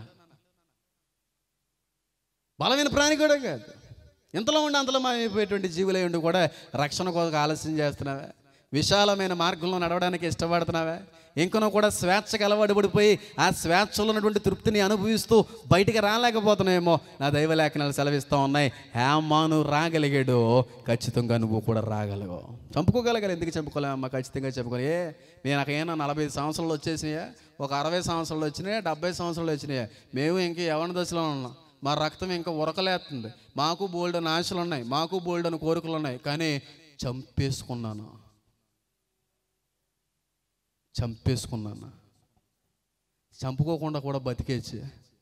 బలమైన ప్రాణి కూడా కాదు. ఇంతలో ఉండి అంతలో మాయమైపోయేటువంటి జీవులై ఉండి కూడా రక్షణ కోసం ఆలస్యం చేస్తున్నావా? విశాలమైన మార్గంలో నడవడానికి ఇష్టపడుతున్నావా? ఇంకనూ కూడా స్వేచ్ఛకు అలవాటుపడిపోయి ఆ స్వేచ్ఛలో ఉన్నటువంటి తృప్తిని అనుభవిస్తూ బయటికి రాలేకపోతున్నాయేమో. నా దైవలేఖనాలు సెలవిస్తూ ఉన్నాయి, హేమాను రాగలిగాడు, ఖచ్చితంగా నువ్వు కూడా రాగలవు. చంపుకోగలగాలి. ఎందుకు చంపుకోలేమమ్మా? ఖచ్చితంగా చెప్పుకోలే. నాకేనా 40 సంవత్సరాలు వచ్చేసినాయా, ఒక 60 సంవత్సరాలు వచ్చినాయా, 70 సంవత్సరాలు వచ్చినాయా? మేము ఇంకా యవ్వన దశలో ఉన్నాం. మా రక్తం ఇంకా ఉరకలేస్తుంది. మాకు బోల్డని ఆశలు ఉన్నాయి, మాకు బోల్డని కోరికలు ఉన్నాయి. కానీ చంపేసుకున్నాను. చంపుకోకుండా కూడా బతికేసి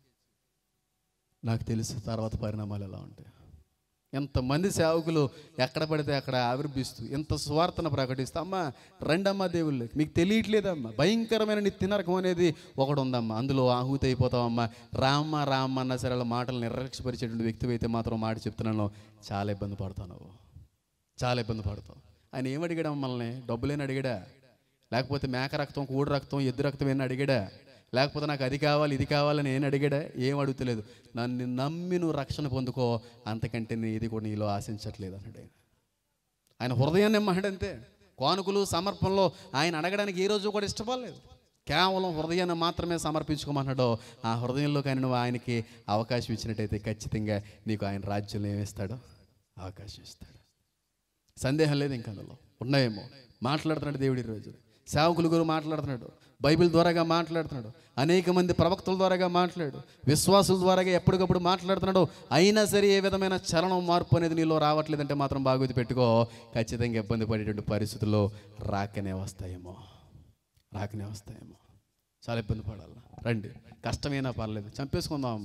నాకు తెలుసు తర్వాత పరిణామాలు ఎలా ఉంటాయి. ఎంతమంది సేవకులు ఎక్కడ పడితే అక్కడ ఆవిర్భిస్తూ ఎంత స్వార్థను ప్రకటిస్తూ, అమ్మ రెండమ్మ దేవుళ్ళు మీకు తెలియట్లేదమ్మా, భయంకరమైన నిత్య నరకం అనేది ఒకటి ఉందమ్మా, అందులో ఆహుతి అయిపోతామమ్మా. రామ్మ అన్న సరే అలా మాటలు నిర్లక్ష్యపరిచేటువంటి వ్యక్తి అయితే మాత్రం మాట చెప్తున్నాను, చాలా ఇబ్బంది పడతావు. చాలా ఇబ్బంది పడతావు. ఆయన ఏమడిగాడా మమ్మల్ని? డబ్బులేని అడిగాడా? లేకపోతే మేక రక్తం, కోడి రక్తం, ఎద్దు రక్తం ఏమని అడిగాడా? లేకపోతే నాకు అది కావాలి ఇది కావాలని నేను అడిగాడా? ఏం అడుగుతలేదు. నన్ను నమ్మి నువ్వు రక్షణ పొందుకో, అంతకంటే నేను ఇది కూడా నీలో ఆశించట్లేదు అన్నాడు. ఆయన హృదయాన్ని ఇమ్మన్నాడు అంతే. కానుకలు సమర్పణలో ఆయన అడగడానికి ఏ రోజు కూడా ఇష్టపడలేదు. కేవలం హృదయాన్ని మాత్రమే సమర్పించుకోమన్నాడు. ఆ హృదయంలో కానీ నువ్వు ఆయనకి అవకాశం ఇచ్చినట్టయితే ఖచ్చితంగా నీకు ఆయన రాజ్యంలో ఏమిస్తాడో? అవకాశం ఇస్తాడు. సందేహం లేదు. ఇంకా అందులో ఉన్నాయేమో. మాట్లాడుతున్నాడు దేవుడి రోజు. సేవకుల గురు మాట్లాడుతున్నాడు, బైబిల్ ద్వారాగా మాట్లాడుతున్నాడు, అనేక మంది ప్రవక్తల ద్వారాగా మాట్లాడు, విశ్వాసుల ద్వారాగా ఎప్పటికప్పుడు మాట్లాడుతున్నాడు. అయినా సరే ఏ విధమైన చలనం మార్పు అనేది నీలో రావట్లేదంటే మాత్రం బాగుంది పెట్టుకో. ఖచ్చితంగా ఇబ్బంది పడేటువంటి పరిస్థితుల్లో రాకనే వస్తాయేమో. చాలా ఇబ్బంది పడాలి. రండి, కష్టమైనా పర్లేదు, చంపేసుకుందాం అమ్మా.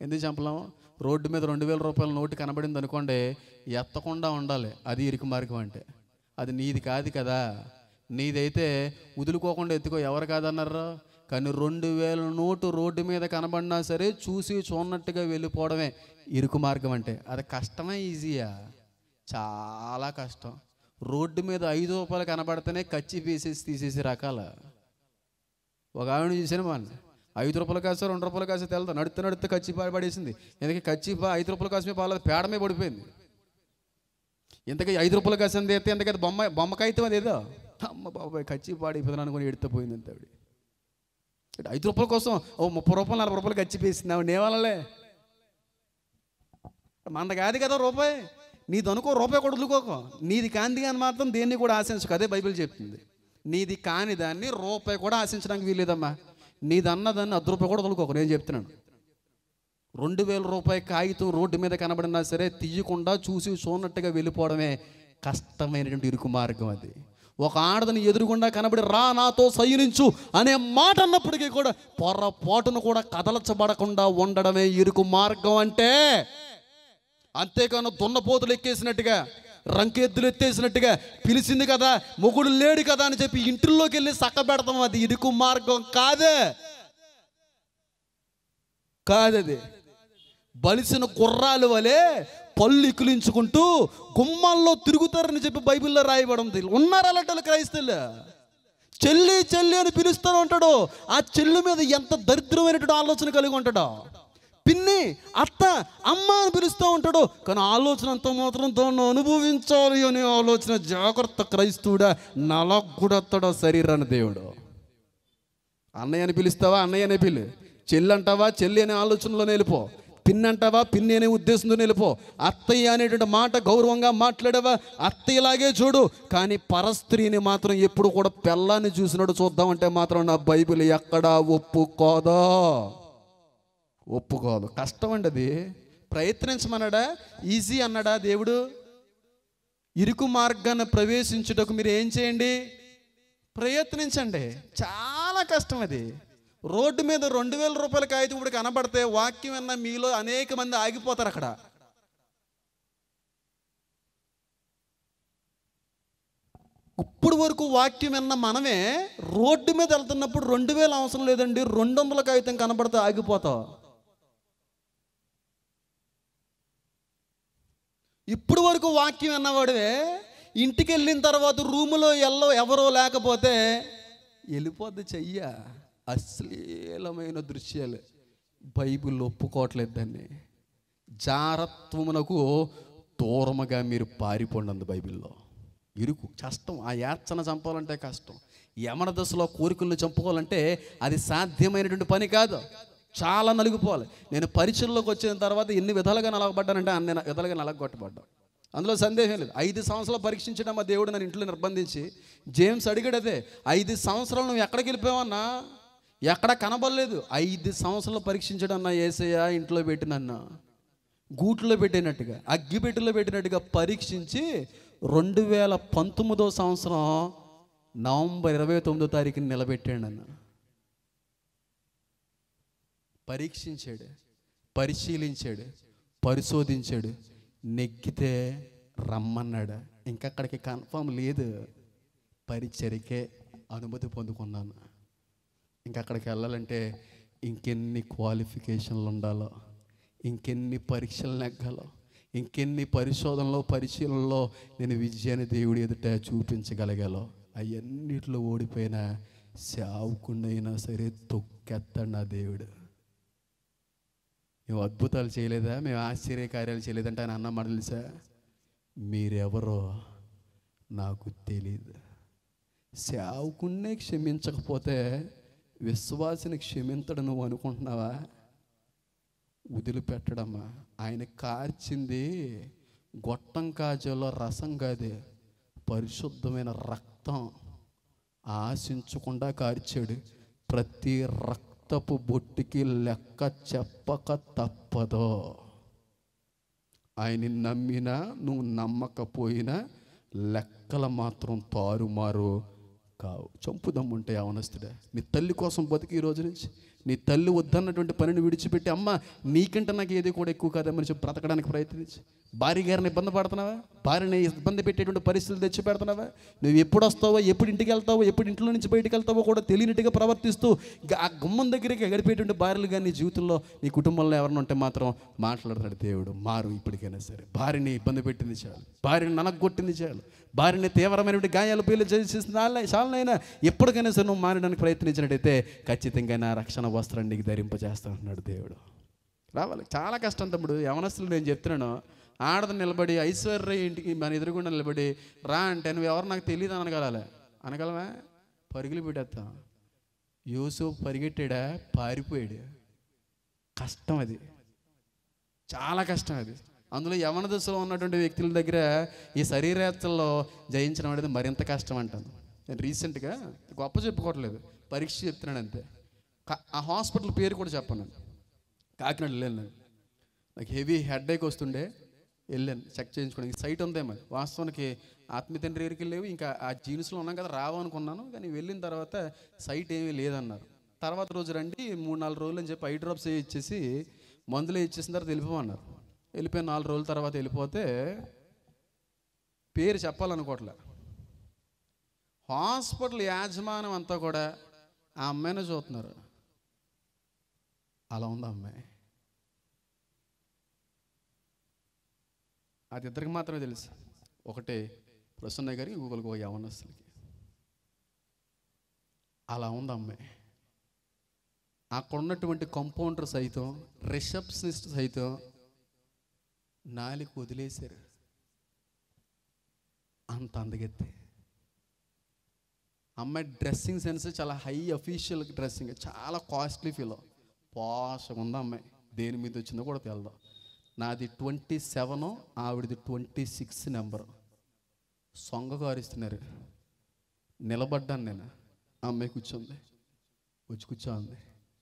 ఎందుకు చంపలేము? రోడ్డు మీద 2000 రూపాయల నోటు కనబడింది అనుకోండి, ఎత్తకుండా ఉండాలి. అది ఇరుకు మార్గం అంటే. అది నీది కాదు కదా. నీదైతే వదులుకోకుండా ఎత్తుకో, ఎవరు కాదన్నారు. కానీ 2000 నోటు రోడ్డు మీద కనబడినా సరే చూసి చూడనట్టుగా వెళ్ళిపోవడమే ఇరుకు మార్గం అంటే. అది కష్టమే ఈజీయా? చాలా కష్టం. రోడ్డు మీద 5 రూపాయలు కనబడితేనే కచ్చి తీసేసి రకాల. ఒక ఆవిడ చూసాను మన 5 రూపాయలు కాసో 2 రూపాయలు కాసో తెలదా, నడుస్తూ కచ్చి పడేసింది. ఎందుకంటే కచ్చి 5 రూపాయలు కాసమే పాలేదు, పేడమే పడిపోయింది. ఇంతకీ 5 రూపాయలు కాసింది అయితే ఎందుకంటే బొమ్మకాయితే అది ఏదో అమ్మ బాబాయ్ కచ్చి పాడైపోతుంది అనుకుని ఎడితే అంత ఆవిడ. 5 రూపాయల కోసం 30 రూపాయలు 40 రూపాయలు కచ్చి పేసింది ఆవిడ. నేవాళ్ళలే మంద కాదు కదా రూపాయి. నీది అనుకో, రూపాయి కూడా వదులుకోక. నీది కాంతి కానీ మాత్రం దేన్ని కూడా ఆశించు. అదే బైబిల్ చెప్తుంది. నీది కాని దాన్ని రూపాయి కూడా ఆశించడానికి వీలేదమ్మా. నీది అన్నదాన్ని 10 రూపాయలు కూడా వదులుకోక. నేను చెప్తున్నాను. 2000 రూపాయల కాగితం రోడ్డు మీద కనబడినా సరే తీయకుండా చూసి చూడనట్టుగా వెళ్ళిపోవడమే కష్టమైనటువంటి ఇరుకు మార్గం. అది ఒక ఆడదని ఎదురుగుండా కనబడి రా నాతో సయ్యునించు అనే మాట అన్నప్పటికీ కూడా పొరపాటును కూడా కదలచబడకుండా ఉండడమే ఇరుకు మార్గం అంటే. అంతేకాను దున్నపోతులు ఎక్కేసినట్టుగా, రంకెద్దులు ఎత్తేసినట్టుగా, పిలిచింది కదా మొగుడు లేడు కదా అని చెప్పి ఇంటిల్లోకి వెళ్ళి సక్కబెడతాం. అది ఇరుకు మార్గం కాదే, కాదది. బలిసిన గుర్రాలు వలె పళ్ళు ఇకిలించుకుంటూ గుమ్మాల్లో తిరుగుతారని చెప్పి బైబిల్లో రాయబడింది. ఉన్నారు అలాంటి క్రైస్తవులు. చెల్లి చెల్లి అని పిలుస్తూ ఉంటాడు. ఆ చెల్లి మీద ఎంత దరిద్రమైనటువంటి ఆలోచన కలిగి ఉంటాడో. పిన్ని అత్త అమ్మ అని పిలుస్తూ ఉంటాడు. కానీ ఆలోచన అంత మాత్రం దాన్ని అనుభవించాలి అనే ఆలోచన జాగ్రత్త క్రైస్తవుడా నలగొడతాడు శరీరాన్ని దేవుడు. అన్నయ్య అని పిలుస్తావా అన్నయ్య అనే పిల్లి, చెల్లి అంటావా చెల్లి అనే ఆలోచనలోనే వెళ్ళిపో, పిన్ని అంటావా పిన్ని అనే ఉద్దేశంతో వెళ్ళిపో, అత్తయ్య అనేటువంటి మాట గౌరవంగా మాట్లాడావా అత్తయ్యలాగే చూడు. కానీ పరస్త్రీని మాత్రం ఎప్పుడు కూడా పెళ్ళాన్ని చూసినట్టు చూద్దామంటే మాత్రం నా బైబిల్ ఎక్కడా ఒప్పుకోదు. కష్టం అండి అది. ప్రయత్నించమన్నాడా? ఈజీ అన్నాడా దేవుడు? ఇరుకు మార్గాన్ని ప్రవేశించుటకు మీరు ఏం చేయండి? ప్రయత్నించండి. చాలా కష్టం అది. రోడ్డు మీద 2000 రూపాయల కాగితం ఇప్పుడు కనబడితే వాక్యం అన్న మీలో అనేక మంది ఆగిపోతారు అక్కడ. ఇప్పుడు వరకు వాక్యం విన్న మనమే రోడ్డు మీద వెళ్తున్నప్పుడు 2000 అవసరం లేదండి, 200 కాగితం కనబడితే ఆగిపోతావు. ఇప్పుడు వరకు వాక్యం విన్నవాడివే ఇంటికి వెళ్ళిన తర్వాత రూములో ఎవరో లేకపోతే వెళ్ళిపోద్ది చెయ్య. అశ్లీలమైన దృశ్యాలు బైబిల్ ఒప్పుకోవట్లేదు. దాన్ని జారత్వమునకు దూరముగా మీరు పారిపోండి. బైబిల్లో ఇరుకు కష్టం. ఆ యాచన చంపాలంటే కష్టం. యమన దశలో కోరికలను చంపుకోవాలంటే అది సాధ్యమైనటువంటి పని కాదు. చాలా నలిగిపోవాలి. నేను పరీక్షల్లోకి వచ్చిన తర్వాత ఎన్ని విధాలుగా నలగబడ్డానంటే అన్ని విధాలుగా నలగొట్టబడ్డా. అందులో సందేహం లేదు. 5 సంవత్సరాలు పరీక్షించడం మా దేవుడు నన్ను ఇంట్లో నిర్బంధించి జేమ్స్ అడిగాడు, అదే 5 సంవత్సరాలు నువ్వు ఎక్కడికి వెళ్ళిపోయావన్నా? ఎక్కడ కనబడలేదు. 5 సంవత్సరాలు పరీక్షించడం అన్న యేసయ్య ఇంట్లో పెట్టినన్నా గూట్లో పెట్టినట్టుగా అగ్గిపెట్టెలో పెట్టినట్టుగా పరీక్షించి 2019వ సంవత్సరం నవంబర్ 29వ తారీఖుని నిలబెట్టాడు అన్న. పరీక్షించాడు, పరిశీలించాడు, పరిశోధించాడు, నెగ్గితే రమ్మన్నాడు. ఇంకక్కడికి కన్ఫర్మ్ లేదు, పరిచర్యకే అనుమతి పొందుకున్నాను. ఇంకక్కడికి వెళ్ళాలంటే ఇంకెన్ని క్వాలిఫికేషన్లు ఉండాలో, ఇంకెన్ని పరీక్షలు నెగ్గాలో, ఇంకెన్ని పరిశోధనలో పరిశీలనలో నేను విజయాన్ని దేవుడి ఎదుట చూపించగలిగాలో, అవన్నిట్లో ఓడిపోయినా సావుకుండైనా సరే తొక్కెత్తాడు నా దేవుడు. మేము అద్భుతాలు చేయలేదా, మేము ఆశ్చర్యకార్యాలు చేయలేదంటే ఆయన అన్నమాట తెలుసా? మీరెవరో నాకు తెలీదు. సావుకున్నే క్షమించకపోతే విశ్వాసిని క్షమించడు నువ్వు అనుకుంటున్నావా? వదిలిపెట్టడమ్మా. ఆయన కార్చింది గొట్టం కాజలో రసం కాదే, పరిశుద్ధమైన రక్తం. ఆశించకుండా కార్చాడు. ప్రతి రక్తపు బొట్టుకి లెక్క చెప్పక తప్పదో. ఆయన్ని నమ్మినా నువ్వు నమ్మకపోయినా లెక్కలు మాత్రం తారుమారు కావు. చంపుదమ్ము ఉంటే యవనస్తుడా, నీ తల్లి కోసం బతికి ఈ రోజు నుంచి. నీ తల్లి వద్దన్నటువంటి పనిని విడిచిపెట్టి, అమ్మ నీకంటే నాకు ఏది కూడా ఎక్కువ కాదేమని చెప్పి బ్రతకడానికి ప్రయత్నించి, భార్య గారిని ఇబ్బంది పడుతున్నావా? భార్యని ఇబ్బంది పెట్టేటువంటి పరిస్థితులు తెచ్చి పెడుతున్నావా? నువ్వు ఎప్పుడు వస్తావో, ఎప్పుడు ఇంటికి వెళ్తావో, ఎప్పుడు ఇంట్లో నుంచి బయటికి వెళ్తావో కూడా తెలియనట్టుగా ప్రవర్తిస్తూ ఆ గుమ్మం దగ్గరికి గడిపేటువంటి భార్యలు కానీ నీ జీవితంలో, నీ కుటుంబంలో ఎవరైనా ఉంటే మాత్రం మాట్లాడుతున్నాడు దేవుడు. మారు ఇప్పటికైనా సరే. భార్యని ఇబ్బంది పెట్టింది చాలు, భార్యని ననగొట్టింది చాలు, భార్యని తీవ్రమైనటువంటి గాయాలు పేర్లు చేసేసింది చాలనైనా ఎప్పటికైనా సరే నువ్వు మారడానికి ప్రయత్నించినట్టయితే ఖచ్చితంగా నా రక్షణ వస్త్రాన్ని నీకు ధరింపజేస్తానన్నాడు దేవుడు. రావాలి. చాలా కష్టం తమ్ముడు. యవనస్తులు నేను చెప్తున్నాను, ఆడది నిలబడి ఐశ్వర్య ఇంటికి మన ఎదురుగుండా నిలబడి రా అంటే నువ్వు ఎవరు నాకు తెలియదు అనగలవా? పరుగులు పెట్టేస్తాం. యూసుఫ్ పరిగెట్టాడా? పారిపోయాడు. కష్టం అది, చాలా కష్టం అది. అందులో యవన దశలో ఉన్నటువంటి వ్యక్తుల దగ్గర ఈ శరీరేత్తల్లో జయించడం అనేది మరింత కష్టం అంటాను. నేను రీసెంట్గా గొప్ప చెప్పుకోవట్లేదు, పరీక్ష చెప్తున్నాను అంతే. ఆ హాస్పిటల్ పేరు కూడా చెప్పను. కాకినాడ వెళ్ళాను నేను. నాకు హెవీ హెడ్ఏక్ వస్తుండే, వెళ్ళాను చెక్ చేయించుకోవడానికి. సైట్ ఉందేమో. వాస్తవానికి ఆత్మీయ తండ్రి దగ్గరికి లేవు, ఇంకా ఆ జీన్స్లో ఉన్నాం కదా రావు అనుకున్నాను. కానీ వెళ్ళిన తర్వాత సైట్ ఏమీ లేదన్నారు. తర్వాత రోజు రండి 3-4 రోజులు అని చెప్పి ఐ డ్రాప్స్ ఇచ్చేసి మందులు ఇచ్చేసిన తర్వాత వెళ్ళిపోమన్నారు. వెళ్ళిపోయిన 4 రోజుల తర్వాత వెళ్ళిపోతే పేరు చెప్పాలనుకోవట్లే. హాస్పిటల్ యాజమాన్యం అంతా కూడా ఆ అమ్మాయినే చూస్తున్నారు. అలా ఉంది అమ్మాయి. అది ఇద్దరికి మాత్రమే తెలుసు. ఒకటి ప్రసన్న గారికి, ఇంకొకరికి ఒక యవనస్తులకి. అలా ఉంది అమ్మాయి. అక్కడ ఉన్నటువంటి కంపౌండర్ సైతం, రిసెప్షనిస్ట్ సైతం నాలిక వదిలేశారు. అంత అందగెత్తి అమ్మాయి. డ్రెస్సింగ్ సెన్స్ చాలా హై అఫీషియల్ డ్రెస్సింగ్, చాలా కాస్ట్లీ ఫీల్. పాషగా ఉంది అమ్మాయి. దేని మీద వచ్చిందో కూడా తెలదు. నాది 27, ఆవిడది 26 నెంబరు. సొంగ కారుస్తున్నారు. నిలబడ్డాను నేను. ఆ అమ్మాయి కూర్చోంది. వచ్చి కూర్చోంది.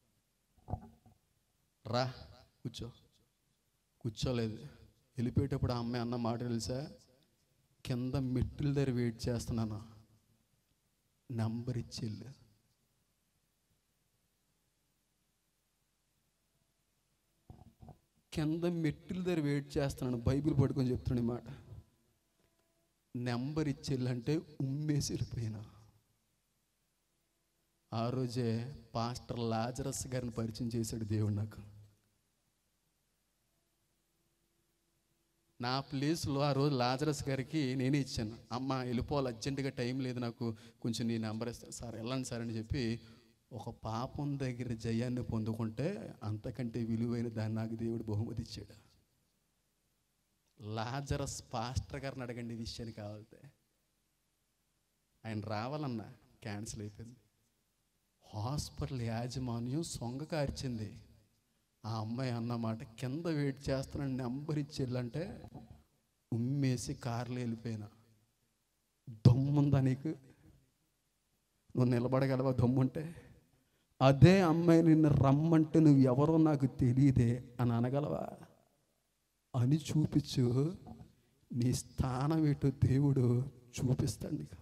రా కూర్చోలేదు. వెళ్ళిపోయేటప్పుడు ఆ అమ్మాయి అన్న మాట తెలుసా? కింద మెట్టుల దగ్గర వెయిట్ చేస్తున్నాను, నంబర్ ఇచ్చేళ్ళు. కింద మెట్టుల దగ్గర వెయిట్ చేస్తున్నాను, బైబిల్ పట్టుకొని చెప్తున్నాను ఈ మాట. నెంబర్ ఇచ్చేళ్ళంటే ఉమ్మేసి వెళ్ళిపోయినా. ఆ రోజే పాస్టర్ లాజరస్ గారిని పరిచయం చేశాడు దేవుడు నాకు. నా ప్లేస్లో ఆ రోజు లాజరస్ గారికి నేనే ఇచ్చాను. అమ్మ వెళ్ళిపోవాలి, అర్జెంటుగా టైం లేదు నాకు, కొంచెం నీ నెంబర్ ఇస్తాను. సార్ వెళ్ళండి సార్ అని చెప్పి, ఒక పాపం దగ్గర జయాన్ని పొందుకుంటే అంతకంటే విలువైన దాన్ని నాకు దేవుడు బహుమతి ఇచ్చాడు. లాజరస్ పాస్టర్ గారిని అడగండి ఈ విషయాన్ని కావాలితే. ఆయన రావాలన్నా క్యాన్సిల్ అయిపోయింది. హాస్పిటల్ యాజమాన్యం సొంగ కార్చింది. ఆ అమ్మాయి అన్నమాట, కింద వెయిట్ చేస్తున్నాను, నెంబర్ ఇచ్చేళ్ళంటే ఉమ్మేసి కార్లో వెళ్ళిపోయినా. దమ్ముందా నీకు? నువ్వు నిలబడగలవా దమ్ముంటే? అదే అమ్మాయి నిన్ను రమ్మంటే నువ్వు ఎవరో నాకు తెలియదే అని అనగలవా? అని చూపించు. నీ స్థానం ఏంటో దేవుడు చూపిస్తాడు నీకు.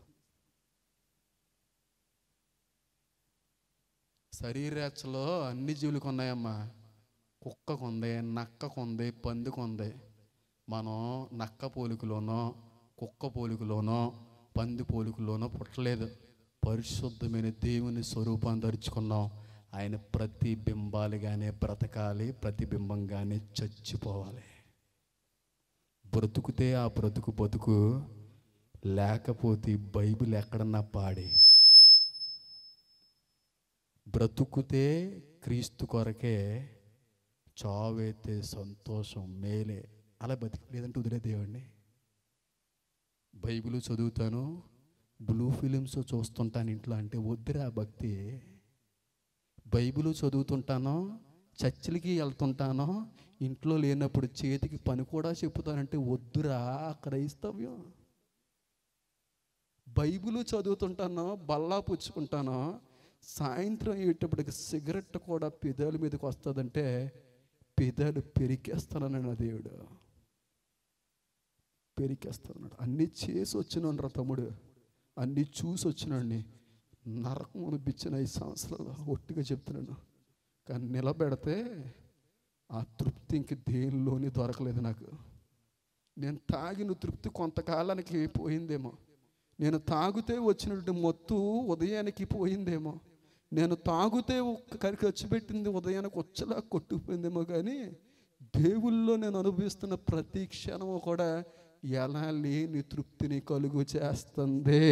శరీరేచ్ఛలో అన్ని జీవులకు ఉన్నాయమ్మా. కుక్కకు ఉంది, నక్కకు ఉంది, పందికి ఉంది. మనం నక్క పోలికలోనో, కుక్క పోలికలోనో, పంది పోలికలోనో పుట్టలేదు. పరిశుద్ధమైన దేవుని స్వరూపాన్ని ధరించుకున్నాం. ఆయన ప్రతిబింబాలుగానే బ్రతకాలి, ప్రతిబింబంగానే చచ్చిపోవాలి. బ్రతుకుతే ఆ బతుకు, లేకపోతే బైబిల్ ఎక్కడన్నా పాడి. బ్రతుకుతే క్రీస్తు కొరకే, చావైతే సంతోషం, మేలే. అలా బతికి లేదంటే వదిలే దేవుడిని. బైబిల్ చదువుతాను, బ్లూ ఫిలిమ్స్ చూస్తుంటాను ఇంట్లో అంటే వద్దురా భక్తి. బైబిల్ చదువుతుంటాను, చర్చిలకి వెళ్తుంటాను, ఇంట్లో లేనప్పుడు చేతికి పని కూడా చెప్పుతానంటే వద్దురా క్రైస్తవ్యం. బైబిల్ చదువుతుంటాను, బల్లా పుచ్చుకుంటాను, సాయంత్రం అయ్యేటప్పటికి సిగరెట్ కూడా పెదాల మీదకి వస్తుందంటే పెదాలు పెరికేస్తానన్నాడు దేవుడు. పెరికేస్తానన్నాడు. అన్నీ చేసి వచ్చినాను రా తమ్ముడు, అన్నీ చూసి వచ్చినాడిని. నరకం అనిపించిన 5 సంవత్సరాలు ఒట్టిగా చెప్తున్నాను. కానీ నిలబెడితే ఆ తృప్తి ఇంక దేనిలోని దొరకలేదు నాకు. నేను తాగిన తృప్తి కొంతకాలానికి పోయిందేమో, నేను తాగితే వచ్చినటువంటి మొత్తు ఉదయానికి పోయిందేమో, నేను తాగితే ఖర్చు పెట్టింది ఉదయానికి వచ్చేలా కొట్టుకుపోయిందేమో, కానీ దేవుల్లో నేను అనుభవిస్తున్న ప్రతి క్షణము కూడా ఎలా లేని తృప్తిని కలుగు చేస్తుంది.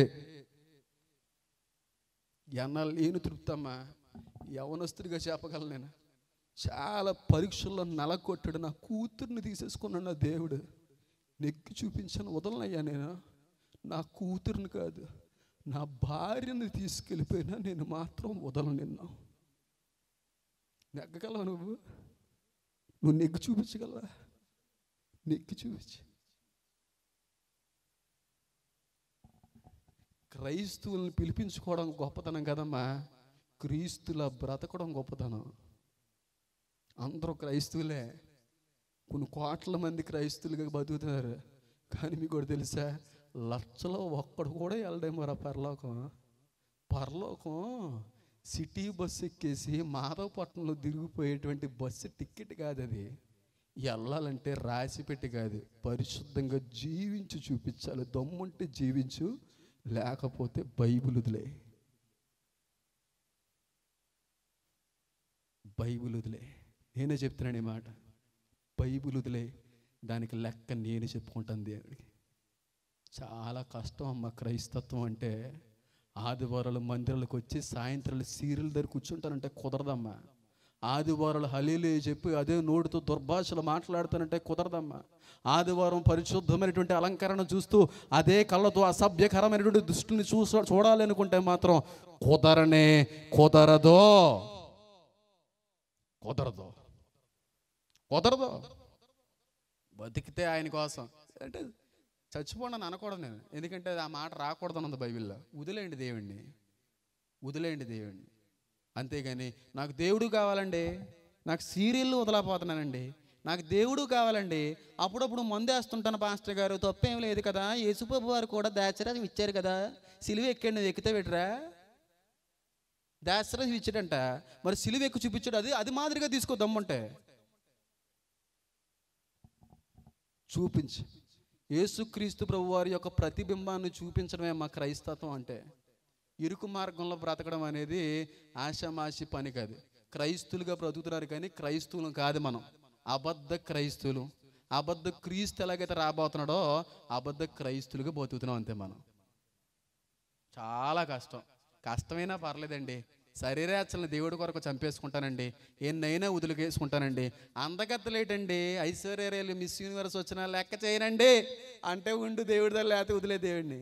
ఎలా లేని తృప్తి అమ్మా. యవనస్తుడిగా చెప్పగలను నేను. చాలా పరీక్షల్లో నలగొట్టాడు. నా కూతుర్ని తీసేసుకున్నాడు నా దేవుడు. నెక్కి చూపించాను, వదలనయ్యా నేను. నా కూతుర్ని కాదు, నా భార్యని తీసుకెళ్ళిపోయినా నేను మాత్రం వదలను నిన్ను. నెగ్గగలవా నువ్వు? నువ్వు నెగ్గి చూపించగలవా? నెగ్గి చూపించి. క్రైస్తవుల్ని పిలిపించుకోవడం గొప్పతనం కదమ్మా, క్రీస్తులా బ్రతకడం గొప్పతనం. అందరూ క్రైస్తవులే, కొన్ని కోట్ల మంది క్రైస్తవులుగా బతుకుతున్నారు. కానీ మీకు కూడా తెలుసా, లక్షలో ఒక్కడు కూడా వెళ్ళడేమో రా పరలోకం. పరలోకం సిటీ బస్సు ఎక్కేసి మాధవపట్నంలో తిరిగిపోయేటువంటి బస్సు టికెట్ కాదు. అది వెళ్ళాలంటే రాసిపెట్టి కాదు, పరిశుద్ధంగా జీవించి చూపించాలి. దమ్ముంటే జీవించు, లేకపోతే బైబిల్ వదిలే. బైబిల్ వదిలే. నేనే చెప్తున్నాను ఈ మాట. బైబిల్ వదిలే, దానికి లెక్క నేను చెప్పుకుంటాను దేవుడికి. చాలా కష్టం అమ్మ క్రైస్తత్వం అంటే. ఆదివారాలు మందిరాలకు వచ్చి సాయంత్రాలు సీరియల్ దగ్గర కూర్చుంటానంటే కుదరదమ్మా. ఆదివారాలు హల్లెలూయా చెప్పి అదే నోటితో దుర్భాషలు మాట్లాడుతానంటే కుదరదమ్మా. ఆదివారం పరిశుద్ధమైనటువంటి అలంకరణ చూస్తూ అదే కళ్ళతో అసభ్యకరమైనటువంటి దృష్టిని చూడాలి అనుకుంటే మాత్రం కుదరనే కుదరదు. కుదరదు కుదరదు. బతికితే ఆయన కోసం అంటే చచ్చిపోండి అని అనకూడదు నేను, ఎందుకంటే ఆ మాట రాకూడదు అన్నది బైబిల్లో. వదిలేయండి దేవుణ్ణి, వదిలేయండి దేవుణ్ణి. అంతేగాని నాకు దేవుడు కావాలండి, నాకు సీరియల్ వదలపోతున్నానండి, నాకు దేవుడు కావాలండి, అప్పుడప్పుడు మందేస్తుంటాను పాస్టర్ గారు, తప్పేం లేదు కదా, యేసుప్రభు వారు కూడా దాచరాజు ఇచ్చారు కదా, సిలువ ఎక్కాడు, నువ్వు ఎక్కితే పెట్టరా? దాచరాజు ఇచ్చాడంట, మరి సిలువ ఎక్కి చూపించాడు. అది మాదిరిగా తీసుకో దమ్ముంటే చూపించి. యేసుక్రీస్తు ప్రభు వారి యొక్క ప్రతిబింబాన్ని చూపించడమే మా క్రైస్తత్వం అంటే. ఇరుకు మార్గంలో బ్రతకడం అనేది ఆషామాషి పని కాదు. క్రైస్తులుగా బ్రతుకుతున్నారు కానీ క్రైస్తవులు కాదు మనం, అబద్ధ క్రైస్తువులు. అబద్ధ క్రీస్తు ఎలాగైతే రాబోతున్నాడో అబద్ధ క్రైస్తులుగా బతుకుతున్నాం అంతే మనం. చాలా కష్టమైనా పర్లేదండి. శరీరాచలను దేవుడి కొరకు చంపేసుకుంటానండి, ఎన్నైనా వదిలికేసుకుంటానండి. అందగత్తలేటండి, ఐశ్వర్యరాయలు మిస్ యూనివర్స్ వచ్చినా లెక్క చేయనండి అంటే ఉండు దేవుడి దగ్గర, లేకపోతే వదిలే దేవుడిని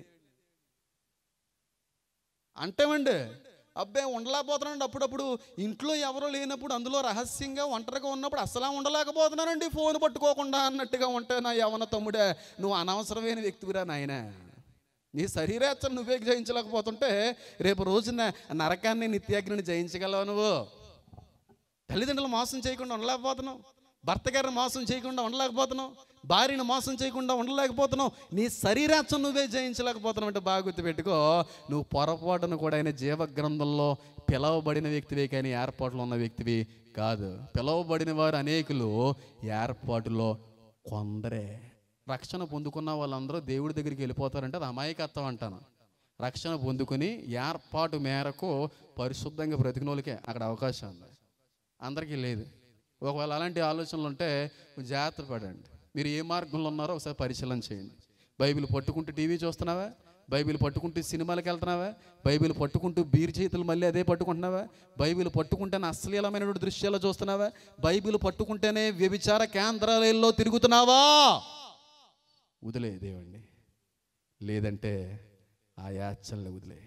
అంటేమండి. అబ్బాయి ఉండలేకపోతున్నానండి, అప్పుడప్పుడు ఇంట్లో ఎవరో లేనప్పుడు, అందులో రహస్యంగా ఒంటరిగా ఉన్నప్పుడు అసలు ఉండలేకపోతున్నానండి ఫోన్ పట్టుకోకుండా అన్నట్టుగా ఉంటే, నా యవన తమ్ముడే నువ్వు అనవసరమైన వ్యక్తివిరా నాయన. నీ శరీరాచరణ నువ్వే జయించలేకపోతుంటే రేపు రోజున నరకాన్ని నిత్యాగ్నిని జయించగలవు నువ్వు. తల్లిదండ్రులు మోసం చేయకుండా ఉండలేకపోతున్నావు, భర్త గారిని మోసం చేయకుండా ఉండలేకపోతున్నావు, భార్యను మోసం చేయకుండా ఉండలేకపోతున్నావు. నీ శరీరాచరణ నువ్వే జయించలేకపోతున్నావు అంటే బాగా గుర్తుపెట్టుకో, నువ్వు పొరపాటును కూడా ఆయన జీవగ్రంథంలో పిలవబడిన వ్యక్తివే కానీ ఏర్పాటులో ఉన్న వ్యక్తివి కాదు. పిలవబడిన వారు అనేకులు, ఏర్పాటులో కొందరే. రక్షణ పొందుకున్న వాళ్ళందరూ దేవుడి దగ్గరికి వెళ్ళిపోతారంటే అది అమాయకత్వం అంటాను. రక్షణ పొందుకుని ఏర్పాటు మేరకు పరిశుద్ధంగా బ్రతికిన వాళ్ళకే అక్కడ అవకాశం ఉంది, అందరికీ లేదు. ఒకవేళ అలాంటి ఆలోచనలు ఉంటే జాగ్రత్త పడండి. మీరు ఏ మార్గంలో ఉన్నారో ఒకసారి పరిశీలన చేయండి. బైబిల్ పట్టుకుంటూ టీవీ చూస్తున్నావా? బైబిల్ పట్టుకుంటూ సినిమాలకు వెళ్తున్నావా? బైబిల్ పట్టుకుంటూ బీర్ చేతులు మళ్ళీ అదే పట్టుకుంటున్నావా? బైబిల్ పట్టుకుంటేనే అశ్లీలమైనటువంటి దృశ్యాలు చూస్తున్నావా? బైబిల్ పట్టుకుంటేనే వ్యభిచార కేంద్రాలలో తిరుగుతున్నావా? వదిలే దేవుణ్ణి, లేదంటే ఆ యాచనలు వదిలే.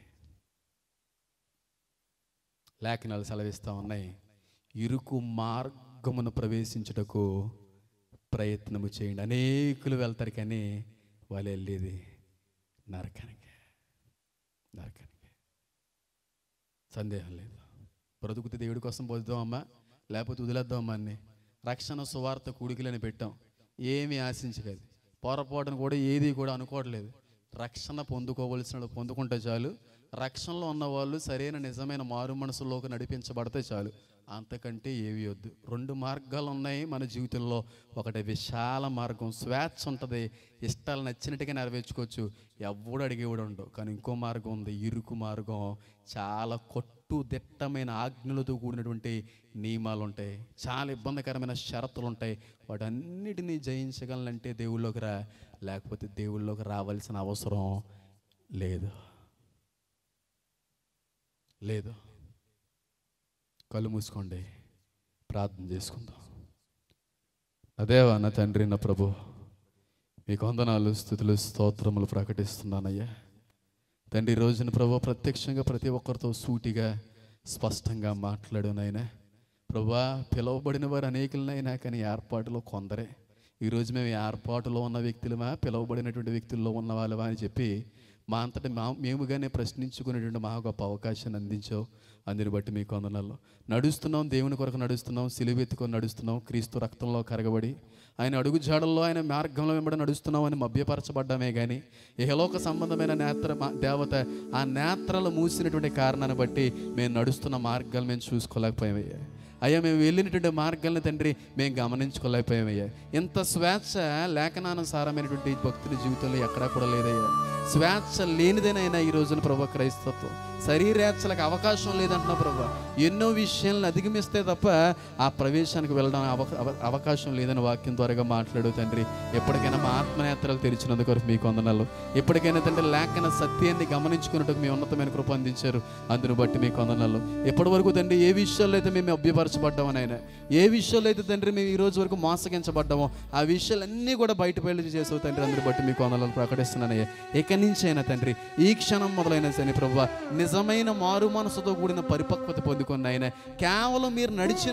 లేఖనాలు సెలవిస్తూ ఉన్నాయి, ఇరుకు మార్గమును ప్రవేశించుటకు ప్రయత్నము చేయండి. అనేకులు వెళ్తారు కానీ వాళ్ళు వెళ్ళేది నరకానికి. సందేహం లేదు. బ్రతుకుతే దేవుడి కోసం బతుకుదామమ్మా, లేకపోతే వదిలేద్దామమ్మా అన్ని. రక్షణ సువార్త కూడికలని పెట్టాం, ఏమీ ఆశించలేదు, పొరపాటును కూడా ఏది కూడా అనుకోవట్లేదు. రక్షణ పొందుకోవలసిన పొందుకుంటే చాలు, రక్షణలో ఉన్నవాళ్ళు సరైన నిజమైన మారు మనసులోకి నడిపించబడితే చాలు, అంతకంటే ఏవి వద్దు. 2 మార్గాలు ఉన్నాయి మన జీవితంలో. ఒకటి విశాల మార్గం, స్వేచ్ఛ ఉంటుంది, ఇష్టాలు నచ్చినట్టుగా నెరవేర్చుకోవచ్చు, ఎవడు అడిగేవాడు ఉండవు. కానీ ఇంకో మార్గం ఉంది, ఇరుకు మార్గం. చాలా దిట్టమైన ఆజ్ఞలతో కూడినటువంటి నియమాలు ఉంటాయి, చాలా ఇబ్బందికరమైన షరతులు ఉంటాయి. వాటన్నిటినీ జయించగలంటే దేవుళ్ళలోకి రా, లేకపోతే దేవుళ్ళలోకి రావాల్సిన అవసరం లేదు. కళ్ళు మూసుకోండి, ప్రార్థన చేసుకుందాం. అదేవా నా తండ్రి, నా ప్రభు, మీకు వందనాలు, స్తుతులు, స్తోత్రములు ప్రకటిస్తున్నానయ్యా. తండ్రి, ఈ రోజున ప్రభు ప్రత్యక్షంగా ప్రతి ఒక్కరితో సూటిగా స్పష్టంగా మాట్లాడు నాయనా. ప్రభువా, పిలువబడిన వారు అనేకులనైనా కానీ ఏర్పాటులో కొందరే. ఈరోజు మేము ఏర్పాటులో ఉన్న వ్యక్తులమా, పిలువబడినటువంటి వ్యక్తుల్లో ఉన్న వాళ్ళమా అని చెప్పి మా అంతటి మేముగానే ప్రశ్నించుకునేటువంటి మహా గొప్ప అవకాశాన్ని అందించావు. అందుని బట్టి మీకు వందనాలు. నడుస్తున్నాం, దేవుని కొరకు నడుస్తున్నాం, సిలువెత్తుకొని నడుస్తున్నాం, క్రీస్తు రక్తంలో కరగబడి ఆయన అడుగు జాడల్లో ఆయన మార్గంలో వెంబడి నడుస్తున్నాం అని మభ్యపరచబడ్డామే కానీ ఇహలోక సంబంధమైన దేవత ఆ నేత్రాలు మూసినటువంటి కారణాన్ని బట్టి మేము నడుస్తున్న మార్గాలు మేము చూసుకోలేకపోయామయ్యా. అయ్యా, మేము వెళ్ళినటువంటి మార్గాలను తండ్రి మేము గమనించుకోలేకపోయామయ్యా. ఇంత స్వేచ్ఛ లేఖనానుసారమైనటువంటి భక్తుల జీవితంలో ఎక్కడా కూడా లేదయ్యా. స్వేచ్ఛ లేనిదేనైనా ఈ రోజున ప్రభు క్రైస్తత్వం, శరీరేచ్ఛలకు అవకాశం లేదంటున్నా ప్రభు. ఎన్నో విషయాలను అధిగమిస్తే తప్ప ఆ ప్రవేశానికి వెళ్ళడం అవకాశం లేదని వాక్యం ద్వారాగా మాట్లాడు తండ్రి. ఎప్పటికైనా మా ఆత్మనేత్రాలు తెరిచినందుకు మీకు వందనాలు. ఎప్పటికైనా తండ్రి లేఖన సత్యాన్ని గమనించుకున్నట్టుకు మీ ఉన్నతమైన కృప అందించారు, అందును బట్టి మీకు వందనాలు. ఎప్పటి వరకు తండ్రి ఏ విషయాల్లో అయితే మేము అభ్యపరచబడ్డామని ఆయన, ఏ విషయాల్లో అయితే తండ్రి మేము ఈ రోజు వరకు మోసగించబడ్డామో ఆ విషయాలన్నీ కూడా బయటపల్లి చేసావు తండ్రి. అందుని బట్టి మీకు వందనాలు ప్రకటిస్తున్నానయ్యా. ఇక నుంచి అయినా తండ్రి ఈ క్షణం మొదలైన సరే ప్రభువా, నిజమైన మారు మనసుతో కూడిన పరిపక్వత పొందుకున్న ఆయన కేవలం మీరు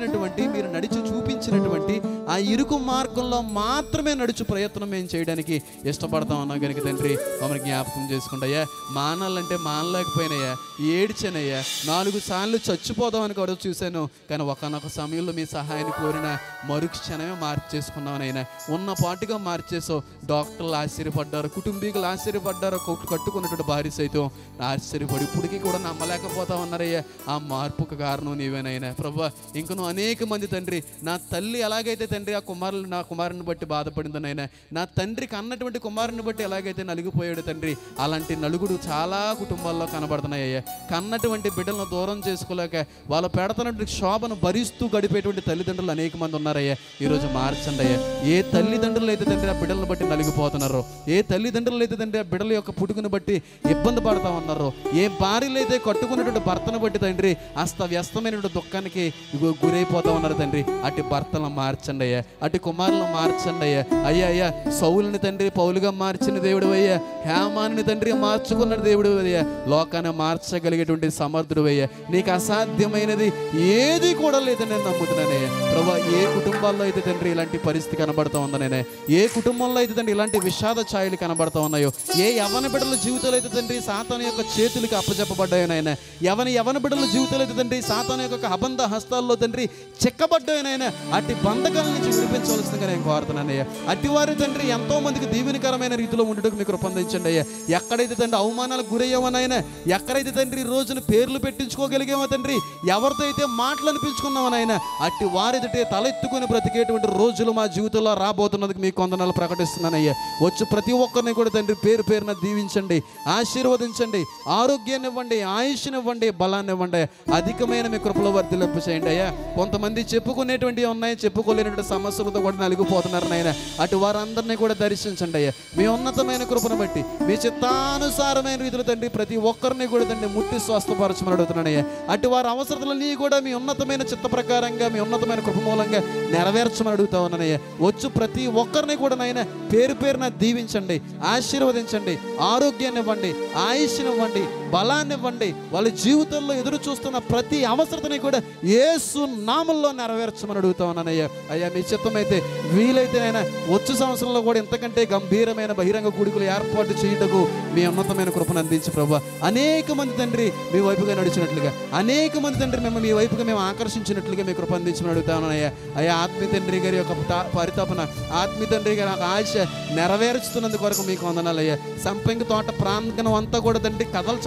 నడిచి చూపించినటువంటి ఆ ఇరుకు మార్గంలో మాత్రమే నడుచు ప్రయత్నం మేము చేయడానికి ఇష్టపడతాం అన్నాం కనుక తండ్రి మమ్మల్ని జ్ఞాపకం చేసుకుంటాయా. మానాలంటే మానలేకపోయినాయా, ఏడ్చానయ్యా, 4 సార్లు చచ్చిపోదామని కూడా చూశాను. కానీ ఒకనొక సమయంలో మీ సహాయాన్ని కోరిన మరుక్షణమే మార్చేసుకున్నానైనా. ఉన్న పాటుగా మార్చేసావు. డాక్టర్లు ఆశ్చర్యపడ్డారు, కుటుంబీకులు ఆశ్చర్యపడ్డారు, కట్టుకున్నటువంటి భార్య సైతం ఆశ్చర్యపడి ఇప్పటికీ కూడా నమ్మలేకపోతా ఉన్నారయ్యా. ఆ మార్పుకు కారణం నీవేనైనా ప్రభా. ఇంకను అనేక మంది తండ్రి, నా తల్లి ఎలాగైతే తండ్రి నా కుమారుని బట్టి బాధపడిందనైనా, నా తండ్రికి అన్నటువంటి కుమారుని బట్టి ఎలాగైతే నలిగిపోయాడు తండ్రి, అలాంటి నలుగుడు చాలా కుటుంబాల్లో కనబడుతున్నాయ్యా. కన్నటువంటి బిడ్డలను దూరం చేసుకోలేక వాళ్ళు పెడుతున్నటువంటి శోభను భరిస్తూ గడిపేటువంటి తల్లిదండ్రులు అనేక మంది ఉన్నారయ్యా. ఈరోజు మార్చండి అయ్యా. ఏ తల్లిదండ్రులు అయితే తండ్రి ఆ బిడ్డలను బట్టి నలిగిపోతున్నారో, ఏ తల్లిదండ్రులు అయితే తండ్రి ఆ బిడ్డల యొక్క పుట్టుకుని బట్టి ఇబ్బంది పడతా ఉన్నారో, ఏ భార్యలు అయితే కట్టుకున్నటువంటి భర్తను బట్టి తండ్రి అస్తవ్యస్తమైనటువంటి దుఃఖానికి గురైపోతా ఉన్నారు తండ్రి, అటు భర్తలను మార్చండి అయ్యా, అటు కుమారులను మార్చండి అయ్యా. అయ్యా సౌలుని తండ్రి పౌలుగా మార్చిన దేవుడు అయ్యా, హేమాన్ని తండ్రి మార్చుకున్న దేవుడు అయ్యా, లోకాన్ని మార్చగలిగేటువంటి సమర్థుడు అయ్యా. నీకు అసాధ్యమైనది ఏది కూడా లేదని నేను నమ్ముతున్నానయ్యా ప్రభా. ఏ కుటుంబాల్లో అయితే తండ్రి ఇలాంటి పరిస్థితి కనబడతా ఉందనే, ఏ కుటుంబంలో అయితే తండ్రి ఇలాంటి విషాద ఛాయలు కనబడతా ఉన్నాయో, ఏ యవన బిడ్డల జీవితాలు అయితే తండ్రి సాతాను యొక్క చేతులకి అప్పచెప్పబడ్డాయనైనా, యవన బిడ్డల జీవితాలు అయితే తండ్రి సాతాను యొక్క అబంధ హస్తాల్లో తండ్రి చెక్కబడ్డాయనైనా, అట్టి బంధకాల నుంచి విడిపించవలసిందిగా నేను కోరుతున్నానయ్యా. అట్టి వారి తండ్రి ఎంతో మందికి దీవెనకరమైన రీతిలో ఉండటకు మీకు రూపొందించండి అయ్యా. ఎక్కడైతే తండ్రి అవమానాలకు గురయ్యామనైనా, ఎక్కడైతే తండ్రి ఈ రోజున పేర్లు పెట్టించుకోగలిగామో తండ్రి, ఎవరితో అయితే మాటలు అనిపించుకున్నామనైనా, అట్టి వారిదటే తలెత్తుకుని బ్రతికేటువంటి రోజులు మా జీవితంలో రాబోతున్నందుకు మీకు వందనాలు ప్రకటిస్తున్నానయ్యా. వచ్చి ప్రతి ఒక్కరిని కూడా తండ్రి పేరున దీవించండి, ఆశీర్వదించండి, ఆరోగ్యాన్ని ఇవ్వండి, ఆయుష్ని ఇవ్వండి, బలాన్ని ఇవ్వండి, అధికమైన మీ కృపలో వర్ధిల్లింప చేయండి అయ్యా. కొంతమంది చెప్పుకునేటువంటివి ఉన్నాయి, చెప్పుకోలేనటువంటి సమస్యలతో కూడా నలిగిపోతున్నారు నాయన, అటు వారందరినీ కూడా దర్శించండి అయ్యా. మీ ఉన్నతమైన కృపను బట్టి మీ చిత్తానుసారమైన రీతిలో తండ్రి ప్రతి ఒక్కరిని కూడా తండ్రి ముట్టి స్వస్థపరచమని అడుగుతున్నానయ్యా. అటు వారి అవసరాలన్నీ కూడా మీ ఉన్నతమైన చిత్త ప్రకారంగా, మీ ఉన్నతమైన కృప మూలంగా నెరవేర్చమని అడుగుతా ఉన్నానయ్యా. వచ్చు ప్రతి ఒక్కరిని కూడా నాయన పేరున దీవించండి, ఆశీర్వదించండి, ఆరోగ్యాన్ని ఇవ్వండి, ఆయుష్ని ఇవ్వండి, బలాన్ని ఇవ్వండి. వాళ్ళ జీవితంలో ఎదురు చూస్తున్న ప్రతి అవసరతని కూడా యేసు నామములో నెరవేర్చమని అడుగుతా ఉన్నానయ్యా. అయ్యా మీ చిత్తమైతే వీలైతే అయినా వచ్చే సంవత్సరంలో కూడా ఇంతకంటే గంభీరమైన బహిరంగ కూడికలు ఏర్పాటు చేయుటకు మీ ఉన్నతమైన కృపను అందించి ప్రభా. అనేక మంది తండ్రి మీ వైపుగా నడిచినట్లుగా, అనేక మంది తండ్రి మేము మీ వైపుగా మేము ఆకర్షించినట్లుగా మీ కృప అందించమని అడుగుతా ఉన్నానయ్యా. అయ్యా ఆత్మీయ తండ్రి గారి యొక్క పరితాపన, ఆత్మీయ తండ్రి గారి ఆశ నెరవేర్చుతున్నందుకు వరకు మీకు వందనాలయ్యా. సంపంగి తోట ప్రాంగణం అంతా కూడా తండ్రి కదల్చబడి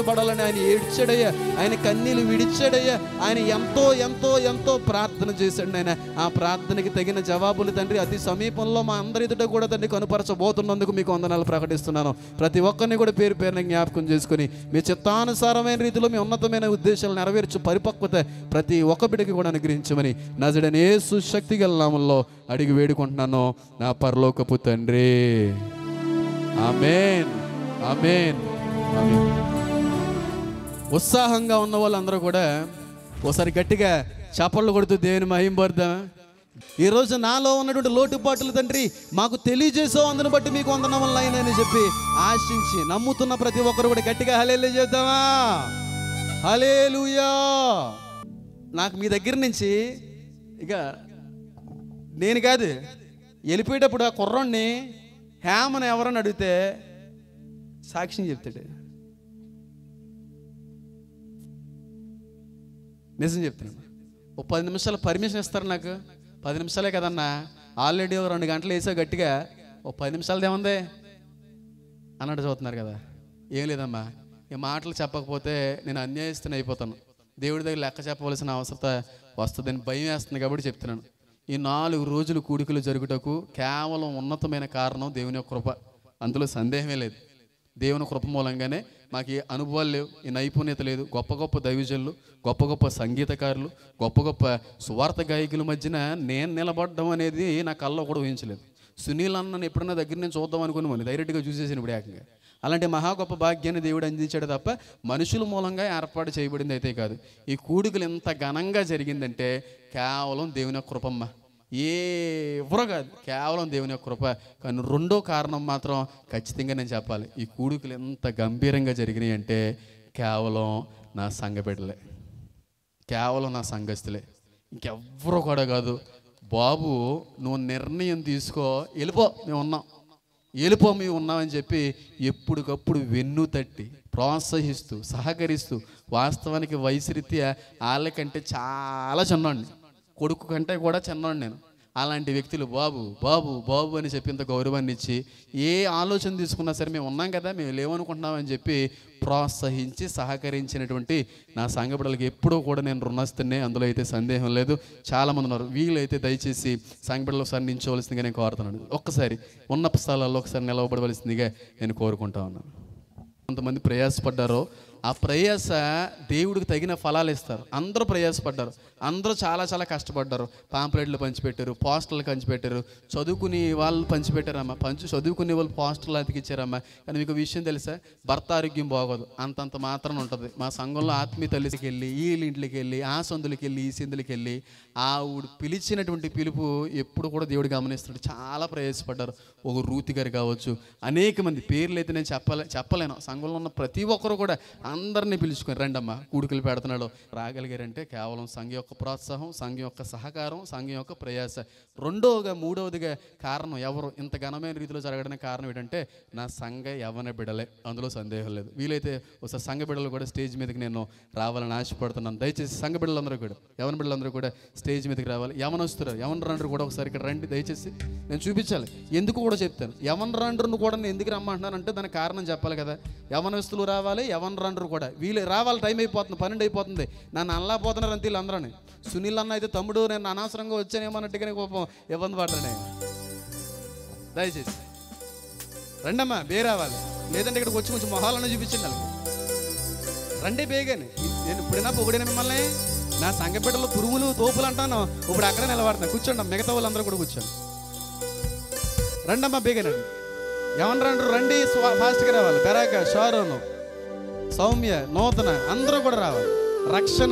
బయటపడాలని ఆయన ఏడ్చాడయ్యా, ఆయన కన్నీళ్ళు విడిచాడయ్యా. ఆయన ఎంతో ఎంతో ఎంతో ప్రార్థన చేశాడు ఆయన. ఆ ప్రార్థనకి తగిన జవాబులు తండ్రి అతి సమీపంలో మా అందరి ఎదుట కూడా తండ్రి కనుపరచబోతున్నందుకు మీకు వందనాలు ప్రకటిస్తున్నాను. ప్రతి ఒక్కరిని కూడా పేరు పేరున జ్ఞాపకం చేసుకుని మీ చిత్తానుసారమైన రీతిలో మీ ఉన్నతమైన ఉద్దేశాలు నెరవేర్చు పరిపక్వత ప్రతి ఒక్క బిడ్డకి కూడా అనుగ్రహించమని నజరేయుడైన యేసు శక్తి గల నామములో అడిగి వేడుకుంటున్నాను నా పరలోకపు తండ్రి. ఆమేన్, ఆమేన్, ఆమేన్. ఉత్సాహంగా ఉన్న వాళ్ళందరూ కూడా ఒకసారి గట్టిగా చప్పట్లు కొడుతూ దేవుని మహింపరుద్దాం. ఈరోజు నాలో ఉన్నటువంటి లోటుపాట్లు తండ్రి మాకు తెలియజేసావు, అందుని బట్టి మీకు వందనములు అయినని చెప్పి ఆశించి నమ్ముతున్న ప్రతి ఒక్కరు కూడా గట్టిగా హల్లెలూయా చెప్దామా? హల్లెలూయా. నాకు మీ దగ్గర నుంచి ఇక నేను కాదు వెళ్ళిపోయేటప్పుడు ఆ కుర్రోడిని హేమని ఎవరని అడిగితే సాక్ష్యం చెప్తాడు. నిజం చెప్తున్నాను. ఓ 10 నిమిషాలు పర్మిషన్ ఇస్తారు నాకు. 10 నిమిషాలే కదన్నా, ఆల్రెడీ 2 గంటలు వేసా గట్టిగా. ఓ 10 నిమిషాలది ఏముంది అన్నట్టు చదువుతున్నారు కదా. ఏం లేదమ్మా, ఈ మాటలు చెప్పకపోతే నేను అన్యాయస్తుని అయిపోతాను, దేవుడి దగ్గర లెక్క చెప్పవలసిన అవసరత వస్తుందని భయం వేస్తుంది కాబట్టి చెప్తున్నాను. ఈ 4 రోజులు కూడికలు జరుగుటకు కేవలం ఉన్నతమైన కారణం దేవుని యొక్క కృప, అందులో సందేహమే లేదు. దేవుని కృప మూలంగానే మాకు ఈ అనుభవాలు లేవు, ఈ నైపుణ్యత లేదు. గొప్ప గొప్ప దైవజనులు, గొప్ప గొప్ప సంగీతకారులు, గొప్ప గొప్ప సువార్త గాయకుల మధ్యన నేను నిలబడడం అనేది నా కల్లో కూడా ఊహించలేదు. సునీల్ అన్నను ఎప్పుడన్నా దగ్గర నేను చూద్దాం అనుకుని డైరెక్ట్గా చూసేసాను ఇప్పుడు ఏకంగా. అలాంటి మహా గొప్ప భాగ్యాన్ని దేవుడు అందించాడు తప్ప మనుషుల మూలంగా ఏర్పాటు చేయబడింది అయితే కాదు. ఈ కూడికలు ఎంత ఘనంగా జరిగిందంటే కేవలం దేవుని యొక్క కృపమ్మ, ఎవరో కాదు, కేవలం దేవుని యొక్క కృప. కానీ రెండో కారణం మాత్రం ఖచ్చితంగా నేను చెప్పాలి. ఈ కూడికలు ఎంత గంభీరంగా జరిగినాయి అంటే కేవలం నా సంఘ బిడ్డలే, కేవలం నా సంఘస్థులే, ఇంకెవ్వరూ కూడా కాదు. బాబు నువ్వు నిర్ణయం తీసుకో, వెళ్ళిపో మేము ఉన్నాం, వెళ్ళిపో మేము ఉన్నామని చెప్పి ఎప్పటికప్పుడు వెన్ను తట్టి ప్రోత్సహిస్తూ సహకరిస్తూ, వాస్తవానికి వయసు రీత్యా వాళ్ళకంటే చాలా చిన్నోడిని, కొడుకు కంటే కూడా చిన్నోడు నేను. అలాంటి వ్యక్తులు బాబు బాబు బాబు అని చెప్పి ఇంత గౌరవాన్ని ఇచ్చి ఏ ఆలోచన తీసుకున్నా సరే మేము ఉన్నాం కదా, మేము లేవనుకుంటున్నామని చెప్పి ప్రోత్సహించి సహకరించినటువంటి నా సంఘ బిడ్డలకి ఎప్పుడూ కూడా నేను రుణస్తున్నే, అందులో అయితే సందేహం లేదు. చాలామంది ఉన్నారు. వీళ్ళైతే దయచేసి సంఘ బిడ్డలు ఒకసారి నిల్చోవలసిందిగా నేను కోరుతున్నాను. ఒక్కసారి ఉన్న స్థలాల్లో ఒకసారి నిలవబడవలసిందిగా నేను కోరుకుంటా ఉన్నాను. కొంతమంది ప్రయాసపడ్డారో ఆ ప్రయాస దేవుడికి తగిన ఫలాలు ఇస్తారు. అందరూ ప్రయాసపడ్డారు, అందరూ చాలా చాలా కష్టపడ్డారు. పాంప్లెట్లు పంచిపెట్టారు, పోస్టర్లు పంచిపెట్టారు, చదువుకుని వాళ్ళు పంచిపెట్టారమ్మా, చదువుకునే వాళ్ళు పోస్టర్లు అతికిచ్చారమ్మా. కానీ మీకు విషయం తెలుసా, భర్త ఆరోగ్యం బాగోదు, అంతంత మాత్రం ఉంటుంది. మా సంఘంలో ఆత్మీయ తల్లికి వెళ్ళి వీళ్ళ ఇంట్లోకి వెళ్ళి ఆ సందులకి వెళ్ళి ఈ సందులకి వెళ్ళి ఆవిడ పిలిచినటువంటి పిలుపు ఎప్పుడు కూడా దేవుడు గమనిస్తాడు. చాలా ప్రయాసపడ్డారు. ఒక రూతి గారు కావచ్చు, అనేక మంది పేర్లు అయితే నేను చెప్పలేను. సంఘంలో ఉన్న ప్రతి ఒక్కరు కూడా అందరినీ పిలుచుకొని రండమ్మా కూడికలు పెడుతున్నాడు రాగలిగారంటే కేవలం సంఘం యొక్క ప్రోత్సాహం, సంఘం యొక్క సహకారం, సంఘం యొక్క ప్రయాస. మూడవదిగా కారణం ఎవరు ఇంత ఘనమైన రీతిలో జరగడానికి కారణం ఏంటంటే నా సంఘ యవ్వన బిడ్డలే, అందులో సందేహం లేదు. వీలైతే ఒకసారి సంఘ బిడ్డలు కూడా స్టేజ్ మీదకి నేను రావాలని ఆశపడుతున్నాను. దయచేసి సంఘ బిడ్డలందరూ కూడా, యవ్వన బిడ్డలందరూ కూడా స్టేజ్ మీదకి రావాలి. యవనరండ్రు కూడా ఒకసారి ఇక్కడ రండి దయచేసి, నేను చూపించాలి. ఎందుకు కూడా చెప్తాను, యవనరండ్రును కూడా నేను ఎందుకు రమ్మంటున్నానంటే దానికి కారణం చెప్పాలి కదా. యవనస్తులు రావాలి, యవనరండ్రు కూడా వీళ్ళు రావాలి. టైం అయిపోతుంది, 12 అయిపోతుంది. నన్ను అనలేకపోతున్నారు అంతే వీళ్ళందరూ. సునీల్ అన్న అయితే తమ్ముడు నేను అనవసరంగా వచ్చానేమన్నట్టుగానే కోపం ఇబ్బంది పడ్డానే. దయచేసి రండమ్మా, రావాలి. లేదంటే ఇక్కడికి వచ్చి కొంచెం మొహాలన్నా చూపించండి వాళ్ళకి. రండి బేగాని. నేను ఇప్పుడైనా పొగిడిన మిమ్మల్ని నా సంఘ బిడ్డలు పురుగులు తోపులు అంటాను, ఇప్పుడు అక్కడ నిలబడుతున్నా. కూర్చోండి, మిగతా వాళ్ళందరూ కూడా కూర్చోండి. రండమ్మా బేగానండి. ఎవరు రండి, ఫాస్ట్గా రావాలి. బెరాక, షారోను, సౌమ్య, నూతన అందరూ కూడా రావాలి. రక్షణ.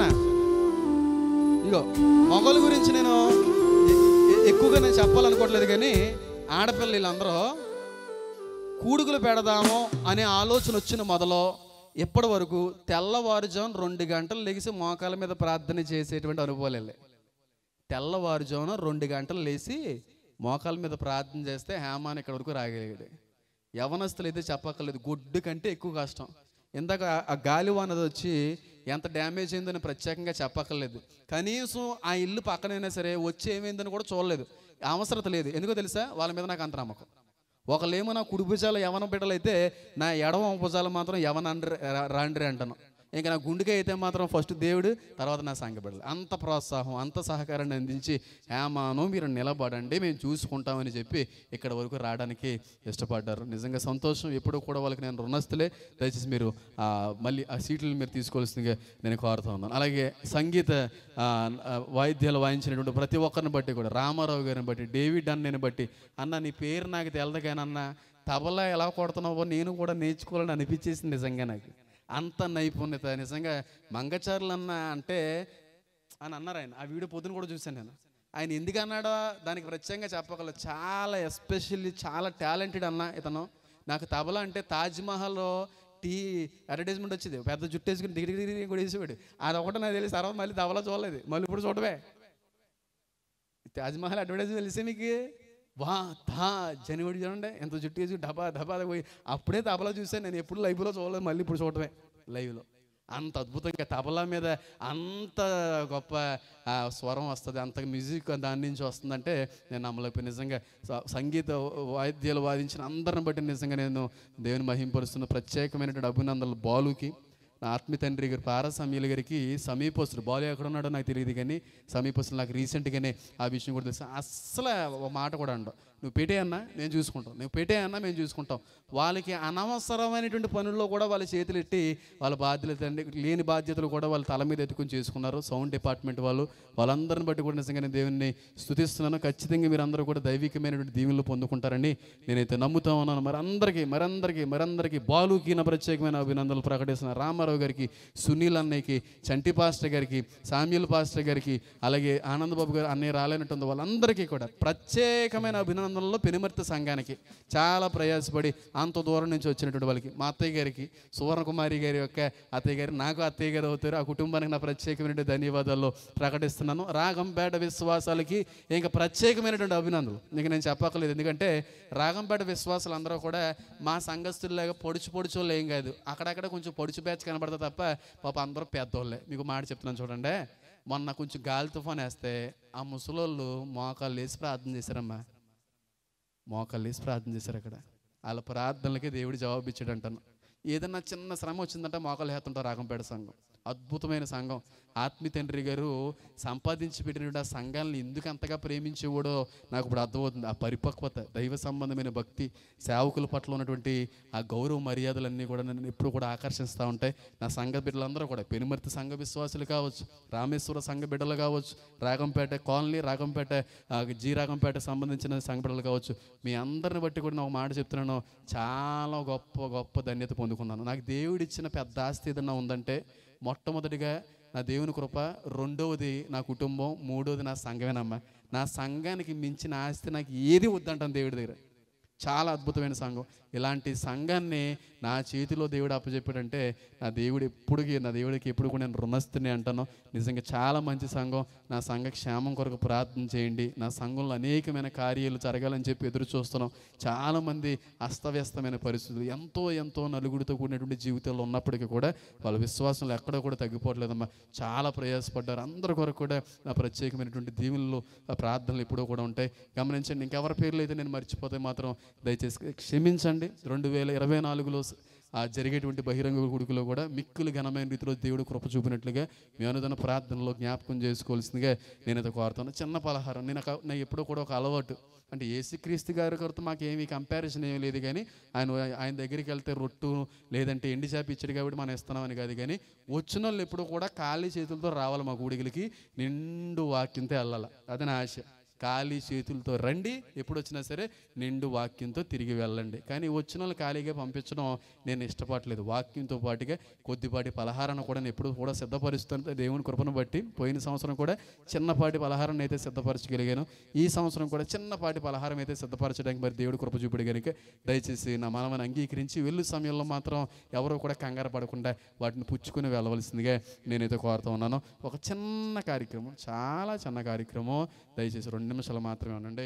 ఇగో మొగల గురించి నేను ఎక్కువగా నేను చెప్పాలనుకోవట్లేదు, కానీ ఆడపిల్ల వీళ్ళందరూ కూడుకులు పెడదాము అనే ఆలోచన వచ్చిన మొదలు ఇప్పటి వరకు తెల్లవారుజామున 2 గంటలు లేచి మోకాల మీద ప్రార్థన చేసేటువంటి అనుభవాలు. తెల్లవారుజామున 2 గంటలు లేచి మోకాల మీద ప్రార్థన చేస్తే హేమాన్ ఇక్కడ వరకు రాగలిగాడు. యవనస్తులు అయితే చెప్పక్కర్లేదు, గొడ్డు కంటే ఎక్కువ కష్టం. ఇందాక ఆ గాలివానది వచ్చి ఎంత డ్యామేజ్ అయిందని ప్రత్యేకంగా చెప్పక్కర్లేదు. కనీసం ఆ ఇల్లు పక్కనైనా సరే వచ్చి ఏమైందని కూడా చూడలేదు, అవసరత లేదు. ఎందుకో తెలుసా, వాళ్ళ మీద నాకు అంత నమ్మకం. ఒకళ్ళేమో నా కుడి భుజాలు యవన బిడ్డలైతే నా ఎడమ భుజాలు మాత్రం యవన రాండ్రి అంటాను. ఇంకా నా గుండెకి అయితే మాత్రం ఫస్ట్ దేవుడు, తర్వాత నా సంఘ బిడ్డలు. అంత ప్రోత్సాహం, అంత సహకారాన్ని అందించి హేమాను మీరు నిలబడండి మేము చూసుకుంటామని చెప్పి ఇక్కడ వరకు రావడానికి ఇష్టపడ్డారు. నిజంగా సంతోషం. ఎప్పుడు కూడా వాళ్ళకి నేను రుణస్తులే. దయచేసి మీరు మళ్ళీ ఆ సీట్లను మీరు తీసుకోవాల్సిందిగా నేను కోరుతా ఉన్నాను. అలాగే సంగీత వాయిద్యాలు వాయించినటువంటి ప్రతి ఒక్కరిని బట్టి కూడా, రామారావు గారిని బట్టి, డేవిడ్ అన్నని బట్టి, అన్న నీ పేరు నాకు తెలదగానన్నా తబలా ఎలా కొడుతున్నావో నేను కూడా నేర్చుకోవాలని అనిపించేసింది నిజంగా నాకు. అంత నైపుణ్యత నిజంగా. మంగచారులు అన్న అంటే అని అన్నారు ఆయన. ఆ వీడియో పొద్దున కూడా చూశాను నేను. ఆయన ఎందుకు అన్నాడో దానికి ప్రత్యేకంగా చెప్పగల. చాలా ఎస్పెషల్లీ చాలా టాలెంటెడ్ అన్న ఇతను. నాకు తబలా అంటే తాజ్మహల్లో అడ్వర్టైజ్మెంట్ వచ్చింది, పెద్ద జుట్టు వేసుకుని దిగి కూడా వేసేవాడు. అది ఒకటి నాకు తెలిసి తర్వాత మళ్ళీ తబలా చూడలేదు, మళ్ళీ ఇప్పుడు చూడవే. తాజ్మహల్ అడ్వర్టైజ్మెంట్ తెలిసే మీకు? వా తా జనివాడు చూడండి ఎంత జుట్టు వేసి డబా డబా పోయి అప్పుడే తబలా చూసాను నేను. ఎప్పుడు లైవ్లో చూడలేదు, మళ్ళీ ఇప్పుడు చూడటమే లైవ్లో. అంత అద్భుతంగా తబలా మీద అంత గొప్ప స్వరం వస్తుంది, అంత మ్యూజిక్ దాని నుంచి వస్తుందంటే నేను నమ్మలేకపోయి. నిజంగా సంగీత వాయిద్యాలు వాదించిన అందరిని బట్టి నిజంగా నేను దేవుని మహింపరుస్తున్న ప్రత్యేకమైనటువంటి అభినందనలు బాలుకి, నా ఆత్మీయ తండ్రి గారు పారసమీయుల గారికి, సమీపస్తులు. బాలు ఎక్కడ ఉన్నాడో నాకు తెలియదు కానీ సమీపస్తులు నాకు రీసెంట్గానే ఆ విషయం కూడా తెలుసు. అస్సలు ఒక మాట కూడా అండవు, నువ్వు పెట్టే అన్నా నేను చూసుకుంటాం, నువ్వు పెట్టే అన్నా మేము చూసుకుంటాం. వాళ్ళకి అనవసరమైనటువంటి పనుల్లో కూడా వాళ్ళ చేతులు ఎట్టి వాళ్ళ బాధ్యత లేని బాధ్యతలు కూడా వాళ్ళ తల మీద ఎత్తుకొని చేసుకున్నారు. సౌండ్ డిపార్ట్మెంట్ వాళ్ళందరిని బట్టి కూడా నిజంగా నేను దేవుని స్తుతిస్తున్నాను. ఖచ్చితంగా మీరు అందరూ కూడా దైవికమైనటువంటి దీవెనలు పొందుకుంటారని నేనైతే నమ్ముతా ఉన్నాను. మరందరికీ బాలుకి నా ప్రత్యేకమైన అభినందనలు ప్రకటిస్తున్నాను. రామారావు గారికి, సునీల్ అన్నయ్యకి, చంటి పాస్టర్ గారికి, సామ్యుల్ పాస్టర్ గారికి, అలాగే ఆనందబాబు గారు అన్నయ్య రాలేనట్టుంది వాళ్ళందరికీ కూడా ప్రత్యేకమైన అభినందనలో పెనుమర్తి సంఘానికి చాలా ప్రయాసపడి అంత దూరం నుంచి వచ్చినటువంటి వాళ్ళకి, మా అత్తయ్య గారికి, సువర్ణకుమారి గారి యొక్క అత్తయ్య గారి, నాకు అత్తయ్య గారు అవుతారు, ఆ కుటుంబానికి నా ప్రత్యేకమైన ధన్యవాదాలు ప్రకటిస్తున్నాను. రాగంపేట విశ్వాసాలకి ఇంకా ప్రత్యేకమైనటువంటి అభినందనలు ఇంకా నేను చెప్పక్కర్లేదు. ఎందుకంటే రాగంపేట విశ్వాసాలు అందరూ కూడా మా సంఘస్థుల్లాగా పొడుచోళ్ళు ఏం కాదు, అక్కడక్కడ కొంచెం పొడుచు బ్యాచ్ కనబడతా తప్ప పాప అందరూ పెద్దోళ్ళే. మీకు మాట చెప్తున్నాను చూడండి. మొన్న కొంచెం గాలి తుఫాన్ వేస్తే ఆ ముసలోళ్ళు మోకాళ్ళు వేసి ప్రార్థన చేశారమ్మా. మోకాళ్ళు వేసి ప్రార్థన చేశారు. అక్కడ వాళ్ళ ప్రార్థనలకి దేవుడు జవాబు ఇచ్చాడు అంటాను. ఏదన్నా చిన్న శ్రమ వచ్చిందంటే మోకాళ్ళు వేస్తుంటారు రాగంపేట సంఘం. అద్భుతమైన సంఘం. ఆత్మీయ తండ్రి గారు సంపాదించి పెట్టినటువంటి ఆ సంఘాలను ఎందుకు అంతగా ప్రేమించేవాడో నాకు ఇప్పుడు అర్థమవుతుంది. ఆ పరిపక్వత, దైవ సంబంధమైన భక్తి, సేవకుల పట్ల ఉన్నటువంటి ఆ గౌరవ మర్యాదలన్నీ కూడా నన్ను ఎప్పుడు కూడా ఆకర్షిస్తూ ఉంటాయి. నా సంఘ బిడ్డలందరూ కూడా పెనుమర్తి సంఘ విశ్వాసులు కావచ్చు, రామేశ్వర సంఘ బిడ్డలు కావచ్చు, రాగంపేట కాలనీ, రాగంపేట రాగంపేట సంబంధించిన సంఘ బిడ్డలు కావచ్చు, మీ అందరిని బట్టి కూడా నాకు మాట చెప్తున్నాను, చాలా గొప్ప ధన్యత పొందుకున్నాను. నాకు దేవుడిచ్చిన పెద్ద ఆస్తి ఏదన్నా ఉందంటే మొట్టమొదటిగా నా దేవుని కృప, రెండవది నా కుటుంబం, మూడవది నా సంఘమేనమ్మా. నా సంఘానికి మించిన ఆస్తి నాకు ఏది వద్దంటాను దేవుడి దగ్గర. చాలా అద్భుతమైన సంఘం. ఇలాంటి సంఘాన్ని నా చేతిలో దేవుడు అప్పచెప్పాడంటే నా దేవుడికి ఎప్పుడు కూడా నేను రుణస్తుని అంటాను. నిజంగా చాలా మంచి సంఘం. నా సంఘ క్షేమం కొరకు ప్రార్థన చేయండి. నా సంఘంలో అనేకమైన కార్యాలు జరగాలని చెప్పి ఎదురు చూస్తున్నాం. చాలామంది అస్తవ్యస్తమైన పరిస్థితులు, ఎంతో నలుగురితో కూడినటువంటి జీవితాల్లో ఉన్నప్పటికీ కూడా వాళ్ళ విశ్వాసంలో ఎక్కడో కూడా తగ్గిపోవట్లేదమ్మా. చాలా ప్రయాసపడ్డారు. అందరి కొరకు కూడా నా ప్రత్యేకమైనటువంటి దీవెనలు, ప్రార్థనలు ఎప్పుడూ కూడా ఉంటాయి. గమనించండి. ఇంకెవరి పేర్లు అయితే నేను మర్చిపోతే మాత్రం దయచేసి క్షమించండి. 2024లో జరిగేటువంటి బహిరంగ గుడికలో కూడా మిక్కులు ఘనమైన రీతిలో దేవుడు కృప చూపినట్లుగా మీ అనుదిన ప్రార్థనలో జ్ఞాపకం చేసుకోవాల్సిందిగా నేనైతే కోరుతాను. చిన్న పలహారం నేను ఎప్పుడూ కూడా ఒక అలవాటు, అంటే యేసుక్రీస్తు గారి కొరత మాకేమీ కంపారిజన్ ఏమీ లేదు, కానీ ఆయన దగ్గరికి వెళ్తే రొట్టు లేదంటే ఎండి చేప ఇచ్చాడు కాబట్టి మనం ఇస్తున్నామని కాదు, కానీ వచ్చిన వాళ్ళు ఎప్పుడూ కూడా ఖాళీ చేతులతో రావాలి. మా గుడికి నిండు వాక్యంతో వెళ్ళాలి. అది నా ఆశ. ఖాళీ చేతులతో రండి, ఎప్పుడు వచ్చినా సరే నిండు వాక్యంతో తిరిగి వెళ్ళండి. కానీ వచ్చిన వాళ్ళు ఖాళీగా పంపించడం నేను ఇష్టపడలేదు. వాక్యంతో పాటుగా కొద్దిపాటి పలహారాన్ని కూడా నేను ఎప్పుడు కూడా సిద్ధపరుస్తాను దేవుని కృపను బట్టి. పోయిన సంవత్సరం కూడా చిన్నపాటి పలహారాన్ని అయితే సిద్ధపరచగలిగాను. ఈ సంవత్సరం కూడా చిన్నపాటి పలహారం అయితే సిద్ధపరచడానికి మరి దేవుడు కృప చూపిడు కనుక దయచేసి నా మనమని అంగీకరించి వెళ్ళు సమయంలో మాత్రం ఎవరో కూడా కంగారు పడకుండా వాటిని పుచ్చుకుని వెళ్ళవలసిందిగా నేనైతే కోరుతూ ఉన్నాను. ఒక చిన్న కార్యక్రమం, చాలా చిన్న కార్యక్రమం, దయచేసి 2 నిమిషాలు మాత్రమే ఉండండి.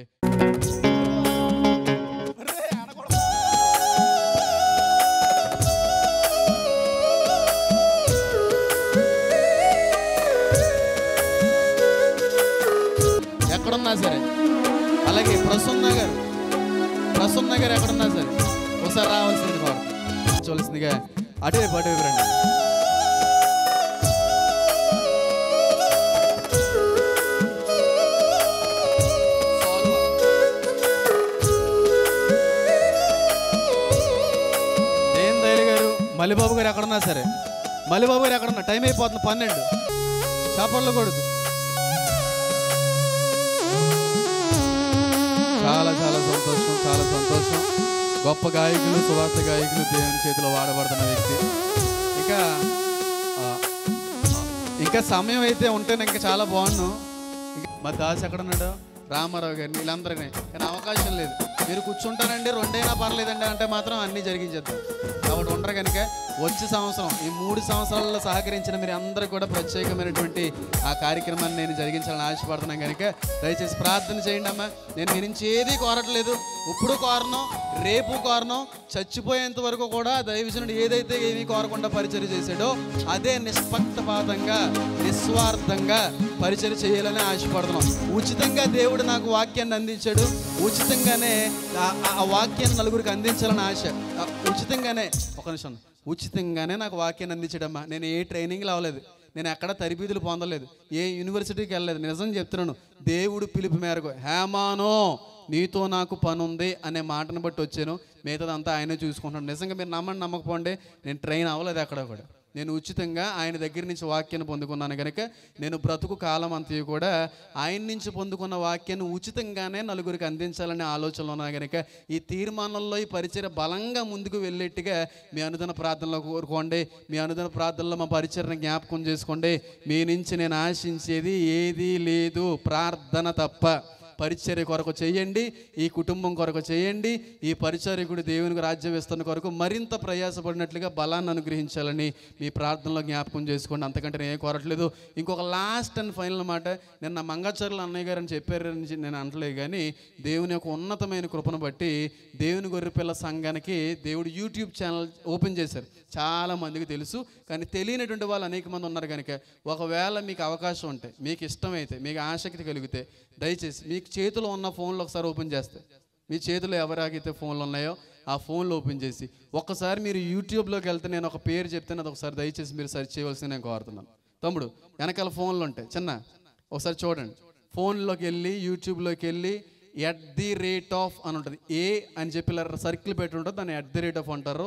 ఎక్కడున్నా సరే, అలాగే ప్రసన్న ప్రసన్న గారు ఎక్కడున్నా సరే ఒకసారి రావాల్సింది వారు చూడాల్సిందిగా అటువైపు రండి. మల్లిబాబు గారు ఎక్కడున్నా సరే, మల్లిబాబు గారు ఎక్కడున్నా, టైం అయిపోతుంది 12. చేపల్లో కొడుకు చాలా చాలా సంతోషం, చాలా సంతోషం. గొప్ప గాయకులు, సువార్త గాయకులు, దేవుని చేతిలో వాడబడుతున్న వ్యక్తి. ఇంకా సమయం అయితే ఉంటేనే ఇంకా చాలా బాగున్నాను. మా దాస్ ఎక్కడున్నాడు, రామారావు గారిని, వీళ్ళందరినీ. కానీ అవకాశం లేదు. మీరు కూర్చుంటానండి 2 అయినా పర్లేదండి అంటే మాత్రం అన్నీ జరిగించేద్దాం. కాబట్టి ఉండరు కనుక వచ్చే సంవత్సరం ఈ 3 సంవత్సరాల్లో సహకరించిన మీరు అందరూ కూడా ప్రత్యేకమైనటువంటి ఆ కార్యక్రమాన్ని నేను జరిగించాలని ఆశపడుతున్నాను కనుక దయచేసి ప్రార్థన చేయండి అమ్మా. నేను మీ నుంచి ఏది కోరట్లేదు, ఇప్పుడు కోరను, రేపు కోరను, చచ్చిపోయేంత వరకు కూడా దైవజనుడు ఏదైతే ఏమీ కోరకుండా పరిచర్య చేశాడో అదే నిష్పక్షపాతంగా నిస్వార్థంగా పరిచర్య చేయాలని ఆశపడుతున్నాం. ఉచితంగా దేవుడు నాకు వాక్యాన్ని అందించాడు, ఉచితంగానే ఆ వాక్యాన్ని నలుగురికి అందించాలని ఆశ. ఉచితంగానే ఒక నిమిషం, ఉచితంగానే నాకు వాక్యాన్ని అందించాడమ్మా. నేను ఏ ట్రైనింగ్లు అవ్వలేదు, నేను ఎక్కడ తరబీదులు పొందలేదు, ఏ యూనివర్సిటీకి వెళ్ళలేదు. నిజం చెప్తున్నాను, దేవుడు పిలుపు మేరకు హేమానో నీతో నాకు పని ఉంది అనే మాటను బట్టి వచ్చాను. మిగతాదంతా ఆయనే చూసుకుంటున్నాను. నిజంగా మీరు నమ్మండి నమ్మకపోండి, నేను ట్రైన్ అవ్వలేదు ఎక్కడ కూడా. నేను ఉచితంగా ఆయన దగ్గర నుంచి వాక్యాన్ని పొందుకున్నాను కనుక నేను బ్రతుకు కాలం అంతా కూడా ఆయన నుంచి పొందుకున్న వాక్యాన్ని ఉచితంగానే నలుగురికి అందించాలనే ఆలోచనలో ఉన్నా కనుక ఈ తీర్మానంలో ఈ పరిచర్య బలంగా ముందుకు వెళ్ళేట్టుగా మీ అనుదిన ప్రార్థనలో కోరుకోండి. మీ అనుదిన ప్రార్థనలో మా పరిచర్యను జ్ఞాపకం చేసుకోండి. మీ నుంచి నేను ఆశించేది ఏదీ లేదు, ప్రార్థన తప్ప. పరిచర్య కొరకు చేయండి, ఈ కుటుంబం కొరకు చేయండి, ఈ పరిచర్యకుడు దేవునికి రాజ్య విస్తరణ కొరకు మరింత ప్రయాసపడినట్లుగా బలాన్ని అనుగ్రహించాలని మీ ప్రార్థనలో జ్ఞాపకం చేసుకోండి. అంతకంటే నేను ఏం కోరట్లేదు. ఇంకొక లాస్ట్ అండ్ ఫైనల్ మాట, నిన్న మంగచర్ల అన్నయ్య గారు అని చెప్పారని నేను అనట్లేదు, కానీ దేవుని యొక్క ఉన్నతమైన కృపను బట్టి దేవుని గొర్రెపిల్ల సంఘానికి దేవుడు యూట్యూబ్ ఛానల్ ఓపెన్ చేశారు. చాలా మందికి తెలుసు, కానీ తెలియనటువంటి వాళ్ళు అనేక మంది ఉన్నారు కనుక ఒకవేళ మీకు అవకాశం ఉంటే, మీకు ఇష్టమైతే, మీకు ఆసక్తి కలిగితే దయచేసి మీకు చేతిలో ఉన్న ఫోన్లో ఒకసారి ఓపెన్ చేస్తే, మీ చేతిలో ఎవరికైతే ఫోన్లు ఉన్నాయో ఆ ఫోన్లో ఓపెన్ చేసి ఒక్కసారి మీరు యూట్యూబ్లోకి వెళ్తే నేను ఒక పేరు చెప్తే అది ఒకసారి దయచేసి మీరు సెర్చ్ చేయవలసింది నేను కోరుతున్నాను. తమ్ముడు వెనకాల ఫోన్లు ఉంటాయి చిన్న, ఒకసారి చూడండి. ఫోన్లోకి వెళ్ళి యూట్యూబ్లోకి వెళ్ళి @ అని ఉంటుంది, ఏ అని చెప్పి సర్కిల్ పెట్టి ఉంటుంది, దాన్ని @ అంటారు.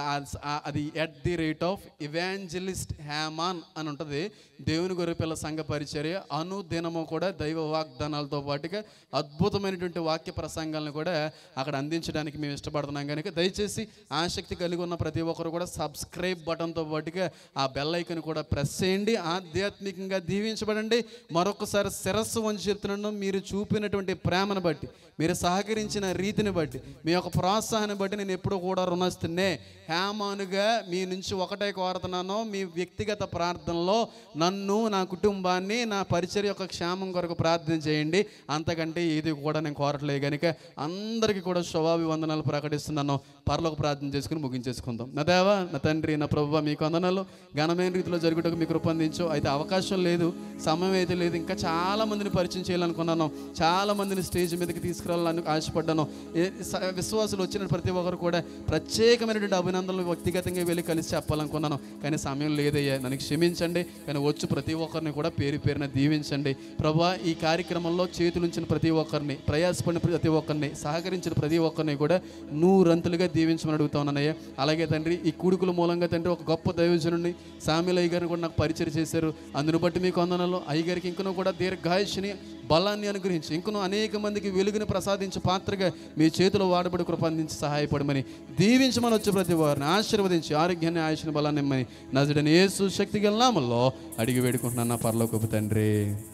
అది @ ఎవాంజలిస్ట్ హ్యామాన్ అని ఉంటుంది. దేవుని గొర్రెపిల్ల సంఘ పరిచర్య అనుదినము కూడా దైవ వాగ్దానాలతో పాటుగా అద్భుతమైనటువంటి వాక్య ప్రసంగాలను కూడా అక్కడ అందించడానికి మేము ఇష్టపడుతున్నాం కనుక దయచేసి ఆసక్తి కలిగి ఉన్న ప్రతి ఒక్కరు కూడా సబ్స్క్రైబ్ బటన్తో పాటుగా ఆ బెల్ ఐకాన్ కూడా ప్రెస్ చేయండి. ఆధ్యాత్మికంగా దీవించబడండి. మరొకసారి శిరస్సు వంచి చెప్తున్నాను, మీరు చూపినటువంటి ప్రేమను బట్టి, మీరు సహకరించిన రీతిని బట్టి, మీ యొక్క ప్రోత్సాహాన్ని బట్టి నేను ఎప్పుడూ కూడా రుణస్తున్నే. హేమానుగా మీ నుంచి ఒకటే కోరుతున్నాను, మీ వ్యక్తిగత ప్రార్థనలో నన్ను, నా కుటుంబాన్ని, నా పరిచర్య యొక్క క్షేమం కొరకు ప్రార్థన చేయండి. అంతకంటే ఏది కూడా నేను కోరట్లేదు కనుక అందరికీ కూడా శుభాభివందనాలు ప్రకటిస్తున్నాను. పరలోక ప్రార్థన చేసుకుని ముగించేసుకుందాం. నా దేవా, నా తండ్రి, నా ప్రభువా, మీకు వందనాలు. ఘనమైన రీతిలో జరుగుటకు మీకు రూపొందించు. అయితే అవకాశం లేదు, సమయం అయితే లేదు. ఇంకా చాలా మందిని పరిచయం చేయాలనుకున్నాను, చాలా మందిని స్టేజ్ మీదకి తీసుకురావాలని ఆశపడ్డాను. విశ్వాసులు వచ్చిన ప్రతి ఒక్కరు కూడా ప్రత్యేకమైనటువంటి అభినందనలు వ్యక్తిగతంగా వెళ్ళి కలిసి చెప్పాలనుకున్నాను, కానీ సమయం లేదయ్యా, నన్ను క్షమించండి. కానీ వచ్చి ప్రతి ఒక్కరిని కూడా పేరు పేరున దీవించండి ప్రభువా. ఈ కార్యక్రమంలో చేతులుంచిన ప్రతి ఒక్కరిని, ప్రయాసపడిన ప్రతి ఒక్కరిని, సహకరించిన ప్రతి ఒక్కరిని కూడా 100 దీవించమని అడుగుతానయ్యా. అలాగే తండ్రి, ఈ కూడుకుల మూలంగా తండ్రి ఒక గొప్ప దైవజనుడిని సామ్యుల్ అయ్యగారిని కూడా నాకు పరిచయం చేశారు. అందును బట్టి మీకు వందనాలు. అయ్యగారికి ఇంకనూ కూడా దీర్ఘాయుష్ని, బలాన్ని అనుగ్రహించి, ఇంకనూ అనేక మందికి వెలుగుని ప్రసాదించే పాత్రగా మీ చేతిలో వాడబడి కృప అందించి సహాయపడమని దీవించమని వచ్చి ప్రతి వారిని ఆశీర్వదించి ఆరోగ్యాన్ని, ఆయుష్ని, బలాన్ని ఇమ్మని నజరుడైన యేసు శక్తిగల నామములో అడిగి వేడుకుంటున్నాను నా పరలోకపు తండ్రి,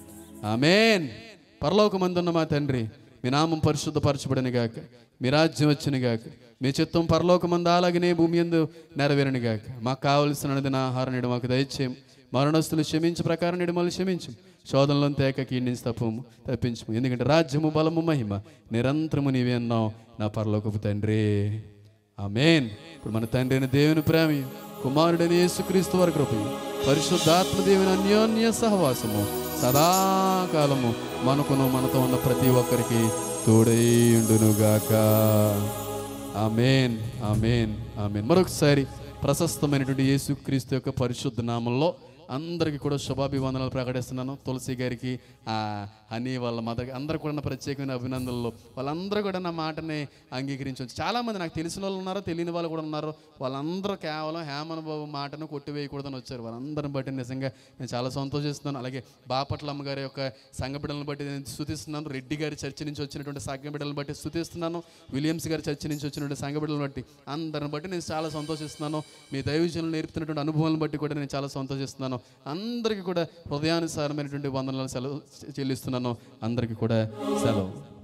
ఆమేన్. పరలోకమందున్న మా తండ్రి, మీ నామం పరిశుద్ధపరచబడని గాక, మీ రాజ్యం వచ్చును గాక, మీ చిత్తం పరలోకమందు అలాగనే భూమి యందు నెరవేరును గాక. మాకు కావలసిన ఆహారం నేడు మాకు దయచేయం. మరణస్తులు క్షమించే ప్రకారం నేడు మళ్ళీ క్షమించం. శోధనలో తేక కీడించి తప్పించము. ఎందుకంటే రాజ్యము, బలము, మహిమ నిరంతరము నీవే అన్నావు నా పరలోకపు తండ్రి, ఆమేన్. ఇప్పుడు మన తండ్రి అయిన దేవుని ప్రేమ, కుమారుడైన యేసుక్రీస్తు వారి కృప, పరిశుద్ధాత్మ దేవుని అన్యోన్య సహవాసము సదాకాలము మనకును మనతో ఉన్న ప్రతి ఒక్కరికి తోడై ఉండునుగాక. ఆమేన్, ఆమేన్, ఆమేన్. మరొకసారి ప్రశస్తమైనటువంటి యేసుక్రీస్తు యొక్క పరిశుద్ధ నామంలో అందరికీ కూడా శుభాభివందనాలు ప్రకటిస్తున్నాను. తులసి గారికి, హనీ వాళ్ళ మదర్ అందరూ కూడా నా ప్రత్యేకమైన అభినందనలు. వాళ్ళందరూ కూడా నా మాటని అంగీకరించవచ్చు. చాలామంది నాకు తెలిసిన వాళ్ళు ఉన్నారు, తెలియని వాళ్ళు కూడా ఉన్నారు. వాళ్ళందరూ కేవలం హేమన్ బాబు మాటను కొట్టివేయకూడదని వచ్చారు. వాళ్ళందరిని బట్టి నిజంగా నేను చాలా సంతోషిస్తున్నాను. అలాగే బాపట్ల అమ్మగారి యొక్క సంఘబిడ్డలను బట్టి నేను స్తుతిస్తున్నాను. రెడ్డి గారి చర్చి నుంచి వచ్చినటువంటి సంఘబిడ్డలను బట్టి స్తుతిస్తున్నాను. విలియమ్స్ గారి చర్చి నుంచి వచ్చినటువంటి సంఘబిడ్డలను బట్టి అందరిని బట్టి నేను చాలా సంతోషిస్తున్నాను. మీ దైవజనులు నేర్పుతున్నటువంటి అనుభవాలను బట్టి కూడా నేను చాలా సంతోషిస్తున్నాను. అందరికీ కూడా హృదయానుసారమైనటువంటి వందనాలు చెల్లిస్తున్నాను. అందరికీ కూడా సెలవు.